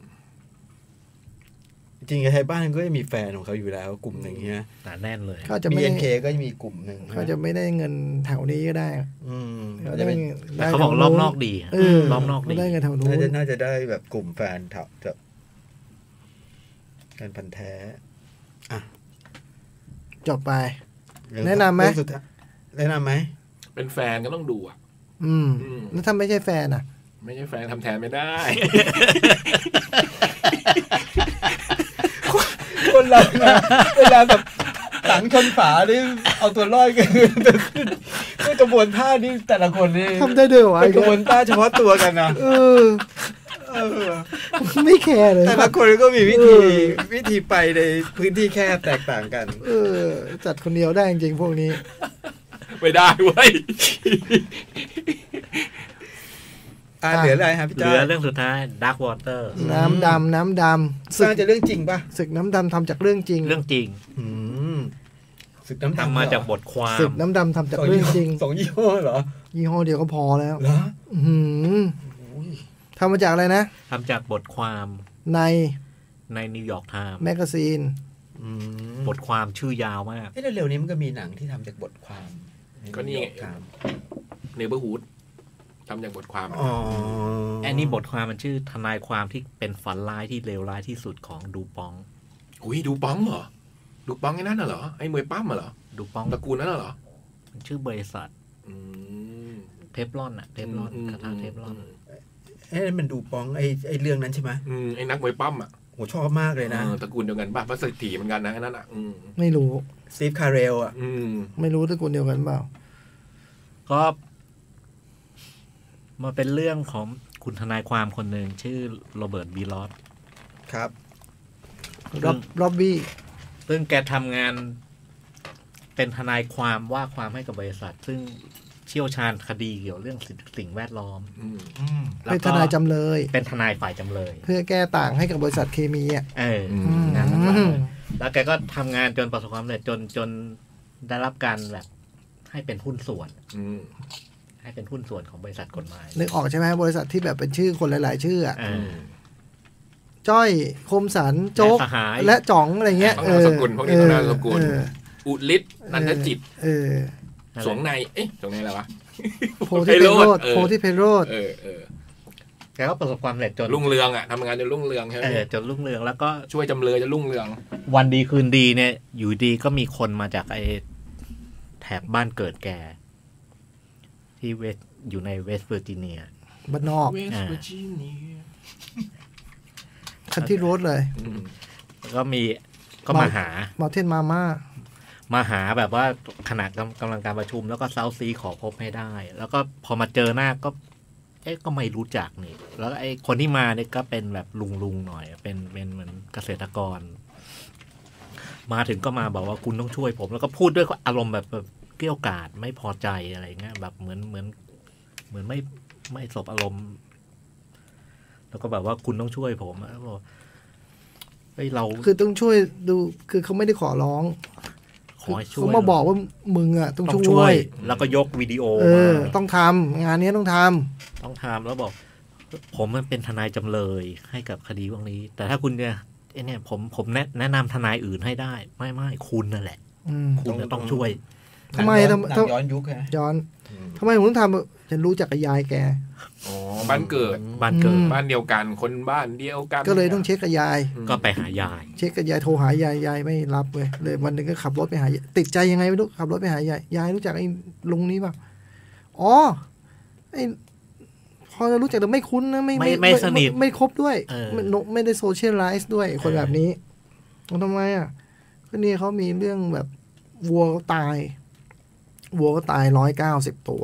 [SPEAKER 2] จริงๆไทยบ้านก็จะมีแฟนของเขาอยู่แล้วกลุ่มหนึ่งใช่ไหม
[SPEAKER 1] หนาแน่นเลย
[SPEAKER 3] เขาจะ
[SPEAKER 2] บี เอ็น เค ก็จะมีกลุ่มหนึ่ง
[SPEAKER 3] เขาจะไม่ได้เงินแถวนี้ก็ได้
[SPEAKER 1] เขาจะเป็นเขาบอกรอบนอกดีรอบนอกดี
[SPEAKER 3] ได้เงินแถวนู้น
[SPEAKER 2] น่าจะได้แบบกลุ่มแฟนแถวจะแฟนพันธุ์แท้อ่ะ
[SPEAKER 3] จบไปแนะนำไหม
[SPEAKER 2] แนะนำไหม
[SPEAKER 4] เป็นแฟนก็ต้องดูอ่ะ
[SPEAKER 3] อืมแล้วถ้าไม่ใช่แฟนอ่ะ
[SPEAKER 4] ไม่ใช่แฟนทำแทนไม่ได้
[SPEAKER 2] คนเราเวลาแบบหลังชนฝานี่เอาตัวรอดกันคือกระบวนท่านี่แต่ละคนนี่
[SPEAKER 3] ทำได้ด้วยวะ
[SPEAKER 2] กระบวนท่าเฉพาะตัวกันนะ
[SPEAKER 3] เออไม่แคร์เลย
[SPEAKER 2] แต่ละคนก็มีวิธีวิธีไปในพื้นที่แคบแตกต่างกัน
[SPEAKER 3] เออจัดคนเดียวได้จริงๆพวกนี้
[SPEAKER 4] ไม่ได้เว้ย
[SPEAKER 2] อ่าเหลืออะไรครับพี่จ้า
[SPEAKER 1] เหลือเรื่องสุดท้าย Dark Water
[SPEAKER 3] น้ำดำน้ำด
[SPEAKER 2] ำศึกจะเรื่องจริงป่ะ
[SPEAKER 3] ศึกน้ำดำทำจากเรื่องจริง
[SPEAKER 1] เรื่องจริง
[SPEAKER 2] ศึกน้ำด
[SPEAKER 1] ำมาจากบทความ
[SPEAKER 3] ศึกน้ำดำทำจากเรื่องจริง
[SPEAKER 2] สองยี่ห้อเหรอ
[SPEAKER 3] ยี่ห้อเดียวก็พอแล้ว
[SPEAKER 2] เหรอ
[SPEAKER 3] ทำมาจากอะไรนะ
[SPEAKER 1] ทำจากบทความ
[SPEAKER 3] ใน
[SPEAKER 1] ในนิวยอร์กไทม์
[SPEAKER 3] แมกกาซีน
[SPEAKER 1] บทความชื่อยาวมาก
[SPEAKER 2] เร็วๆนี้มันก็มีหนังที่ทำจากบทความ
[SPEAKER 4] ก็นี่ไงเนเบอร์ฮูดทำจากบทความ
[SPEAKER 1] อ๋ออันนี้บทความมันชื่อทนายความที่เป็นฝันร้ายที่เลวร้ายที่สุดของดูปอง
[SPEAKER 4] อุ้ยดูปองเหรอดูปองไอ้นั่นน่ะเหรอไอ้มวยปั้มเหรอ
[SPEAKER 1] ดูปอง
[SPEAKER 4] ตระกูลนั่นเหรอ
[SPEAKER 1] มันชื่อบริษัทเทฟลอนอะเทฟลอนกระทะเทฟลอน
[SPEAKER 2] เอ้มันดูปองไอ้ไอ้เรื่องนั้นใช่ไหม
[SPEAKER 4] อืมไอ้นักมวยปั้มอ่ะ
[SPEAKER 2] โหชอบมากเลยนะ
[SPEAKER 4] ตระกูลเดียวกันป่ะพระเศรษฐีเหมือนกันนะไอ้นั่นอ่ะ
[SPEAKER 3] ไม่รู้
[SPEAKER 2] สตีฟคาร์เรลอ่ะ
[SPEAKER 3] ไม่รู้ตระกูลเดียวกันเปล่า
[SPEAKER 1] ก็มาเป็นเรื่องของคุณทนายความคนหนึ่งชื่อโรเบิร์ตบีลอส
[SPEAKER 2] ครับ
[SPEAKER 3] ร็อบร็อบบี้
[SPEAKER 1] ซึ่งแกทำงานเป็นทนายความว่าความให้กับบริษัทซึ่งเชี่ยวชาญคดีเกี่ยวเรื่องสิ่งแวดล้อม
[SPEAKER 3] เป็นทนายจำเลย
[SPEAKER 1] เป็นทนายฝ่ายจำเลย
[SPEAKER 3] เพื่อแก้ต่างให้กับบริษัทเคมีอ่ะ
[SPEAKER 1] เอองานนั้นแล้วแกก็ทำงานจนประสบความสำเร็จจนจนได้รับการแบบให้เป็นหุ้นส่วนให้เป็นหุ้นส่วนของบริษัทกฎหมาย
[SPEAKER 3] นึกออกใช่ไหมบริษัทที่แบบเป็นชื่อคนหลายๆชื่ออ่ะจ้อยคมสันโจ๊กและจ่องอะไรเงี้ย
[SPEAKER 4] เออสกุลพวกนี้ต้องนามสกุลอุลิศนันทจิต
[SPEAKER 3] เออ
[SPEAKER 4] สวงในเอ๊ะสวงในอะไรวะ
[SPEAKER 3] โพธิเพโรดโพธิเพโรด
[SPEAKER 4] เออเออ
[SPEAKER 1] แกก็ประสบความสำเร็จจน
[SPEAKER 4] รุ่งเรืองอ่ะทำงานจนรุ่งเรืองใช่ไหม
[SPEAKER 1] เออจนรุ่งเรืองแล้วก็
[SPEAKER 4] ช่วยจำเลยจะรุ่งเรือง
[SPEAKER 1] วันดีคืนดีเนี่ยอยู่ดีก็มีคนมาจากไอ้แถบบ้านเกิดแกที่เวสอยู่ในเวสต์เวอร์จิเนีย
[SPEAKER 3] บ้านนอก
[SPEAKER 4] เวสต์เวอร์จิเนีย
[SPEAKER 3] คันที่โรดเลย
[SPEAKER 1] ก็มีก็มาหา
[SPEAKER 3] มาเทนมาม่า
[SPEAKER 1] มาหาแบบว่าขณะกำลังการประชุมแล้วก็เซาซีขอพบให้ได้แล้วก็พอมาเจอหน้าก็เอ๊ะก็ไม่รู้จักนี่แล้วไอ้คนที่มาเนี่ยก็เป็นแบบลุงๆหน่อยเป็นเป็นเหมือนเกษตรกรมาถึงก็มาบอกว่าคุณต้องช่วยผมแล้วก็พูดด้วยอารมณ์แบบแบบเกรี้ยวกราดไม่พอใจอะไรเงี้ยแบบเหมือนเหมือนเหมือนไม่ไม่สบอารมณ์แล้วก็แบบว่าคุณต้องช่วยผมแล้วบอกเฮ้ยเรา
[SPEAKER 3] คือต้องช่วยดูคือเขาไม่ได้ขอร้องเขามาบอกว่ามึงอ่ะต้องช่วย
[SPEAKER 1] แล้วก็ยกวิดีโอ
[SPEAKER 3] มาต้องทำงานนี้ต้องท
[SPEAKER 1] ำต้องทำแล้วบอกผมมันเป็นทนายจำเลยให้กับคดีพวกนี้แต่ถ้าคุณเนี่ยไอ้เนี่ยผมผมแนะแนะนำทนายอื่นให้ได้ไม่ไม่คุณนั่นแหละคุณจะต้องช่วย
[SPEAKER 3] ทำไมทำ
[SPEAKER 2] ย้อนยุคฮะ
[SPEAKER 3] ย้อนทำไมผมต้องทำฉันรู้จักกับยายแก
[SPEAKER 4] อ๋อบ้านเกิด
[SPEAKER 1] บ้านเกิด
[SPEAKER 4] บ้านเดียวกันคนบ้านเดียวกัน
[SPEAKER 3] ก็เลยต้องเช็คกับยาย
[SPEAKER 1] ก็ไปหายาย
[SPEAKER 3] เช็คกับยายโทรหายายยายไม่รับเว้ยเลยวันหนึ่งก็ขับรถไปหาติดใจยังไงไม่รู้ขับรถไปหายายยายรู้จักไอ้ลุงนี้ป่ะอ๋อไอ้พอจะรู้จักแต่ไม่คุ้นนะไม่
[SPEAKER 1] ไม่ไม่สนิท
[SPEAKER 3] ไม่ครบด้วยไม่ไม่ได้โซเชียลไลซ์ด้วยคนแบบนี้ทำไมอ่ะก็นี่เขามีเรื่องแบบวัวตายวัวก็ตายร้อยเก้าสิบตัว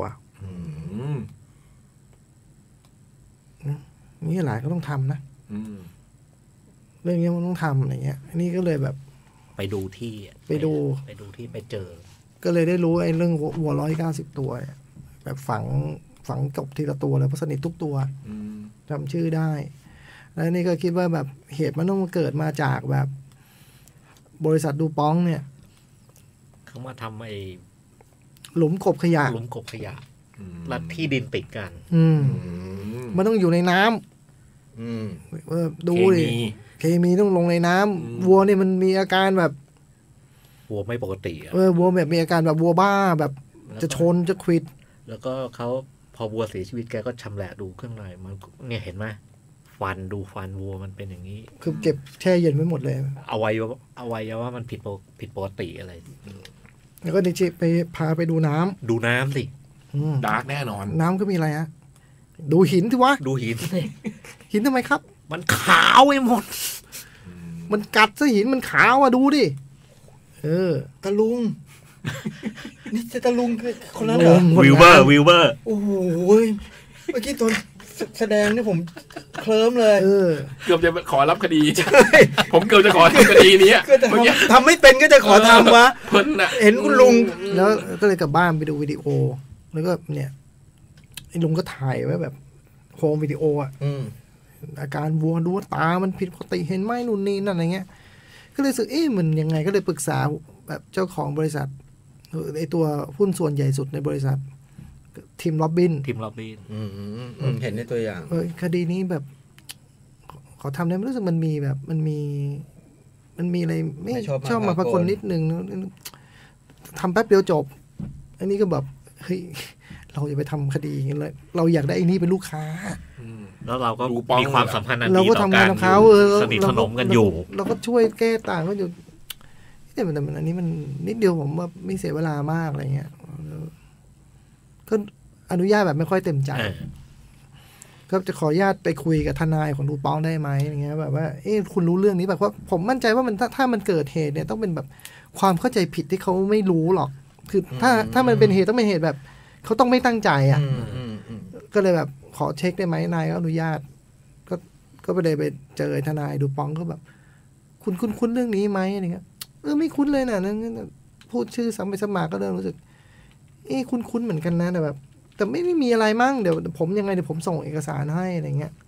[SPEAKER 3] นี่หลายก็ต้องทำนะเรื่องนี้มันต้องทำอะไรเงี้ยนี่ก็เลยแบบ
[SPEAKER 1] ไปดูที่
[SPEAKER 3] ไปดู
[SPEAKER 1] ไปดูที่ไปเจอ
[SPEAKER 3] ก็เลยได้รู้ไอ้เรื่องวัวร้อยเก้าสิบตัวแบบฝังฝังจบทีละตัวเลยเพราะสนิททุกตัวจำชื่อได้แล้วนี่ก็คิดว่าแบบเหตุมันต้องเกิดมาจากแบบบริษัทดูป้องเนี่ย
[SPEAKER 1] เขามาทำไอ้
[SPEAKER 3] หลุมกบขยะ
[SPEAKER 1] หลุมกบขยะและที่ดินติดกัน
[SPEAKER 3] อืมมันต้องอยู่ในน้ำอืมดูดิเคมีต้องลงในน้ำวัวนี่มันมีอาการแบบ
[SPEAKER 1] วัวไม่ปกติ
[SPEAKER 3] เออวัวแบบมีอาการแบบวัวบ้าแบบจะชนจะควิด
[SPEAKER 1] แล้วก็เขาพอวัวเสียชีวิตแกก็ชำแหละดูเครื่องในมันเนี่ยเห็นไหมฟันดูฟันวัวมันเป็นอย่างนี้
[SPEAKER 3] คือเก็บแช่เย็นไว้หมดเลย
[SPEAKER 1] เอาไว้เอาไว้ว่ามันผิดผิดปกติอะไร
[SPEAKER 3] แล้วก็ดิจิไปพาไปดูน้ำ
[SPEAKER 1] ดูน้ำสิ
[SPEAKER 4] ดาร์กแน่นอน
[SPEAKER 3] น้ำก็มีอะไรฮะดูหินสิวะ
[SPEAKER 1] ดูหิน
[SPEAKER 3] หินทำไมครับ
[SPEAKER 1] มันขาวไปหมด
[SPEAKER 3] มันกัดซะหินมันขาวอ่ะดูดิเออ
[SPEAKER 2] ตะลุงนี่จะตะลุงคนนั้นเหรอ
[SPEAKER 1] วิวเวอร์วิวเวอร์
[SPEAKER 2] โอ้โหเมื่อกี้ตอนแสดงนี่ผมเคลิ้มเลย
[SPEAKER 3] เออ
[SPEAKER 4] เกือบจะขอรับคดีผมเกือบจะขอทำคดีนี้
[SPEAKER 2] เมื่อกี้ทำไม่เป็นก็จะขอทำวะเพิ่นน่ะเห็นคุณลุง
[SPEAKER 3] แล้วก็เลยกลับบ้านไปดูวิดีโอแล้วก็เนี่ยไอ้ลุงก็ถ่ายไว้แบบโฮมวิดีโออ่ะอาการวัวดูตามันผิดปกติเห็นไหมนู่นนี่นั่นอะไรเงี้ยก็เลยรู้สึกเอ๊ะมันยังไงก็เลยปรึกษาแบบเจ้าของบริษัทไอ้ตัวหุ้นส่วนใหญ่สุดในบริษัททีมล็อบบิน
[SPEAKER 1] ทีมล็อบบิน
[SPEAKER 2] เห็นในตัวอย่าง
[SPEAKER 3] เออคดีนี้แบบเขาทำได้ไม่รู้สึกมันมีแบบมันมีมันมีอะไรไม่ชอบมาพากลนิดนึงทำแป๊บเดียวจบอันนี้ก็แบบเฮ้ยเราจะไปทำคดีอย่างเงี้ยเลยเราอยากได้ไอ้นี่เป็นลูกค้า
[SPEAKER 1] แล้วเราก็มีความสัมพันธ์อันดีต่อกันสนิทสนมกันอยู่
[SPEAKER 3] เราก็ช่วยแก้ต่างก็อยู่แต่มันอันนี้มันนิดเดียวผมว่าไม่เสียเวลามากอะไรเงี้ยก็อนุญาตแบบไม่ค่อยเต็มใจก็จะขออนุญาตไปคุยกับทนายของดูป้องได้ไหมอย่างเงี้ยแบบว่าเอ๊ะคุณรู้เรื่องนี้แบบว่าผมมั่นใจว่ามันถ้าถ้ามันเกิดเหตุเนี่ยต้องเป็นแบบความเข้าใจผิดที่เขาไม่รู้หรอกคือถ้าถ้ามันเป็นเหตุต้องเป็นเหตุแบบเขาต้องไม่ตั้งใจอ่ะก็เลยแบบขอเช็คได้ไหมนายก็อนุญาตก็ก็ไปเลยไปเจอทนายดูป้องก็แบบคุณคุณคุ้นเรื่องนี้ไหมอะไรเงี้ยเออไม่คุ้นเลยนะนั่นพูดชื่อซ้ำไปซ้ำมาก็เริ่มรู้สึกเอ๊ะคุ้นคุ้นเหมือนกันนะแต่แบบแต่ไม่ไม่มีอะไรมั้งเดี๋ยวผมยังไงเดี๋ยวผมส่งเอกสารให้อะไรเงี้ย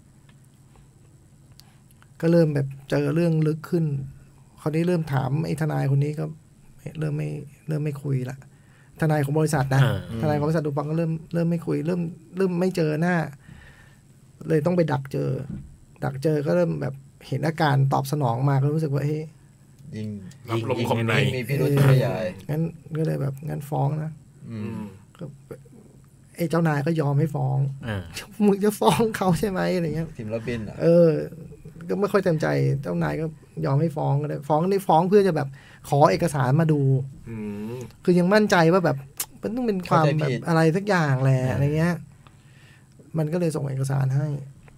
[SPEAKER 3] ก็เริ่มแบบเจอเรื่องลึกขึ้นคราวนี้เริ่มถามไอ้ทนายคนนี้ก็เริ่มไม่เริ่มไม่คุยละทนายของบริษัทนะทนายของบริษัทดูปังก็เริ่มเริ่มไม่คุยเริ่มเริ่มไม่เจอหน้าเลยต้องไปดักเจอดักเจอก็เริ่มแบบเห็นอาการตอบสนองมาก็รู้สึกว่าเฮ้ย
[SPEAKER 2] ยิง
[SPEAKER 4] ยิงลมคมใน
[SPEAKER 2] มีพิรุธใหญ่
[SPEAKER 3] งั้นก็เลยแบบงั้นฟ้องนะก็ไอ้เจ้านายก็ยอมให้ฟ้องมึงจะฟ้องเขาใช่ไหมอะไรเงี้ย
[SPEAKER 2] ทีมล็อบบิน
[SPEAKER 3] เออก็ไม่ค่อยเต็มใจเจ้านายก็ยอมให้ฟ้องก็ได้ฟ้องนี่ฟ้องเพื่อจะแบบขอเอกสารมาดูคือยังมั่นใจว่าแบบมันต้องเป็นความแบบอะไรสักอย่างแหละอะไรเงี้ยมันก็เลยส่งเอกสารให้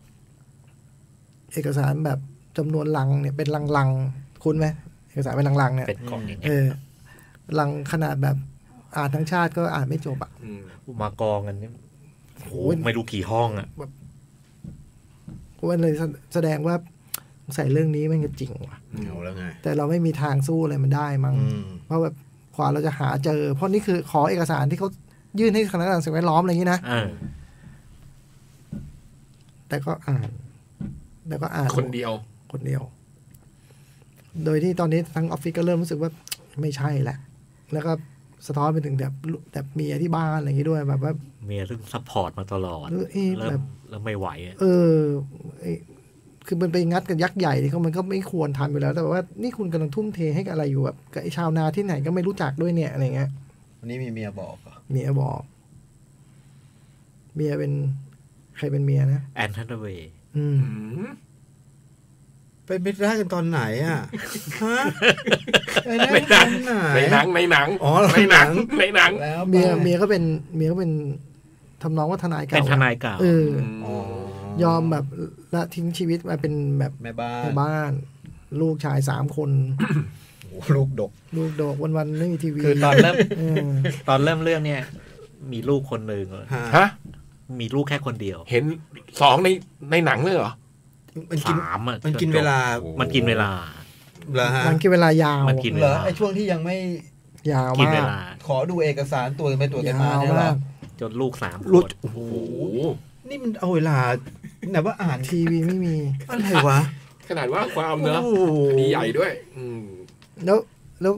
[SPEAKER 3] เอกสารแบบจำนวนลังเนี่ยเป็นลังๆคุณไหมเอกสารเป็นลังๆเนี่ย
[SPEAKER 1] เป็นกล่องอย่างเงี้
[SPEAKER 3] ยเออลังขนาดแบบอ่านทั้งชาติก็อ่านไม่จบอ่ะ
[SPEAKER 1] มากองกันนี่โหไม่รู้กี่ห้องอ่ะแบบ
[SPEAKER 3] ว่าเลยแสดงว่าใส่เรื่องนี้มันก็จริงว่ะ
[SPEAKER 2] เอาแล้วไง
[SPEAKER 3] แต่เราไม่มีทางสู้อะไรมันได้มั้งเพราะแบบกว่าเราจะหาเจอเพราะนี่คือขอเอกสารที่เขายื่นให้คณะกรรมการสิ่งแวดล้อมอะไรอย่างนี้นะแต่ก็อ่านแต่ก็อ่าน
[SPEAKER 4] คนเดียว
[SPEAKER 3] คนเดียวโดยที่ตอนนี้ทั้งออฟฟิศก็เริ่มรู้สึกว่าไม่ใช่แหละแล้วก็สะท้อนไปถึงแบบแบบเมียที่บ้านอะไรอย่างนี้ด้วยแบบว่า
[SPEAKER 1] เมียซึ่งซัพพอร์ตมาตลอดแล้วแล้วไม่ไหว
[SPEAKER 3] เออคือมันไปงัดกับยักษ์ใหญ่ที่เขามันก็ไม่ควรทำไปแล้วแต่ว่านี่คุณกำลังทุ่มเทให้กับอะไรอยู่แบบกับไอ้ชาวนาที่ไหนก็ไม่รู้จักด้วยเนี่ยอะไรเงี้ย
[SPEAKER 2] อันนี้มีเมียบอกเหรอ
[SPEAKER 3] เมียบอกเมียเป็นใครเป็นเมียนะ
[SPEAKER 1] แอนทันเวย์
[SPEAKER 3] อืม
[SPEAKER 2] ไปไม่ได้กันตอนไหนอ่ะฮะไปได้
[SPEAKER 4] ในห
[SPEAKER 2] ต
[SPEAKER 4] นั
[SPEAKER 2] อง นไหน
[SPEAKER 4] ในหนังในหนัง
[SPEAKER 2] อ๋อ
[SPEAKER 4] ในหนังในหนัง
[SPEAKER 2] แล้ว
[SPEAKER 3] เมียเมียก็เป็นเมียก็เป็นทำนองว่าทนายเก่า
[SPEAKER 1] เป็นทนายเก่า
[SPEAKER 3] เออ
[SPEAKER 2] อ๋อ
[SPEAKER 3] ยอมแบบละทิ้งชีวิตมาเป็นแบบ
[SPEAKER 2] แม่บ้าน
[SPEAKER 3] แม่บ้าน ลูกชายสามคน
[SPEAKER 2] โอ้ลูกดก
[SPEAKER 3] ลูกดอกวันๆไม่มีทีวี
[SPEAKER 1] คือตอนเริ่ม
[SPEAKER 3] เออ
[SPEAKER 1] ตอนเริ่มเรื่องเนี่ย มีลูกคนหนึ่ง
[SPEAKER 4] ฮะ
[SPEAKER 1] มีลูกแค่คนเดียว
[SPEAKER 4] เห็นสองในในหนังเลยเหรอ
[SPEAKER 2] มันกิน
[SPEAKER 1] สามอ่ะ
[SPEAKER 2] มันกินเวลา
[SPEAKER 1] มันกินเวลา
[SPEAKER 2] เหรอฮะ
[SPEAKER 3] มันกินเวลายาว
[SPEAKER 1] มันกิน
[SPEAKER 2] เหรอไอ้ช่วงที่ยังไม่
[SPEAKER 3] ยาว
[SPEAKER 1] กิน
[SPEAKER 3] มา
[SPEAKER 1] เว
[SPEAKER 3] ก
[SPEAKER 1] ลา
[SPEAKER 2] ขอดูเอกสารตัวกันไปตัวกันมาย
[SPEAKER 3] าว
[SPEAKER 2] เนี่ยเหร
[SPEAKER 3] มา
[SPEAKER 2] อก
[SPEAKER 1] จนลูกสาม
[SPEAKER 3] ลู
[SPEAKER 1] ค
[SPEAKER 3] ก
[SPEAKER 1] น
[SPEAKER 4] โอ้โห
[SPEAKER 2] นี่มันเอาเวลาไหนว่าอ่าน
[SPEAKER 3] ทีวีไม่มี
[SPEAKER 2] อะไรวะ
[SPEAKER 4] ขนาดว่าความเนอะ
[SPEAKER 2] โอ้โห
[SPEAKER 4] คดีใหญ่ด้วย อืม
[SPEAKER 3] แล้วแล้ว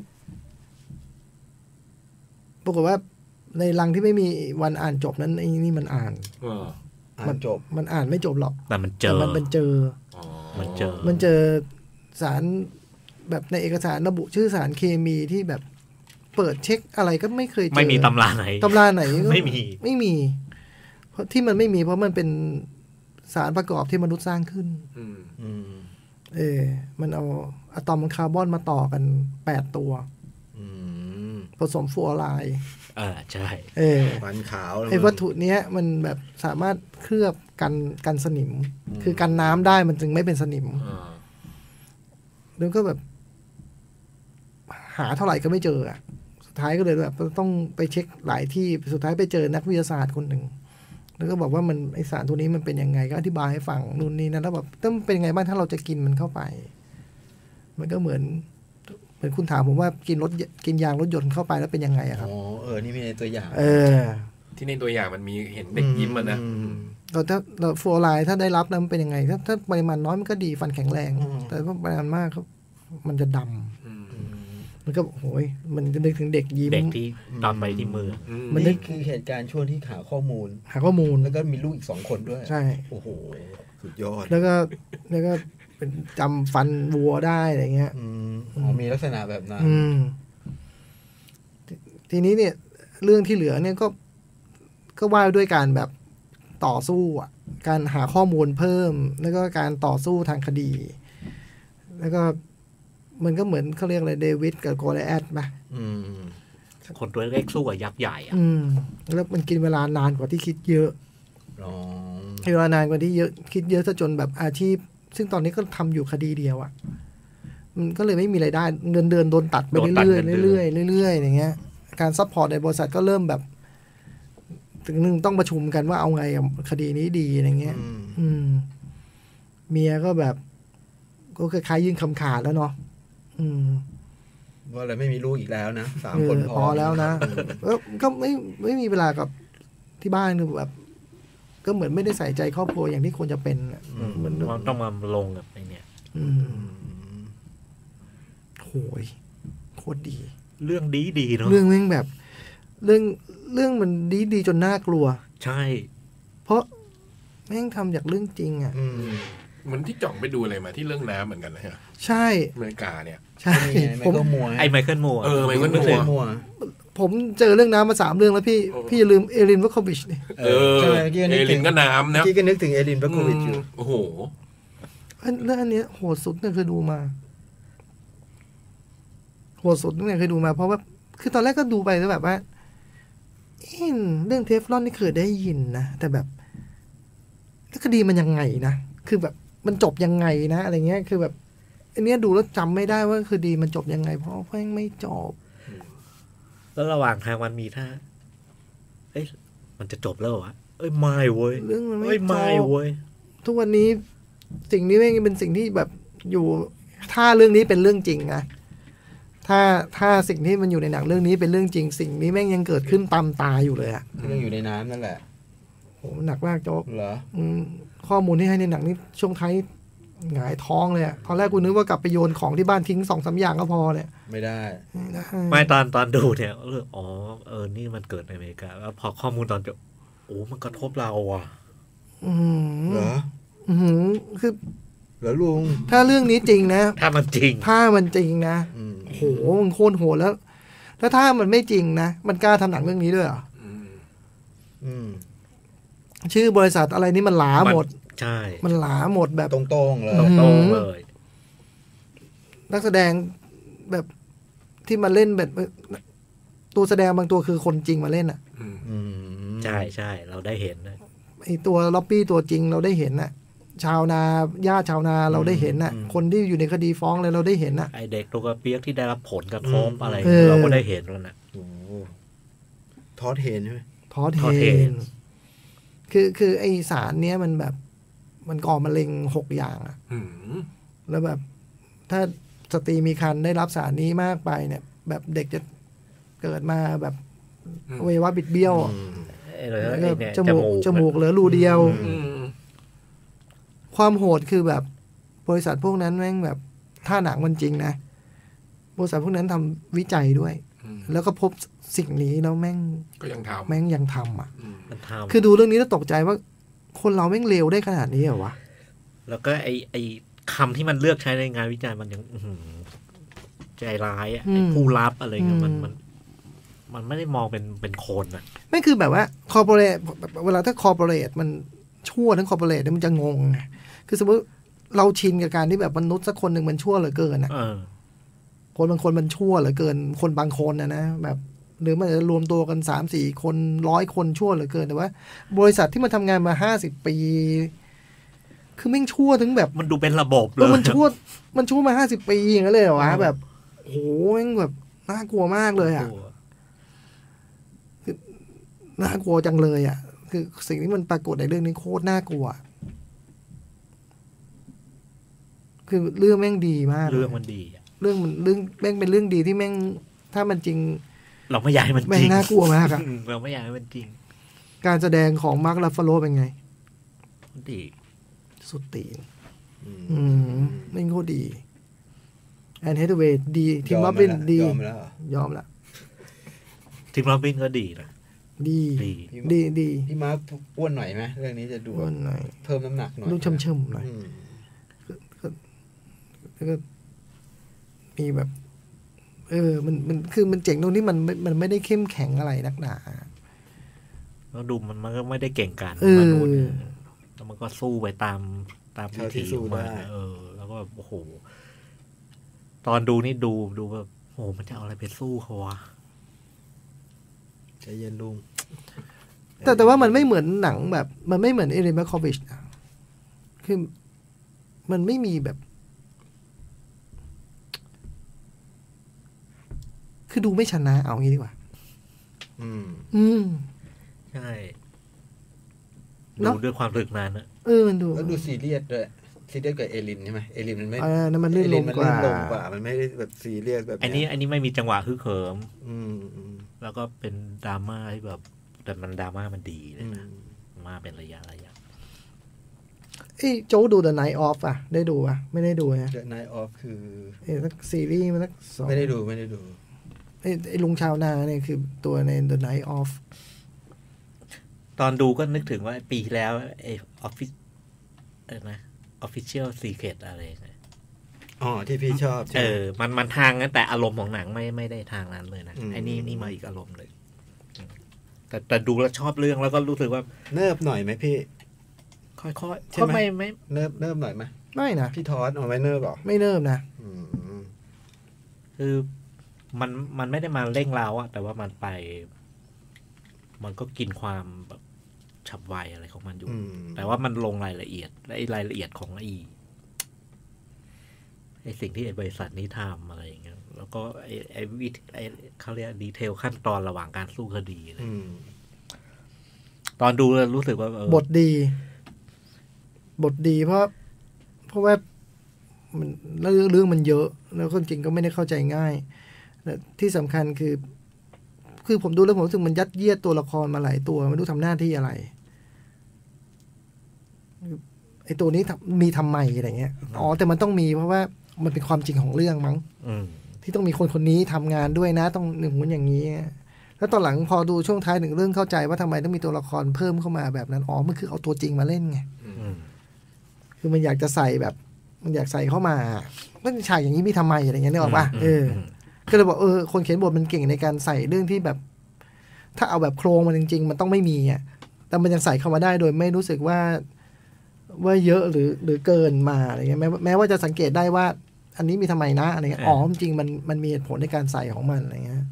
[SPEAKER 3] ปรากฏว่าในรังที่ไม่มีวันอ่านจบนั้นไอ้นี่มันอ่าน
[SPEAKER 4] เออ
[SPEAKER 2] อ่านจบ
[SPEAKER 3] มันอ่านไม่จบหรอก
[SPEAKER 1] แต่มันเจ
[SPEAKER 3] แต่
[SPEAKER 1] อ
[SPEAKER 3] มันเป็นเจอ
[SPEAKER 4] อ๋อ
[SPEAKER 1] มันเจอ
[SPEAKER 3] มันเจอสารแบบในเอกสารระบุชื่อสารเคมีที่แบบเปิดเช็คอะไรก็ไม่เคยเจอ
[SPEAKER 1] ไม่มีตำราไหน
[SPEAKER 3] ตำราไหนก็
[SPEAKER 1] ไม่มี
[SPEAKER 3] ไม่มี เพราะที่มันไม่มีเพราะมันเป็นสารประกอบที่มนุษย์สร้างขึ้น
[SPEAKER 4] อืม
[SPEAKER 2] อืม
[SPEAKER 3] เออ มันเอาอะตอมคาร์บอนมาต่อกันแปดตัว
[SPEAKER 2] อืม
[SPEAKER 3] ผสมฟลูออไรด์
[SPEAKER 1] เออใช่
[SPEAKER 3] เออ
[SPEAKER 2] ฟันขาว
[SPEAKER 3] ไอ้วัตถุเนี้ย มันแบบสามารถเคลือบกันกันสนิม คือกันน้ำได้มันจึงไม่เป็นสนิม
[SPEAKER 4] อ่า
[SPEAKER 3] แล้วก็แบบ หาเท่าไหร่ก็ไม่เจออ่ะ สุดท้ายก็เลยแบบต้องไปเช็คหลายที่สุดท้ายไปเจอนักวิทยาศาสตร์คนหนึ่งแล้วก็บอกว่ามันไอสารตัวนี้มันเป็นยังไงก็อธิบายให้ฟังนู่นนี่นั่นแล้วแบบต้องเป็นยังไงบ้างถ้าเราจะกินมันเข้าไป มันก็เหมือน เหมือนคุณถามผมว่ากินรถกินยางรถยนต์เข้าไปแล้วเป็นยังไงอะครับ
[SPEAKER 2] อ๋อเออนี่มีในตัวอย่าง
[SPEAKER 3] เออ
[SPEAKER 4] ที่ในตัวอย่างมันมีเห็นเด็กยิ้มมันนะ
[SPEAKER 2] อืม
[SPEAKER 3] เราถ้าเราฟลูออไรด์ถ้าได้รับแล้วมันเป็นยังไง ถ้าถ้าปริมาณน้อยมันก็ดีฟันแข็งแรง
[SPEAKER 2] อืม
[SPEAKER 3] แต่ถ้าปริมาณมากครับมันจะดำ
[SPEAKER 4] อืม
[SPEAKER 2] อืม
[SPEAKER 3] มันก็โอ้ยมันจะนึกถึงเด็กยิ้ม
[SPEAKER 1] เด็กที่ตอนไปที่เมือง
[SPEAKER 4] อืม
[SPEAKER 3] มันนึ
[SPEAKER 2] นี่
[SPEAKER 3] ก
[SPEAKER 2] คือเหตุการณ์ช่วงที่หาข้อมูล
[SPEAKER 3] หาข้อมูล
[SPEAKER 2] แล้วก็มีลูกอีกสองคนด้วย
[SPEAKER 3] ใช่
[SPEAKER 2] โอ้โห สุดยอด
[SPEAKER 3] แล้วก็แล้วก็เป็นจำฟันวัวได้อะไรเงี้ย
[SPEAKER 2] อืมอ๋อมีลักษณะแบบนั้น
[SPEAKER 3] อืมททีนี้เนี่ย เรื่องที่เหลือเนี่ยก็ก็ว่าด้วยการแบบต่อสู้อ่ะ การหาข้อมูลเพิ่ม แล้วก็การต่อสู้ทางคดี แล้วก็มันก็เหมือนเขาเรียกอะไรเดวิดกับโกลิแอธป่ะ
[SPEAKER 2] อืม
[SPEAKER 1] คนตัวเล็กสู้กับยักษ์ใหญ่อะ
[SPEAKER 3] อืม แล้วมันกินเวลานานกว่าที่คิดเยอะ
[SPEAKER 2] อ๋อ
[SPEAKER 3] เวลานานกว่าที่เยอะคิดเยอะซะจนแบบอาชีพ ซึ่งตอนนี้ก็ทำอยู่คดีเดียวอ่ะมันก็เลยไม่มีรายได้ เงินเดือนโดนตัดไปเรื่อยๆเรื่อยๆเรื่อยๆอย่างเงี้ย การซัพพอร์ตในบริษัทก็เริ่มแบบ ถึงหนึ่งต้องประชุมกันว่าเอาไงกับคดีนี้ดีอะไรเงี้ย
[SPEAKER 2] อืม
[SPEAKER 3] อืม เมียก็แบบ ก็คล้ายๆยื่นคำขาดแล้วเนาะอืม
[SPEAKER 2] ว่าอะไรไม่มีลูกอีกแล้วนะสาม
[SPEAKER 3] เออ
[SPEAKER 2] คน
[SPEAKER 3] พอแล้วนะ แล้วก็ไม่ไม่มีเวลากับที่บ้านคือแบบ ก็เหมือนไม่ได้ใส่ใจครอบครัวอย่างที่ควรจะเป็นอะเหมือน
[SPEAKER 1] มันต้องมาลงกับไอเนี่ย
[SPEAKER 3] อืม
[SPEAKER 2] อืม
[SPEAKER 3] โหยโคตรดี
[SPEAKER 1] เรื่องดีดีๆเนาะ
[SPEAKER 3] เรื่องแม่งแบบ เรื่องเรื่องมันดีดีจนน่ากลัว
[SPEAKER 1] ใช่
[SPEAKER 3] เพราะแม่งทำจากเรื่องจริงอ่ะ
[SPEAKER 2] อืม
[SPEAKER 4] เหมือนที่จ่องไปดูอะไรมาที่เรื่องน้ำเหมือนกันนะฮะ
[SPEAKER 3] ใช่
[SPEAKER 4] อเมริกาเนี่ย
[SPEAKER 3] ใช่
[SPEAKER 2] นี่ไงไม
[SPEAKER 3] ผม
[SPEAKER 2] เคิลมัว
[SPEAKER 1] ไอไมเคิลมัวร์
[SPEAKER 4] เออไมเคิล
[SPEAKER 2] ไมเคิลมัว
[SPEAKER 3] ผมเจอเรื่องน้ำมาสามเรื่องแล้วพี่ พี่อย่าลืมเอรินวัคโควิชนี่
[SPEAKER 2] เอ
[SPEAKER 4] เอ
[SPEAKER 2] อ
[SPEAKER 4] อ
[SPEAKER 2] ใช่ไหมเมื่อกี้
[SPEAKER 4] เอ
[SPEAKER 2] นึก
[SPEAKER 4] ลิ
[SPEAKER 2] ถึ
[SPEAKER 4] น
[SPEAKER 2] ง
[SPEAKER 4] ก็น้ำ
[SPEAKER 2] เมื่
[SPEAKER 4] นะ
[SPEAKER 2] อกี้ก็นึกถึงเอลินบรโควิชอยู่
[SPEAKER 4] อืมโอ้โห
[SPEAKER 3] อันแล้วอันเนี้ยโหดสุดเนี่ยเคยดูมาโหดสุดเนี่ยเคยดูมา เพราะว่าคือตอนแรกก็ดูไปแล้วแบบว่าเอ๊ะเรื่องเทฟลอนนี่เคยได้ยินนะแต่แบบแล้วคดีมันยังไงนะคือแบบมันจบยังไงนะอะไรเงี้ยคือแบบอันเนี้ยดูแล้วจำไม่ได้ว่าคดีมันจบยังไง เพราะแม่งไม่จบ
[SPEAKER 1] แล้วระหว่างทางมันมีท่าเอ้ยมันจะจบแล้วเหรอวะเอ้ยไม่เว้ย
[SPEAKER 3] เรื่องมันไม่
[SPEAKER 1] เอ้ย
[SPEAKER 3] จ
[SPEAKER 1] ไม่
[SPEAKER 3] บ
[SPEAKER 1] เว้ย
[SPEAKER 3] ทุกวันนี้สิ่งนี้แม่งเป็นสิ่งที่แบบอยู่ถ้าเรื่องนี้เป็นเรื่องจริงนะถ้าถ้าสิ่งที่มันอยู่ในหนังเรื่องนี้เป็นเรื่องจริง สิ่งนี้แม่งยังเกิดขึ้นตามตาอยู่เลยอะ
[SPEAKER 2] ที่ยังอยู่ในน้ำนั่นแหละ
[SPEAKER 3] โหหนักมากโจ๊ก
[SPEAKER 2] เหรอ
[SPEAKER 3] อืมข้อมูลที่ให้ในหนังนี้ช่วงท้ายหงายท้องเลยอะตอนแรกกูนึกว่ากลับไปโยนของที่บ้านทิ้งสองสามอย่างก็พอเนี่ย
[SPEAKER 2] ไม่ได้
[SPEAKER 1] ไม่ตอนตอนดูเนี่ยเอออ๋อเออนี่มันเกิดในอเมริกาแล้วพอข้อมูลตอนจบโอ้มันกระทบเราอ่ะ
[SPEAKER 3] อืม
[SPEAKER 2] เหรอ
[SPEAKER 3] อืมคือ
[SPEAKER 2] เหรอลุง
[SPEAKER 3] ถ้าเรื่องนี้จริงนะ
[SPEAKER 1] ถ้ามันจริง
[SPEAKER 3] ถ้ามันจริงนะ
[SPEAKER 2] อืม
[SPEAKER 3] โหมันโคตรโหดแล้วแล้วถ้ามันไม่จริงนะมันกล้าทำหนังเรื่องนี้ด้วยเหรอ
[SPEAKER 2] อืม
[SPEAKER 3] ชื่อบริษัทอะไรนี่มันหลาหมด
[SPEAKER 1] ใช่
[SPEAKER 3] มันหลาหมดแบบ
[SPEAKER 2] ตรงๆเลย
[SPEAKER 1] ตรงๆเลย
[SPEAKER 3] นักแสดงแบบที่มาเล่นแบบตัวแสดงบางตัวคือคนจริงมาเล่นอ่ะ
[SPEAKER 1] ใช่ใช่เราได้เห็นนะ
[SPEAKER 3] ไอตัวล็อบบี้ตัวจริงเราได้เห็นน่ะชาวนาญาติชาวนาเราได้เห็นน่ะคนที่อยู่ในคดีฟ้องเลยเราได้เห็นน่ะ
[SPEAKER 1] ไอเด็กตัวกระเปียกที่ได้รับผลกระทบอะไรเราก็ได้เห็นแล้วนะ
[SPEAKER 2] ทอดเทนใช่ไหม
[SPEAKER 3] ทอดเทนคือคือไอสารเนี้ยมันแบบมันก่อมะเร็งหกอย่างอ่ะแล้วแบบถ้าสตรีมีครรภ์ได้รับสารนี้มากไปเนี่ยแบบเด็กจะเกิดมาแบบอวัยวะบิดเบี้ยวจมูกจมูกเหลือรูเดียวความโหดคือแบบบริษัทพวกนั้นแม่งแบบถ้าหนังมันจริงนะบริษัทพวกนั้นทำวิจัยด้วยแล้วก็พบสิ่งนี้แล้วแม่ง
[SPEAKER 4] ก็ยังทำ
[SPEAKER 3] แม่งยังทำอ่ะคือดูเรื่องนี้แล้วตกใจว่าคนเราแม่งเลวได้ขนาดนี้เหรอวะ
[SPEAKER 1] แล้วก็ไอไอคำที่มันเลือกใช้ในงานวิจัยมันยังใจร้ายอ่ะผู้รับอะไรเงี้ยมันมันมันไม่ได้มองเป็นเป็นคนอ่ะ
[SPEAKER 3] ไม่คือแบบว่าคอร์ปอเรทเวลาถ้าคอร์ปอเรทมันชั่วทั้งคอร์ปอเรทเนี่ยมันจะงงไงคือสมมติเราชินกับการที่แบบมนุษย์สักคนหนึ่งมันชั่วเหลือเกินอ่ะคนบางคนมันชั่วเหลือเกินคนบางคนนะนะแบบหรือมันจะรวมตัวกันสามสี่คนร้อยคนชั่วเหลือเกินแต่ว่าบริษัทที่มันทำงานมาห้าสิบปีคือแม่งชั่วถึงแบบ
[SPEAKER 1] มันดูเป็นระบบเลย
[SPEAKER 3] มันชั่วมันชั่วมาห้าสิบปีอย่างนั้นเลยเหรอวะแบบโหแม่งแบบน่ากลัวมากเลยอ่ะคือน่ากลัวจังเลยอ่ะคือสิ่งที่มันปรากฏในเรื่องนี้โคตรน่ากลัวคือเรื่องแม่งดีมาก
[SPEAKER 1] เรื่องมันดี
[SPEAKER 3] เรื่องมันเรื่องแม่งเป็นเรื่องดีที่แม่งถ้ามันจริง
[SPEAKER 1] เราไม่อยากให้มันจริง
[SPEAKER 3] แม่งน่ากลัวมากอ่ะ
[SPEAKER 1] เราไม่อยากให้มันจริง
[SPEAKER 3] การแสดงของมาร์ค รัฟฟาโลเป็นไง
[SPEAKER 1] ดี
[SPEAKER 3] สุดตีนอืมแม่งโคตรดีแอนเฮธเวย์ดีทีมล็อบบินดียอมแล้วยอมแล้ว
[SPEAKER 1] ทีมล็อบบินก็ดีนะ
[SPEAKER 3] ดีดีดี
[SPEAKER 2] พี่มาร์คอ้วนหน่อยไหมเรื่องนี้จะดู
[SPEAKER 3] อ้วนหน่อย
[SPEAKER 2] เพิ่มน้ำหนักหน่อย
[SPEAKER 3] ดูช่ำๆหน่อยแล้วก็มีแบบ เออมันมันคือมันเจ๋งตรงที่มันมันไม่ได้เข้มแข็งอะไรนักหนา
[SPEAKER 1] แล้วดูมันมันก็ไม่ได้เก่งกาจมนุษย์แล้วมันก็สู้ไปตามตามวิธีของมันเออแล้วก็โอ้โหตอนดูนี่ดูดูแบบโอ้โหมันจะเอาอะไรไปสู้เขาวะ
[SPEAKER 2] ใจเย็นลุง
[SPEAKER 3] แต่แต่ว่ามันไม่เหมือนหนังแบบมันไม่เหมือนเอริน แมคคอวิชคือมันไม่มีแบบคือดูไม่ชนะเอางี้ดีกว่า
[SPEAKER 2] อืม
[SPEAKER 3] อืม
[SPEAKER 1] ใช่ดูด้วยความรึกนานนะ
[SPEAKER 3] เออมันดู
[SPEAKER 2] แล้วดูซีเรียสด้วยซีเรียสกับเอลินใช่ไหมเอลินมันไม่
[SPEAKER 3] เออนั่นมันเลื่อนลงกว่า
[SPEAKER 2] มันไม่ได้แบบซีเรียสแบบ
[SPEAKER 1] อันนี้อันนี้ไม่มีจังหวะฮึกเหิม
[SPEAKER 2] อืม
[SPEAKER 1] แล้วก็เป็นดราม่าที่แบบแต่มันดราม่ามันดีเลยนะมาเป็นระยะระยะ
[SPEAKER 3] ไอ้โจ้ดู The Night Of อ่ะได้ดูป่ะไม่ได้ดูนะ
[SPEAKER 2] The Night Of คือ
[SPEAKER 3] ไอ้สักซีรีส์มันสัก
[SPEAKER 2] ไม่ได้ดูไม่ได้ดู
[SPEAKER 3] ไอ้ไอ้ลุงชาวนาเนี่ยคือตัวใน The Night Of
[SPEAKER 1] ตอนดูก็นึกถึงว่าปีที่แล้วไอ้ออฟฟิศอะไรนะ Official Secret อะไรนะ
[SPEAKER 2] อ๋อที่พี่ชอบ
[SPEAKER 1] เออมันมันทางนั้นแต่อารมณ์ของหนังไม่ไม่ได้ทางนั้นเลยนะไอ้นี่นี่มาอีกอารมณ์เลยแต่แต่ดูแล้วชอบเรื่องแล้วก็รู้สึกว่า
[SPEAKER 2] เนิบหน่อยไหมพี่
[SPEAKER 1] ค่อยๆใช่ไหมไม่ไม่
[SPEAKER 2] เนิบเนิบหน่อยไหม
[SPEAKER 3] ไม่นะ
[SPEAKER 2] พี่ทอดเอาไว้เนิบหรอ
[SPEAKER 3] ไม่เนิบนะ
[SPEAKER 1] คือมันมันไม่ได้มาเร่งเร้าอะแต่ว่ามันไปมันก็กินความแบบฉับไวอะไรของมันอยู่แต่ว่ามันลงรายละเอียดและไอ้รายละเอียดของไอ้ไอ้สิ่งที่ไอ้บริษัทนี้ทำอะไรอย่างเงี้ยแล้วก็ไอ้ไอ้วิไอ้เขาเรียกดีเทลขั้นตอนระหว่างการสู้คดีเลยตอนดูรู้สึกว่า
[SPEAKER 3] บทดีบทดีเพราะเพราะว่ามันเรื่องมันเยอะแล้วคนจริงก็ไม่ได้เข้าใจง่ายและที่สำคัญคือคือผมดูแล้วผมรู้สึกมันยัดเยียดตัวละครมาหลายตัวไม่รู้ทำหน้าที่อะไรไอ้ตัวนี้มีทำไมอะไรเงี้ยอ๋อแต่มันต้องมีเพราะว่ามันเป็นความจริงของเรื่องมั้งที่ต้องมีคนคนนี้ทำงานด้วยนะต้องหนึ่งคนอย่างนี้แล้วตอนหลังพอดูช่วงท้ายหนึ่งเรื่องเข้าใจว่าทำไมต้องมีตัวละครเพิ่มเข้ามาแบบนั้นอ๋อมันคือเอาตัวจริงมาเล่นไงคือมันอยากจะใส่แบบมันอยากใส่เข้ามาว่าฉากอย่างนี้มีทำไมอะไรเงี้ยนึกออกป่ะเออก็เลยบอกเออคนเขียนบทมันเก่งในการใส่เรื่องที่แบบถ้าเอาแบบโครงมันจริงๆมันต้องไม่มีอ่ะแต่มันยังใส่เข้ามาได้โดยไม่รู้สึกว่าว่าเยอะหรือหรือเกินมาอะไรเงี้ยแม้แม้ว่าจะสังเกตได้ว่าอันนี้มีทำไมนะอะไรเงี้ยอ๋อจริงมันมันมีเหตุผลในการใส่ของมันอะไรเงี้ย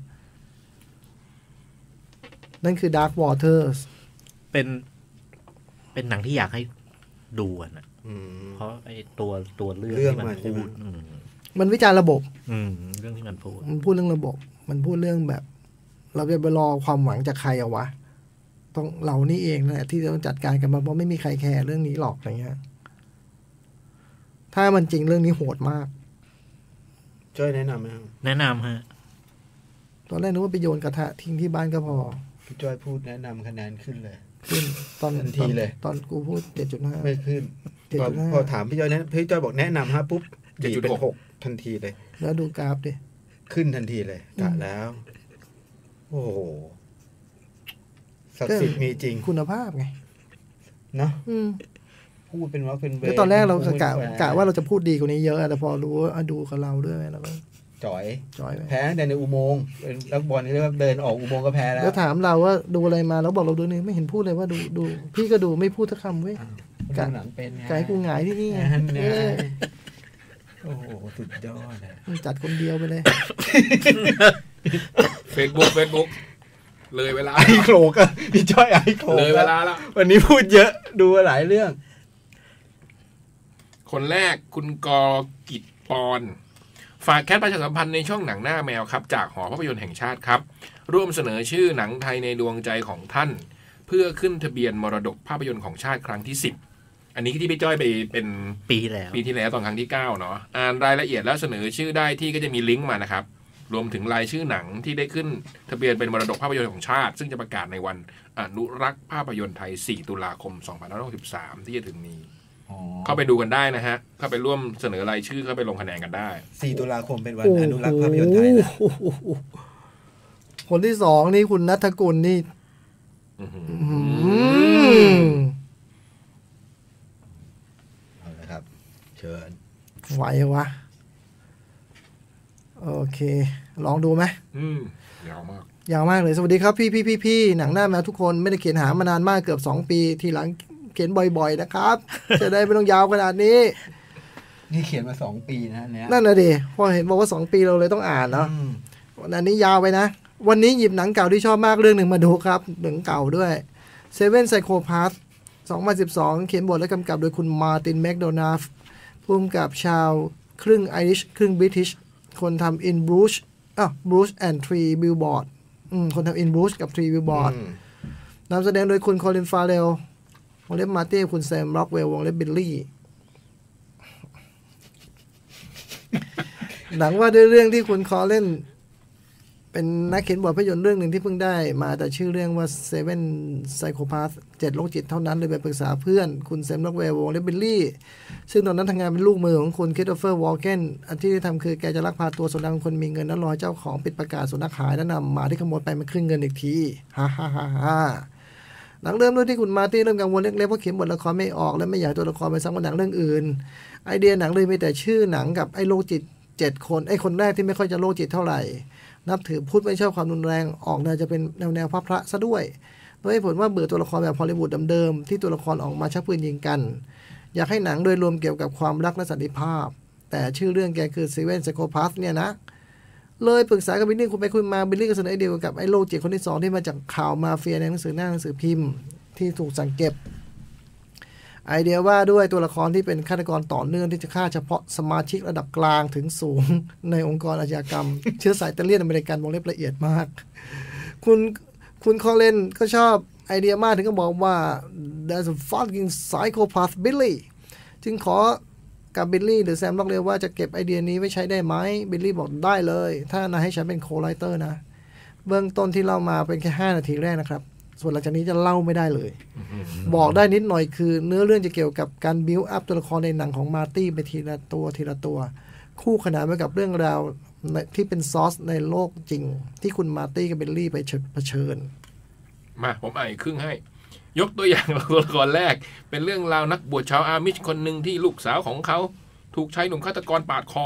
[SPEAKER 3] นั่นคือ Dark Waters
[SPEAKER 1] เป็นเป็นหนังที่อยากให้ดูนะเพราะไอ้ตัวตัวเรื่องที่มันพูด
[SPEAKER 3] มันวิจารณ์ระบบ
[SPEAKER 1] เรื่องที่มันพูด
[SPEAKER 3] มันพูดเรื่องระบบมันพูดเรื่องแบบเราจะไปรอความหวังจากใครเอาวะต้องเรานี่เองแหละที่ต้องจัดการกันมาเพราะไม่มีใครแคร์เรื่องนี้หรอกอะไรเงี้ยถ้ามันจริงเรื่องนี้โหดมาก
[SPEAKER 2] ช่วยแนะนำไหมครับ
[SPEAKER 1] แนะนำฮะ
[SPEAKER 3] ตอนแรกนึกว่าไปโยนกระทะทิ้งที่บ้านก็พอ
[SPEAKER 2] พี่จ้อยพูดแนะนำคะแนนขึ้นเลย
[SPEAKER 3] ขึ้นตอน
[SPEAKER 2] ทันทีเลย
[SPEAKER 3] ตอนกูพูดเจ็ดจุดห้า
[SPEAKER 2] ไม่ขึ้นพอถามพี่จ้อยนะพี่จ้อยบอกแนะนำฮะปุ๊บเจ็ดจุดหกทันทีเลย
[SPEAKER 3] แล้วดูกราฟดิ
[SPEAKER 2] ขึ้นทันทีเลยกะแล้วโอ้โหศักดิ์สิทธิ์มีจริง
[SPEAKER 3] คุณภาพไง
[SPEAKER 2] เนาะพูดเป็นว่าเป็นเว
[SPEAKER 3] ตอนแรกเรากะกะว่าเราจะพูดดีกว่านี้เยอะแต่พอรู้ว่าดูกับเราด้วยแล้วก็
[SPEAKER 2] จ่อย
[SPEAKER 3] จ่อย
[SPEAKER 2] แพ้แต่ในอุโมงค์เป็นนักบอลนี่เรียกว่าเดินออกอุโมงค์ก็แพ้แล้ว
[SPEAKER 3] แล้วถามเราว่าดูอะไรมาแล้วบอกเราดูนี่ไม่เห็นพูดเลยว่าดูดูพี่ก็ดูไม่พูดสักคำเว้ย
[SPEAKER 2] กะหนังเป็นไง
[SPEAKER 3] กะให้กูหงายที่นี่ไง
[SPEAKER 2] โอ้โหสุดยอด
[SPEAKER 3] เลยจัดคนเดียวไปเลย
[SPEAKER 4] Facebook Facebook เลยเวลา
[SPEAKER 2] ไอ้โขลกอ่ะพี่จ้อยไอ้โขลก
[SPEAKER 4] เลยเวลาแล้ว
[SPEAKER 2] วันนี้พูดเยอะดูหลายเรื่อง
[SPEAKER 4] คนแรกคุณกอกิจปอนฝากแคสประชาสัมพันธ์ในช่องหนังหน้าแมวครับจากหอภาพยนตร์แห่งชาติครับร่วมเสนอชื่อหนังไทยในดวงใจของท่านเพื่อขึ้นทะเบียนมรดกภาพยนตร์ของชาติครั้งที่สิบอันนี้ที่พี่จ้อยไปเป็น
[SPEAKER 1] ปีแล้ว
[SPEAKER 4] ปีที่แล้วตอนครั้งที่เก้าเนาะอ่านรายละเอียดแล้วเสนอชื่อได้ที่ก็จะมีลิงก์มานะครับรวมถึงรายชื่อหนังที่ได้ขึ้นทะเบียนเป็นมรดกภาพยนตร์ของชาติซึ่งจะประกาศในวันอนุรักษ์ภาพยนตร์ไทยสี่ตุลาคมสองพันห้าร้อยหกสิบสามที่จะถึงนี้เข้าไปดูกันได้นะฮะเข้าไปร่วมเสนอรายชื่อเข้าไปลงคะแนนกันได้
[SPEAKER 2] สี่ตุลาคมเป็นวันอนุรักษ์ภาพยนตร์ไทยนะ
[SPEAKER 3] คนที่สองนี่คุณณัฐกุลนี่
[SPEAKER 2] เอาละครับเชิญ
[SPEAKER 3] ไหววะโอเคลองดูไหม
[SPEAKER 4] อืมยาวมาก
[SPEAKER 3] ยาวมากเลยสวัสดีครับพี่พี่พี่พี่หนังหน้าแมวทุกคนไม่ได้เขียนหามานานมากเกือบสองปีทีหลังเขียนบ่อยๆนะครับจะได้ไม่ต้องยาวขนาดนี้
[SPEAKER 2] นี่เขียนมาสองปีนะเนี่ย
[SPEAKER 3] นั่นน่ะดิพอเห็นบอกว่าสองปีเราเลยต้องอ่านเนาะอันนี้ยาวไปนะวันนี้หยิบหนังเก่าที่ชอบมากเรื่องหนึ่งมาดูครับหนังเก่าด้วย Seven Psychopaths สองพันสิบสองเขียนบทและกำกับโดยคุณมาร์ตินแมคโดนัลด์ผู้กำกับชาวครึ่งไอริชครึ่งบริติชคนทำ In Bruges อ่ะ Bruges and Three Billboard อืมคนทำ In Bruges กับ Three Billboard นำแสดงโดยคุณคอลินฟาเรลวงเล็บมาร์ตี้คุณแซมร็อกเวลวงเล็บบิลลี่หนังว่าด้วยเรื่องที่คุณคอเล่นเป็นนักเขียนบทภาพยนตร์เรื่องหนึ่งที่เพิ่งได้มาแต่ชื่อเรื่องว่า Seven Psychopaths เจ็ดโรคจิตเท่านั้นเลยไปปรึกษาเพื่อนคุณแซมร็อกเวลวงเล็บบิลลี่ซึ่งตอนนั้นทำงานเป็นลูกมือของคุณคริสโตเฟอร์วอลเกนอันที่ได้ทำคือแกจะลักพาตัวสุนัขคนมีเงินแล้วรอเจ้าของปิดประกาศสุนัขหายแล้วนำหมาที่ขโมยไปมาขึ้นเงินอีกทีฮ่าฮ่าฮ่าฮ่าหนังเริ่มด้วยที่คุณมาร์ตี้เริ่มกังวลเล็กๆเพราะเขียนบทละครไม่ออกและไม่อยากตัวละครไปซ้ำกับหนังเรื่องอื่นไอเดียหนังเลยมีแต่ชื่อหนังกับไอ้โรคจิตเจ็ดคนไอ้คนแรกที่ไม่ค่อยจะโรคจิตเท่าไหร่นับถือพุทธไม่ชอบความรุนแรงออกแนวจะเป็นแนวแนวพระพระซะด้วยโดยผลว่าเบื่อตัวละครแบบฮอลลีวูดเดิมๆที่ตัวละครออกมาชักปืนยิงกันอยากให้หนังโดยรวมเกี่ยวกับความรักและสันติภาพแต่ชื่อเรื่องแกคือ Seven Psychopaths เนี่ยนะเลยปรึกษากับบิลลี่คุยไปคุยมาบิลลี่ก็เสนอไอเดียกับไอ้โรคจิตคนที่สองที่มาจากข่าวมาเฟียในหนังสือหน้าหนังสือพิมพ์ที่ถูกสั่งเก็บไอเดียว่าด้วยตัวละครที่เป็นฆาตกรต่อเนื่องที่จะฆ่าเฉพาะสมาชิกระดับกลางถึงสูงในองค์กรอาชญากรรม เชื้อสายอิตาเลียนอเมริกันวงเล็บละเอียดมากคุณคุณคอเลนก็ชอบไอเดียมากถึงก็บอกว่า there's a fucking psychopath Billy จึงขอกับบิลลี่หรือแซมบอกเลยว่าจะเก็บไอเดียนี้ไว้ใช้ได้ไหมบิลลี่บอกได้เลยถ้านายให้ฉันเป็นโคไรเตอร์นะเบื้องต้นที่เล่ามาเป็นแค่ห้านาทีแรกนะครับส่วนหลังจากนี้จะเล่าไม่ได้เลย บอกได้นิดหน่อยคือเนื้อเรื่องจะเกี่ยวกับการบิวอัพตัวละครในหนังของมาร์ตี้ไปทีละตัวทีละตัวคู่ขนานไปกับเรื่องราวที่เป็นซอสในโลกจริงที่คุณมาร์ตี้กับเบลลี่ไปเผชิญ
[SPEAKER 4] มาผมอ่านครึ่งให้ยกตัวอย่างตัวละครแรกเป็นเรื่องราวนักบวชชาวอามิชคนหนึ่งที่ลูกสาวของเขาถูกชายหนุ่มฆาตกรปาดคอ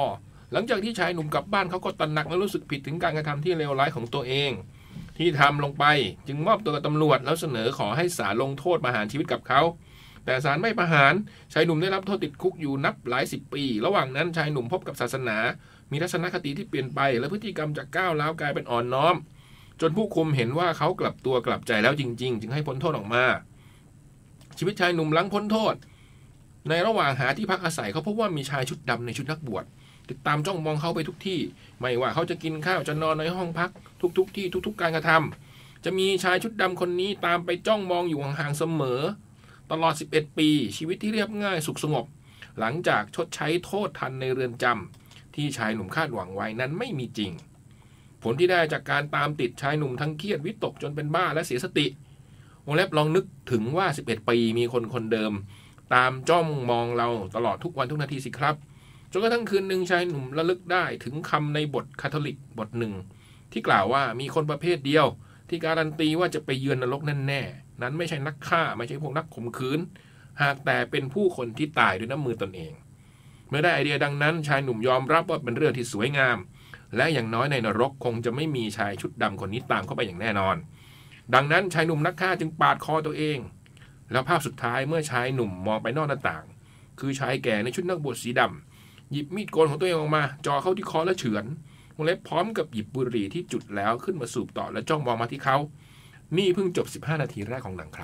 [SPEAKER 4] หลังจากที่ชายหนุ่มกลับบ้านเขาก็ตระหนักและรู้สึกผิดถึงการกระทำที่เลวร้ายของตัวเองที่ทำลงไปจึงมอบตัวกับตำรวจแล้วเสนอขอให้ศาลลงโทษประหารชีวิตกับเขาแต่ศาลไม่ประหารชายหนุ่มได้รับโทษติดคุกอยู่นับหลายสิบปีระหว่างนั้นชายหนุ่มพบกับศาสนามีทัศนคติที่เปลี่ยนไปและพฤติกรรมจากก้าวร้าวกลายเป็นอ่อนน้อมจนผู้คุมเห็นว่าเขากลับตัวกลับใจแล้วจริงๆจึงให้พ้นโทษออกมาชีวิตชายหนุ่มหลังพ้นโทษในระหว่างหาที่พักอาศัยเขาพบว่ามีชายชุดดำในชุดนักบวชติดตามจ้องมองเขาไปทุกที่ไม่ว่าเขาจะกินข้าวจะนอนในห้องพักทุกๆที่ทุกๆการกระทำจะมีชายชุดดำคนนี้ตามไปจ้องมองอยู่ห่างๆเสมอตลอดสิบเอ็ดปีชีวิตที่เรียบง่ายสุขสงบหลังจากชดใช้โทษทันในเรือนจำที่ชายหนุ่มคาดหวังไว้นั้นไม่มีจริงผลที่ได้จากการตามติดชายหนุ่มทั้งเครียดวิตกจนเป็นบ้าและเสียสติวงเล็บลองนึกถึงว่าสิบเอ็ดปีมีคนคนเดิมตามจ้องมองเราตลอดทุกวันทุกนาทีสิครับจนกระทั่งคืนหนึ่งชายหนุ่มระลึกได้ถึงคำในบทคาทอลิกบทหนึ่งที่กล่าวว่ามีคนประเภทเดียวที่การันตีว่าจะไปเยือนนรกแน่ๆนั้นไม่ใช่นักฆ่าไม่ใช่พวกนักข่มขืนหากแต่เป็นผู้คนที่ตายด้วยน้ำมือตนเองเมื่อได้ไอเดียดังนั้นชายหนุ่มยอมรับว่าเป็นเรื่องที่สวยงามและอย่างน้อยในนรกคงจะไม่มีชายชุดดำคนนี้ตามเข้าไปอย่างแน่นอนดังนั้นชายหนุ่มนักฆ่าจึงปาดคอตัวเองแล้วภาพสุดท้ายเมื่อชายหนุ่มมองไปนอกหน้าต่างคือชายแก่ในชุดนักบวชสีดำหยิบมีดโกนของตัวเองออกมาจ่อเข้าที่คอและเฉือนวงเล็บพร้อมกับหยิบบุหรี่ที่จุดแล้วขึ้นมาสูบต่อและจ้องมองมาที่เขานี่เพิ่งจบสิบห้านาทีแรกของหนังครับ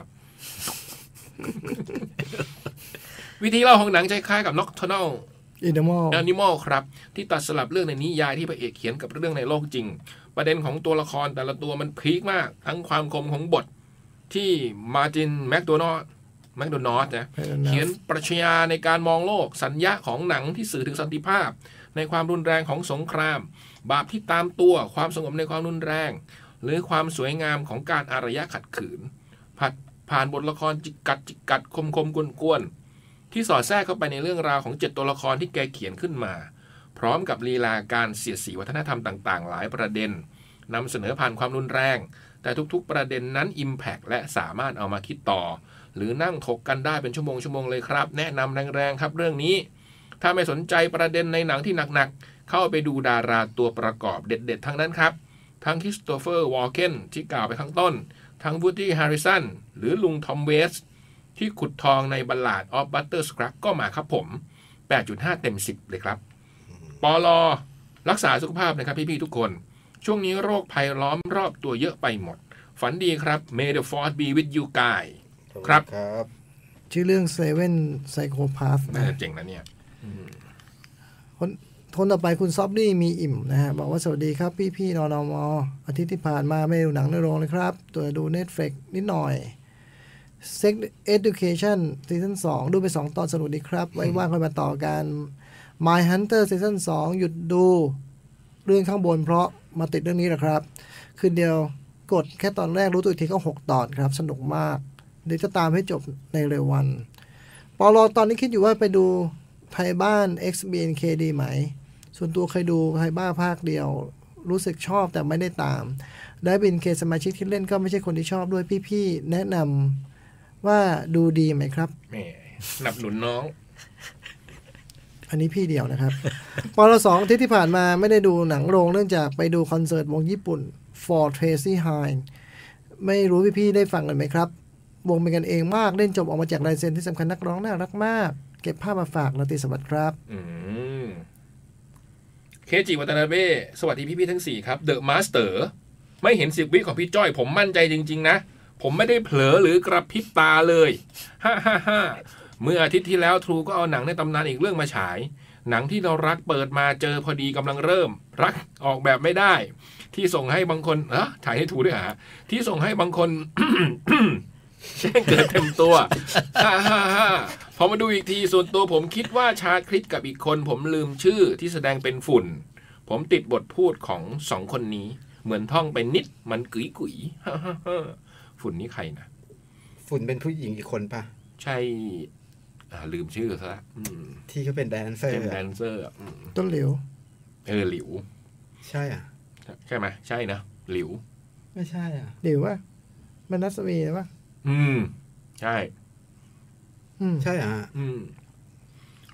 [SPEAKER 4] วิธีเล่าของหนังคล้ายๆกับ Nocturnal
[SPEAKER 3] Animal
[SPEAKER 4] Animal ครับที่ตัดสลับเรื่องในนิยายที่พระเอกเขียนกับเรื่องในโลกจริงประเด็นของตัวละครแต่ละตัวมันพีคมากทั้งความคมของบทที่มาร์ตินแมคโดนัลด์แมคโดนัลด์นะเขียนปรัชญาในการมองโลกสัญญาของหนังที่สื่อถึงสันติภาพในความรุนแรงของสงครามบาปที่ตามตัวความสงบในความรุนแรงหรือความสวยงามของการอารยะขัดขืนผัดผ่านบทละครจิกกัดจิกกัดคมคมกวนๆที่สอดแทรกเข้าไปในเรื่องราวของเจ็ดตัวละครที่แกเขียนขึ้นมาพร้อมกับลีลาการเสียดสีวัฒนธรรมต่างๆหลายประเด็นนำเสนอผ่านความรุนแรงแต่ทุกๆประเด็นนั้น Impact และสามารถเอามาคิดต่อหรือนั่งถกกันได้เป็นชั่วโมงชั่วโมงเลยครับแนะนำแรงๆครับเรื่องนี้ถ้าไม่สนใจประเด็นในหนังที่หนักๆเข้าไปดูดาราตัวประกอบเด็ดๆทั้งนั้นครับทั้งคริสโตเฟอร์วอลเกนที่กล่าวไปข้างต้นทั้งวูดดี้แฮร์ริสันหรือลุงทอมเวสที่ขุดทองในบัลลาดออฟบัตเตอร์สครับก็มาครับผม แปดจุดห้า เต็มสิบเลยครับปลอรักษาสุขภาพนะครับพี่ๆทุกคนช่วงนี้โรคภัยล้อมรอบตัวเยอะไปหมดฝันดีครับ May the Force be with you guys ครับ
[SPEAKER 2] ครับ
[SPEAKER 3] ชื่อเรื่อง Seven Psychopaths
[SPEAKER 4] น่าจะเจ๋งนะเนี่ย
[SPEAKER 3] คนคนต่อไปคุณซอบดี้มีอิ่มนะฮะบอกว่าสวัสดีครับพี่ๆนนมอาทิตย์ที่ผ่านมาไม่ดูหนังในโรงเลยครับตัวดู Netflix นิดหน่อย Sex Education ซีซั่นสองดูไปสองตอนสนุกดีครับไว้ว่างค่อยมาต่อกัน My Hunter ซีซั่นสองหยุดดูเรื่องข้างบนเพราะมาติดเรื่องนี้แหละครับคืนเดียวกดแค่ตอนแรกรู้ตัวอีกทีก็หกตอนครับสนุกมากเดี๋ยวจะตามให้จบในเร็ววันปอลอตอนนี้คิดอยู่ว่าไปดูไทยบ้าน เอ็กซ์ บี เอ็น เค ดีไหมส่วนตัวเคยดูไทยบ้านภาคเดียวรู้สึกชอบแต่ไม่ได้ตามและบี เอ็น เค สมาชิกที่เล่นก็ไม่ใช่คนที่ชอบด้วยพี่ๆแนะนำว่าดูดีไหมครับ
[SPEAKER 4] แหมสนับสนุนน้อง
[SPEAKER 3] อันนี้พี่เดียวนะครับ ปอลสองที่ที่ผ่านมาไม่ได้ดูหนังโรงเนื่องจากไปดูคอนเสิร์ตวงญี่ปุ่น For Tracy Hine ไม่รู้พี่ๆได้ฟังกันไหมครับวงเป็นกันเองมากเล่นจบออกมาจากลายเซ็นที่สำคัญนักร้องน่ารักมากเก็บภาพมาฝากนาตีสวัสดิ์ครับ
[SPEAKER 4] อืมเคจิวัตนาเบ้สวัสดีพี่ๆทั้งสี่ครับเดอะมาสเตอร์ไม่เห็นสิบวิของพี่จ้อยผมมั่นใจจริงๆนะผมไม่ได้เผลอหรือกระพริบตาเลยฮ่าฮ่าฮ่าเมื่ออาทิตย์ที่แล้วทรูก็เอาหนังในตำนานอีกเรื่องมาฉายหนังที่เรารักเปิดมาเจอพอดีกำลังเริ่มรักออกแบบไม่ได้ที่ส่งให้บางคนเออถ่ายให้ถูกด้วยฮะที่ส่งให้บางคน แจ้งเกิดเต็มตัวฮ่าฮ่าฮ่าพอมาดูอีกทีส่วนตัวผมคิดว่าชาคริสกับอีกคนผมลืมชื่อที่แสดงเป็นฝุ่นผมติดบทพูดของสองคนนี้เหมือนท่องไปนิดมันกุ๋ยกุ๋ยฮ่าฮ่าฮ่าฝุ่นนี่ใครนะ
[SPEAKER 2] ฝุ่นเป็นผู้หญิงอีกคนปะ
[SPEAKER 4] ใช่ลืมชื่อซะ
[SPEAKER 2] ที่เขาเป็นแดนเซอร์
[SPEAKER 4] เป็นแดนเซอร์
[SPEAKER 3] ต้นหลิว
[SPEAKER 4] เออหลิว
[SPEAKER 2] ใช่อ่ะ
[SPEAKER 4] ใช่ไหมใช่นะหลิว
[SPEAKER 2] ไม่ใช่อ่ะ
[SPEAKER 3] หลิวว่ามันนัสวีใช่ปะ
[SPEAKER 4] อืมใช่
[SPEAKER 2] อืมใช่อ่ะ
[SPEAKER 4] อืม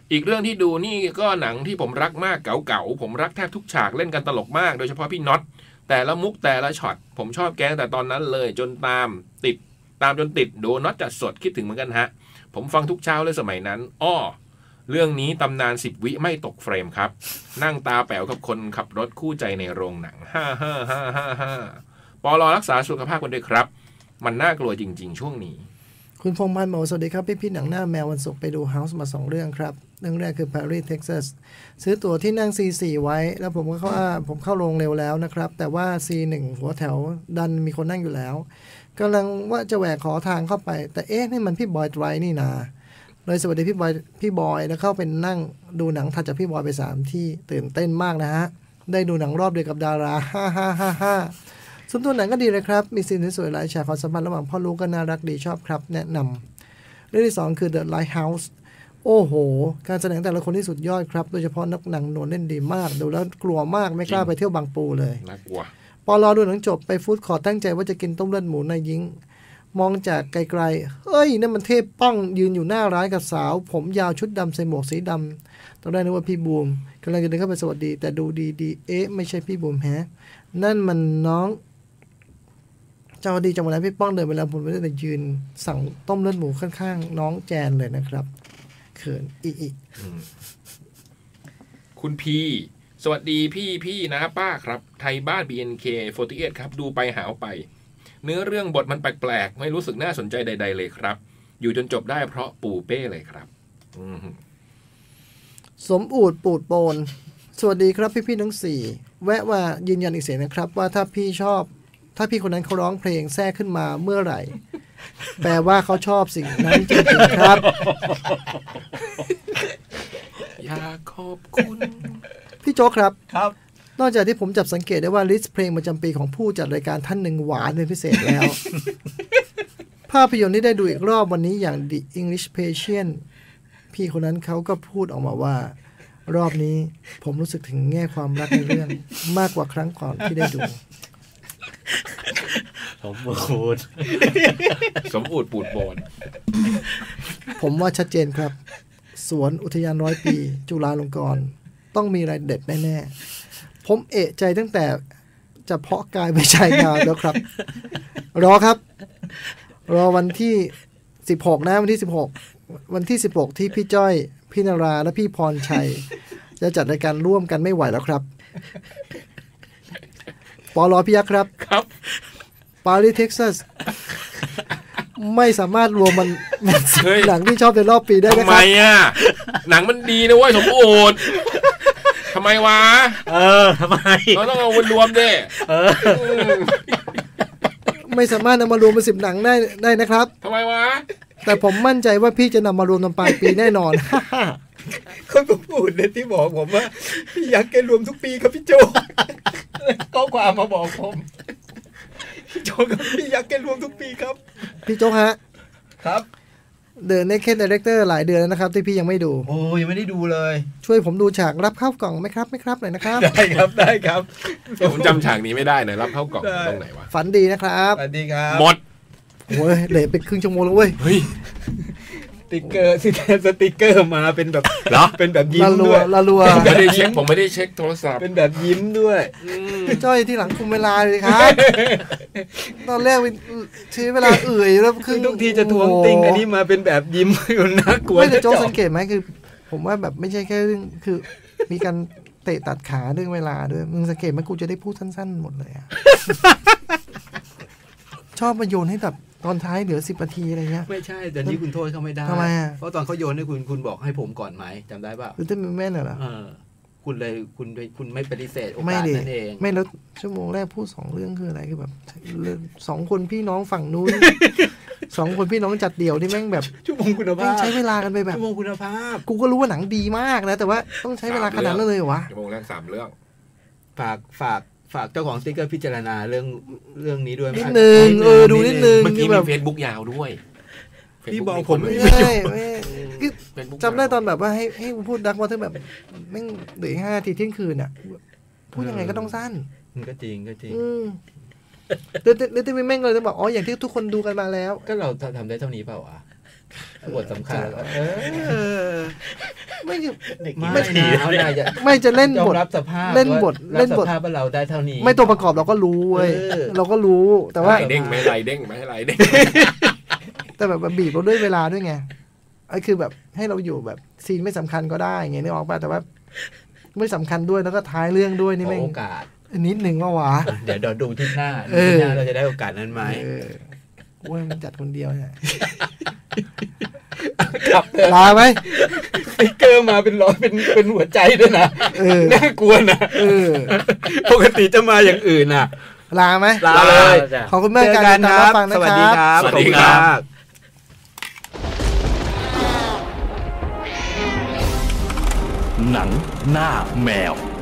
[SPEAKER 4] อีกเรื่องที่ดูนี่ก็หนังที่ผมรักมากเก๋าๆผมรักแทบทุกฉากเล่นกันตลกมากโดยเฉพาะพี่น็อตแต่ละมุกแต่ละช็อตผมชอบแกตั้งแต่ตอนนั้นเลยจนตามติดตามจนติดโดน็อตจัดสดคิดถึงเหมือนกันฮะผมฟังทุกเช้าเลยสมัยนั้นอ้อเรื่องนี้ตำนานสิบวิไม่ตกเฟรมครับนั่งตาแป๋วกับคนขับรถคู่ใจในโรงหนังฮ่าฮ่าฮ่าฮ่าฮ่าปลอรักษาสุขภาพกันด้วยครับมันน่ากลัวจริงๆช่วงนี้
[SPEAKER 3] คุณพงษ์พันธ์บอกสวัสดีครับพี่พี่หนังหน้าแมววันศุกร์ไปดู House มาสองเรื่องครับเรื่องแรกคือ Paris Texas ซื้อตั๋วที่นั่ง ซี โฟร์ ไว้แล้วผมก็เข้าผมเข้าโรงเร็วแล้วนะครับแต่ว่า ซี วัน หัวแถวดันมีคนนั่งอยู่แล้วกำลังว่าจะแหวกขอทางเข้าไปแต่เอ๊ะนี่มันพี่บอยไตรนี่นาเลยสวัสดีพี่บอยพี่บอยแล้วเข้าเป็นนั่งดูหนังถัดจากพี่บอยไปสามที่ตื่นเต้นมากนะฮะได้ดูหนังรอบเดียวกับดาราฮ่าฮ่าฮ่าฮ่าส่วนตัวหนังก็ดีเลยครับมีซีนสวยๆหลายฉากความสัมพันธ์ระหว่างพ่อลูกก็น่ารักดีชอบครับแนะนำเรื่องที่สองคือ The Lighthouse โอ้โหการแสดงแต่ละคนที่สุดยอดครับโดยเฉพาะนักหนังโนนเล่นดีมากดูแล้วกลัวมากไม่กล้าไปเที่ยวบางปูเลย
[SPEAKER 4] น่ากลัว
[SPEAKER 3] พอรอดูหนังจบไปฟู้ดคอร์ทตั้งใจว่าจะกินต้มเลือดหมูนายยิงมองจากไกลๆเฮ้ยนั่นมันเทพป้องยืนอยู่หน้าร้านกับสาวผมยาวชุดดำใส่หมวกสีดำตอนแรกนึกว่าพี่บูมกำลังจะเดินเข้าไปสวัสดีแต่ดูดีๆเอ๊ะไม่ใช่พี่บูมแฮะนั่นมันน้องเจ้าดีจังหวะนั้นพี่ป้องเดินไปแล้วผมไม่ได้ยืนสั่งต้มเลือดหมูข้างๆน้องแจนเลยนะครับเขินอีอี
[SPEAKER 4] คุณพีสวัสดีพี่พี่นะป้าครับไทยบ้าน บี เอ็น เค สี่สิบเอ็ดครับดูไปหาวไปเนื้อเรื่องบทมันแปลกๆไม่รู้สึกน่าสนใจใดๆเลยครับอยู่จนจบได้เพราะปู่เป้เลยครับ
[SPEAKER 3] สมอูดปูดโปนสวัสดีครับพี่ๆทั้งสี่แวะว่ายืนยันอีกเสียงนะครับว่าถ้าพี่ชอบถ้าพี่คนนั้นเขาร้องเพลงแทรกขึ้นมาเมื่อไหร่แปลว่าเขาชอบสิ่งนั้นจริงๆครับ
[SPEAKER 4] อยากขอบคุณ
[SPEAKER 3] พี่โจ๊กครับ
[SPEAKER 2] ครับ
[SPEAKER 3] นอกจากที่ผมจับสังเกตได้ว่าลิสต์เพลงประจำปีของผู้จัดรายการท่านหนึ่งหวานเป็นพิเศษแล้ว ภาพยนตร์ที่ได้ดูอีกรอบวันนี้อย่าง The English Patient พี่คนนั้นเขาก็พูดออกมาว่ารอบนี้ผมรู้สึกถึงแง่ความรักในเรื่องมากกว่าครั้งก่อนที่ได้ดู
[SPEAKER 1] สมบูรณ์
[SPEAKER 4] สมบูรณ์ปูดบอล
[SPEAKER 3] ผมว่าชัดเจนครับสวนอุทยานร้อยปีจุฬาลงกรณ์ต้องมีอะไรเด็ดแน่ๆผมเอะใจตั้งแต่จะเพาะกายไปชายกาแล้วครับรอครับรอวันที่สิบหกนะวันที่สิบหกวันที่สิบหกที่พี่จ้อยพี่นาราและพี่พรชัยจะจัดรายการร่วมกันไม่ไหวแล้วครับปอลอพี่ยักษ์ครับ
[SPEAKER 4] ครับ
[SPEAKER 3] ปารีสเท็กซัสไม่สามารถรวมมันหนังที่ชอบในรอบปีได้นะครับ
[SPEAKER 4] ทำไมอ่ะหนังมันดีนะเว้ยสมบูรณ์ทำไมวะ
[SPEAKER 1] เออทำไม
[SPEAKER 4] เราต้องเอาวนรวมดิเออ
[SPEAKER 3] ไม่สามารถนำมารวมเป็นสิบหนังได้ได้นะครับ
[SPEAKER 4] ทำไมวะ
[SPEAKER 3] แต่ผมมั่นใจว่าพี่จะนำมารวมตอนปลายปีแน่นอน
[SPEAKER 2] คนพูดเลยที่บอกผมว่าพี่ยักษ์แกรวมทุกปีครับพี่โจข้อความมาบอกผมพี่โจกับพี่ยักษ์แกรวมทุกปีครับ
[SPEAKER 3] พี่โจฮะ
[SPEAKER 2] ครับ
[SPEAKER 3] เดินในแค่ดีเรคเตอร์หลายเดือนแล้วนะครับที่พี่ยังไม่ดู
[SPEAKER 2] โอ้ยังไม่ได้ดูเลย
[SPEAKER 3] ช่วยผมดูฉากรับเข้ากล่องไหมครับไหมครับหน่อยนะครับ
[SPEAKER 2] ได้ครับได้ครับ
[SPEAKER 4] ผมจำฉากนี้ไม่ได้หน่อยรับเข้ากล่องตรงไหนวะ
[SPEAKER 3] ฝันดีนะครับ
[SPEAKER 2] ฝันดีครับ
[SPEAKER 4] หมด
[SPEAKER 3] โอ้ยเหลือไปครึ่งชั่วโมงแล้วเว้ย
[SPEAKER 4] เฮ้ย
[SPEAKER 2] สติ๊กเกอร์สติ๊กเกอร์มาเป็นแบบเหรอเป็นแบบยิ้มด้วย
[SPEAKER 3] ละลัว
[SPEAKER 4] ผมไม่ได้เช็คผมไม่ได้เช็คโทรศัพท์
[SPEAKER 2] เป็นแบบยิ้มด้วย
[SPEAKER 3] พี่จ้อยที่หลังคุมเวลาเลยครับตอนแรกใช้เวลาเอื่อยแล้ว
[SPEAKER 2] คือทุกทีจะทวงติงอันนี้มาเป็นแบบยิ้มอยู่น่ากลัว
[SPEAKER 3] ไม่แต่โจ๊กสังเกตไหมคือผมว่าแบบไม่ใช่แค่เรื่องคือมีการเตะตัดขาเรื่องเวลาด้วยมึงสังเกตไหมกูจะได้พูดสั้นๆหมดเลยอะชอบมาโยนให้แบบตอนท้ายเหลือสิบนาทีอะไรเงี้ย
[SPEAKER 2] ไม่ใช่แต่นี้คุณโทษเขาไม่ได้
[SPEAKER 3] ทำไมอ่ะ
[SPEAKER 2] เพราะตอนเขาโยนให้คุณคุณบอกให้ผมก่อนไหมจำได้ป่ะ
[SPEAKER 3] คุณเต้นแม่นเหรอ
[SPEAKER 2] เออคุณเลยคุณคุณไม่ปฏิเสธโอกาสนั่นเอง
[SPEAKER 3] ไม่แล้วชั่วโมงแรกพูดสองเรื่องคืออะไรคือแบบสองคนพี่น้องฝั่งนู้นสองคนพี่น้องจัดเดี่ยวที่แม่งแบบ
[SPEAKER 2] ชั่วโมงคุณภาพ
[SPEAKER 3] ใช้เวลากันไปแบบ
[SPEAKER 2] ชั่วโมงคุณภาพ
[SPEAKER 3] กูก็รู้ว่าหนังดีมากนะแต่ว่าต้องใช้เวลาขนาดนั้นเลยเหรอวะ
[SPEAKER 4] ชั่วโมงแรกสามเรื่อง
[SPEAKER 2] ฝากฝากฝากเจ้าของสติ๊กเกอร์พิจารณาเรื่องเรื่องนี้ด้วย
[SPEAKER 3] นิดนึงเออดูนิดนึง
[SPEAKER 4] เมื่อกี้มี Facebook ยาวด้วย
[SPEAKER 2] พี่บอกผมไม่
[SPEAKER 3] ใช่คือจำได้ตอนแบบว่าให้ให้พูดดักว่าถ้าแบบแม่งเหลือห้าทีเที่ยงคืนอ่ะพูดยังไงก็ต้องสั้น
[SPEAKER 2] มันก็จริงก็จริง
[SPEAKER 3] เรื่องเรื่องที่แม่งเลยจะบอกอ๋ออย่างที่ทุกคนดูกันมาแล้ว
[SPEAKER 2] ก็เราทำได้เท่านี้เปล่าวะบทสำคัญ
[SPEAKER 3] ไม่
[SPEAKER 2] ไม่ไม่เอาหน่าจะ
[SPEAKER 3] ไม่จะเล่นบท
[SPEAKER 2] รับสภาพ
[SPEAKER 3] เล่นบทเล่นบท
[SPEAKER 2] สภาพว่าเราได้เท่านี้
[SPEAKER 3] ไม่ตัวประกอบเราก็รู้เว้ยเราก็รู้แต่ว่า
[SPEAKER 4] เด้งไม่ไรเด้งไม่ไรเด้ง
[SPEAKER 3] แต่แบบบีบเราด้วยเวลาด้วยไงไอ้คือแบบให้เราอยู่แบบซีนไม่สำคัญก็ได้ไงนึกออกป่ะแต่ว่าไม่สำคัญด้วยแล้วก็ท้ายเรื่องด้วยนี่แม่ง
[SPEAKER 2] โอกาส
[SPEAKER 3] นิดหนึ่งว่าวะ
[SPEAKER 2] เดี๋ยวเราดูที่หน้าที่หน้าเราจะได้โอกาสนั้นไหม
[SPEAKER 3] ว่ามันจัดคนเดียวเนี่ย
[SPEAKER 2] กลับ
[SPEAKER 3] ลาไหม
[SPEAKER 2] สติ๊กเกอร์มาเป็นร้อยเป็นเป็นหัวใจด้วยนะน่ากลัวนะปกติจะมาอย่างอื่นน่ะ
[SPEAKER 3] ลาไหม
[SPEAKER 2] ลาเลย
[SPEAKER 3] ขอบคุณมากการติดตามฟังนะครับ
[SPEAKER 2] สวัสดีครับ
[SPEAKER 4] สวัสดีครับ
[SPEAKER 5] หนังหน้าแมว